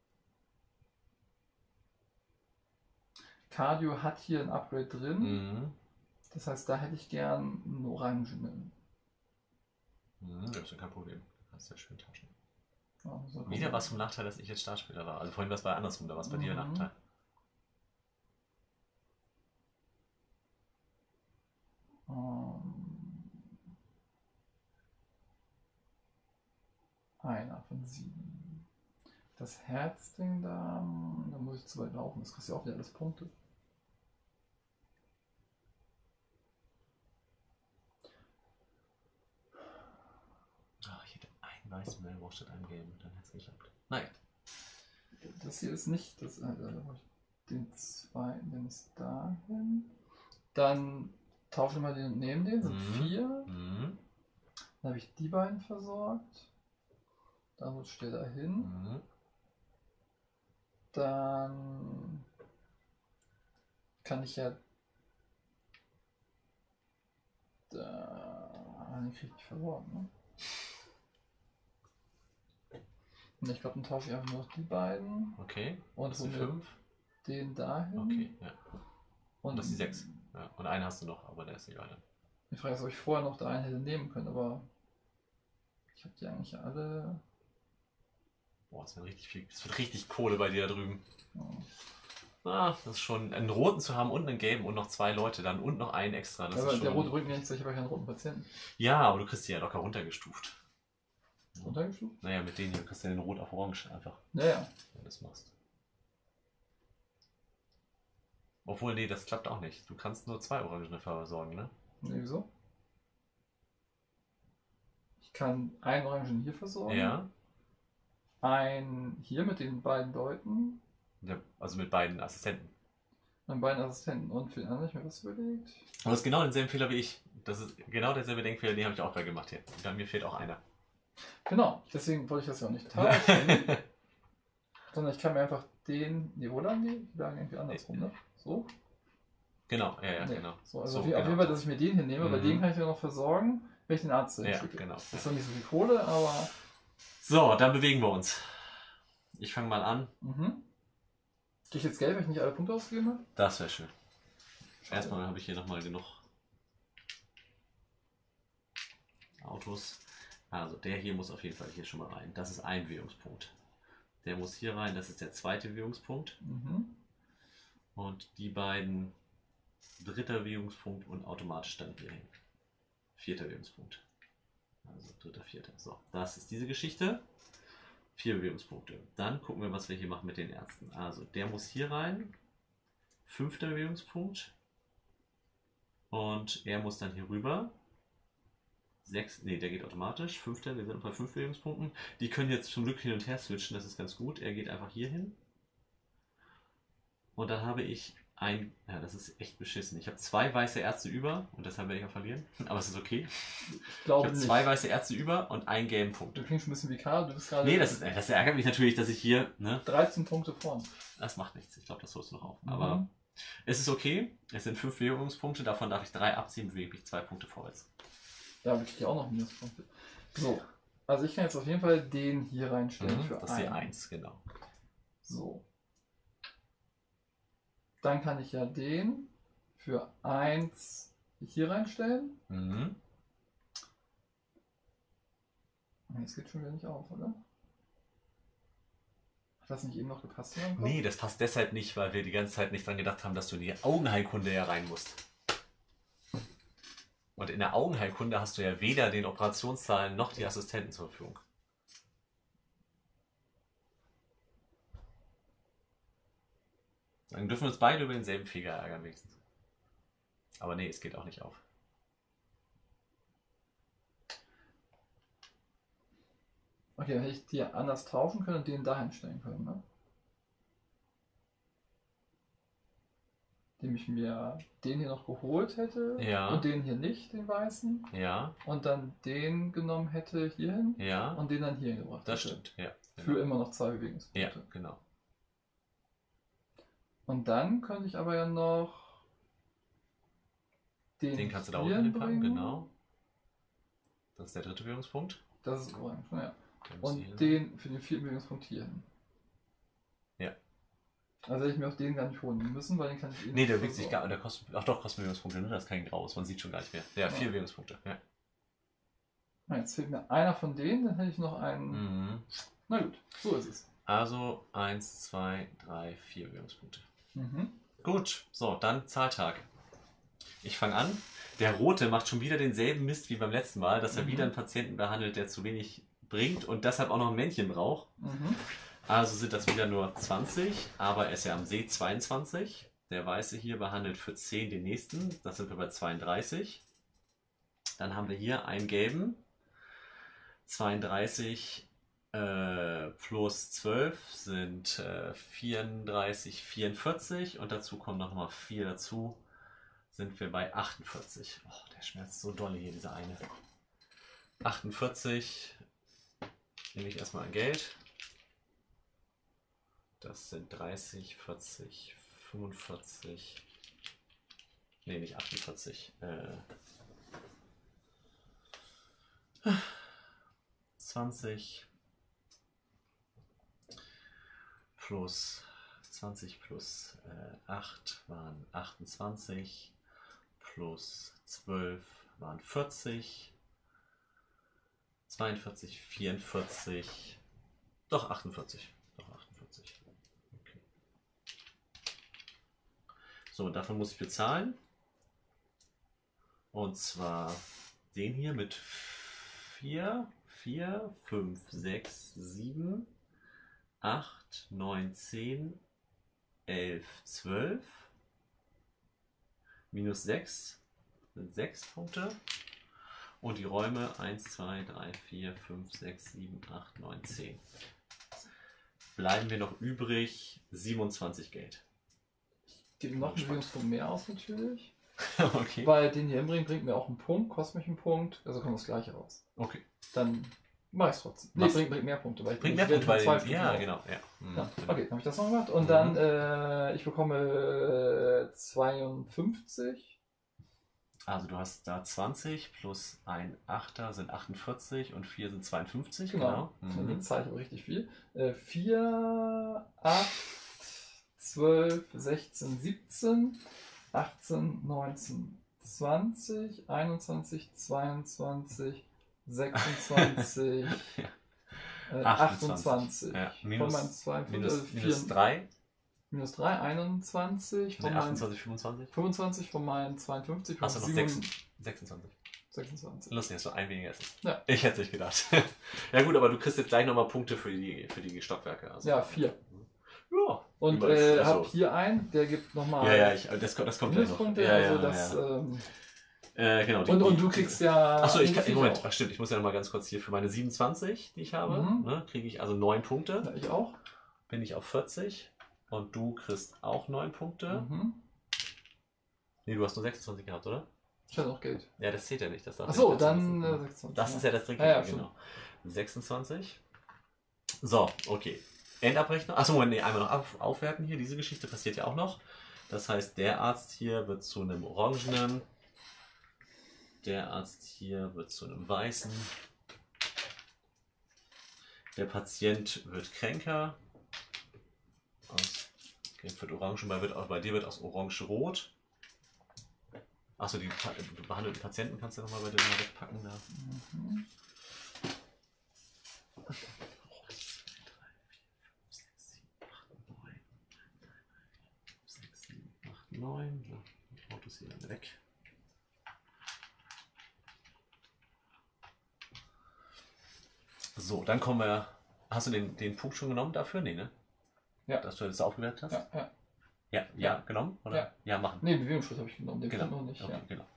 Cardio hat hier ein Upgrade drin. Mhm. Das heißt, da hätte ich gern einen Orangenen. Das ist ja kein Problem. Das ist ja schön tauschen. Ja, so Wieder was vom Nachteil, dass ich jetzt Startspieler war. Also vorhin war es bei andersrum, da war es bei dir ein Nachteil. Einer von 7. Das Herzding da muss ich zu weit laufen. Das kostet ja auch wieder alles Punkte. Ich hätte einen weißen Mailbox statt einem gelben, dann hätte es geklappt. Nein. Das hier ist nicht das. Den zweiten, den ist dahin. Dann tauschen wir den neben den, sind 4. Dann habe ich die beiden versorgt. Dann rutscht der dahin. Dann kann ich ja den kriege ich nicht versorgt, ne? Und ich glaube, dann tausche ich einfach nur noch die beiden. Okay. Und das sind 5. Den dahin. Okay, ja. Und das ist die 6. Ja. Und einen hast du noch, aber der ist egal dann. Die Frage ist, ob ich vorher noch da einen hätte nehmen können, aber ich habe die eigentlich alle. Boah, das wird richtig Kohle bei dir da drüben. Ja. Das ist schon, einen roten zu haben und einen gelben und noch 2 Leute dann und noch einen extra. Das aber ist schon... der rote bringt mir nichts, ich habe ja keinen roten Patienten. Ja, aber du kriegst die ja locker runtergestuft. Runtergestuft? Naja, mit denen hier kriegst du den Rot auf Orange einfach. Ja. Wenn du das machst. Obwohl, nee, das klappt auch nicht. Du kannst nur 2 Orangene versorgen, ne? Nee, wieso? Ich kann einen Orangen hier versorgen. Ja. Einen hier mit den beiden Leuten. Ja, also mit beiden Assistenten. Mit beiden Assistenten und für den anderen, ich mir was überlegt. Aber das ist genau denselben Fehler wie ich. Das ist genau derselbe Denkfehler, den habe ich auch gerade gemacht hier. Bei mir fehlt auch einer. Genau, deswegen wollte ich das ja auch nicht tauschen. Sondern ich kann mir einfach den. Nee, wo lagen die? Die lagen irgendwie andersrum, ne? So? Genau, ja, Nee. genau. So, also So, auf jeden genau. Fall, dass ich mir den hier nehme, weil den kann ich ja noch versorgen. wenn ich den Arzt Ja, schicke. genau. Das ist zwar nicht so viel Kohle, aber... So, dann bewegen wir uns. Ich fange mal an. Mhm. Krieg ich jetzt Geld, weil ich nicht alle Punkte ausgegeben habe? Das wäre schön. Erstmal habe ich hier nochmal genug Autos. Also der hier muss auf jeden Fall hier schon mal rein. Das ist ein Bewegungspunkt. Der muss hier rein, das ist der zweite Bewegungspunkt. Mhm. Und die beiden, dritter Bewegungspunkt und automatisch dann hier hin. Vierter Bewegungspunkt. Also dritter, vierter. So, das ist diese Geschichte. 4 Bewegungspunkte. Dann gucken wir, was wir hier machen mit den Ärzten. Also der muss hier rein. 5. Bewegungspunkt. Und er muss dann hier rüber. 6, nee, der geht automatisch. 5. Wir sind bei 5 Bewegungspunkten. Die können jetzt zum Glück hin und her switchen, das ist ganz gut. Er geht einfach hier hin. Und dann habe ich ja, das ist echt beschissen. Ich habe 2 weiße Ärzte über und deshalb werde ich auch verlieren. Aber es ist okay. Ich glaube Ich habe 2 weiße Ärzte über und einen gelben Punkt. Du klingst ein bisschen wie Karl, du bist gerade... Nee, das ärgert mich natürlich, dass ich hier, ne? 13 Punkte vorn. Das macht nichts. Ich glaube, das holst du noch auf. Aber es ist okay. Es sind 5 Bewegungspunkte. Davon darf ich 3 abziehen, bewege mich 2 Punkte vorwärts. Ja, aber ich kriege auch noch Minuspunkte. So, also ich kann jetzt auf jeden Fall den hier reinstellen für Das ist die 1, genau. So. Dann kann ich ja den für 1 hier reinstellen. Mhm. Das geht schon wieder nicht auf, oder? Hat das nicht eben noch gepasst? Nee, das passt deshalb nicht, weil wir die ganze Zeit nicht dran gedacht haben, dass du in die Augenheilkunde ja rein musst. Und in der Augenheilkunde hast du ja weder den Operationssaal noch die Assistenten zur Verfügung. Dann dürfen wir uns beide über denselben Feger ärgern wenigstens. Aber nee, es geht auch nicht auf. Okay, dann hätte ich die anders tauschen können und den dahin stellen können, ne? Indem ich mir den hier noch geholt hätte Ja. und den hier nicht, den weißen. Ja. Und dann den genommen hätte hierhin Ja. und den dann hierhin gebracht Das hätte. stimmt, ja. Genau. Für immer noch 2 Bewegungspunkte. Ja, genau. Und dann könnte ich aber ja noch Den kannst du da hier unten hinpacken, bringen. genau. Das ist der 3. Bewegungspunkt. Das ist orange, ja. Der muss hier Und den für den 4. Bewegungspunkt hier hin. Ja. Also hätte ich mir auch den gar nicht holen müssen, weil den kann ich Nee, nicht der wiegt sich versorgen. gar nicht. Ach doch, kostet Bewegungspunkte, ne? Da ist kein Graues. Man sieht schon gar nicht mehr. Ja, 4 Bewegungspunkte. Ja. Na, jetzt fehlt mir einer von denen, dann hätte ich noch einen. Mhm. Na gut, so ist es. Also 1, 2, 3, 4 Bewegungspunkte. Mhm. Gut, so, dann Zahltag. Ich fange an. Der Rote macht schon wieder denselben Mist wie beim letzten Mal, dass er wieder einen Patienten behandelt, der zu wenig bringt und deshalb auch noch ein Männchen braucht. Also sind das wieder nur 20, aber er ist ja am See 22. Der Weiße hier behandelt für 10 den nächsten. Das sind wir bei 32. Dann haben wir hier einen gelben. 32 plus 12 sind 34, 44 und dazu kommen nochmal 4 dazu. Sind wir bei 48. Oh, der schmerzt so doll hier, dieser eine. 48 nehme ich erstmal an Geld. Das sind 30, 40, 45. Ne, nicht 48. 20 plus 20 plus 8 waren 28. Plus 12 waren 40. 42, 44. Doch 48. Doch 48. Okay. So, davon muss ich bezahlen. Und zwar den hier mit 4, 5, 6, 7, 8, 9, 10, 11, 12. Minus 6 sind 6 Punkte. Und die Räume 1, 2, 3, 4, 5, 6, 7, 8, 9, 10. Bleiben wir noch übrig 27 Geld. Ich gebe noch einen Bewegungspunkt mehr aus natürlich. Okay. Weil den hier hinbringen bringt mir auch einen Punkt, kostet mich einen Punkt. Also kommt das gleiche raus. Okay. Dann mache ich es trotzdem. Nee, bringt mehr Punkte. Weil bringt mehr Punkte, weil... Ja, auf. genau. Ja. Ja. Okay, dann habe ich das noch gemacht. Und dann, ich bekomme 52. Also du hast da 20 plus ein Achter sind 48 und 4 sind 52. Genau. Genau. Und jetzt zeige ich richtig viel. 4, 8, 12, 16, 17, 18, 19, 20, 21, 22, 26, 28. Ja. Von meinen zwei, Minus 3. Minus 3, 21. Von Nee, meinen 28, 25. 25 von meinen 52. Von Achso, noch 26. 26. Lustig, dass du ein weniger ist. Ja. Ich hätte es nicht gedacht. Ja gut, aber du kriegst jetzt gleich nochmal Punkte für die Stockwerke. Also, Ja, 4. Ja. Und also, habe hier einen, der gibt nochmal Ja, das kommt gleich noch. Minuspunkte. Ja, also ja, das, genau. und du kriegst ja... Achso, nicht viel Moment, auch. ach, stimmt, ich muss ja nochmal ganz kurz hier für meine 27, die ich habe, Mhm. ne, kriege ich also 9 Punkte. Ja, ich auch. Bin ich auf 40 und du kriegst auch 9 Punkte. Mhm. Nee, du hast nur 26 gehabt, oder? Ich hatte noch Geld. Ja, das zählt ja nicht. Das darf Achso, nicht dann 26. 26. Das ist ja das Trick, Ja, genau. 26. So, okay. Endabrechnung. Achso, Moment, nee, einmal noch aufwerten hier. Diese Geschichte passiert ja auch noch. Das heißt, der Arzt hier wird zu einem Orangenen. Der Arzt hier wird zu einem Weißen. Der Patient wird kränker. Wird Orange, bei dir wird aus Orange rot. Achso, die behandelten Patienten kannst du nochmal bei dir mal wegpacken. Da. Mhm. 9. Autos hier dann weg. So, dann kommen wir. Hast du den Punkt schon genommen dafür? Nee, ne? Ja. Dass du das aufgewertet hast? Ja. Ja, genommen? Oder? Ja. Ja, machen. Nee, Bewegungsschritt habe ich genommen, den Genau. noch nicht. Okay, Ja. genau.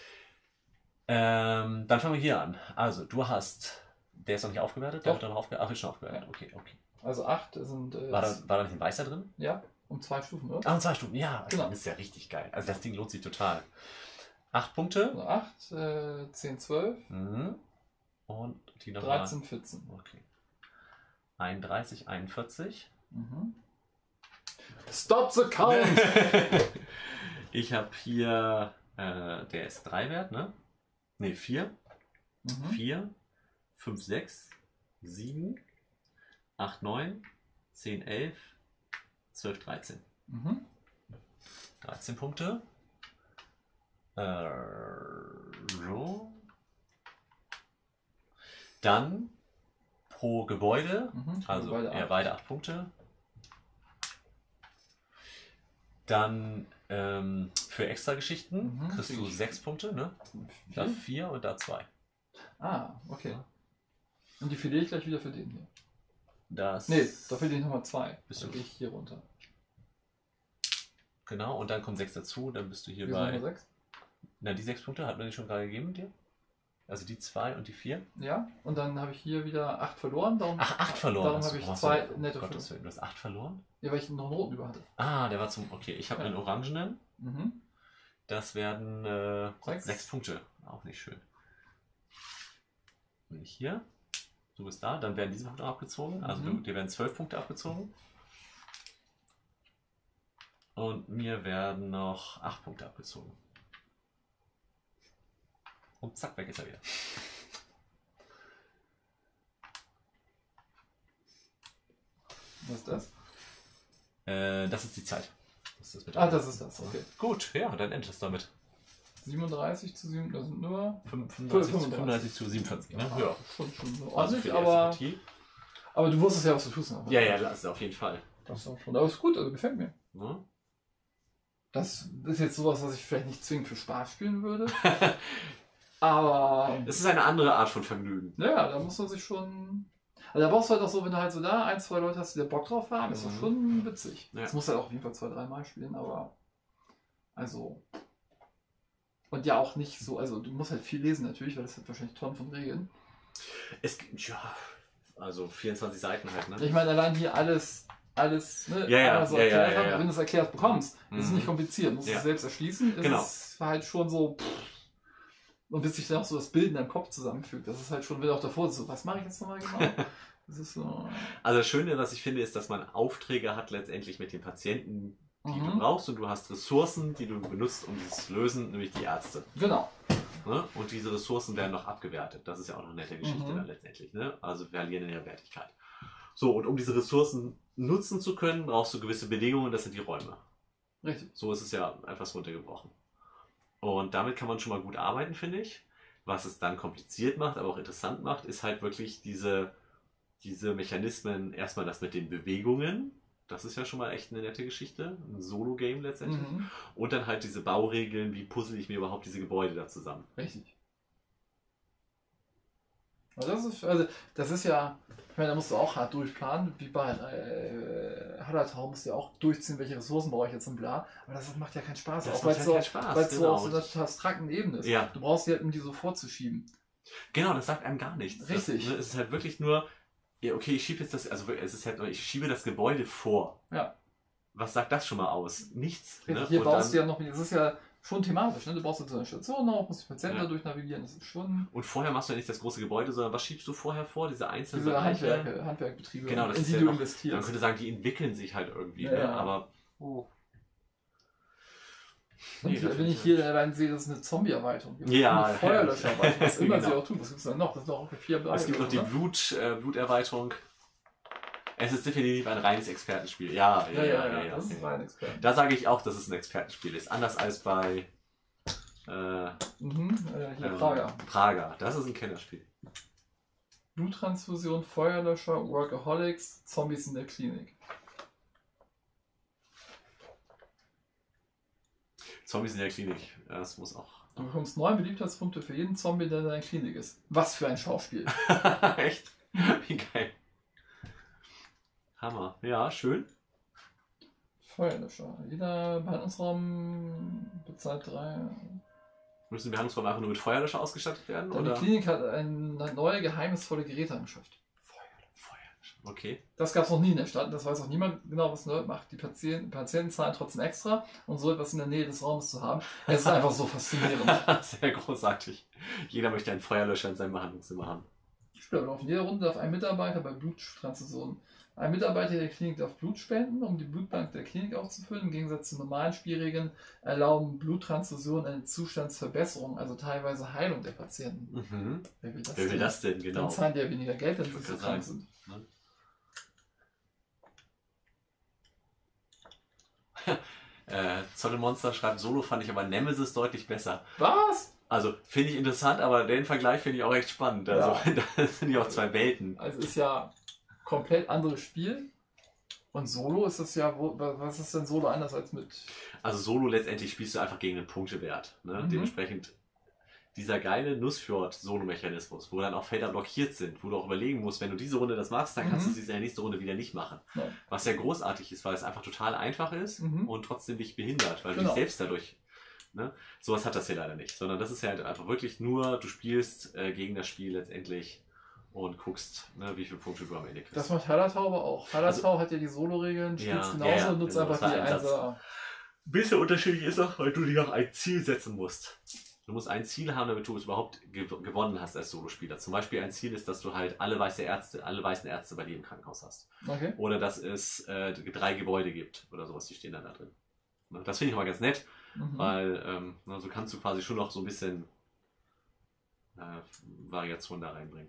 Dann fangen wir hier an. Also, du hast. Der ist noch nicht aufgewertet? Der Doch. wird noch aufgewertet. Ach, ist schon aufgewertet. Ja. Okay. Also 8 sind... War da nicht ein Weißer drin? Ja, um 2 Stufen, oder? Ah, und 2 Stunden. Ja, Genau. das ist ja richtig geil. Also, das Ding lohnt sich total. 8 Punkte. Also 8, 10, 12, Mhm. Und die noch 13, 14. Okay. 31, 41. Mhm. Stop the count! Ich habe hier, der ist 3 wert, ne? Ne, 4. Mhm. 4, 5, 6, 7, 8, 9, 10, 11, 12, 13. Mhm. 13 Punkte. So. Dann pro Gebäude, Mhm. also Gebäude beide 8 Punkte. Dann für Extra-Geschichten Mhm, kriegst du 6 Punkte, ne? Da 4 und da 2. Ah, okay. Und die verliere ich gleich wieder für den hier. Das Nee, da verliere ich nochmal 2. Bist Dann du- gehe ich hier runter. Genau, und dann kommt 6 dazu, dann bist du hier Hier sind bei. Nummer 6. Na, die 6 Punkte hatten wir die schon gerade gegeben dir? Also die 2 und die 4? Ja, und dann habe ich hier wieder 8 verloren. Darum, Ach, 8 verloren. Darum hast habe du. ich Oh, 2 so, netto Gottes verloren. Willen, du hast 8 verloren? Ja, weil ich noch einen roten über hatte. Ah, der war zum. Okay, ich habe Ja. einen Orangenen. Mhm. Das werden 6. 6 Punkte. Auch nicht schön. Bin ich hier. Du bist da, dann werden diese Punkte abgezogen. Also Mhm. dir werden 12 Punkte abgezogen. Und mir werden noch 8 Punkte abgezogen. Und zack, weg ist er wieder. Was ist das? Das ist die Zeit. Das ist mit Ah, das ist das, okay. Gut, ja, dann endet es damit. 37 zu 7, das sind nur... 35 zu 47. Ne? Ja. Schon so Also ordentlich, für die erste aber, Partie. aber du wusstest ja, was du tust. Ja, das ist auf jeden Fall. Das ist auch schon. Aber ist gut, also gefällt mir. Ne? Das ist jetzt sowas, was ich vielleicht nicht zwingend für Spaß spielen würde. Aber Es ist eine andere Art von Vergnügen. ja, da muss man sich schon... Also da brauchst du halt auch so, wenn du halt so da 1, 2 Leute hast, die da Bock drauf haben, ist das Mhm. schon witzig. Ja. Das muss halt auch auf jeden Fall 2, 3 Mal spielen, aber also... Und ja auch nicht so, also du musst halt viel lesen natürlich, weil das hat wahrscheinlich Tonnen von Regeln. Es gibt, ja, also 24 Seiten halt, ne? Ich meine, allein hier alles, ne, Ja, einmal so ja, erklärt ja, haben, ja. wenn du es erklärt bekommst, ist es Mhm. nicht kompliziert, musst Ja. es selbst erschließen, ist Genau. es halt schon so, und bis sich dann auch so das Bild in deinem Kopf zusammenfügt, das ist halt schon wieder auch davor, so, was mache ich jetzt nochmal genau? Das ist so, Also das Schöne, was ich finde, ist, dass man Aufträge hat letztendlich mit den Patienten, die du brauchst, und du hast Ressourcen, die du benutzt, um dieses zu lösen, nämlich die Ärzte. Genau. Ne? Und diese Ressourcen werden noch abgewertet. Das ist ja auch noch eine nette Geschichte dann letztendlich. Ne? Also verlieren in ihrer Wertigkeit. So, und um diese Ressourcen nutzen zu können, brauchst du gewisse Bedingungen, das sind die Räume. Richtig. So ist es ja etwas runtergebrochen. Und damit kann man schon mal gut arbeiten, finde ich. Was es dann kompliziert macht, aber auch interessant macht, ist halt wirklich diese Mechanismen, erstmal das mit den Bewegungen. Das ist ja schon mal echt eine nette Geschichte. Ein Solo-Game letztendlich. Und dann halt diese Bauregeln, wie puzzle ich mir überhaupt diese Gebäude da zusammen. Richtig. Also das ist ja, ich meine, da musst du auch hart durchplanen, wie bei Hallertau musst du ja auch durchziehen, welche Ressourcen brauche ich jetzt und bla. Aber das macht ja keinen Spaß. Das auch weil macht es ja so, keinen Spaß, weil es so genau. auf so einer total abstrakten Ebene ist. Ja. Du brauchst die halt, um die so vorzuschieben. Genau, das sagt einem gar nichts. Richtig. Es ist halt wirklich nur, ja, okay, ich schiebe jetzt das, also es ist halt, ich schiebe das Gebäude vor. Ja. Was sagt das schon mal aus? Nichts. Richtig. Ne? Hier Und baust dann, du ja noch, das ist ja schon thematisch, ne? Du brauchst jetzt so eine Station noch, musst die Patienten da durch navigieren, das ist schon. Und vorher machst du ja nicht das große Gebäude, sondern was schiebst du vorher vor? Diese einzelnen Diese Handwerkbetriebe, genau, das in ist die ja du noch, investierst. man könnte sagen, die entwickeln sich halt irgendwie. Ja, Ne? ja. Aber Und nee, wenn ich hier allein sehe, das ist eine Zombie-Erweiterung. Ja, eine Feuerlöschererweiterung, was immer genau. sie auch tun. Was gibt es denn noch? Das ist doch auch 4 Bereiche. Es gibt noch die Bluterweiterung. Es ist definitiv ein reines Expertenspiel. Ja. Das ist ein reines Experten. Da sage ich auch, dass es ein Expertenspiel ist. Anders als bei hier Prager. Prager. Das ist ein Kennerspiel. Bluttransfusion, Feuerlöscher, Workaholics, Zombies in der Klinik. Zombies in der Klinik. Das muss auch. Du bekommst 9 Beliebtheitspunkte für jeden Zombie, der in deiner Klinik ist. Was für ein Schauspiel. Echt? Wie geil. Hammer. Ja, schön. Feuerlöscher. Jeder Behandlungsraum bezahlt 3. Müssen die Behandlungsräume einfach nur mit Feuerlöscher ausgestattet werden? Die Oder? Klinik hat eine neue geheimnisvolle Geräteanschrift. Feuerlöscher. Okay. Das gab es noch nie in der Stadt. Das weiß auch niemand genau, was Nerd macht. Die Patienten zahlen trotzdem extra, um so etwas in der Nähe des Raumes zu haben. Es ist einfach so faszinierend. Sehr großartig. Jeder möchte einen Feuerlöscher in seinem Behandlungszimmer haben. Spielablauf. In jeder Runde darf ein Mitarbeiter bei Bluttransfusionen. Ein Mitarbeiter der Klinik darf Blut spenden, um die Blutbank der Klinik aufzufüllen. Im Gegensatz zu normalen Spielregeln erlauben Bluttransfusionen eine Zustandsverbesserung, also teilweise Heilung der Patienten. Wer will das denn? Genau. Dann zahlen die ja weniger Geld, wenn sie so krank sind. Zollemonster schreibt, Solo fand ich aber Nemesis deutlich besser. Was? Also finde ich interessant, aber den Vergleich finde ich auch echt spannend. Also das sind ja auch zwei Welten. Also ist ja komplett anderes Spiel. Und Solo ist das ja, was ist denn Solo anders als mit... Also Solo letztendlich spielst du einfach gegen den Punktewert. Ne? Dementsprechend dieser geile Nussfjord-Solo-Mechanismus, wo dann auch Felder blockiert sind, wo du auch überlegen musst, wenn du diese Runde das machst, dann kannst du sie in der nächsten Runde wieder nicht machen. Ja. Was ja großartig ist, weil es einfach total einfach ist und trotzdem dich behindert, weil du dich selbst dadurch... Ne? Sowas hat das hier leider nicht, sondern das ist ja halt einfach wirklich nur, du spielst gegen das Spiel letztendlich und guckst, ne, wie viele Punkte du am Ende kriegst. Das macht Hallertau aber auch. Hallertau hat ja die Solo-Regeln, spielt genauso und nutzt einfach die Einser. Ein bisschen unterschiedlich ist auch, weil du dir auch ein Ziel setzen musst. Du musst ein Ziel haben, damit du es überhaupt gewonnen hast als Solospieler. Zum Beispiel ein Ziel ist, dass du halt alle weißen Ärzte bei dir im Krankenhaus hast. Okay. Oder dass es 3 Gebäude gibt oder sowas, die stehen dann da drin. Das finde ich mal ganz nett, weil so kannst du quasi schon noch so ein bisschen Variation da reinbringen.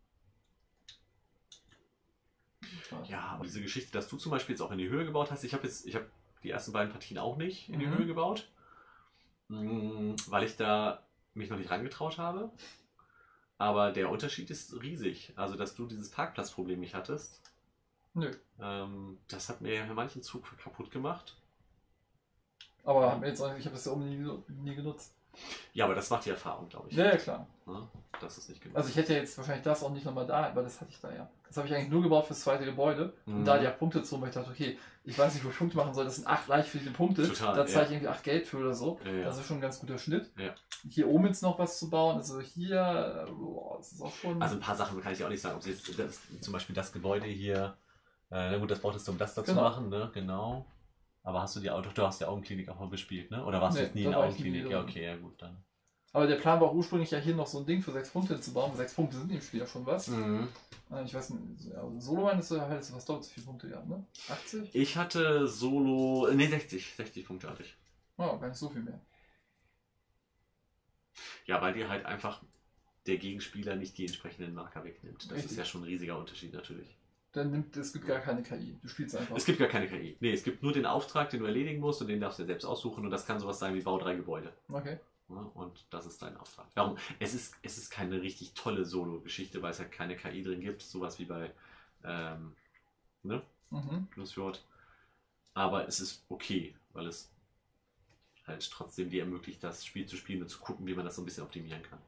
Ja, aber diese Geschichte, dass du zum Beispiel jetzt auch in die Höhe gebaut hast, ich habe die ersten beiden Partien auch nicht in die Höhe gebaut, weil ich da mich noch nicht rangetraut habe. Aber der Unterschied ist riesig. Also, dass du dieses Parkplatzproblem nicht hattest, das hat mir ja manchen Zug kaputt gemacht. Aber ich habe das ja oben nie genutzt. Ja, aber das macht die Erfahrung, glaube ich. Ja, klar. Ja, das ist nicht genug. Also ich hätte ja jetzt wahrscheinlich das auch nicht nochmal da, aber das hatte ich da ja. Das habe ich eigentlich nur gebaut fürs zweite Gebäude. Und da die ja Punkte zu, weil ich dachte, okay, ich weiß nicht, wo ich Punkte machen soll, das sind 8 leicht viele Punkte. Total, da zahle ich irgendwie 8 Geld für oder so. Ja. Das ist schon ein ganz guter Schnitt. Ja. Hier oben jetzt noch was zu bauen, also hier, das ist auch schon... Also ein paar Sachen kann ich auch nicht sagen. Ob jetzt zum Beispiel das Gebäude hier, na gut, das brauchtest du, um das da zu machen, ne? Genau. Aber hast du die Augenklinik auch mal bespielt, ne? Oder warst du jetzt nie in der Augenklinik? Ja, okay, ja gut, dann. Aber der Plan war auch ursprünglich ja hier noch so ein Ding für 6 Punkte zu bauen. 6 Punkte sind im Spiel ja schon was. Ich weiß nicht, also Solo hättest du was doppelt so viele Punkte gehabt, ne? 80? Ich hatte Solo, ne 60 Punkte hatte ich. Oh, gar nicht so viel mehr. Ja, weil dir halt einfach der Gegenspieler nicht die entsprechenden Marker wegnimmt. Das Richtig. ist ja schon ein riesiger Unterschied natürlich. Es gibt gar keine KI. Du spielst einfach. Es gibt gar keine KI. Nee, es gibt nur den Auftrag, den du erledigen musst und den darfst du selbst aussuchen und das kann sowas sein wie Bau 3 Gebäude. Okay. Ja, und das ist dein Auftrag. Darum, es ist keine richtig tolle Solo-Geschichte, weil es ja keine KI drin gibt, sowas wie bei Bluesfjord. Aber es ist okay, weil es halt trotzdem dir ermöglicht, das Spiel zu spielen und zu gucken, wie man das so ein bisschen optimieren kann.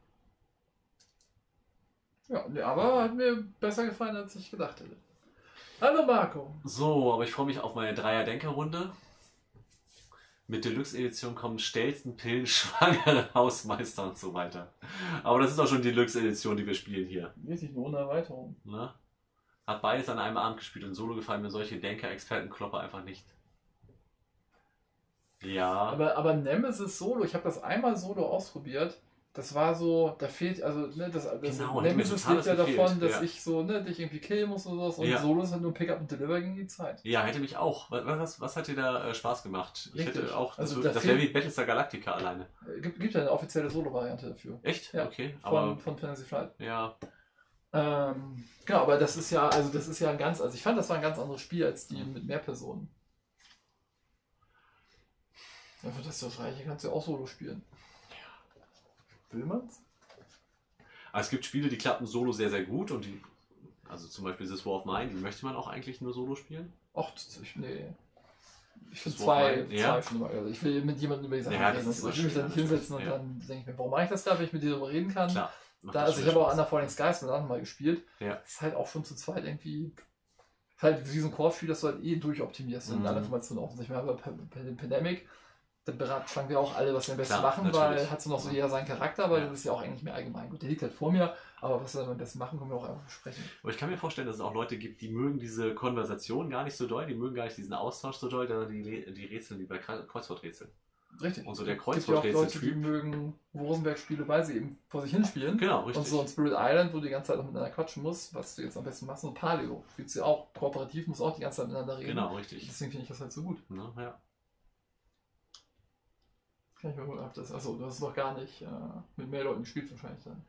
Ja, aber hat mir besser gefallen, als ich gedacht hätte. Hallo Marco. So, aber ich freue mich auf meine Dreier-Denker-Runde. Mit Deluxe-Edition kommen Stelzen, Pillen, Schwangere, Hausmeister und so weiter. Aber das ist auch schon die Deluxe-Edition, die wir spielen hier. Richtig, nur ohne Erweiterung. Ne? Hat beides an einem Abend gespielt und Solo gefallen mir solche Denker-Experten-Klopper einfach nicht. Ja. Aber Nemesis Solo, ich habe das einmal Solo ausprobiert. Das war so, da fehlt, also, ne, Genau, Nemesis lebt ja davon, dass ja. ich so, ne, dich irgendwie killen muss oder sowas. Und Ja. Solo ist halt nur Pick-up und Deliver gegen die Zeit. Ja, hätte mich auch. Was hat dir da Spaß gemacht? Ich Richtig. hätte auch, Also das wäre wie Battlestar Galactica alleine. Gibt ja eine offizielle Solo-Variante dafür. Echt? Ja, Okay. Von Fantasy Flight. Ja. Genau, aber das ist ja ein ganz, also ich fand, das war ein ganz anderes Spiel als die mit mehr Personen. Ja, für das Reiche kannst du ja auch Solo spielen. Ja. Will man's? Es gibt Spiele, die klappen Solo sehr, sehr gut und die, also zum Beispiel This War of Mine, die möchte man auch eigentlich nur Solo spielen. Ach, nee. Ich finde This War of zwei Mine, schon immer. Also ich will mit jemandem über die Sachen Ja, reden. das ist Ich will mich da nicht hinsetzen und dann denke ich mir, warum mache ich das da, wenn ich mit dir darüber reden kann? Klar. Also ich habe auch Under Falling Skies mit anderen mal gespielt. Ja. Das ist halt auch schon zu zweit irgendwie. Ist halt wie so ein Core-Spiel, das du halt durchoptimierst und alle Informationen offensichtlich. Aber bei dem Pandemic, da beratschlagen wir auch alle, was wir am besten machen, natürlich. weil hat so noch so jeder seinen Charakter, aber das ist ja auch eigentlich mehr allgemein. Gut, der liegt halt vor mir, aber was wir dann am besten machen, können wir auch einfach besprechen. Aber ich kann mir vorstellen, dass es auch Leute gibt, die mögen diese Konversation gar nicht so doll, die mögen gar nicht diesen Austausch so doll, sondern die Rätsel wie bei Kreuzworträtseln. Richtig. Und so der Es gibt ja auch Leute, die Kreuzworträtsel-Typ. mögen Rosenberg-Spiele, weil sie eben vor sich hin spielen. Genau, richtig. Und so ein Spirit Island, wo du die ganze Zeit auch miteinander quatschen musst, was du jetzt am besten machst, und Paleo. Spielst du ja auch kooperativ, musst auch die ganze Zeit miteinander reden. Genau, richtig. Deswegen finde ich das halt so gut. Ja. Kann ich mir wohl achso, du hast es noch gar nicht mit mehr Leuten gespielt wahrscheinlich dann.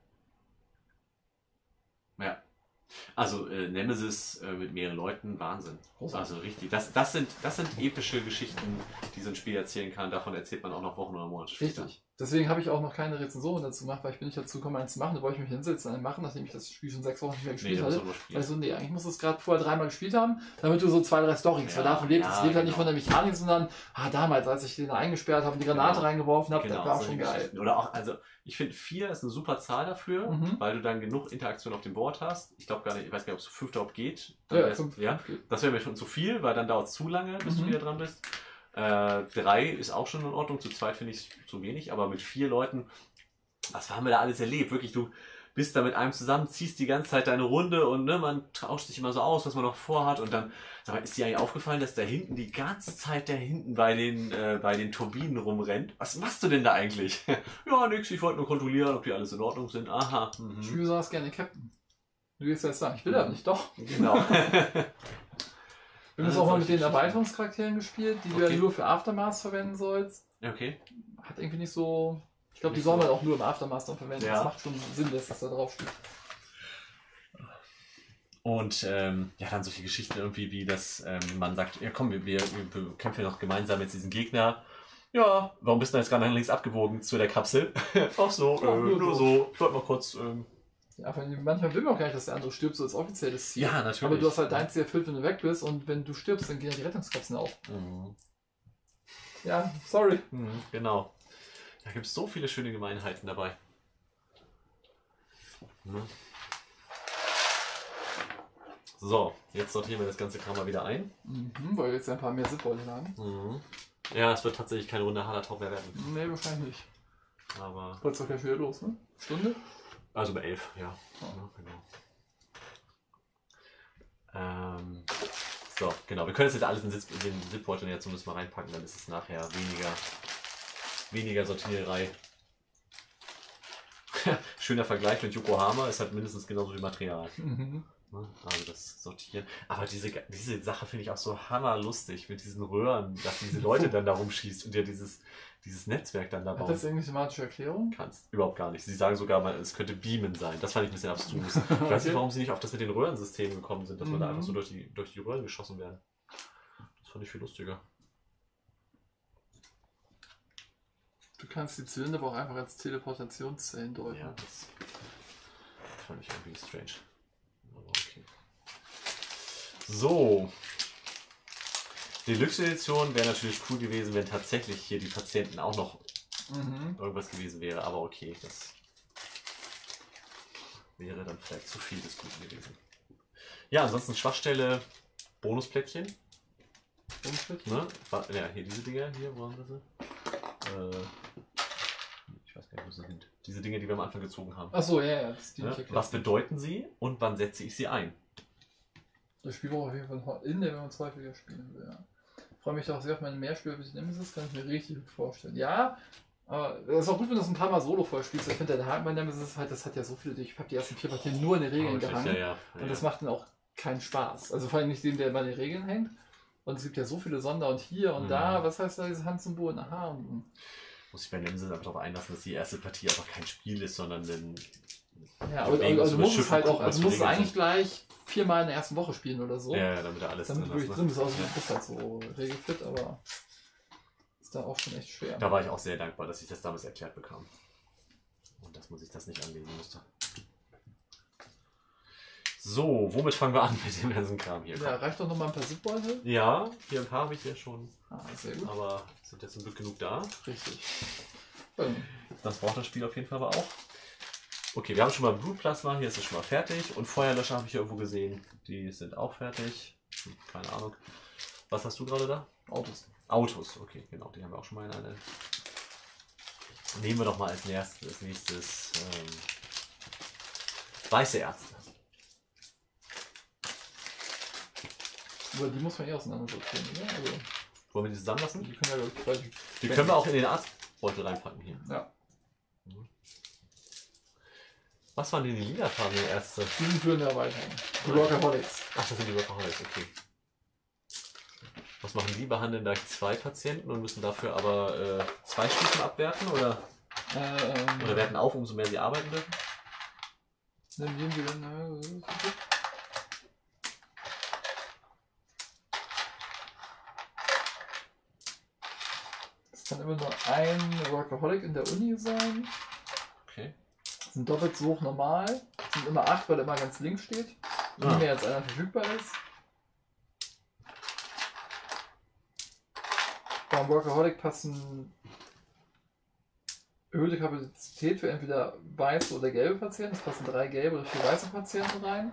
Ja. Also Nemesis mit mehreren Leuten, Wahnsinn. Großartig. Also richtig. Das sind epische Geschichten, die so ein Spiel erzählen kann. Davon erzählt man auch noch Wochen oder Monate später. Richtig. Deswegen habe ich auch noch keine Rezension dazu gemacht, weil ich bin nicht dazu gekommen, eins zu machen. Da wollte ich mich hinsetzen und einen machen, nachdem ich das Spiel schon 6 Wochen nicht mehr gespielt hatte. Also nee, eigentlich muss es gerade vorher 3-mal gespielt haben, damit du so 2, 3 Storys, weil davon lebt es. Lebt halt nicht von der Mechanik, sondern damals, als ich den eingesperrt habe und die Granate reingeworfen habe, das war schon geil. Oder auch, also ich finde 4 ist eine super Zahl dafür, weil du dann genug Interaktion auf dem Board hast. Ich glaube gar nicht, ich weiß gar nicht, ob es 5 überhaupt geht. Ja, das wäre mir schon zu viel, weil dann dauert es zu lange, bis du wieder dran bist. 3 ist auch schon in Ordnung, zu 2 finde ich zu wenig, aber mit 4 Leuten, was haben wir da alles erlebt? Wirklich, du bist da mit einem zusammen, ziehst die ganze Zeit deine Runde und ne, man tauscht sich immer so aus, was man noch vorhat und dann sag mal, ist dir eigentlich aufgefallen, dass da hinten die ganze Zeit bei den Turbinen rumrennt? Was machst du denn da eigentlich? Ja, nix, ich wollte nur kontrollieren, ob die alles in Ordnung sind. Aha. Ich spiele sonst gerne Captain. Du willst jetzt sagen, ich will das nicht, doch. Genau. Wir haben es auch mal mit den Erweiterungscharakteren gespielt, die du ja nur für Aftermath verwenden sollst. Okay. Hat irgendwie nicht so. Ich glaube, die soll man auch nur im Aftermath dann verwenden. Ja. Das macht schon Sinn, dass das da drauf steht. Und dann solche Geschichten irgendwie, wie das man sagt, ja komm, wir kämpfen ja noch gemeinsam mit diesem Gegner. Ja, warum bist du jetzt gerade nach links abgebogen zu der Kapsel? Ach so, nur so. Ich wollte mal kurz. Ja, manchmal will man auch gar nicht, dass der andere stirbt, so als offizielles Ziel. Ja, natürlich. Aber du hast halt dein Ziel erfüllt, wenn du weg bist, und wenn du stirbst, dann gehen ja die Rettungskapseln auf. Ja, sorry. Genau. Da gibt es so viele schöne Gemeinheiten dabei. So, jetzt sortieren wir das ganze Kram mal wieder ein. Weil wir jetzt ein paar mehr Sitzbeutel haben. Ja, es wird tatsächlich keine Runde Hallertau mehr werden. Nee, wahrscheinlich nicht. Aber. Wollt's doch gleich wieder los, ne? Stunde? Also bei 11, ja. Genau. So, genau. Wir können jetzt alles in den Zipbeutel jetzt zumindest mal reinpacken, dann ist es nachher weniger Sortiererei. schöner Vergleich mit Yokohama, ist halt mindestens genauso wie Material. Mhm. Also das Sortieren. Aber diese Sache finde ich auch so hammerlustig mit diesen Röhren, dass diese Leute dann da rumschießt und ja dieses Netzwerk dann da Hat bauen das irgendeine thematische Erklärung? kannst. Überhaupt gar nicht. Sie sagen sogar mal, es könnte Beamen sein. Das fand ich ein bisschen abstrus. Ich weiß nicht, warum sie nicht auf das mit den Röhrensystemen gekommen sind, dass wir da einfach so durch die Röhren geschossen werden. Das fand ich viel lustiger. Du kannst die Zylinder aber auch einfach als Teleportationszellen deuten. Ja, das fand ich irgendwie strange. Aber okay. So. Deluxe-Edition wäre natürlich cool gewesen, wenn tatsächlich hier die Patienten auch noch irgendwas gewesen wäre. Aber okay, das wäre dann vielleicht zu viel des Guten gewesen. Ja, ansonsten Schwachstelle, Bonusplättchen. Ne? Ja, hier diese Dinger, hier, wo haben wir sie? Ich weiß gar nicht, wo sie sind. Diese Dinge, die wir am Anfang gezogen haben. Achso, ja, das ist die Ne? Was bedeuten sie und wann setze ich sie ein? Das Spiel braucht auf jeden Fall in der, wenn man 2 Spieler spielen will. Ja. Ich freue mich auch sehr auf meine Mehrspieler bis Nemesis, kann ich mir richtig gut vorstellen. Ja, aber es ist auch gut, wenn du das ein paar Mal solo vorspielst. Ich finde, der Haken bei Nemesis ist halt, das hat ja so viele. Ich habe die ersten 4 Partien nur in den Regeln gehangen. Ja. Und das macht dann auch keinen Spaß. Also vor allem nicht dem, der bei den Regeln hängt. Und es gibt ja so viele Sonder und hier und da. Was heißt da, dieses Handsymbol? Aha. Muss ich bei Nemesis einfach darauf einlassen, dass die erste Partie einfach kein Spiel ist, sondern ein. Ja, aber also muss es halt auch, also muss es eigentlich gleich 4-mal in der ersten Woche spielen oder so. Ja, damit er alles damit wirklich drin ist. Also du bist halt so regelfit, aber ist da auch schon echt schwer. Da war ich auch sehr dankbar, dass ich das damals erklärt bekam. Und dass man sich das nicht anlesen musste. So, womit fangen wir an mit dem ganzen Kram hier? Ja, reicht doch nochmal ein paar Zipbeutel? Ja, hier ein paar habe ich ja schon. Sehr gut. Aber sind jetzt zum Glück genug da. Richtig. Das braucht das Spiel auf jeden Fall aber auch. Okay, wir haben schon mal Blutplasma, hier ist es schon mal fertig. Und Feuerlöscher habe ich hier irgendwo gesehen. Die sind auch fertig. Keine Ahnung. Was hast du gerade da? Autos. Autos, okay, genau. Die haben wir auch schon mal in eine. Nehmen wir doch mal als nächstes weiße Ärzte. Aber die muss man auseinander sortieren, oder? Also, wollen wir die zusammenlassen? Die können wir, die können wir auch in den Arztbeutel reinpacken hier. Ja. Was waren denn die lilafarbenen Ärzte? Die sind für eine Erweiterung. Die Workaholics. Ach, das sind die Workaholics, okay. Was machen die? Behandeln da 2 Patienten und müssen dafür aber 2 Stufen abwerten? Oder werten auf, umso mehr sie arbeiten dürfen? Nehmen wir dann. Es kann immer nur ein Workaholic in der Uni sein. Okay. Sind doppelt so hoch normal. Sind immer 8, weil er immer ganz links steht. Nie mehr als einer verfügbar ist. Beim Workaholic passen erhöhte Kapazität für entweder weiße oder gelbe Patienten. Es passen 3 gelbe oder 4 weiße Patienten rein.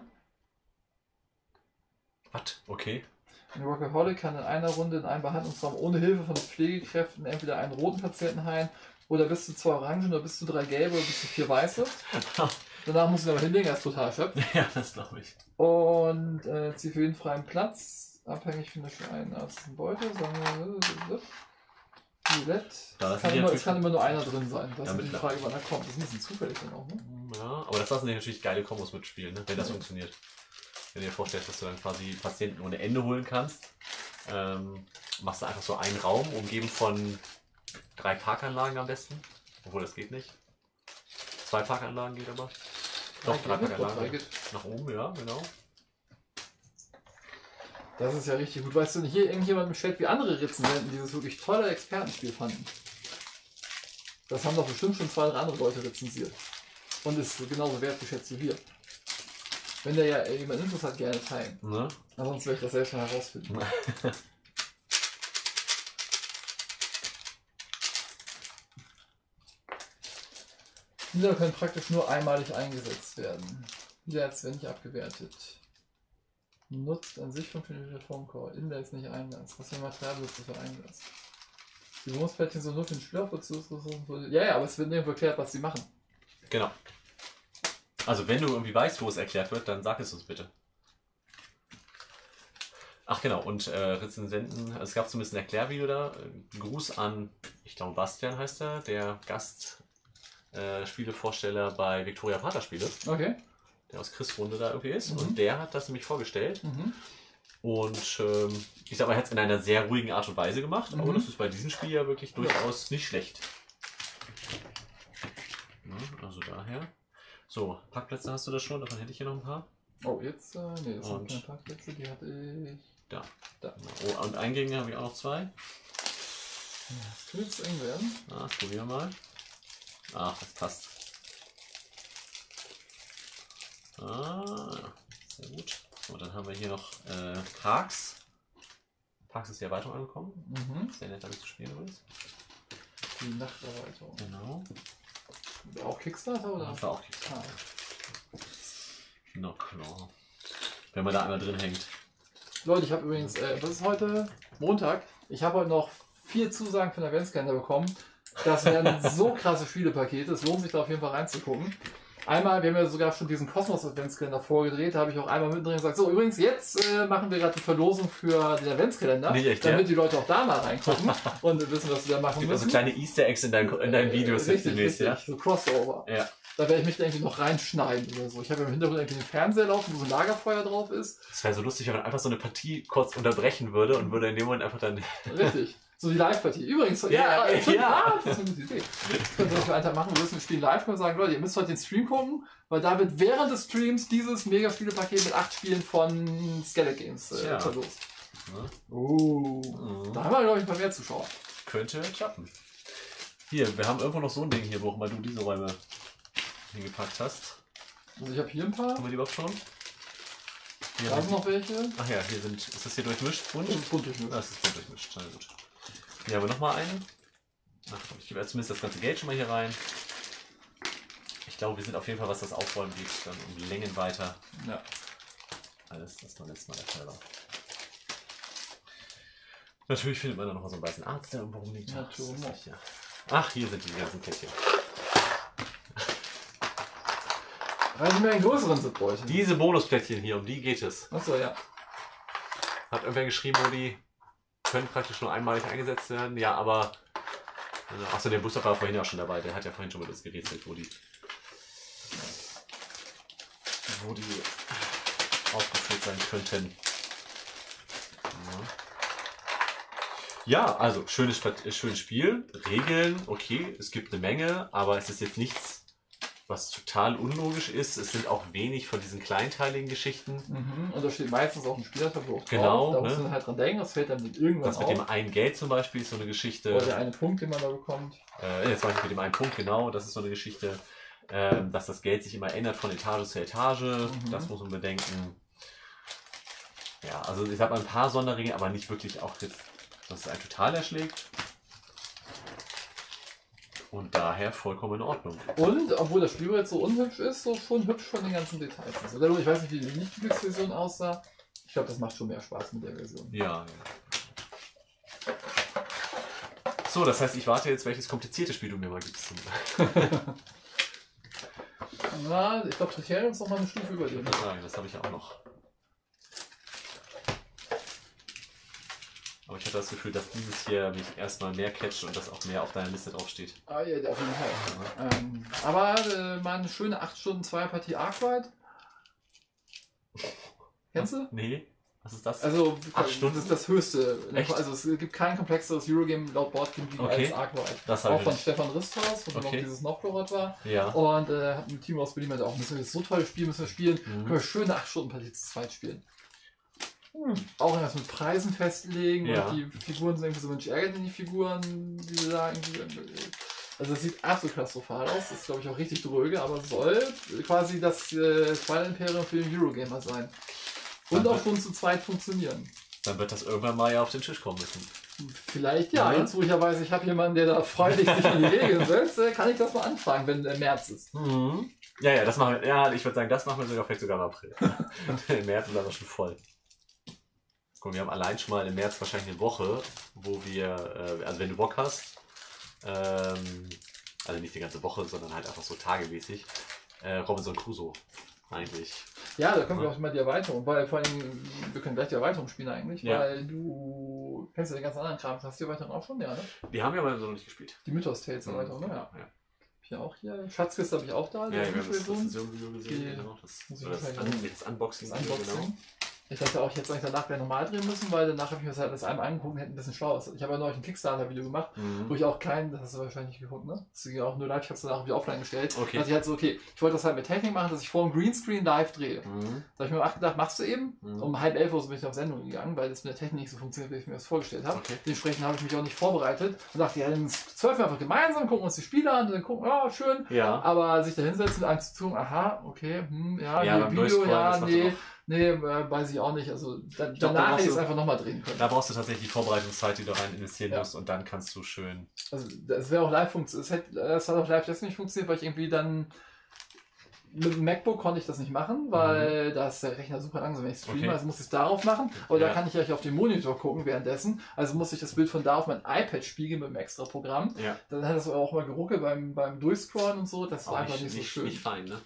Was? Okay. Ein Workaholic kann in einer Runde in einem Behandlungsraum ohne Hilfe von Pflegekräften entweder einen roten Patienten heilen oder bis zu 2 Orangen oder bis zu 3 gelbe oder bis zu 4 weiße. Danach muss ich aber hinlegen, er ist total erschöpft. Ja, das glaube ich. Und ziehe für jeden freien Platz, abhängig von der einen ersten Beute, sagen wir Violett. Es kann immer nur einer drin sein. Das ist die Frage, wann er kommt. Das ist ein bisschen zufällig dann auch, ne? Ja, aber das lassen sich natürlich geile Kombos mitspielen, ne? Wenn das funktioniert. Wenn du dir vorstellst, dass du dann quasi Patienten ohne Ende holen kannst, machst du einfach so einen Raum, umgeben von 3 Parkanlagen am besten. Obwohl, das geht nicht. 2 Parkanlagen geht aber. Doch, 3 Parkanlagen. Nach oben, ja, genau. Das ist ja richtig gut. Weißt du nicht, hier irgendjemand im Chat wie andere Rezensenten dieses wirklich tolle Expertenspiel fanden? Das haben doch bestimmt schon 2 oder andere Leute rezensiert. Und ist genauso wertgeschätzt wie wir. Wenn der ja jemand Infos hat, gerne teilen. Ne? Ansonsten werde ich das selbst mal herausfinden. Dieser können praktisch nur einmalig eingesetzt werden. Wieder als wenn nicht abgewertet. Nutzt an sich funktioniert der Formcore. Inler ist nicht Einlass. Was für Material benutzt für Einlass? Die Bonusplättchen sind nur für den Spielaufbau. Ja, aber es wird nirgendwo erklärt, was sie machen. Genau. Also wenn du irgendwie weißt, wo es erklärt wird, dann sag es uns bitte. Ach genau, und Rezensenten, es gab zumindest ein Erklärvideo da. Gruß an, ich glaube Bastian heißt er, der Gast Spielevorsteller bei Victoria Pater Spiele, Okay. der aus Chris Runde da irgendwie ist. Mhm. Und der hat das nämlich vorgestellt. Mhm. Und ich sag mal, er hat es in einer sehr ruhigen Art und Weise gemacht, aber Mhm. das ist bei diesem Spiel ja wirklich durchaus nicht schlecht. Ja, also daher. So, Parkplätze hast du da schon, davon hätte ich hier noch ein paar. Oh, jetzt, nee, das sind Und- keine Parkplätze, die hatte ich. Da. Da. Oh, und Eingänge habe ich auch noch 2. Das könnte jetzt eng werden. Ah, das probieren wir mal. Ach, das passt. Ah, ja. Sehr gut. So, dann haben wir hier noch Parks. Parks ist die Erweiterung angekommen. Mhm. Sehr nett damit zu spielen übrigens. Die Nachterweiterung. Genau. Auch Kickstarter oder? Das war auch Kickstarter. Ah. Na klar. Wenn man da einmal drin hängt. Leute, ich habe übrigens, was ist heute? Montag. Ich habe heute noch 4 Zusagen von der Adventskalender bekommen. Das werden so krasse Spielepakete. Es lohnt sich da auf jeden Fall reinzugucken. Einmal, wir haben ja sogar schon diesen Kosmos Adventskalender vorgedreht. Da habe ich auch einmal mittendrin gesagt, so übrigens, jetzt machen wir gerade die Verlosung für den Adventskalender, Nicht echt, damit ja? die Leute auch da mal reingucken und wissen, was sie da machen Gibt also müssen. kleine Easter Eggs in deinen Videos jetzt Richtig, demnächst, richtig. So Crossover. ja? Ja. Da werde ich mich da irgendwie noch reinschneiden oder so. Ich habe ja im Hintergrund irgendwie den Fernseher laufen, wo so ein Lagerfeuer drauf ist. Es wäre so lustig, wenn man einfach so eine Partie kurz unterbrechen würde und würde in dem Moment einfach dann. Richtig. So die Live-Partie. Übrigens, Ja, stimmt, ja. das ist eine gute Idee. Das können wir für einen Tag machen. Wir müssen spielen live und sagen, Leute, ihr müsst heute den Stream gucken, weil da wird während des Streams dieses Mega-Spielepaket mit 8 Spielen von Skelett Games Ja. verlost. Ja. Da haben wir, glaube ich, ein paar mehr Zuschauer. Könnte klappen. Hier, wir haben irgendwo noch so ein Ding hier, wo auch mal du diese Räume hingepackt hast. Also ich habe hier ein paar. Haben wir die überhaupt schon? Hier Da haben sind wir- noch welche. Ach ja, hier sind. Ist das hier durchmischt? Bunt? Und bunt durchmischt. Das ist bunt durchmischt. Na gut. Hier haben wir nochmal einen. Ach, ich gebe zumindest das ganze Geld schon mal hier rein. Ich glaube, wir sind auf jeden Fall, was das Aufräumen geht, dann um Längen weiter. Ja. Alles, das beim letzten Mal der Fall war. Natürlich findet man da noch mal so einen weißen Arzt, der irgendwo rumliegt. Ja, Ach, das ist Tumo. nicht, ja. Ach, hier sind die ganzen Kettchen. Weil ich mir einen größeren Sit bräuchte. Diese Bonusplättchen hier, um die geht es. Achso, ja. Hat irgendwer geschrieben, wo die können praktisch nur einmalig eingesetzt werden. Ja, aber. Achso, der Buster war vorhin auch schon dabei. Der hat ja vorhin schon mal das gerätselt, wo die aufgeführt sein könnten. Ja, also schönes Spiel. Regeln, okay, es gibt eine Menge, aber es ist jetzt nichts, was total unlogisch ist. Es sind auch wenig von diesen kleinteiligen Geschichten. Mhm. Und da steht meistens auch ein Spielertableau drauf. Genau, Da ne? muss man halt dran denken, das fällt dann irgendwann Das mit auf. dem einen Geld zum Beispiel ist so eine Geschichte. Oder der eine Punkt, den man da bekommt. Jetzt mache ich mit dem einen Punkt, genau, das ist so eine Geschichte, dass das Geld sich immer ändert von Etage zu Etage. Das muss man bedenken. Ja, also ich habe ein paar Sonderregeln, aber nicht wirklich auch jetzt, dass es einen total erschlägt. Und daher vollkommen in Ordnung. Und, obwohl das Spiel jetzt so unhübsch ist, so schon hübsch von den ganzen Details. Also, ich weiß nicht, wie die Nicht-Deluxe-Version aussah. Ich glaube, das macht schon mehr Spaß mit der Version. Ja. So, das heißt, ich warte jetzt, welches komplizierte Spiel du mir mal gibst. Na, ich glaube, Tricherion ist noch mal eine Stufe über dir. Ne? Das habe ich ja auch noch. Aber ich hatte das Gefühl, dass dieses hier mich erstmal mehr catcht und das auch mehr auf deiner Liste draufsteht. Ah, ja, auf jeden Fall. Aber mal eine schöne 8 Stunden Zweierpartie Arkwright. Kennst du? Nee, was ist das? Also, 8 Stunden? das ist das höchste. Echt? Also, es gibt kein komplexeres Eurogame laut Boardgame Okay. als Arkwright. Das habe Auch ich von nicht. Stefan Risthaus, wo noch Okay. dieses Novgorod war. Ja. Und hat ein Team aus Berlin meinte auch, müssen wir das so tolles Spiel müssen wir spielen. Mhm. Können wir schöne 8 Stunden Partie zu zweit spielen. Auch erst mit Preisen festlegen Ja. und die Figuren sind irgendwie so, Mensch, ärgert die Figuren, die sie da irgendwie. Also es sieht absolut katastrophal aus, das ist glaube ich auch richtig dröge, aber es soll quasi das Twilight Imperium für den Eurogamer sein. Und Dann auch schon zu zweit funktionieren. Dann wird das irgendwann mal ja auf den Tisch kommen müssen. Vielleicht ja, Ja. jetzt wo ich ja weiß, ich habe jemanden, der da freudig sich in die Regeln setzt, kann ich das mal anfragen, wenn März ist. Mhm. Ja, das machen wir. Ja, ich würde sagen, das machen wir sogar vielleicht sogar im April. Im März ist aber schon voll. Guck, wir haben allein schon mal im März wahrscheinlich eine Woche, wo wir, also wenn du Bock hast, also nicht die ganze Woche, sondern halt einfach so tagemäßig, Robinson Crusoe eigentlich. Ja, da können wir auch mal die Erweiterung, weil vor allem, wir können gleich die Erweiterung spielen eigentlich, Ja. weil du kennst ja den ganzen anderen Kram. Hast du die Erweiterung auch schon? Ja, ne? Die haben wir aber so noch nicht gespielt. Die Mythos Tales Erweiterung, ne? Ja. Ja. Hier auch hier. Schatzkiste habe ich auch da. Ja, wir haben das Rezension-Video gesehen. Genau. Das Unboxing-Video, genau. Ich hätte auch jetzt eigentlich danach wieder normal drehen müssen, weil danach habe ich mir das einmal angeguckt und hätte ein bisschen schlau aus. Ich habe ja neulich ein Kickstarter-Video gemacht, wo ich auch das hast du wahrscheinlich nicht geguckt, ne? Das ist ja auch nur live, ich habe es danach wieder offline gestellt. Okay. Also ich halt so, okay, ich wollte das halt mit Technik machen, dass ich vor dem Greenscreen live drehe. Da habe ich mir auch gedacht, machst du eben? Um 10:30 Uhr bin ich auf Sendung gegangen, weil das mit der Technik nicht so funktioniert, wie ich mir das vorgestellt habe. Okay. Dementsprechend habe ich mich auch nicht vorbereitet und dachte, ja, dann 12 wir einfach gemeinsam, gucken uns die Spiele an und dann gucken, ja, schön. Ja. Aber sich da hinsetzen und einem zu tun, aha, okay, ja, Video, ja, nee, weiß ich auch nicht. Also danach hätte ich es einfach nochmal drehen können. Da brauchst du tatsächlich die Vorbereitungszeit, die du rein investieren musst und dann kannst du schön. Also das wäre auch live funktioniert. Das hat auch live deswegen nicht funktioniert, weil ich irgendwie dann mit dem MacBook konnte ich das nicht machen, weil da ist der Rechner super langsam, wenn ich streame, also muss ich es darauf machen. Aber da kann ich ja auf den Monitor gucken währenddessen. Also muss ich das Bild von da auf mein iPad spiegeln mit einem extra Programm. Ja. Dann hat das auch mal geruckelt beim Durchscrollen und so. Das war einfach nicht so schön. Nicht fein, ne?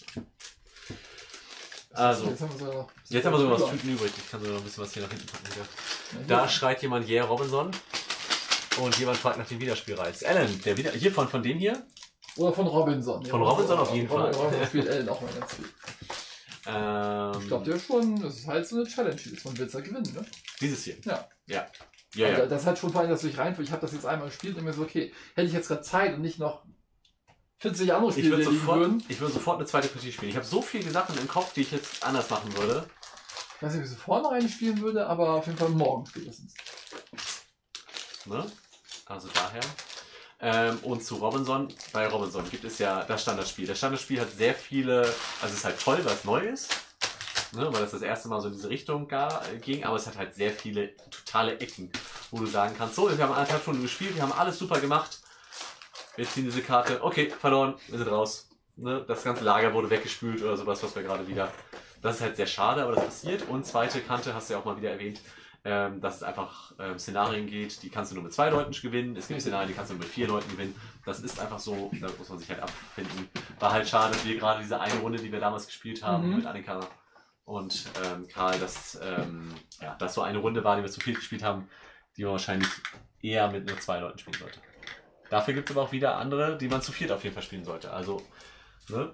Also, jetzt haben wir sogar was Tüten übrig. Ich kann sogar noch ein bisschen was hier nach hinten packen. Da schreit jemand, yeah, Robinson. Und jemand fragt nach dem Wiederspielreiz. Alan, hier von dem hier? Oder von Robinson. Von Robinson auf jeden Fall. Robinson spielt Alan auch mal ganz viel. Ich glaube, der schon, das ist halt so eine Challenge, man will es ja gewinnen, ne? Dieses hier? Ja. Ja. Das hat schon vor allem, dass ich reinfällt. Ich habe das jetzt einmal gespielt und mir so, okay, hätte ich jetzt gerade Zeit und nicht noch 40 andere Spiele, ich würde sofort eine zweite Partie spielen. Ich habe so viele Sachen im Kopf, die ich jetzt anders machen würde. Ich weiß nicht, ob ich sofort noch eine spielen würde, aber auf jeden Fall morgen spätestens. Ne? Also daher. Und zu Robinson. Bei Robinson gibt es ja das Standardspiel. Das Standardspiel hat sehr viele, also es ist halt toll, weil es neu ist. Ne, weil das erste Mal so in diese Richtung ging, aber es hat halt sehr viele totale Ecken, wo du sagen kannst, so, wir haben 1,5 Stunden gespielt, wir haben alles super gemacht. Wir ziehen diese Karte, okay, verloren, wir sind raus. Ne? Das ganze Lager wurde weggespült oder sowas, was wir gerade wieder. Das ist halt sehr schade, aber das passiert. Und zweite Kante hast du ja auch mal wieder erwähnt, dass es einfach Szenarien geht, die kannst du nur mit 2 Leuten gewinnen. Es gibt Szenarien, die kannst du nur mit 4 Leuten gewinnen. Das ist einfach so, da muss man sich halt abfinden. War halt schade, dass wir gerade diese eine Runde, die wir damals gespielt haben mit Annika und Karl, dass so eine Runde war, die wir zu viel gespielt haben, die man wahrscheinlich eher mit nur 2 Leuten spielen sollte. Dafür gibt es aber auch wieder andere, die man zu 4 auf jeden Fall spielen sollte. Also, ne?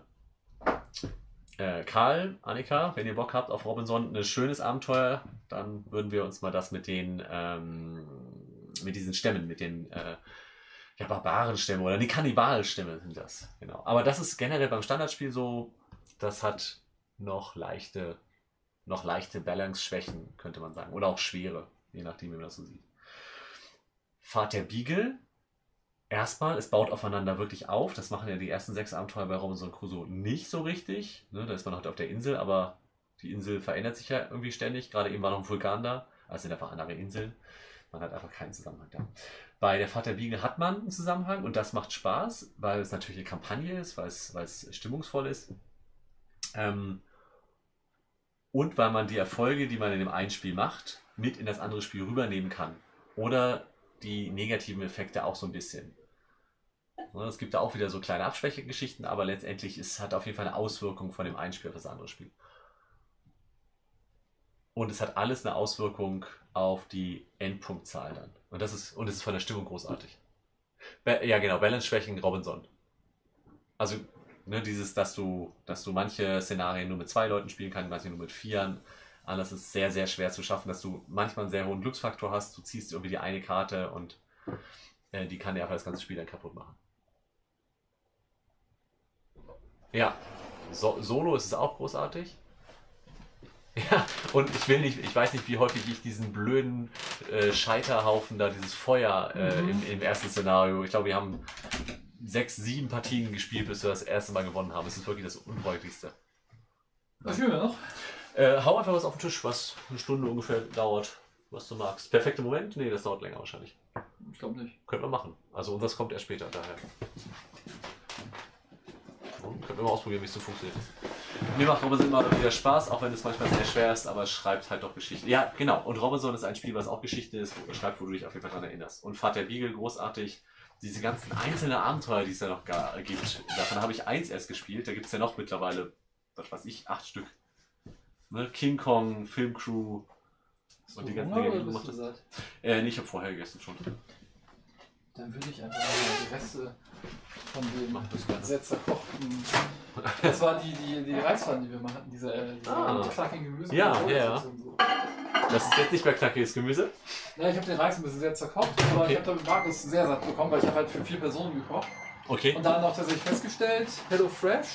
Karl, Annika, wenn ihr Bock habt auf Robinson, ein schönes Abenteuer, dann würden wir uns mal das mit diesen Stämmen, mit den Barbarenstämmen oder die Kannibalstämme sind das. Genau. Aber das ist generell beim Standardspiel so, das hat noch leichte Balance-Schwächen, könnte man sagen. Oder auch schwere, je nachdem, wie man das so sieht. Fahrt der Beagle. Erstmal, es baut aufeinander wirklich auf. Das machen ja die ersten 6 Abenteuer bei Robinson Crusoe nicht so richtig. Ne, da ist man halt auf der Insel, aber die Insel verändert sich ja irgendwie ständig. Gerade eben war noch ein Vulkan da. Also sind einfach andere Inseln. Man hat einfach keinen Zusammenhang da. Bei der Fahrt der Beagle hat man einen Zusammenhang und das macht Spaß, weil es natürlich eine Kampagne ist, weil es stimmungsvoll ist. Und weil man die Erfolge, die man in dem einen Spiel macht, mit in das andere Spiel rübernehmen kann. Oder die negativen Effekte auch so ein bisschen. Es gibt da auch wieder so kleine Abschwächegeschichten, aber letztendlich hat auf jeden Fall eine Auswirkung von dem einen Spiel auf das andere Spiel. Und es hat alles eine Auswirkung auf die Endpunktzahl dann. Und es ist von der Stimmung großartig. Ja genau, Balance-Schwächen Robinson. Also ne, dass du manche Szenarien nur mit 2 Leuten spielen kannst, manche nur mit 4. Anders ist sehr, sehr schwer zu schaffen, dass du manchmal einen sehr hohen Glücksfaktor hast. Du ziehst irgendwie die eine Karte und die kann dir einfach das ganze Spiel dann kaputt machen. Ja, Solo ist es auch großartig. Ja, und ich weiß nicht, wie häufig ich diesen blöden Scheiterhaufen da, dieses Feuer im ersten Szenario, ich glaube, wir haben 6, 7 Partien gespielt, bis wir das erste Mal gewonnen haben. Es ist wirklich das Unfreundlichste. Was spielen wir noch? Hau einfach was auf den Tisch, was eine Stunde ungefähr dauert, was du magst. Perfekter Moment? Nee, das dauert länger wahrscheinlich. Ich glaube nicht. Könnten wir machen. Also unseres kommt erst später, daher. Können wir mal ausprobieren, wie es so funktioniert. Mir macht Robinson immer wieder Spaß, auch wenn es manchmal sehr schwer ist, aber es schreibt halt doch Geschichte. Ja, genau. Und Robinson ist ein Spiel, was auch Geschichte ist, schreibt, wo du dich auf jeden Fall daran erinnerst. Und Fahrt der Beagle, großartig. Diese ganzen einzelnen Abenteuer, die es ja noch gibt, davon habe ich 1 erst gespielt. Da gibt es ja noch mittlerweile, was weiß ich, 8 Stück. Ne? King Kong, Filmcrew und die ganzen Dinge, die du gemacht hast. Nee, ich habe vorher gegessen schon. Dann würde ich einfach mal die Reste von dem Mach das gerne. sehr zerkochten. Das war die Reispfannen, die wir mal hatten, diese knackigen Gemüse. Ja, und ja. und so. Das ist jetzt nicht mehr knackiges Gemüse. Ja, ich habe den Reis ein bisschen sehr zerkocht, aber Okay. ich habe damit Markus sehr satt bekommen, weil ich habe halt für 4 Personen gekocht. Okay. Und dann auch tatsächlich festgestellt, HelloFresh,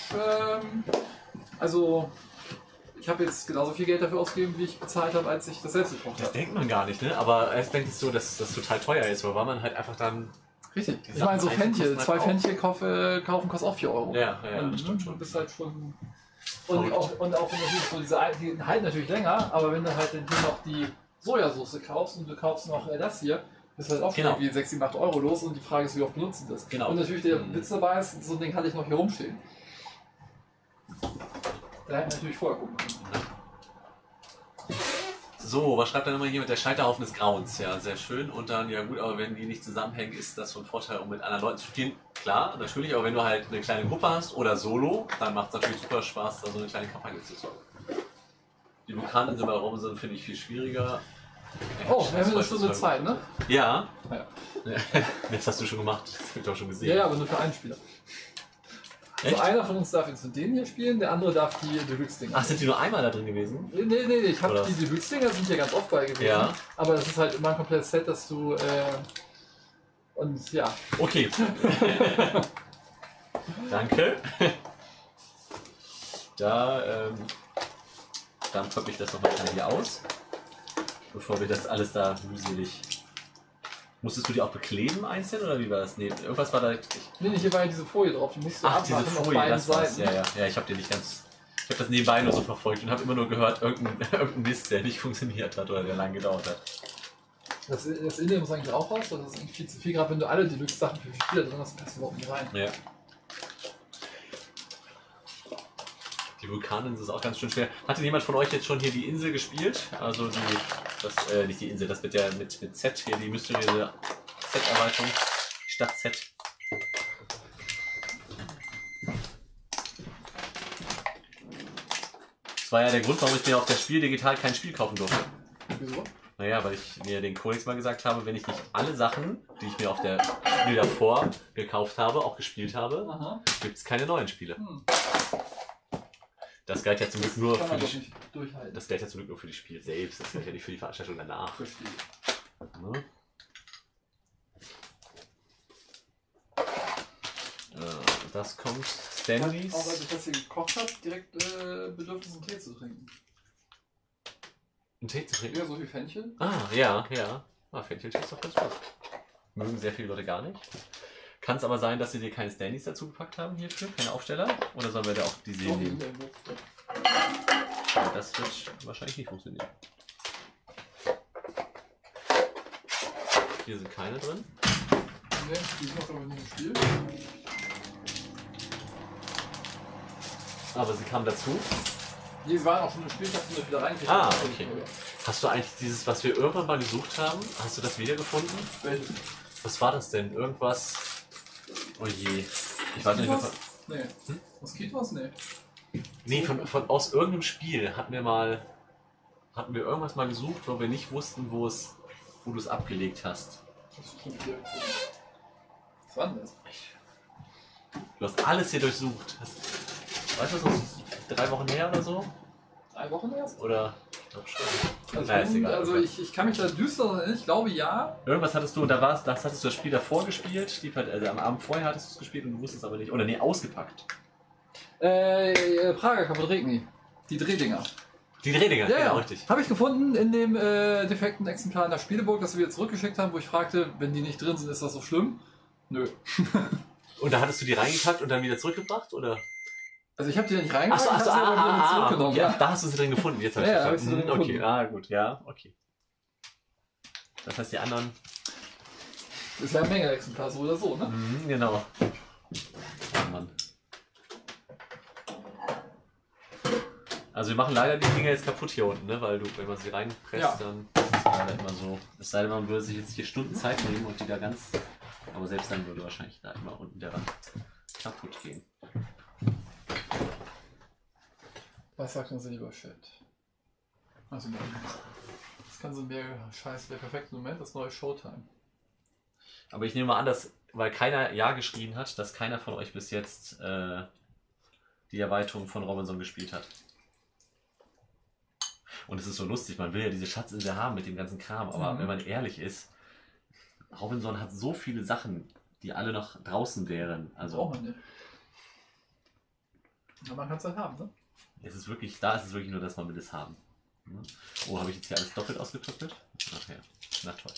also ich habe jetzt genauso viel Geld dafür ausgegeben, wie ich bezahlt habe, als ich das selbst gekocht Das habe. denkt man gar nicht, ne? Aber erst denkt es so, dass das total teuer ist, weil man halt einfach dann... Richtig. Die Ich meine, so Sachen Fenchel, kosten 2 halt auch. Fenchel kaufen kostet auch 4 Euro. Ja, Und stimmt schon. du bist halt schon... Verrückt. Und auch wenn du natürlich so die halten natürlich länger, aber wenn du halt dann hier noch die Sojasauce kaufst und du kaufst noch das hier, bist du halt auch schon Genau. irgendwie 6, 7, 8 Euro los und die Frage ist, wie oft benutzen das. Genau. Und natürlich der Witz dabei ist, so ein Ding hatte ich noch hier rumstehen. Da hätte natürlich vorher gucken können. So, was schreibt dann immer hier mit der Scheiterhaufen des Grauens? Ja, sehr schön. Und dann, ja gut, aber wenn die nicht zusammenhängen, ist das von Vorteil, um mit anderen Leuten zu spielen. Klar, natürlich, aber wenn du halt eine kleine Gruppe hast oder Solo, dann macht es natürlich super Spaß, da so eine kleine Kampagne zu zocken. Die Vulkaninseln bei Rom sind, finde ich, viel schwieriger. Oh, wir haben eine Stunde Zeit, ne? Ja. Ja. Das hast du schon gemacht. Das habe ich auch schon gesehen. Ja, aber nur für einen Spieler. Echt? Also einer von uns darf jetzt mit denen hier spielen, der andere darf die Deluxe-Dinger. Ach, sind die nur einmal da drin gewesen? Nee, ich habe Oder? die Deluxe-Dinger, sind ja ganz oft bei gewesen. Ja. Aber das ist halt immer ein komplettes Set, dass du. Und ja. Okay. Danke. Dann pöppe ich das nochmal hier aus, bevor wir das alles da mühselig. Musstest du die auch bekleben einzeln oder wie war das? Nee, irgendwas war da. Nee, hier war ja diese Folie drauf, die musst du Ach, diese abmachen auf Folie, beiden das war's. Seiten. Ja, ich habe dir nicht ganz. Ich habe das nebenbei nur so verfolgt und habe immer nur gehört, irgendein Mist, der nicht funktioniert hat oder der lang gedauert hat. Das Innere muss eigentlich auch raus, das ist eigentlich viel zu viel, gerade wenn du alle Deluxe-Sachen für 4 Spieler drin hast, passt überhaupt nicht rein. Ja. Die Vulkaninsel ist auch ganz schön schwer. Hatte jemand von euch jetzt schon hier die Insel gespielt? Also nicht die Insel, das mit Z hier, die mysteriöse Z-Erweiterung. Stadt Z. Das war ja der Grund, warum ich mir auf der Spiel digital kein Spiel kaufen durfte. Wieso? Naja, weil ich mir den Kodex mal gesagt habe, wenn ich nicht alle Sachen, die ich mir auf der Spiel davor gekauft habe, auch gespielt habe, gibt es keine neuen Spiele. Das galt ja zum Glück nur für die durchhalten. Das galt ja zum Glück nur für die Spiel selbst, das galt ja nicht für die Veranstaltung danach. Verstehe. Ne? Das kommt Stanleys. Auch als ich das hier gekocht habe, direkt Bedürfnis, einen Tee zu trinken. Einen Tee zu trinken? Ja, so viel Fenchel. Ja. Fenchel-Tee ist doch ganz gut. Mögen sehr viele Leute gar nicht. Kann es aber sein, dass sie dir keine Standys dazu gepackt haben hierfür? Keine Aufsteller? Oder sollen wir da auch die sehen nehmen? Ja, das wird wahrscheinlich nicht funktionieren. Hier sind keine drin. Ne, die sind noch aber nicht im Spiel. Aber sie kamen dazu. Die waren auch schon im Spiel, ich hab sie nur wieder reingekriegt. Okay. Hast du eigentlich dieses, was wir irgendwann mal gesucht haben, hast du das wiedergefunden? Welches? Was war das denn? Irgendwas... Oh je. Ich weiß nicht mehr. Nee. Moskitos? Nee. Nee, aus irgendeinem Spiel hatten wir irgendwas mal gesucht, wo wir nicht wussten, wo du es abgelegt hast. Das ist schon wieder. Was war denn das? Du hast alles hier durchsucht. Weißt du, das ist 3 Wochen her oder so? 3 Wochen erst? Oder? Ich glaube schon. Also ich kann mich da düster erinnern, ich glaube ja. Irgendwas hattest du, das hattest du das Spiel davor gespielt, also am Abend vorher hattest du es gespielt und du wusstest aber nicht. Oder nee, ausgepackt. Prager Kaputt Regni. Die Drehdinger. Die Drehdinger, Ja, genau, richtig. Habe ich gefunden in dem defekten Exemplar in der Spieleburg, das wir zurückgeschickt haben, wo ich fragte, wenn die nicht drin sind, ist das so schlimm? Nö. Und da hattest du die reingepackt und dann wieder zurückgebracht, oder? Also ich habe die da nicht reingepackt, Achso, ich habe sie aber wieder zurückgenommen. ja, da hast du sie drin gefunden. Jetzt habe ich Ja, verstanden. hab ich sie drin Okay, gefunden. gut, ja, okay. Das heißt, die anderen... Das ist ja ein Menge-Exemplar, so oder so, ne? Mhm, genau. Oh Mann. Also wir machen leider die Dinger jetzt kaputt hier unten, ne? Weil wenn man sie reinpresst, dann ist es leider immer so. Es sei denn, man würde sich jetzt hier Stunden Zeit nehmen und die da ganz... Aber selbst dann würde wahrscheinlich da immer unten der Rand kaputt gehen. Was sagt unser lieber Chat? Also, das kann so mehr Scheiß, der perfekte Moment, das neue Showtime. Aber ich nehme mal an, dass, weil keiner Ja geschrieben hat, dass keiner von euch bis jetzt die Erweiterung von Robinson gespielt hat. Und es ist so lustig, man will ja diese Schatzinsel haben mit dem ganzen Kram, aber wenn man ehrlich ist, Robinson hat so viele Sachen, die alle noch draußen wären. Also braucht man nicht. Aber man kann es halt haben, ne? Es ist wirklich, da ist es wirklich nur, dass man will es haben. Oh, habe ich jetzt hier alles doppelt ausgetrocknet? Ach ja, na toll.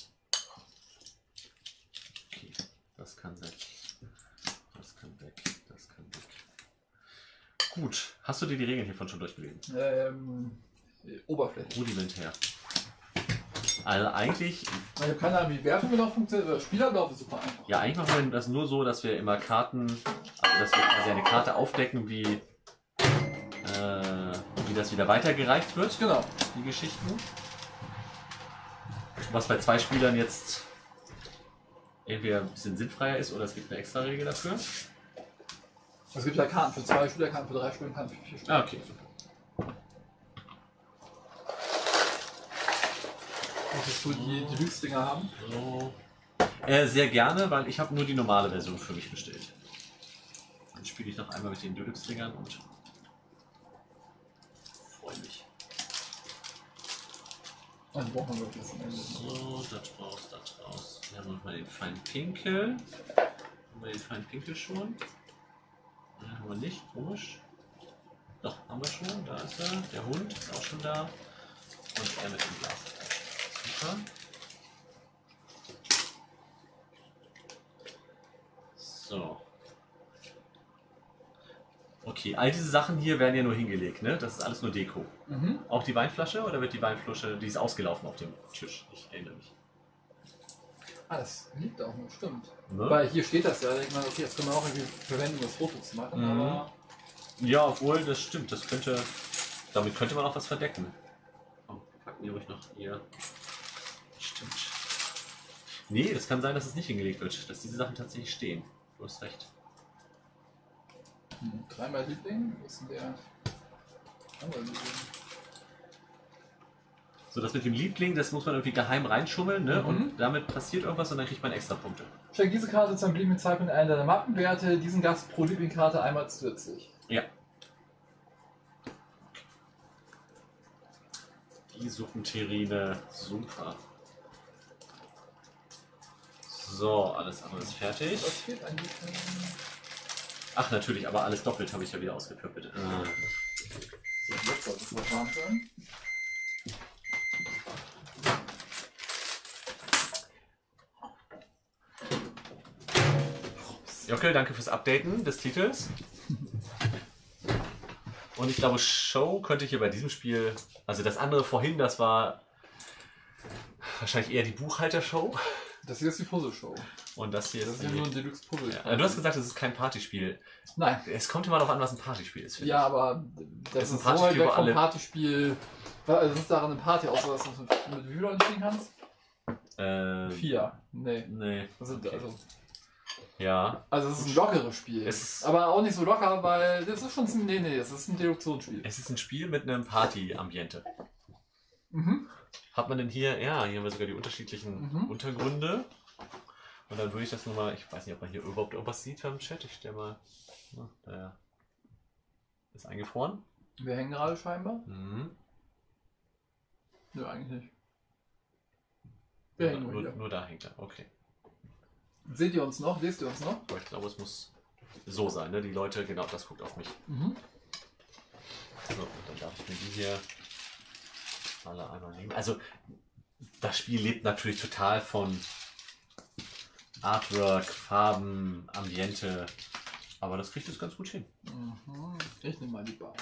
Okay, das kann weg. Das kann weg, das kann weg. Gut, hast du dir die Regeln hiervon schon durchgelesen? Oberfläche. Rudimentär. Also eigentlich... Ich habe keine Ahnung, wie Wertung genau funktioniert. Spielerlauf ist super einfach. Ja, eigentlich machen wir das nur so, dass wir immer Karten, also dass wir quasi eine Karte aufdecken, wie das wieder weitergereicht wird. Genau. Die Geschichten. Was bei 2 Spielern jetzt entweder ein bisschen sinnfreier ist oder es gibt eine extra Regel dafür. Es gibt ja Karten für 2 Spieler, Karten für 3 Spieler, Karten für 4 Spieler. Ah, okay, super. Möchtest du die Deluxe-Dinger haben? So. Sehr gerne, weil ich habe nur die normale Version für mich bestellt. Dann spiele ich noch einmal mit den Deluxe-Dingern und freue mich. Dann brauchen wir wirklich das am Ende. So, das raus, das raus. Wir haben noch mal den feinen Pinkel. Haben wir den feinen Pinkel schon? Den haben wir nicht, komisch. Doch, haben wir schon, da ist er. Der Hund ist auch schon da. Und er mit dem Glas. Super. So. Okay, all diese Sachen hier werden ja nur hingelegt, ne? Das ist alles nur Deko. Auch die Weinflasche oder wird die Weinflasche, die ist ausgelaufen auf dem Tisch? Ich erinnere mich. Ah, das liegt auch noch, stimmt. Ne? Weil hier steht das ja, da denkt man, okay, das können wir auch irgendwie verwenden, um das Foto zu machen, aber... Ja, obwohl, das stimmt, das könnte, damit könnte man auch was verdecken. Oh, packen wir ruhig noch hier. Stimmt. Nee, es kann sein, dass es nicht hingelegt wird, dass diese Sachen tatsächlich stehen. Du hast recht. Dreimal Liebling, wo ist denn der andere Liebling? So, das mit dem Liebling, das muss man irgendwie geheim reinschummeln, ne? Und damit passiert irgendwas und dann kriegt man extra Punkte. Schenk diese Karte zu einem beliebigen Zeitpunkt in einen deiner Mappenwerte, diesen Gast pro Lieblingkarte einmal zusätzlich. Ja. Die Suppenterrine, super. So, alles andere ist fertig. Was fehlt eigentlich? Ach, natürlich, aber alles doppelt habe ich ja wieder ausgepöppelt. So, jetzt sollte es warm sein. Jockel, danke fürs Updaten des Titels. Und ich glaube, Show könnte ich hier bei diesem Spiel, also das andere vorhin, das war wahrscheinlich eher die Buchhaltershow. Das hier ist die Puzzle-Show. Und das hier Das ist ist ja nur ein Deluxe-Puzzle. Ja. Du hast gesagt, es ist kein Partyspiel. Nein. Es kommt immer darauf an, was ein Partyspiel ist. Ja, ich. Aber das ist so weit weg vom Partyspiel. Also es ist daran eine Party, außer dass du mit wie vielen Leuten spielen kannst? 4. Nee. Nee. Also, Okay. Ja. Also es ist ein lockeres Spiel. Aber auch nicht so locker, weil das ist schon das ist ein Deduktionsspiel. Es ist ein Spiel mit einem Party-Ambiente. Hat man denn hier, ja, hier haben wir sogar die unterschiedlichen Untergründe. Und dann würde ich das nur mal, ich weiß nicht, ob man hier überhaupt irgendwas sieht beim Chat. Ich stelle mal, da ist eingefroren. Wir hängen gerade scheinbar. Nö, eigentlich nicht. Wir hängen nur da hängt er, okay. Seht ihr uns noch? Lest ihr uns noch? Aber ich glaube, es muss so sein, ne? Die Leute, genau, das guckt auf mich. So, und dann darf ich mir die hier alle einmal nehmen. Also, das Spiel lebt natürlich total von Artwork, Farben, Ambiente, aber das kriegt es ganz gut hin. Ich nehme mal die Bar.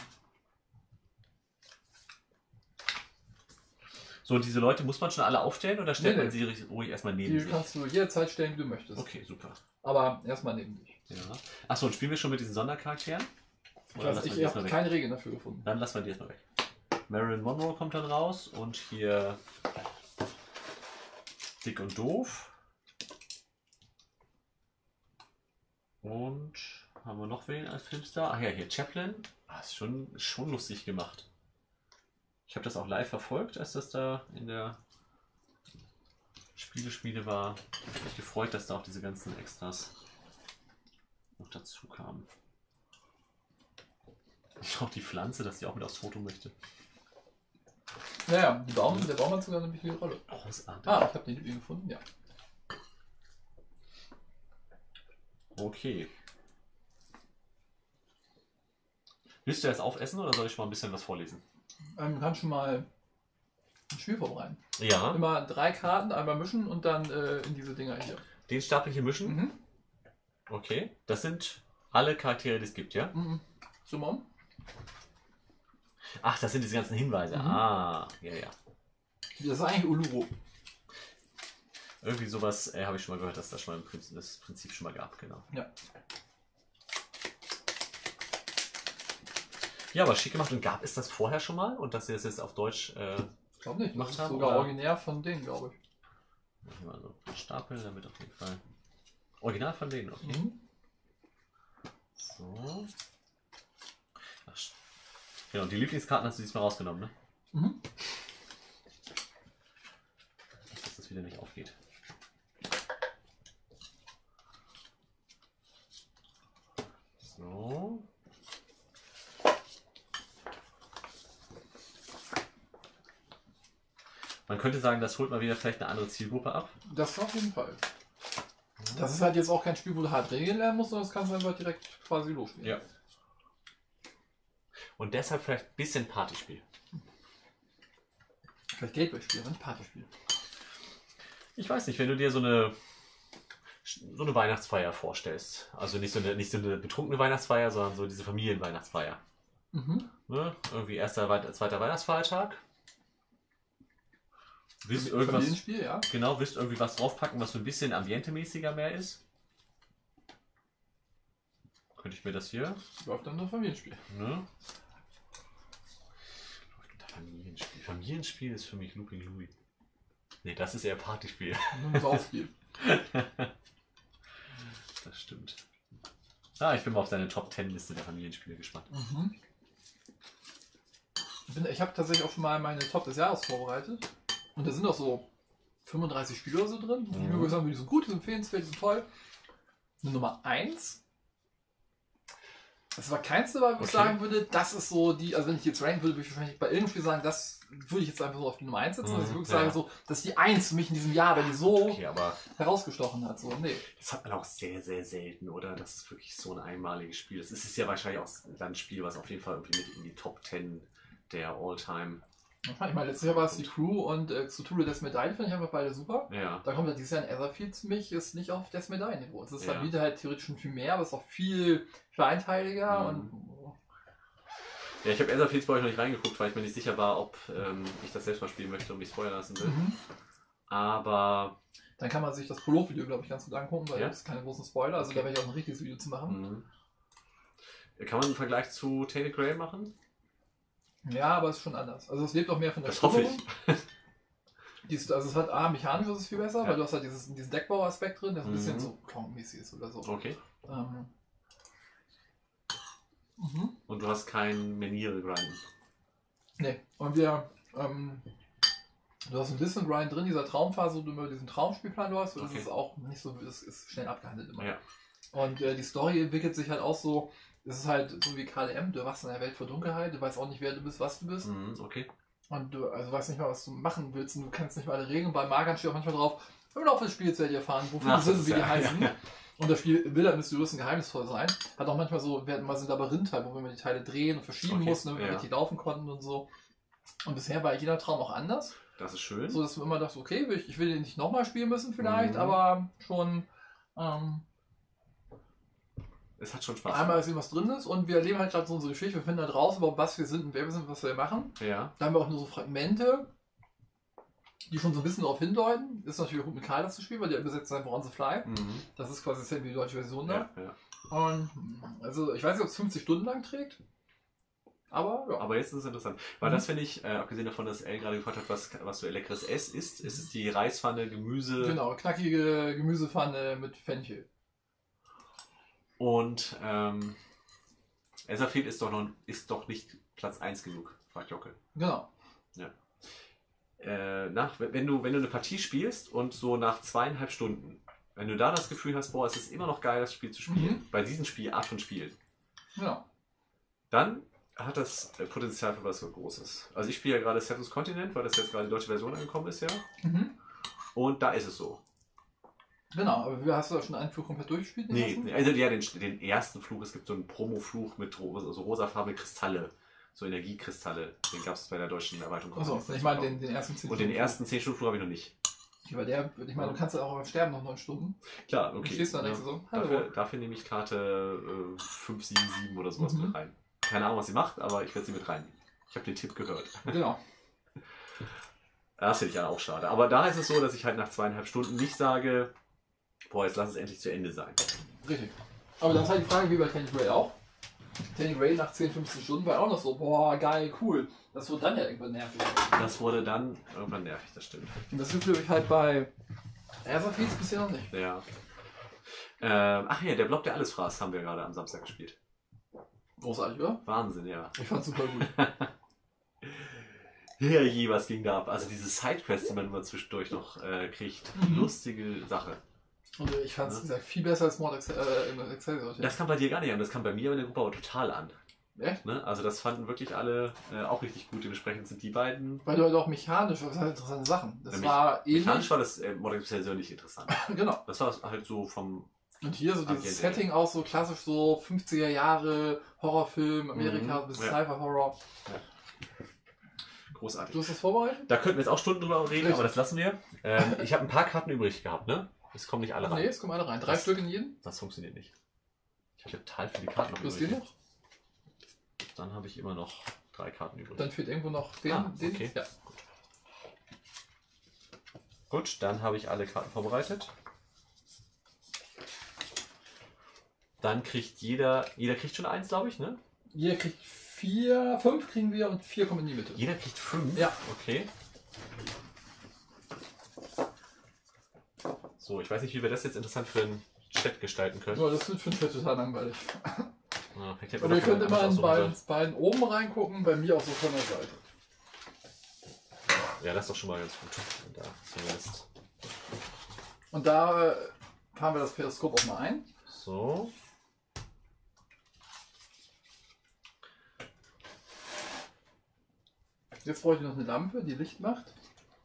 So, und diese Leute muss man schon alle aufstellen oder stellt man sie ruhig erstmal neben sich? Die kannst du jederzeit stellen, wie du möchtest. Okay, super. Aber erstmal neben dich. Ja. Achso, und spielen wir schon mit diesen Sondercharakteren? Ich habe keine Regeln dafür gefunden. Dann lassen wir die erstmal weg. Marilyn Monroe kommt dann raus und hier Dick und Doof. Und haben wir noch wen als Filmstar? Ach ja, hier Chaplin. Ist schon lustig gemacht. Ich habe das auch live verfolgt, als das da in der Spieleschmiede war. Ich habe mich gefreut, dass da auch diese ganzen Extras noch dazu kamen. Auch die Pflanze, dass die auch mit aufs Foto möchte. Naja, der Baum hat sogar eine wichtige Rolle. Großartig. Ah, ich habe den Liebling gefunden, ja. Okay. Willst du jetzt aufessen oder soll ich mal ein bisschen was vorlesen? Du kannst schon mal ein Spiel vorbereiten. Ja. Immer 3 Karten, einmal mischen und dann in diese Dinger hier. Den Stapel hier mischen? Mhm. Okay. Das sind alle Charaktere, die es gibt, ja? Mhm. So, Mom? Ach, das sind diese ganzen Hinweise. Mhm. Ah, ja, ja. Das ist eigentlich Uluro. Irgendwie sowas habe ich schon mal gehört, dass das schon mal das Prinzip schon mal gab, genau. Ja. Ja, aber schick gemacht. Und gab es das vorher schon mal? Und dass sie das jetzt auf Deutsch Ich glaube nicht. gemacht Das ist haben? sogar oder? originär von denen, glaube ich. Mach ich mal so einen Stapel, damit auf jeden Fall. Original von denen, okay. Mhm. So. Ach, genau, die Lieblingskarten hast du diesmal rausgenommen, ne? Mhm. Dass das wieder nicht aufgeht. So. Man könnte sagen, das holt mal wieder vielleicht eine andere Zielgruppe ab. Das auf jeden Fall. Das ist halt jetzt auch kein Spiel, wo du hart Regeln lernen musst, sondern das kannst du einfach direkt quasi losspielen. Ja. Und deshalb vielleicht ein bisschen Partyspiel. Vielleicht Gateway-Spiel, aber nicht Partyspiel. Ich weiß nicht, wenn du dir so eine Weihnachtsfeier vorstellst. Also nicht so eine betrunkene Weihnachtsfeier, sondern so diese Familienweihnachtsfeier. Mhm. Ne? Irgendwie zweiter Weihnachtsfeiertag. Willst irgendwas, Familienspiel, ja. genau, willst irgendwie was draufpacken, was so ein bisschen ambientemäßiger mehr ist? Könnte ich mir das hier? Läuft dann nur Familienspiel. Ne? Familienspiel. Familienspiel ist für mich Looping Louis. Ne, das ist eher Partyspiel. Nur ein Saufspiel. Das stimmt. Ah, ich bin mal auf deine Top 10 Liste der Familienspiele gespannt. Mhm. Ich habe tatsächlich auch schon mal meine Top des Jahres vorbereitet. Und da sind auch so 35 Spiele oder so drin. Und ich mir gesagt, die sind gut, die sind empfehlenswert, die sind toll. Eine Nummer 1. Das war keins dabei, wo ich sagen würde, das ist so die, also wenn ich jetzt ranken würde, würde ich wahrscheinlich bei irgendeinem Spiel sagen, das würde ich jetzt einfach so auf die Nummer 1 setzen. Also ich würde sagen, so, das ist die 1 für mich in diesem Jahr, weil die so herausgestochen hat. So, nee. Das hat man auch sehr, sehr selten, oder? Das ist wirklich so ein einmaliges Spiel. Das ist ja wahrscheinlich auch dann ein Spiel, was auf jeden Fall irgendwie mit in die Top 10 der All-Time. Ich meine, letztes Jahr war es die Crew und Cthulhu Death Medaille, finde ich einfach beide super. Ja. Da kommt dann dieses Jahr ein Etherfield für mich, ist nicht auf Death Medaille Niveau. Es ist Ja. dann wieder halt theoretisch schon viel mehr, aber es ist auch viel kleinteiliger und. Ja, ich habe Etherfields bei euch noch nicht reingeguckt, weil ich mir nicht sicher war, ob ich das selbst mal spielen möchte und mich spoilern lassen will. Mhm. Aber. Dann kann man sich das Prolog-Video, glaube ich, ganz gut angucken, weil Ja? da gibt es keine großen Spoiler. Also da werde ich auch ein richtiges Video zu machen. Kann man einen Vergleich zu Tainted Grail machen? Ja, aber es ist schon anders. Also es lebt auch mehr von der Das hoffe ich. Also es hat mechanisch ist es viel besser, weil du hast halt diesen Deckbau-Aspekt drin, der so ein bisschen Mhm. so klonmäßig ist oder so. Okay. Mhm. Und du hast kein Meniere-Grinden. Nee, und du hast ein bisschen Grind drin, dieser Traumphase, wo du immer diesen Traumspielplan läufst, und das ist auch nicht so, das ist schnell abgehandelt immer. Ja. Und die Story entwickelt sich halt auch so, es ist halt so wie KDM, du wachst in einer Welt vor Dunkelheit, du weißt auch nicht, wer du bist, was du bist. Okay. Und du weißt nicht mal, was du machen willst, und du kennst nicht mal alle Regeln. Bei Magern steht auch manchmal drauf, im Laufe des Spiels werdet ihr erfahren, wofür die sind und wie die heißen. Ja. Und das Spiel will dann mysteriös und geheimnisvoll sein. Hat auch manchmal so, wir hatten mal so ein Labyrinth, wo wir die Teile drehen und verschieben mussten, damit wir richtig laufen konnten und so. Und bisher war jeder Traum auch anders. Das ist schön. So, dass du immer dachtest, okay, ich will den nicht nochmal spielen müssen vielleicht, aber schon es hat schon Spaß. Einmal ist irgendwas drin ist und wir erleben halt gerade so unsere Geschichte, wir finden halt raus, über was wir sind und wer wir sind, was wir machen. Ja. Da haben wir auch nur so Fragmente, die schon so ein bisschen darauf hindeuten. Ist natürlich auch gut mit Karl das zu spielen, weil der übersetzt einfach on the fly. Das ist quasi dasselbe wie die deutsche Version da. Ja. Und also ich weiß nicht, ob es 50 Stunden lang trägt. Aber ja. Aber jetzt ist es interessant. Weil das finde ich, abgesehen davon, dass Elle gerade gefragt hat, was so leckeres Ess ist es die Reispfanne, Gemüse. Genau, knackige Gemüsepfanne mit Fenchel. Und Etherfield ist doch nicht Platz 1 genug, fragt Jockel. Genau. Ja. wenn du eine Partie spielst und so nach 2,5 Stunden, wenn du da das Gefühl hast, boah, es ist immer noch geil, das Spiel zu spielen, bei diesem Art von Spielen, Genau. dann hat das Potenzial für was Großes. Also ich spiele ja gerade Settlers Continent, weil das jetzt gerade die deutsche Version angekommen ist, ja. Und da ist es so. Genau, aber hast du da schon einen Flug komplett durchgespielt? Nee, also ja, den ersten Flug, es gibt so einen Promo-Fluch mit so rosafarbene Kristalle, so Energiekristalle. Den gab es bei der deutschen Erweiterung. Achso, ich meine den ersten 10 Und den ersten 10-Stunden-Flug habe ich noch nicht. Weil ich meine, du kannst ja auch sterben noch 9 Stunden. Klar, okay. Du stehst da so, hallo. Dafür nehme ich Karte 577 oder sowas mit rein. Keine Ahnung, was sie macht, aber ich werde sie mit rein. Ich habe den Tipp gehört. Genau. Das finde ich ja auch schade. Aber da ist es so, dass ich halt nach 2,5 Stunden nicht sage, boah, jetzt lass es endlich zu Ende sein. Richtig. Aber das ist halt die Frage, wie bei Candy Gray auch. Candy Gray nach 10, 15 Stunden war auch noch so, boah, geil, cool. Das wurde dann ja irgendwann nervig. Das wurde dann irgendwann nervig, das stimmt. Und das Gefühl habe ich halt bei Airsoft bisher noch nicht. Ja. Ach ja, der Blob, der alles fraß, haben wir gerade am Samstag gespielt. Großartig, oder? Wahnsinn, ja. Ich fand's super gut. Herrje, was ging da ab? Also diese Sidequests, die man immer zwischendurch noch kriegt. Lustige Sache. Und ich fand's, wie gesagt, viel besser als Mord Excelsior. Das kam bei dir gar nicht an, das kam bei mir in der Gruppe aber total an. Echt? Ne? Also das fanden wirklich alle auch richtig gut. Dementsprechend sind die beiden... Weil du halt auch mechanisch, das waren interessante Sachen. Das war ähnlich. Mechanisch war das Mord Excelsior nicht interessant. Genau. Das war halt so vom... Und hier so dieses Setting auch so klassisch so 50er Jahre Horrorfilm, Amerika, bis Cypher Horror. Ja. Großartig. Du hast das vorbereitet? Da könnten wir jetzt auch Stunden drüber reden, aber das lassen wir. Ich habe ein paar Karten übrig gehabt, ne? Es kommen nicht alle rein. Nee, es kommen alle rein. 3 Stück in jeden? Das funktioniert nicht. Ich habe total viele Karten noch übrig. Du hast die noch? Dann habe ich immer noch 3 Karten übrig. Dann fehlt irgendwo noch den. Okay. Ja. Gut, dann habe ich alle Karten vorbereitet. Dann kriegt jeder kriegt schon 1, glaube ich, ne? Jeder kriegt 4, 5 kriegen wir und 4 kommen in die Mitte. Jeder kriegt 5? Ja. Okay. So, ich weiß nicht, wie wir das jetzt interessant für einen Chat gestalten können. Ja, das wird für den Chat total langweilig. Ja, und ihr könnt immer in beiden oben reingucken, bei mir auch so von der Seite. Ja, das ist doch schon mal ganz gut. Da zumindest. Und da fahren wir das Periskop auch mal ein. So. Jetzt brauche ich noch eine Lampe, die Licht macht.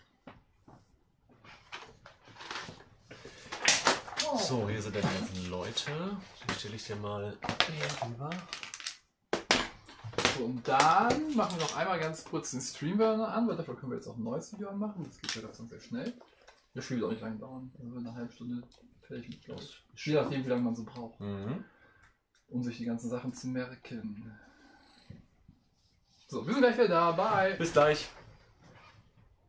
Oh. So, hier sind dann die ganzen Leute. Die stelle ich dir mal hier rüber. So, und dann machen wir noch einmal ganz kurz den Streamburner an, weil dafür können wir jetzt auch ein neues Video anmachen. Das geht ja ganz sehr schnell. Das Spiel wird auch nicht lange dauern. Also eine halbe Stunde fertig mit, glaube ich. Je nachdem, wie lange man so braucht. Um sich die ganzen Sachen zu merken. So, wir sind gleich wieder da. Bye. Bis gleich.